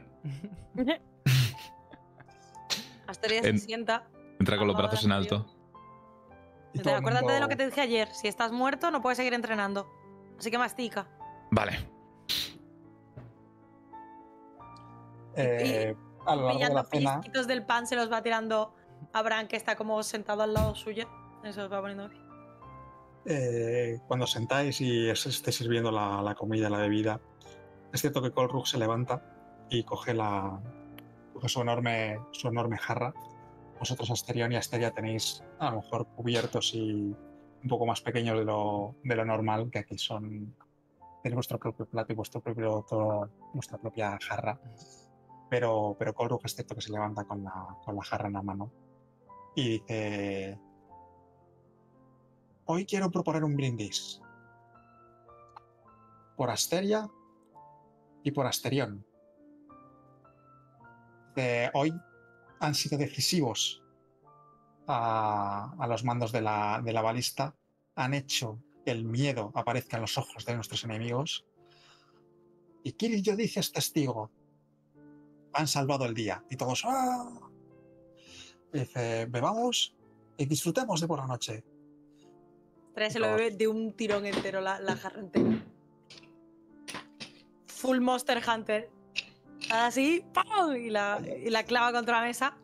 Speaker 4: Asteria
Speaker 3: En-
Speaker 4: se sienta.
Speaker 3: Entra con los
Speaker 4: Al lado
Speaker 3: brazos
Speaker 4: del
Speaker 3: en
Speaker 4: anterior.
Speaker 3: alto.
Speaker 5: Y
Speaker 4: Dice,
Speaker 5: todo el
Speaker 4: acuérdate de lo
Speaker 5: mundo-
Speaker 4: que te dije ayer. Si estás muerto, no puedes seguir entrenando. Así que mastica.
Speaker 3: Vale.
Speaker 5: Eh, a lo largo de la
Speaker 4: Pillando
Speaker 5: cena,
Speaker 4: pellizquitos del pan se los va tirando a Bran, que está como sentado al lado suyo. Eso los va poniendo.
Speaker 5: eh, cuando sentáis y os esté sirviendo la, la comida, la bebida, es cierto que Colrug se levanta y coge, la, coge su, enorme, su enorme jarra. Vosotros, Asterion y Asteria, tenéis a lo mejor cubiertos y un poco más pequeños de lo, de lo normal, que aquí son. Tenéis vuestro propio plato y vuestro propio, todo, vuestra propia jarra. Pero, pero Colrug es cierto que se levanta con la, con la jarra en la mano y dice: hoy quiero proponer un brindis por Asteria y por Asterion. Eh, hoy han sido decisivos a, a los mandos de la, de la balista, han hecho que el miedo aparezca en los ojos de nuestros enemigos, y Kirill Yodice es testigo. Han salvado el día. Y todos, ¡ah! Y dice: bebamos y disfrutemos de por la noche.
Speaker 4: Tres se lo bebe de un tirón entero, la, la jarra entera. Full Monster Hunter. Así, ¡pum! Y la, y la clava contra la mesa.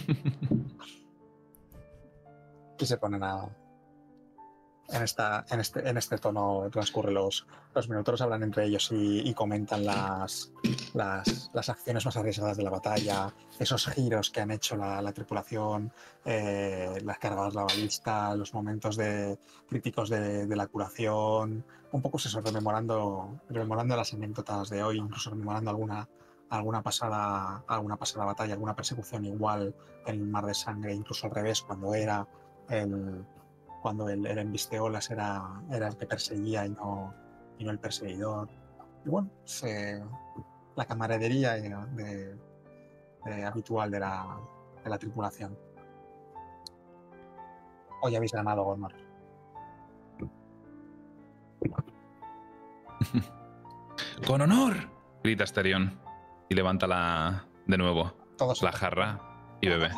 Speaker 5: Y se ponen a. En, esta, en, este, en este tono transcurre los, los minutos, hablan entre ellos y, y comentan las, las, las acciones más arriesgadas de la batalla, esos giros que han hecho la, la tripulación, eh, las cargadas de la balista, los momentos de, críticos de, de la curación, un poco eso, rememorando, rememorando las anécdotas de hoy, incluso rememorando alguna, alguna, pasada, alguna pasada batalla, alguna persecución igual en el Mar de Sangre, incluso al revés, cuando era el... cuando el, el Envisteolas era, era el que perseguía y no, y no el perseguidor. Y bueno, se, la camaradería de, de, de habitual de la, de la tripulación. Hoy habéis ganado, Gormar.
Speaker 3: ¡Con honor! Grita Asterion y levanta la, de nuevo
Speaker 5: Todos
Speaker 3: la jarra y bebe.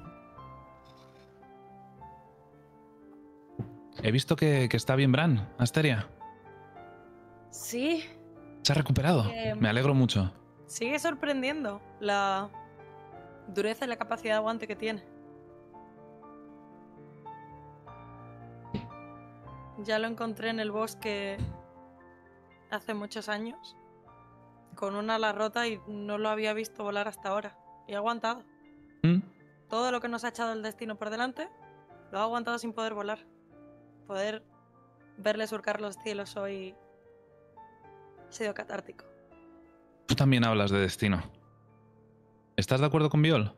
Speaker 3: He visto que, que está bien Bran, Asteria.
Speaker 4: Sí,
Speaker 3: Se ha recuperado.
Speaker 4: Eh,
Speaker 3: Me alegro mucho.
Speaker 4: sigue sorprendiendo la dureza y la capacidad de aguante que tiene. Ya lo encontré en el bosque hace muchos años, con una ala rota, y no lo había visto volar hasta ahora. Y ha aguantado.
Speaker 3: ¿Mm?
Speaker 4: Todo lo que nos ha echado el destino por delante, lo ha aguantado sin poder volar. Poder verle surcar los cielos hoy ha sido catártico.
Speaker 3: Tú también hablas de destino. ¿Estás de acuerdo con Viol?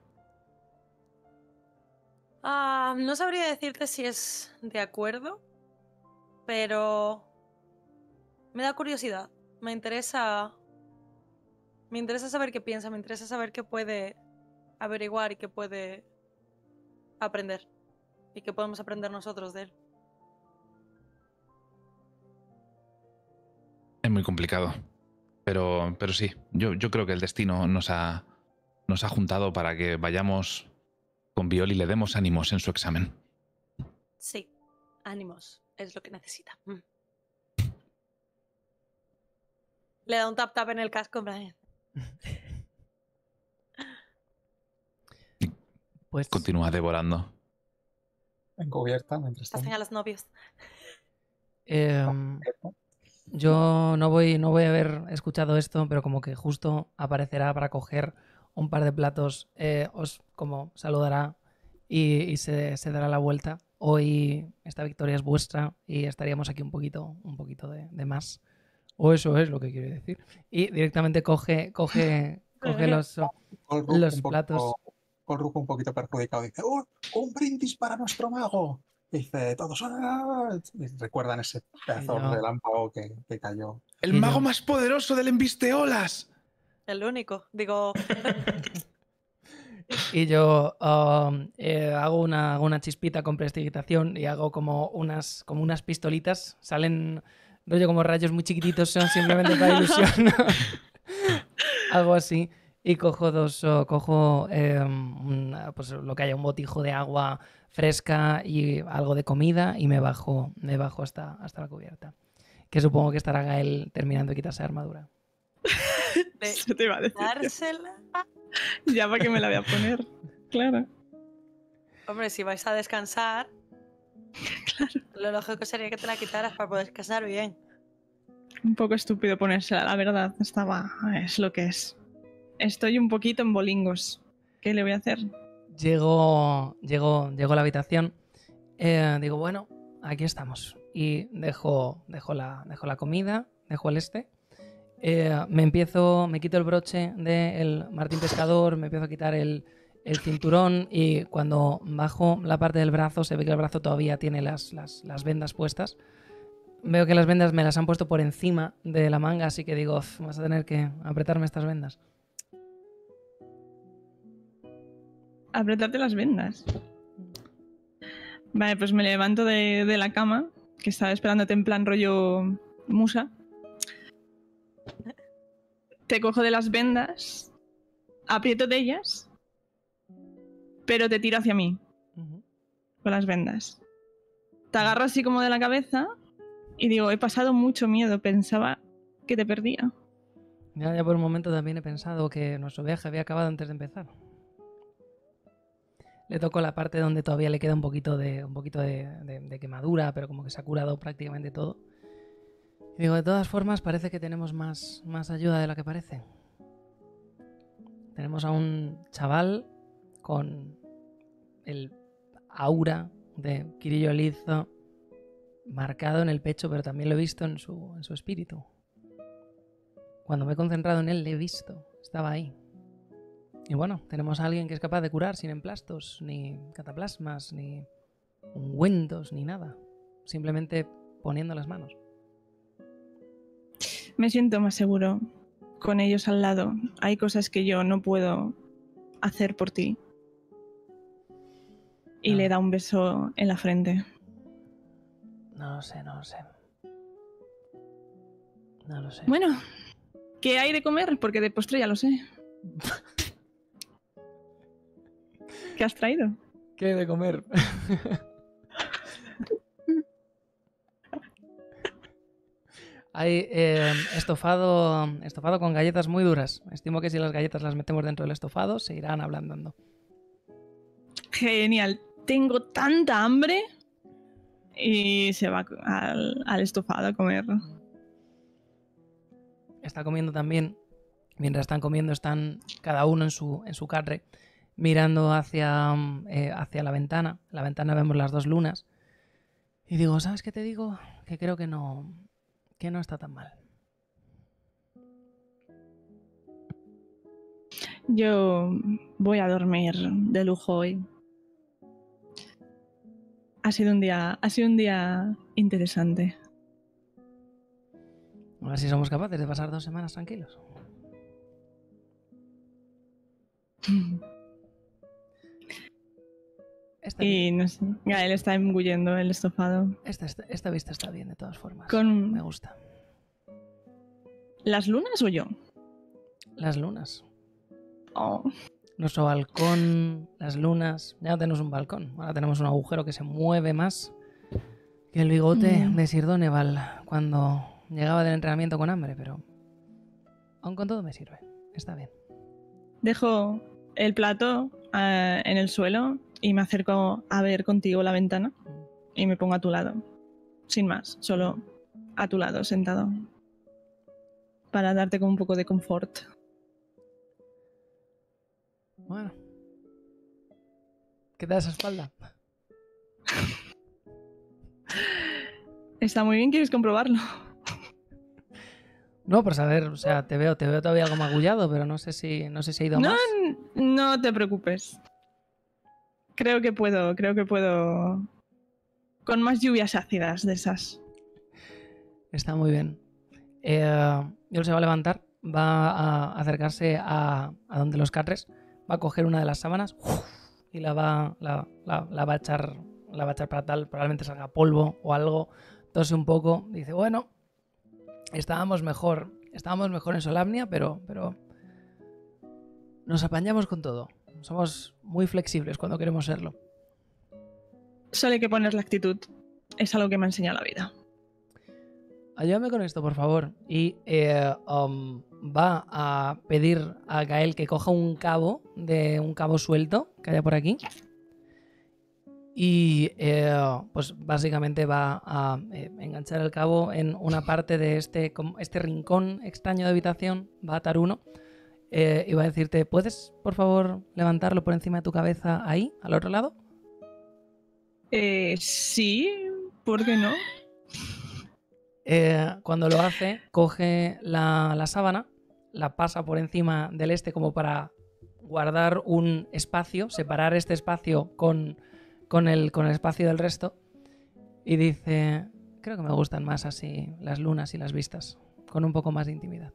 Speaker 4: Ah, no sabría decirte si es de acuerdo, pero me da curiosidad. Me interesa. Me interesa saber qué piensa, me interesa saber qué puede averiguar y qué puede aprender. Y qué podemos aprender nosotros de él.
Speaker 3: Es muy complicado. Pero, pero sí, yo, yo creo que el destino nos ha, nos ha juntado para que vayamos con Viol y le demos ánimos en su examen.
Speaker 4: Sí, ánimos, es lo que necesita. Mm. Le da un tap tap en el casco, en plan,
Speaker 2: Pues
Speaker 3: Continúa devorando.
Speaker 5: En cubierta, mientras
Speaker 4: pasen
Speaker 5: tanto.
Speaker 4: a los novios.
Speaker 2: Eh, yo no voy, no voy a haber escuchado esto, pero como que justo aparecerá para coger un par de platos, eh, os como saludará y, y se, se dará la vuelta. Hoy esta victoria es vuestra y estaríamos aquí un poquito, un poquito de, de más. O eso es lo que quiere decir. Y directamente coge, coge, coge los,
Speaker 5: Colruyt
Speaker 2: los
Speaker 5: un poco-
Speaker 2: platos.
Speaker 5: Colruyt un poquito perjudicado dice: ¡Oh, un brindis para nuestro mago! Dice todos: ¡Ah! Y recuerdan ese pedazo
Speaker 2: Y yo-
Speaker 5: de relámpago que, que cayó.
Speaker 3: ¡El
Speaker 2: Y yo-
Speaker 3: mago más poderoso del embisteolas!
Speaker 4: El único. Digo,
Speaker 2: Y yo um, eh, hago, una, hago una chispita con prestigitación y hago como unas, como unas pistolitas. Salen rollo como rayos muy chiquititos, son simplemente para ilusión. Hago así y cojo dos, oh, cojo eh, una- pues lo que haya, un botijo de agua fresca y algo de comida y me bajo, me bajo hasta, hasta la cubierta. Que supongo que estará Gael terminando de quitarse la armadura.
Speaker 4: de
Speaker 1: Eso te iba a decir.
Speaker 4: dársela.
Speaker 1: Ya para qué me la voy a poner. Claro.
Speaker 4: Hombre, si vais a descansar, lo lógico sería que te la quitaras para poder descansar bien.
Speaker 1: Un poco estúpido ponérsela, la verdad. Estaba. Es lo que es. Estoy un poquito en bolingos. ¿Qué le voy a hacer?
Speaker 2: Llego, llego, llego a la habitación. eh, digo, bueno, aquí estamos. Y dejo, dejo, la, dejo la comida, dejo el este. eh, me empiezo, me quito el broche del Martín Pescador, me empiezo a quitar el, el cinturón y cuando bajo la parte del brazo, se ve que el brazo todavía tiene las, las, las vendas puestas. Veo que las vendas me las han puesto por encima de la manga, así que digo, "Uf, vas a tener que apretarme estas vendas".
Speaker 1: Apretarte las vendas. Vale, pues me levanto de, de la cama, que estaba esperándote en plan rollo musa. Te cojo de las vendas, aprieto de ellas, pero te tiro hacia mí
Speaker 2: Ujú.
Speaker 1: con las vendas. Te agarro así como de la cabeza y digo, he pasado mucho miedo, pensaba que te perdía.
Speaker 2: Ya, ya por un momento también he pensado que nuestro viaje había acabado antes de empezar. Le toco la parte donde todavía le queda un poquito de, un poquito de, de- de quemadura, pero como que se ha curado prácticamente todo. Y digo, de todas formas, parece que tenemos más, más ayuda de la que parece. Tenemos a un chaval con el aura de Kirillo Lizo marcado en el pecho, pero también lo he visto en su, en su espíritu. Cuando me he concentrado en él, le he visto. Estaba ahí. Y bueno, tenemos a alguien que es capaz de curar sin emplastos, ni cataplasmas, ni ungüentos, ni nada. Simplemente poniendo las manos.
Speaker 1: Me siento más seguro con ellos al lado. Hay cosas que yo no puedo hacer por ti. Y
Speaker 2: Ah.
Speaker 1: le da un beso en la frente.
Speaker 2: No lo sé, no lo sé. No lo sé.
Speaker 1: Bueno, ¿qué hay de comer? Porque de postre ya lo sé. ¿Qué has traído?
Speaker 2: ¿Qué hay de comer? Hay eh, estofado, estofado con galletas muy duras. Estimo que si las galletas las metemos dentro del estofado, se irán ablandando.
Speaker 1: Genial. Tengo tanta hambre. Y se va al, al estofado a comer.
Speaker 2: Está comiendo también. Mientras están comiendo, están cada uno en su, en su carre, mirando hacia, eh, hacia la ventana. En la ventana vemos las dos lunas. Y digo, ¿sabes qué te digo? Que creo que no, que no está tan mal.
Speaker 1: Yo voy a dormir de lujo hoy. Ha sido un día, ha sido un día interesante.
Speaker 2: A ver si somos capaces de pasar dos semanas tranquilos. Esta,
Speaker 1: Y no sé, Gael está engullendo el estofado.
Speaker 2: esta, esta, esta vista está bien, de todas formas.
Speaker 1: Con-
Speaker 2: Me gusta.
Speaker 1: ¿Las lunas o yo?
Speaker 2: Las lunas.
Speaker 1: Oh,
Speaker 2: Nuestro balcón, las lunas. Ya no tenemos un balcón. Ahora tenemos un agujero que se mueve más que el bigote
Speaker 1: Mm.
Speaker 2: de Sir Doneval cuando llegaba del entrenamiento con hambre, pero aún con todo me sirve. Está bien.
Speaker 1: dejo el plato eh, en el suelo y me acerco a ver contigo la ventana y me pongo a tu lado. sin más, solo a tu lado, sentado. Para darte como un poco de confort.
Speaker 2: Bueno. ¿Qué tal esa espalda?
Speaker 1: Está muy bien, ¿quieres comprobarlo?
Speaker 2: No, por saber, o sea, te veo, te veo todavía como agullado, pero no sé si, no sé si ha ido
Speaker 1: No,
Speaker 2: más.
Speaker 1: no te preocupes. Creo que puedo, creo que puedo... Con más lluvias ácidas de esas.
Speaker 2: Está muy bien. Eh, él se va a levantar, va a acercarse a, a donde los catres, va a coger una de las sábanas y la va, la, la, la va a echar, la va a echar para tal, probablemente salga polvo o algo, tose un poco, dice, bueno, estábamos mejor, estábamos mejor en Solamnia, pero, pero nos apañamos con todo. Somos muy flexibles cuando queremos serlo.
Speaker 1: Solo hay que poner la actitud. Es algo que me ha enseñado la vida.
Speaker 2: Ayúdame con esto, por favor. Y eh, um, va a pedir a Gael que coja un cabo, de un cabo suelto que haya por aquí. Y eh, pues básicamente va a eh, enganchar el cabo en una parte de este, este rincón extraño de habitación. Va a atar uno eh, y va a decirte, ¿puedes, por favor, levantarlo por encima de tu cabeza ahí, al otro lado?
Speaker 1: Eh, sí, ¿por qué no?
Speaker 2: Eh, cuando lo hace, coge la, la sábana, la pasa por encima del este como para guardar un espacio, separar este espacio con, con, el, con el espacio del resto, y dice, creo que me gustan más así las lunas y las vistas, con un poco más de intimidad.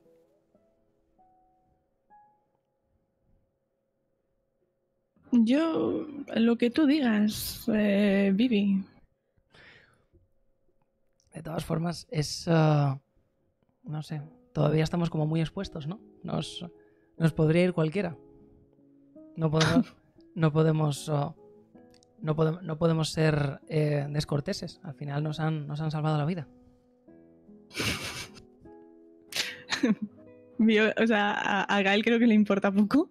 Speaker 1: Yo, lo que tú digas, eh, Vivi.
Speaker 2: De todas formas, es... Uh, no sé, todavía estamos como muy expuestos, ¿no? Nos, nos podría ir cualquiera. No podemos... no podemos... Uh, no, podemos no podemos ser eh, descorteses. Al final nos han, nos han salvado la vida.
Speaker 1: O sea, a, a Gael creo que le importa poco.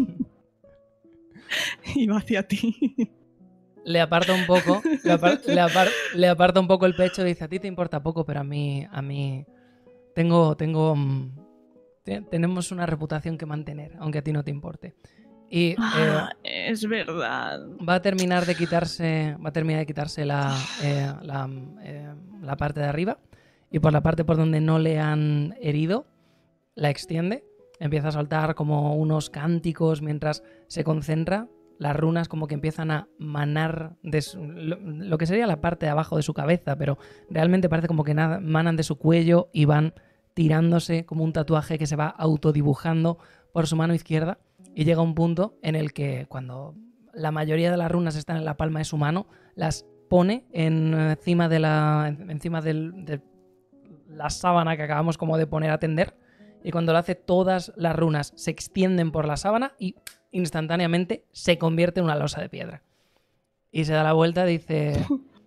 Speaker 1: Y va hacia ti.
Speaker 2: Le aparta un poco, le, apar, le, apar, le aparta un poco el pecho y dice, a ti te importa poco, pero a mí, a mí tengo, tengo, um, te, tenemos una reputación que mantener, aunque a ti no te importe. Y
Speaker 1: ah,
Speaker 2: eh,
Speaker 1: es verdad.
Speaker 2: Va a terminar de quitarse, va a terminar de quitarse la, eh, la, eh, la parte de arriba, y por la parte por donde no le han herido, la extiende, empieza a soltar como unos cánticos mientras se concentra. Las runas como que empiezan a manar de su, lo, lo que sería la parte de abajo de su cabeza, pero realmente parece como que nada, manan de su cuello y van tirándose como un tatuaje que se va autodibujando por su mano izquierda, y llega un punto en el que cuando la mayoría de las runas están en la palma de su mano, las pone en, encima de la encima del, de la sábana que acabamos como de poner a tender, y cuando lo hace todas las runas se extienden por la sábana y instantáneamente se convierte en una losa de piedra. Y se da la vuelta y dice...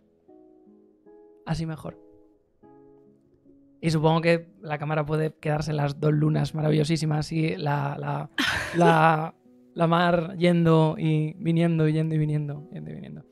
Speaker 2: Así mejor. Y supongo que la cámara puede quedarse en las dos lunas maravillosísimas y la, la, la, la mar yendo y viniendo, y yendo y viniendo, yendo y viniendo.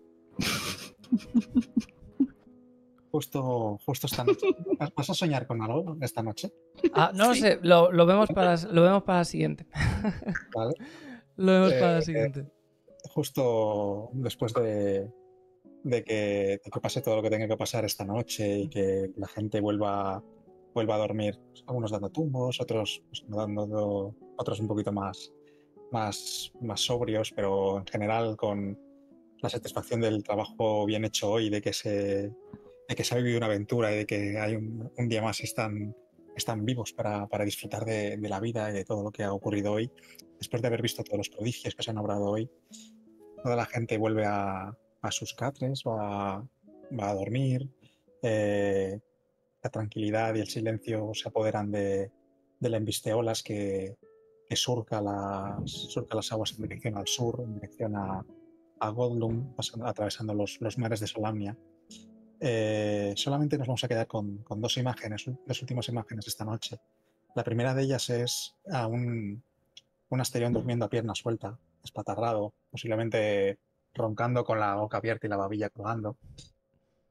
Speaker 5: Justo, justo esta noche. ¿Vas a soñar con algo esta noche?
Speaker 2: Ah, no
Speaker 1: Sí.
Speaker 2: lo sé, lo, lo, vemos para, lo vemos para la siguiente.
Speaker 5: Vale.
Speaker 2: Lo vemos
Speaker 5: Eh,
Speaker 2: para la siguiente.
Speaker 5: Justo después de, de, que, de que pase todo lo que tenga que pasar esta noche y que la gente vuelva, vuelva a dormir, pues, algunos dando tumbos, otros pues, dando, otros un poquito más, más, más sobrios, pero en general con la satisfacción del trabajo bien hecho hoy, de que se, de que se ha vivido una aventura y de que hay un, un día más están, están vivos para, para disfrutar de, de la vida y de todo lo que ha ocurrido hoy. Después de haber visto todos los prodigios que se han obrado hoy, toda la gente vuelve a, a sus catres, va, va a dormir, eh, la tranquilidad y el silencio se apoderan de, de la embisteolas que, que surca, las, surca las aguas en dirección al sur, en dirección a, a Godlum, pasando, atravesando los, los mares de Solamnia. Eh, solamente nos vamos a quedar con, con dos imágenes, dos últimas imágenes esta noche. La primera de ellas es a un, un Asterión durmiendo a pierna suelta, espatarrado, posiblemente roncando con la boca abierta y la babilla colgando.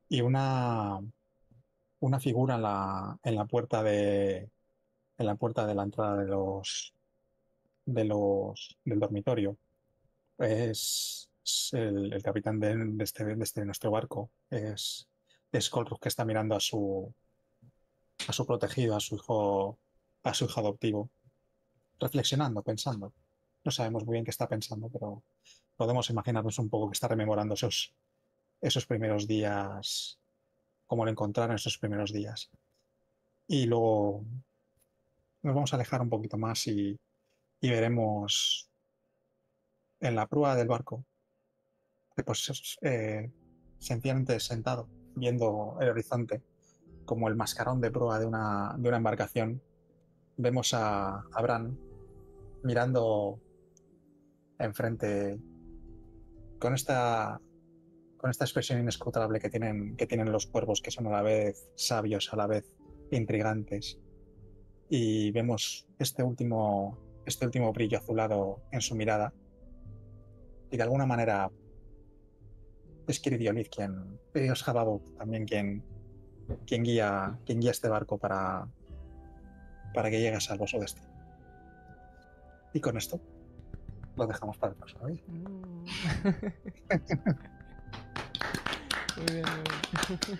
Speaker 5: y una, una figura en la, en la puerta de en la puerta de la entrada de los de los del dormitorio. Es, es el, el capitán de, de este de este nuestro barco. Es, es Colruyt, que está mirando a su a su protegido, a su hijo a su hijo adoptivo, reflexionando, pensando. No sabemos muy bien qué está pensando, pero podemos imaginarnos un poco que está rememorando esos, esos primeros días, cómo lo encontraron esos primeros días. Y luego nos vamos a alejar un poquito más y, y veremos en la proa del barco, pues eh, sencillamente sentado, viendo el horizonte, como el mascarón de proa de una, de una embarcación, vemos a, a Bran mirando enfrente con esta, con esta expresión inescrutable que tienen, que tienen los cuervos, que son a la vez sabios, a la vez intrigantes. Y vemos este último, este último brillo azulado en su mirada. Y de alguna manera es Kiridiolith quien, es Jababo también quien, quien, guía, quien guía este barco para, para que llegue a salvo su destino. Y con esto lo dejamos para el próximo día.
Speaker 2: Muy bien, muy bien.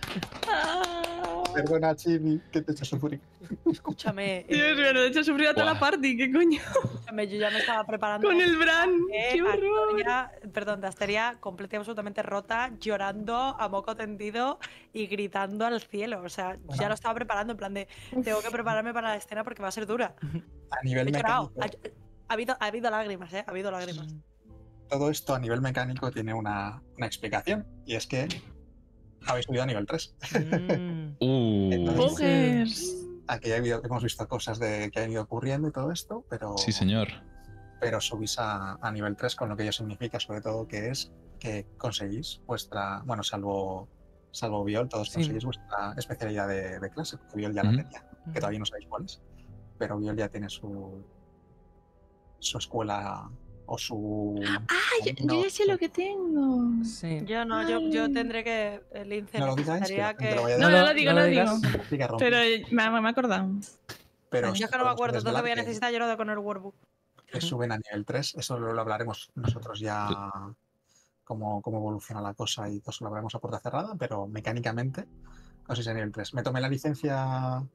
Speaker 5: Perdona, Chibi, que te he hecho sufrir.
Speaker 4: Escúchame.
Speaker 1: Dios mío, no he hecho sufrir a toda la
Speaker 3: Buah.
Speaker 1: party, ¿qué coño?
Speaker 4: Escúchame, yo ya me estaba preparando.
Speaker 1: Con el Bran,
Speaker 4: Eh,
Speaker 1: qué horror.
Speaker 4: Astoria- perdón, de Asteria completa y absolutamente rota, llorando a moco tendido y gritando al cielo. O sea,
Speaker 5: Bueno.
Speaker 4: ya lo estaba preparando en plan de tengo que prepararme para la escena porque va a ser dura.
Speaker 5: A nivel
Speaker 4: He llorado.
Speaker 5: mecánico,
Speaker 4: Ha, ha habido, ha habido lágrimas, ¿eh? Ha habido lágrimas.
Speaker 5: todo esto a nivel mecánico tiene una, una explicación, y es que habéis subido a nivel tres.
Speaker 2: Mm.
Speaker 3: Uh,
Speaker 5: Entonces-
Speaker 1: Pogers.
Speaker 5: Aquí ha habido, hemos visto cosas de, que han ido ocurriendo y todo esto, pero,
Speaker 3: sí, señor.
Speaker 5: pero subís a, a nivel tres, con lo que ello significa, sobre todo, que es que conseguís vuestra, bueno, salvo, salvo Viol, todos
Speaker 2: Sí.
Speaker 5: conseguís vuestra especialidad de, de clase, porque Viol ya
Speaker 3: Ujú.
Speaker 5: la tenía, que todavía no sabéis cuál es, pero Viol ya tiene su, su escuela o su...
Speaker 1: Ah, yo,
Speaker 5: no,
Speaker 1: yo ya sé lo que tengo.
Speaker 2: Sí.
Speaker 4: Yo no, yo, yo
Speaker 1: Ay.
Speaker 4: tendré que. El Lince
Speaker 5: No lo digáis,
Speaker 4: necesitaría
Speaker 5: que la gente lo vaya a
Speaker 1: No,
Speaker 5: decir.
Speaker 1: no lo digo,
Speaker 2: no
Speaker 1: no
Speaker 2: lo
Speaker 1: lo digo.
Speaker 2: digas.
Speaker 5: Sigue rompiendo.
Speaker 1: Pero me, me he acordado.
Speaker 5: Pero
Speaker 4: Yo es que no me acuerdo, entonces voy a necesitar ayuda con el workbook.
Speaker 5: que suben a nivel tres, eso lo, lo hablaremos nosotros ya cómo, cómo evoluciona la cosa y todo eso lo hablaremos a puerta cerrada, pero mecánicamente conseguís a nivel tres. Me tomé la licencia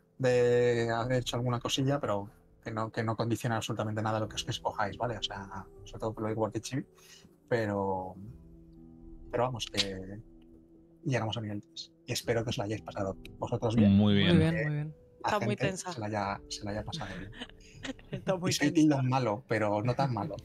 Speaker 5: de haber hecho alguna cosilla, pero que no, que no condiciona absolutamente nada lo que os que escojáis, ¿vale? O sea, sobre todo por lo igual que Chibi, pero, pero vamos, que llegamos a nivel tres. Y espero que os lo hayáis pasado vosotros bien.
Speaker 3: Muy
Speaker 2: Muy
Speaker 3: bien.
Speaker 2: bien, muy bien.
Speaker 5: La
Speaker 4: Está muy
Speaker 5: gente
Speaker 4: tensa.
Speaker 5: Se la haya, se la haya pasado bien.
Speaker 4: Está muy
Speaker 5: y soy
Speaker 4: tensa.
Speaker 5: Tildon malo, pero no tan malo.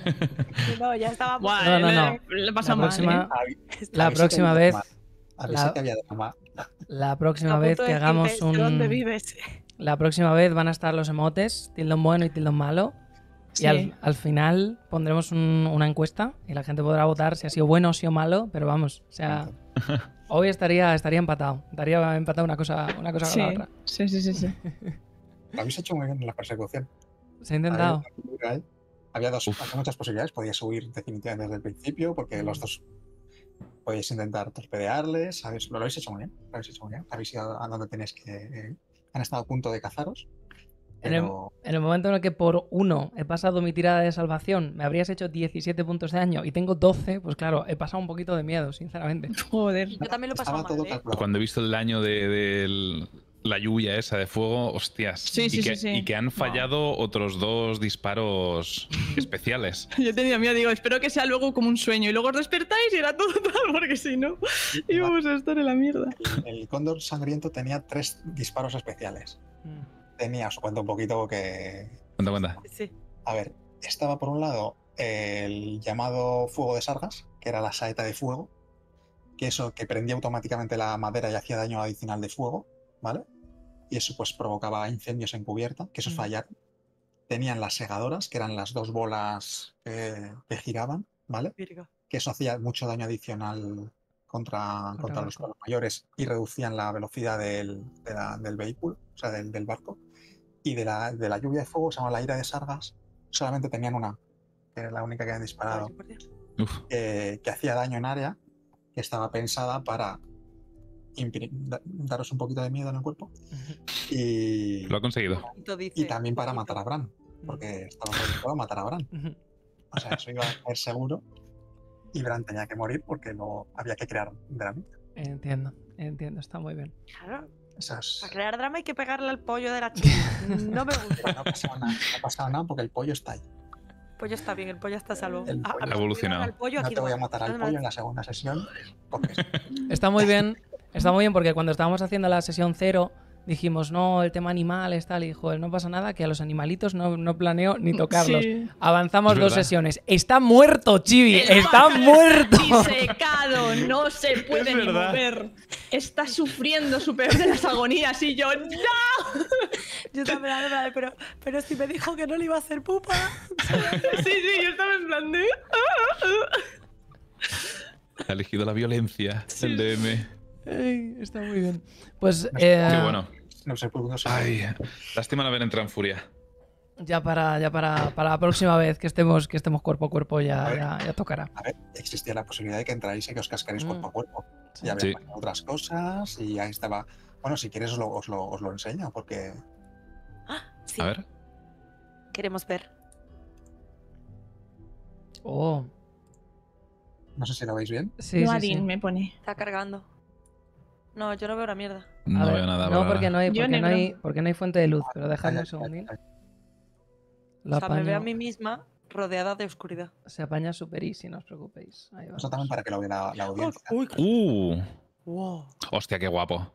Speaker 4: No, ya estaba.
Speaker 1: Buah,
Speaker 2: No, no,
Speaker 1: le-
Speaker 2: no.
Speaker 1: Le he pasado
Speaker 2: La
Speaker 1: mal,
Speaker 2: próxima-
Speaker 1: ¿eh?
Speaker 5: Avi-
Speaker 2: La
Speaker 5: avisé que
Speaker 2: próxima
Speaker 5: había
Speaker 2: vez-
Speaker 5: drama. Avisé
Speaker 2: la-
Speaker 5: que había drama.
Speaker 2: La próxima
Speaker 4: a
Speaker 2: vez
Speaker 4: punto
Speaker 2: que
Speaker 4: de
Speaker 2: hagamos
Speaker 4: decirte, ¿de ¿Dónde
Speaker 2: un.
Speaker 4: vives?
Speaker 2: La próxima vez van a estar los emotes, tildón bueno y tildón malo.
Speaker 1: Sí.
Speaker 2: Y al, al final pondremos un- una encuesta y la gente podrá votar si ha sido bueno o si ha sido malo, pero vamos, o sea, hoy estaría, estaría empatado. Estaría empatado una cosa, una cosa
Speaker 1: Sí,
Speaker 2: con la otra.
Speaker 1: sí, sí, sí, sí.
Speaker 5: Lo habéis hecho muy bien en la persecución.
Speaker 2: Se ha intentado.
Speaker 5: Había, una figura ahí. Había dos,
Speaker 3: Uf.
Speaker 5: había muchas posibilidades. Podíais huir definitivamente desde el principio, porque los dos podéis intentar torpedearles. ¿Sabéis? Lo habéis hecho muy bien. Lo habéis hecho muy bien. Habéis ido a donde tenéis que. eh, han estado a punto de cazaros.
Speaker 2: En el,
Speaker 5: Pero
Speaker 2: en el momento en el que por uno he pasado mi tirada de salvación, me habrías hecho diecisiete puntos de daño y tengo doce, pues claro, he pasado un poquito de miedo, sinceramente.
Speaker 1: Joder.
Speaker 4: Yo también lo he pasado
Speaker 5: estaba todo
Speaker 4: mal, ¿eh?
Speaker 5: calculado.
Speaker 3: Cuando he visto el daño de, de la lluvia esa de fuego, hostias.
Speaker 1: Sí,
Speaker 3: y,
Speaker 1: sí,
Speaker 3: que,
Speaker 1: sí, sí.
Speaker 3: y que han fallado otros dos disparos especiales.
Speaker 1: Yo tenía miedo, digo, espero que sea luego como un sueño y luego os despertáis y era todo tal, porque si no, íbamos a estar en la mierda.
Speaker 5: El cóndor sangriento tenía tres disparos especiales.
Speaker 2: Mm.
Speaker 5: Tenía, os cuento un poquito que.
Speaker 3: Cuenta, cuenta.
Speaker 4: Sí.
Speaker 5: A ver, estaba por un lado el llamado fuego de Sargas, que era la saeta de fuego, que eso que prendía automáticamente la madera y hacía daño adicional de fuego, ¿vale? Y eso pues provocaba incendios en cubierta, que esos
Speaker 2: Mm.
Speaker 5: fallaron. Tenían las segadoras, que eran las dos bolas eh, que giraban, ¿vale?
Speaker 4: Virgo.
Speaker 5: Que eso hacía mucho daño adicional contra,
Speaker 2: Contra
Speaker 5: contra
Speaker 2: el
Speaker 5: los
Speaker 2: barco.
Speaker 5: colos mayores y reducían la velocidad del, de la- del vehículo, o sea, del, del barco. Y de la, de la lluvia de fuego, se llama la ira de Sargas, solamente tenían una, que era la única que habían disparado,
Speaker 3: Uf.
Speaker 5: eh, que hacía daño en área, que estaba pensada para impri- da- daros un poquito de miedo en el cuerpo. Y,
Speaker 3: Lo ha conseguido.
Speaker 5: y también para matar a Bran, porque estaba proyectado a matar a Bran. O sea, eso iba a ser seguro. Y Bran tenía que morir porque no había que crear drama.
Speaker 2: Entiendo, entiendo, está muy bien.
Speaker 4: Claro.
Speaker 5: Esas...
Speaker 4: Para crear drama hay que pegarle al pollo de la chica. No me gusta.
Speaker 5: No ha pasado nada, no ha pasado nada porque el pollo está ahí.
Speaker 4: El pollo está bien, el pollo está a salvo.
Speaker 5: El
Speaker 4: Ah,
Speaker 5: pollo
Speaker 4: a-
Speaker 3: ha evolucionado.
Speaker 4: al pollo
Speaker 5: No
Speaker 4: aquí
Speaker 5: te voy a
Speaker 4: no.
Speaker 5: matar al
Speaker 4: No, no,
Speaker 5: pollo en la segunda sesión porque sí.
Speaker 2: Está muy bien, está muy bien porque cuando estábamos haciendo la sesión cero dijimos, no, el tema animales, tal, y dijo, no pasa nada, que a los animalitos no, no planeo ni tocarlos.
Speaker 1: Sí.
Speaker 2: Avanzamos
Speaker 3: Es
Speaker 2: dos
Speaker 3: verdad.
Speaker 2: sesiones. Está muerto, Chibi,
Speaker 1: El
Speaker 2: está
Speaker 1: pájaro
Speaker 2: muerto.
Speaker 1: está disecado, no se puede
Speaker 3: Es
Speaker 1: ni
Speaker 3: verdad.
Speaker 1: mover. Está sufriendo su peor de las agonías y yo, ¡no!
Speaker 4: Yo también, la verdad, pero, pero si me dijo que no le iba a hacer pupa.
Speaker 1: Sí, sí, yo estaba en plan de...
Speaker 3: Ha elegido la violencia, el D M.
Speaker 2: Ay, está muy bien. Pues eh,
Speaker 3: Qué bueno.
Speaker 5: No sé por dónde se
Speaker 3: Ay, lástima no haber entrado en furia.
Speaker 2: ya para ya para, para la próxima vez que estemos que estemos cuerpo a cuerpo ya, ya, ya tocará.
Speaker 5: A ver, existía la posibilidad de que entráis y que os cascaréis
Speaker 2: Mm.
Speaker 5: cuerpo a cuerpo.
Speaker 2: Sí.
Speaker 5: Y había
Speaker 3: Sí.
Speaker 5: otras cosas y ahí estaba. Bueno, si quieres os lo, os lo, os lo enseño porque
Speaker 4: Sí,
Speaker 3: A ver.
Speaker 4: queremos ver.
Speaker 2: Oh,
Speaker 5: no sé si lo veis bien.
Speaker 2: sí, sí,
Speaker 1: Noadin
Speaker 2: sí.
Speaker 1: me pone.
Speaker 4: Está cargando. No, yo no veo la mierda.
Speaker 2: A
Speaker 3: No
Speaker 2: ver,
Speaker 3: veo nada.
Speaker 2: No,
Speaker 3: por
Speaker 2: porque
Speaker 3: ahora.
Speaker 2: no hay
Speaker 1: Yo
Speaker 2: porque no
Speaker 1: negro.
Speaker 2: hay porque no hay fuente de luz, pero dejadme
Speaker 5: Ay,
Speaker 2: un segundín.
Speaker 5: ay, ay.
Speaker 2: Lo
Speaker 4: O sea, me veo a
Speaker 2: apaño.
Speaker 4: mí misma rodeada de oscuridad.
Speaker 2: Se apaña super easy, no os preocupéis. Ahí
Speaker 5: Eso
Speaker 2: vamos.
Speaker 5: también para que lo vea la, la audiencia.
Speaker 4: Uy,
Speaker 3: Uh,
Speaker 4: wow.
Speaker 3: hostia, qué guapo.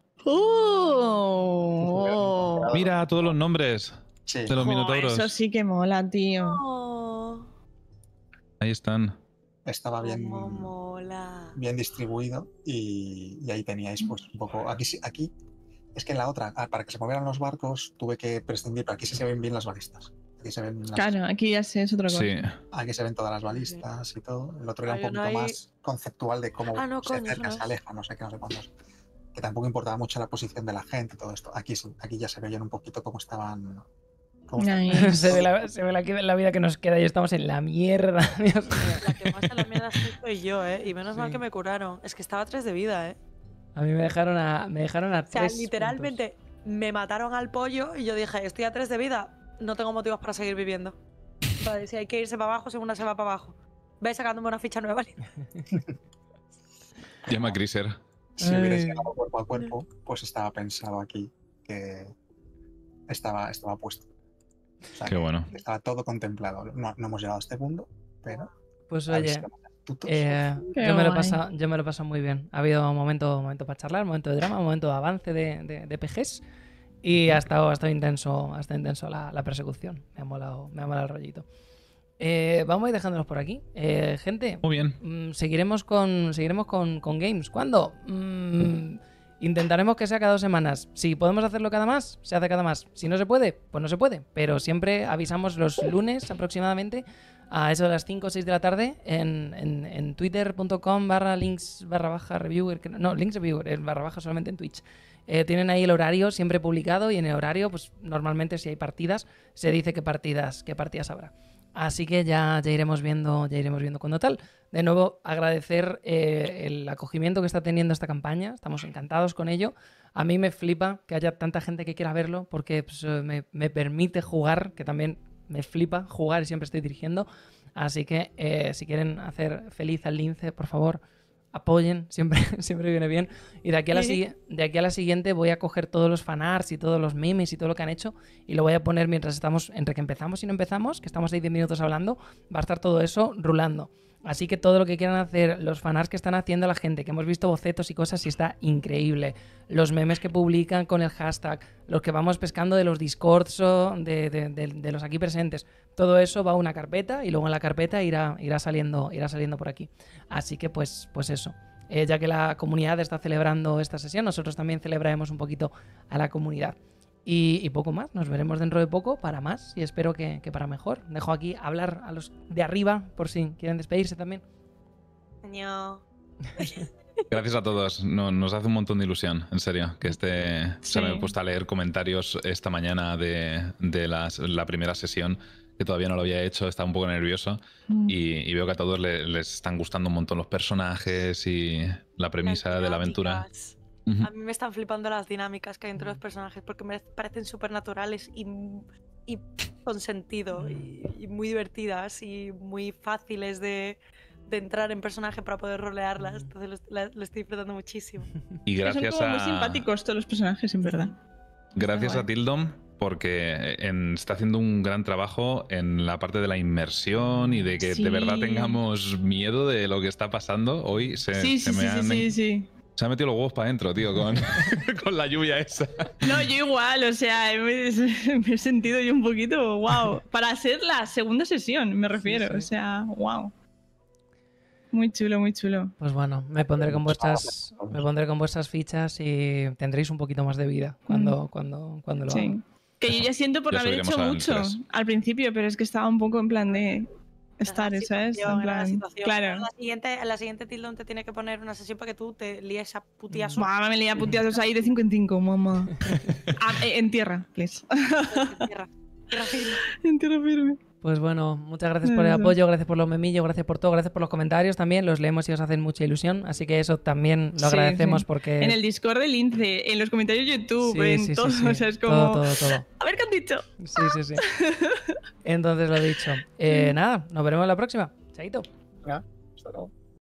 Speaker 1: ¡Oh!
Speaker 3: Mira todos los nombres
Speaker 5: Sí,
Speaker 3: de los
Speaker 1: Jo,
Speaker 3: minotauros.
Speaker 1: eso sí que mola, tío.
Speaker 4: Oh,
Speaker 3: Ahí están.
Speaker 5: estaba bien,
Speaker 4: cómo mola.
Speaker 5: bien distribuido y, y ahí teníais pues un poco. Aquí, sí- aquí es que en la otra, ah, para que se movieran los barcos, tuve que prescindir, pero aquí sí se ven bien las balistas. Aquí se ven, las-
Speaker 1: Claro, aquí ya sé, es otra cosa.
Speaker 3: Sí.
Speaker 5: aquí se ven todas las balistas y todo. El otro era
Speaker 4: Hay
Speaker 5: un
Speaker 4: uno
Speaker 5: poquito
Speaker 4: ahí-
Speaker 5: más conceptual de cómo
Speaker 4: Ah, no,
Speaker 5: se
Speaker 4: coño,
Speaker 5: acerca,
Speaker 4: eso
Speaker 5: se
Speaker 4: no es.
Speaker 5: aleja, no sé qué, no sé cuántos. Que tampoco importaba mucho la posición de la gente y todo esto. Aquí sí, aquí ya se veían un poquito cómo estaban. Cómo estaban.
Speaker 1: Nice.
Speaker 2: se ve, la, se ve la, la vida que nos queda y estamos en la mierda. Dios mío.
Speaker 4: La que más en la mierda estoy soy yo, ¿eh? Y menos mal
Speaker 2: Sí.
Speaker 4: que me curaron. Es que estaba a tres de vida, ¿eh?
Speaker 2: A mí me dejaron a me dejaron a
Speaker 4: O sea,
Speaker 2: tres
Speaker 4: literalmente me mataron al pollo y yo dije, estoy a tres de vida, no tengo motivos para seguir viviendo. Vale, si hay que irse para abajo, según una se va para abajo. Ve sacándome una ficha nueva.
Speaker 3: Llama a Criser.
Speaker 5: Si hubierais
Speaker 2: Ay.
Speaker 5: llegado cuerpo a cuerpo, pues estaba pensado aquí que estaba, estaba puesto. O sea,
Speaker 3: Qué
Speaker 5: que
Speaker 3: bueno.
Speaker 5: estaba todo contemplado. No, no hemos llegado a este punto, pero.
Speaker 2: Pues
Speaker 5: habéis
Speaker 2: oye,
Speaker 5: sido más astutos.
Speaker 2: eh,
Speaker 1: Qué
Speaker 2: yo, me lo he
Speaker 1: guay.
Speaker 2: pasado, yo me lo he pasado muy bien. Ha habido un momento, momento para charlar, momento de drama, momento de avance de, de, de P Gs. Y ha estado, ha estado intenso, ha estado intenso la, la persecución. Me ha molado, me ha molado el rollito. Eh, vamos a ir dejándolos por aquí. Eh, gente,
Speaker 3: Muy bien.
Speaker 2: mm, seguiremos con seguiremos con, con games. ¿Cuándo? Mm, intentaremos que sea cada dos semanas. Si podemos hacerlo cada más, se hace cada más. Si no se puede, pues no se puede. Pero siempre avisamos los lunes aproximadamente a eso de las cinco o seis de la tarde en, en, en twitter.com barra links barra baja reviewer. que no- No, links reviewer, eh, barra baja solamente en Twitch. Eh, tienen ahí el horario siempre publicado y en el horario, pues normalmente si hay partidas, se dice qué partidas, qué partidas habrá. Así que ya, ya iremos viendo, ya iremos viendo cuando tal. De nuevo, agradecer eh, el acogimiento que está teniendo esta campaña. Estamos encantados con ello. A mí me flipa que haya tanta gente que quiera verlo porque pues, eh, me, me permite jugar, que también me flipa jugar y siempre estoy dirigiendo. Así que eh, si quieren hacer feliz al lince, por favor, apoyen, siempre, siempre viene bien. Y de aquí, a la,
Speaker 4: Sí.
Speaker 2: sigui- de aquí a la siguiente voy a coger todos los fanarts y todos los memes y todo lo que han hecho y lo voy a poner mientras estamos, entre que empezamos y no empezamos, que estamos ahí diez minutos hablando, va a estar todo eso rulando. Así que todo lo que quieran hacer, los fanarts que están haciendo la gente, que hemos visto bocetos y cosas y está increíble. Los memes que publican con el hashtag, los que vamos pescando de los discords o de, de- de- de los aquí presentes. Todo eso va a una carpeta y luego en la carpeta irá, irá, saliendo, irá saliendo por aquí. Así que pues, pues eso. Eh, ya que la comunidad está celebrando esta sesión, nosotros también celebraremos un poquito a la comunidad. Y, y poco más, nos veremos dentro de poco para más y espero que, que para mejor. Dejo aquí hablar a los de arriba por si quieren despedirse también.
Speaker 4: Año.
Speaker 3: Gracias a todos. No- nos hace un montón de ilusión, en serio, que este se me he
Speaker 1: Sí.
Speaker 3: puesto a leer comentarios esta mañana de, de las- la primera sesión, que todavía no lo había hecho, estaba un poco nervioso
Speaker 1: Mm.
Speaker 3: y, y veo que a todos le- les están gustando un montón los personajes y la premisa de la aventura.
Speaker 4: Cinemáticas.
Speaker 3: Ujú.
Speaker 4: A mí me están flipando las dinámicas que hay entre los personajes porque me parecen súper naturales y, y con sentido y, y muy divertidas y muy fáciles de, de entrar en personaje para poder rolearlas. Entonces lo, la- lo estoy disfrutando muchísimo.
Speaker 3: Y
Speaker 1: Que son
Speaker 3: gracias
Speaker 1: como muy
Speaker 3: a.
Speaker 1: simpáticos todos los personajes, en verdad.
Speaker 3: Gracias
Speaker 1: Qué
Speaker 3: a
Speaker 1: guay.
Speaker 3: Tildom, porque en- está haciendo un gran trabajo en la parte de la inmersión y de que
Speaker 1: Sí.
Speaker 3: de verdad tengamos miedo de lo que está pasando. Hoy se,
Speaker 1: Sí,
Speaker 3: se
Speaker 1: sí,
Speaker 3: me
Speaker 1: sí,
Speaker 3: han,
Speaker 1: sí, sí, sí.
Speaker 3: se han metido los huevos para adentro, tío, con, con la lluvia esa.
Speaker 1: No, yo igual, o sea, me, me he sentido yo un poquito, wow. Para hacer la segunda sesión, me refiero,
Speaker 2: sí.
Speaker 1: o sea, wow. Muy chulo, muy chulo.
Speaker 2: Pues bueno, me pondré con vuestras, me pondré con vuestras fichas y tendréis un poquito más de vida cuando, cuando, cuando lo haga.
Speaker 1: Sí. Que yo ya siento por
Speaker 3: Ya
Speaker 1: haber
Speaker 3: subiremos
Speaker 1: hecho
Speaker 3: al
Speaker 1: mucho
Speaker 3: tres.
Speaker 1: al principio, pero es que estaba un poco en plan de estar,
Speaker 4: Era la
Speaker 1: ¿sabes?
Speaker 4: situación,
Speaker 1: En
Speaker 4: era la
Speaker 1: plan,
Speaker 4: situación.
Speaker 1: claro.
Speaker 4: En la siguiente, en la siguiente Tildon te tiene que poner una sesión para que tú te líes a putías solo.
Speaker 1: Buah, me leía puteados ahí de cinco en cinco, mamá. Ah, eh, en tierra, please.
Speaker 4: En tierra. Tierra firme.
Speaker 1: En tierra firme.
Speaker 2: Pues bueno, muchas gracias por el
Speaker 1: Eso.
Speaker 2: apoyo, gracias por los memillos, gracias por todo, gracias por los comentarios también, los leemos y os hacen mucha ilusión, así que eso también lo
Speaker 1: Sí,
Speaker 2: agradecemos
Speaker 1: sí.
Speaker 2: porque...
Speaker 1: En el Discord del Lince, en los comentarios de YouTube,
Speaker 2: Sí,
Speaker 1: en
Speaker 2: sí, sí,
Speaker 1: todo,
Speaker 2: sí.
Speaker 1: o sea, es como...
Speaker 2: Todo, todo, todo.
Speaker 1: A ver qué han dicho.
Speaker 2: Sí, sí, sí. Entonces lo dicho. Eh, nada, nos veremos la próxima. Chaito.
Speaker 5: Ya, hasta luego.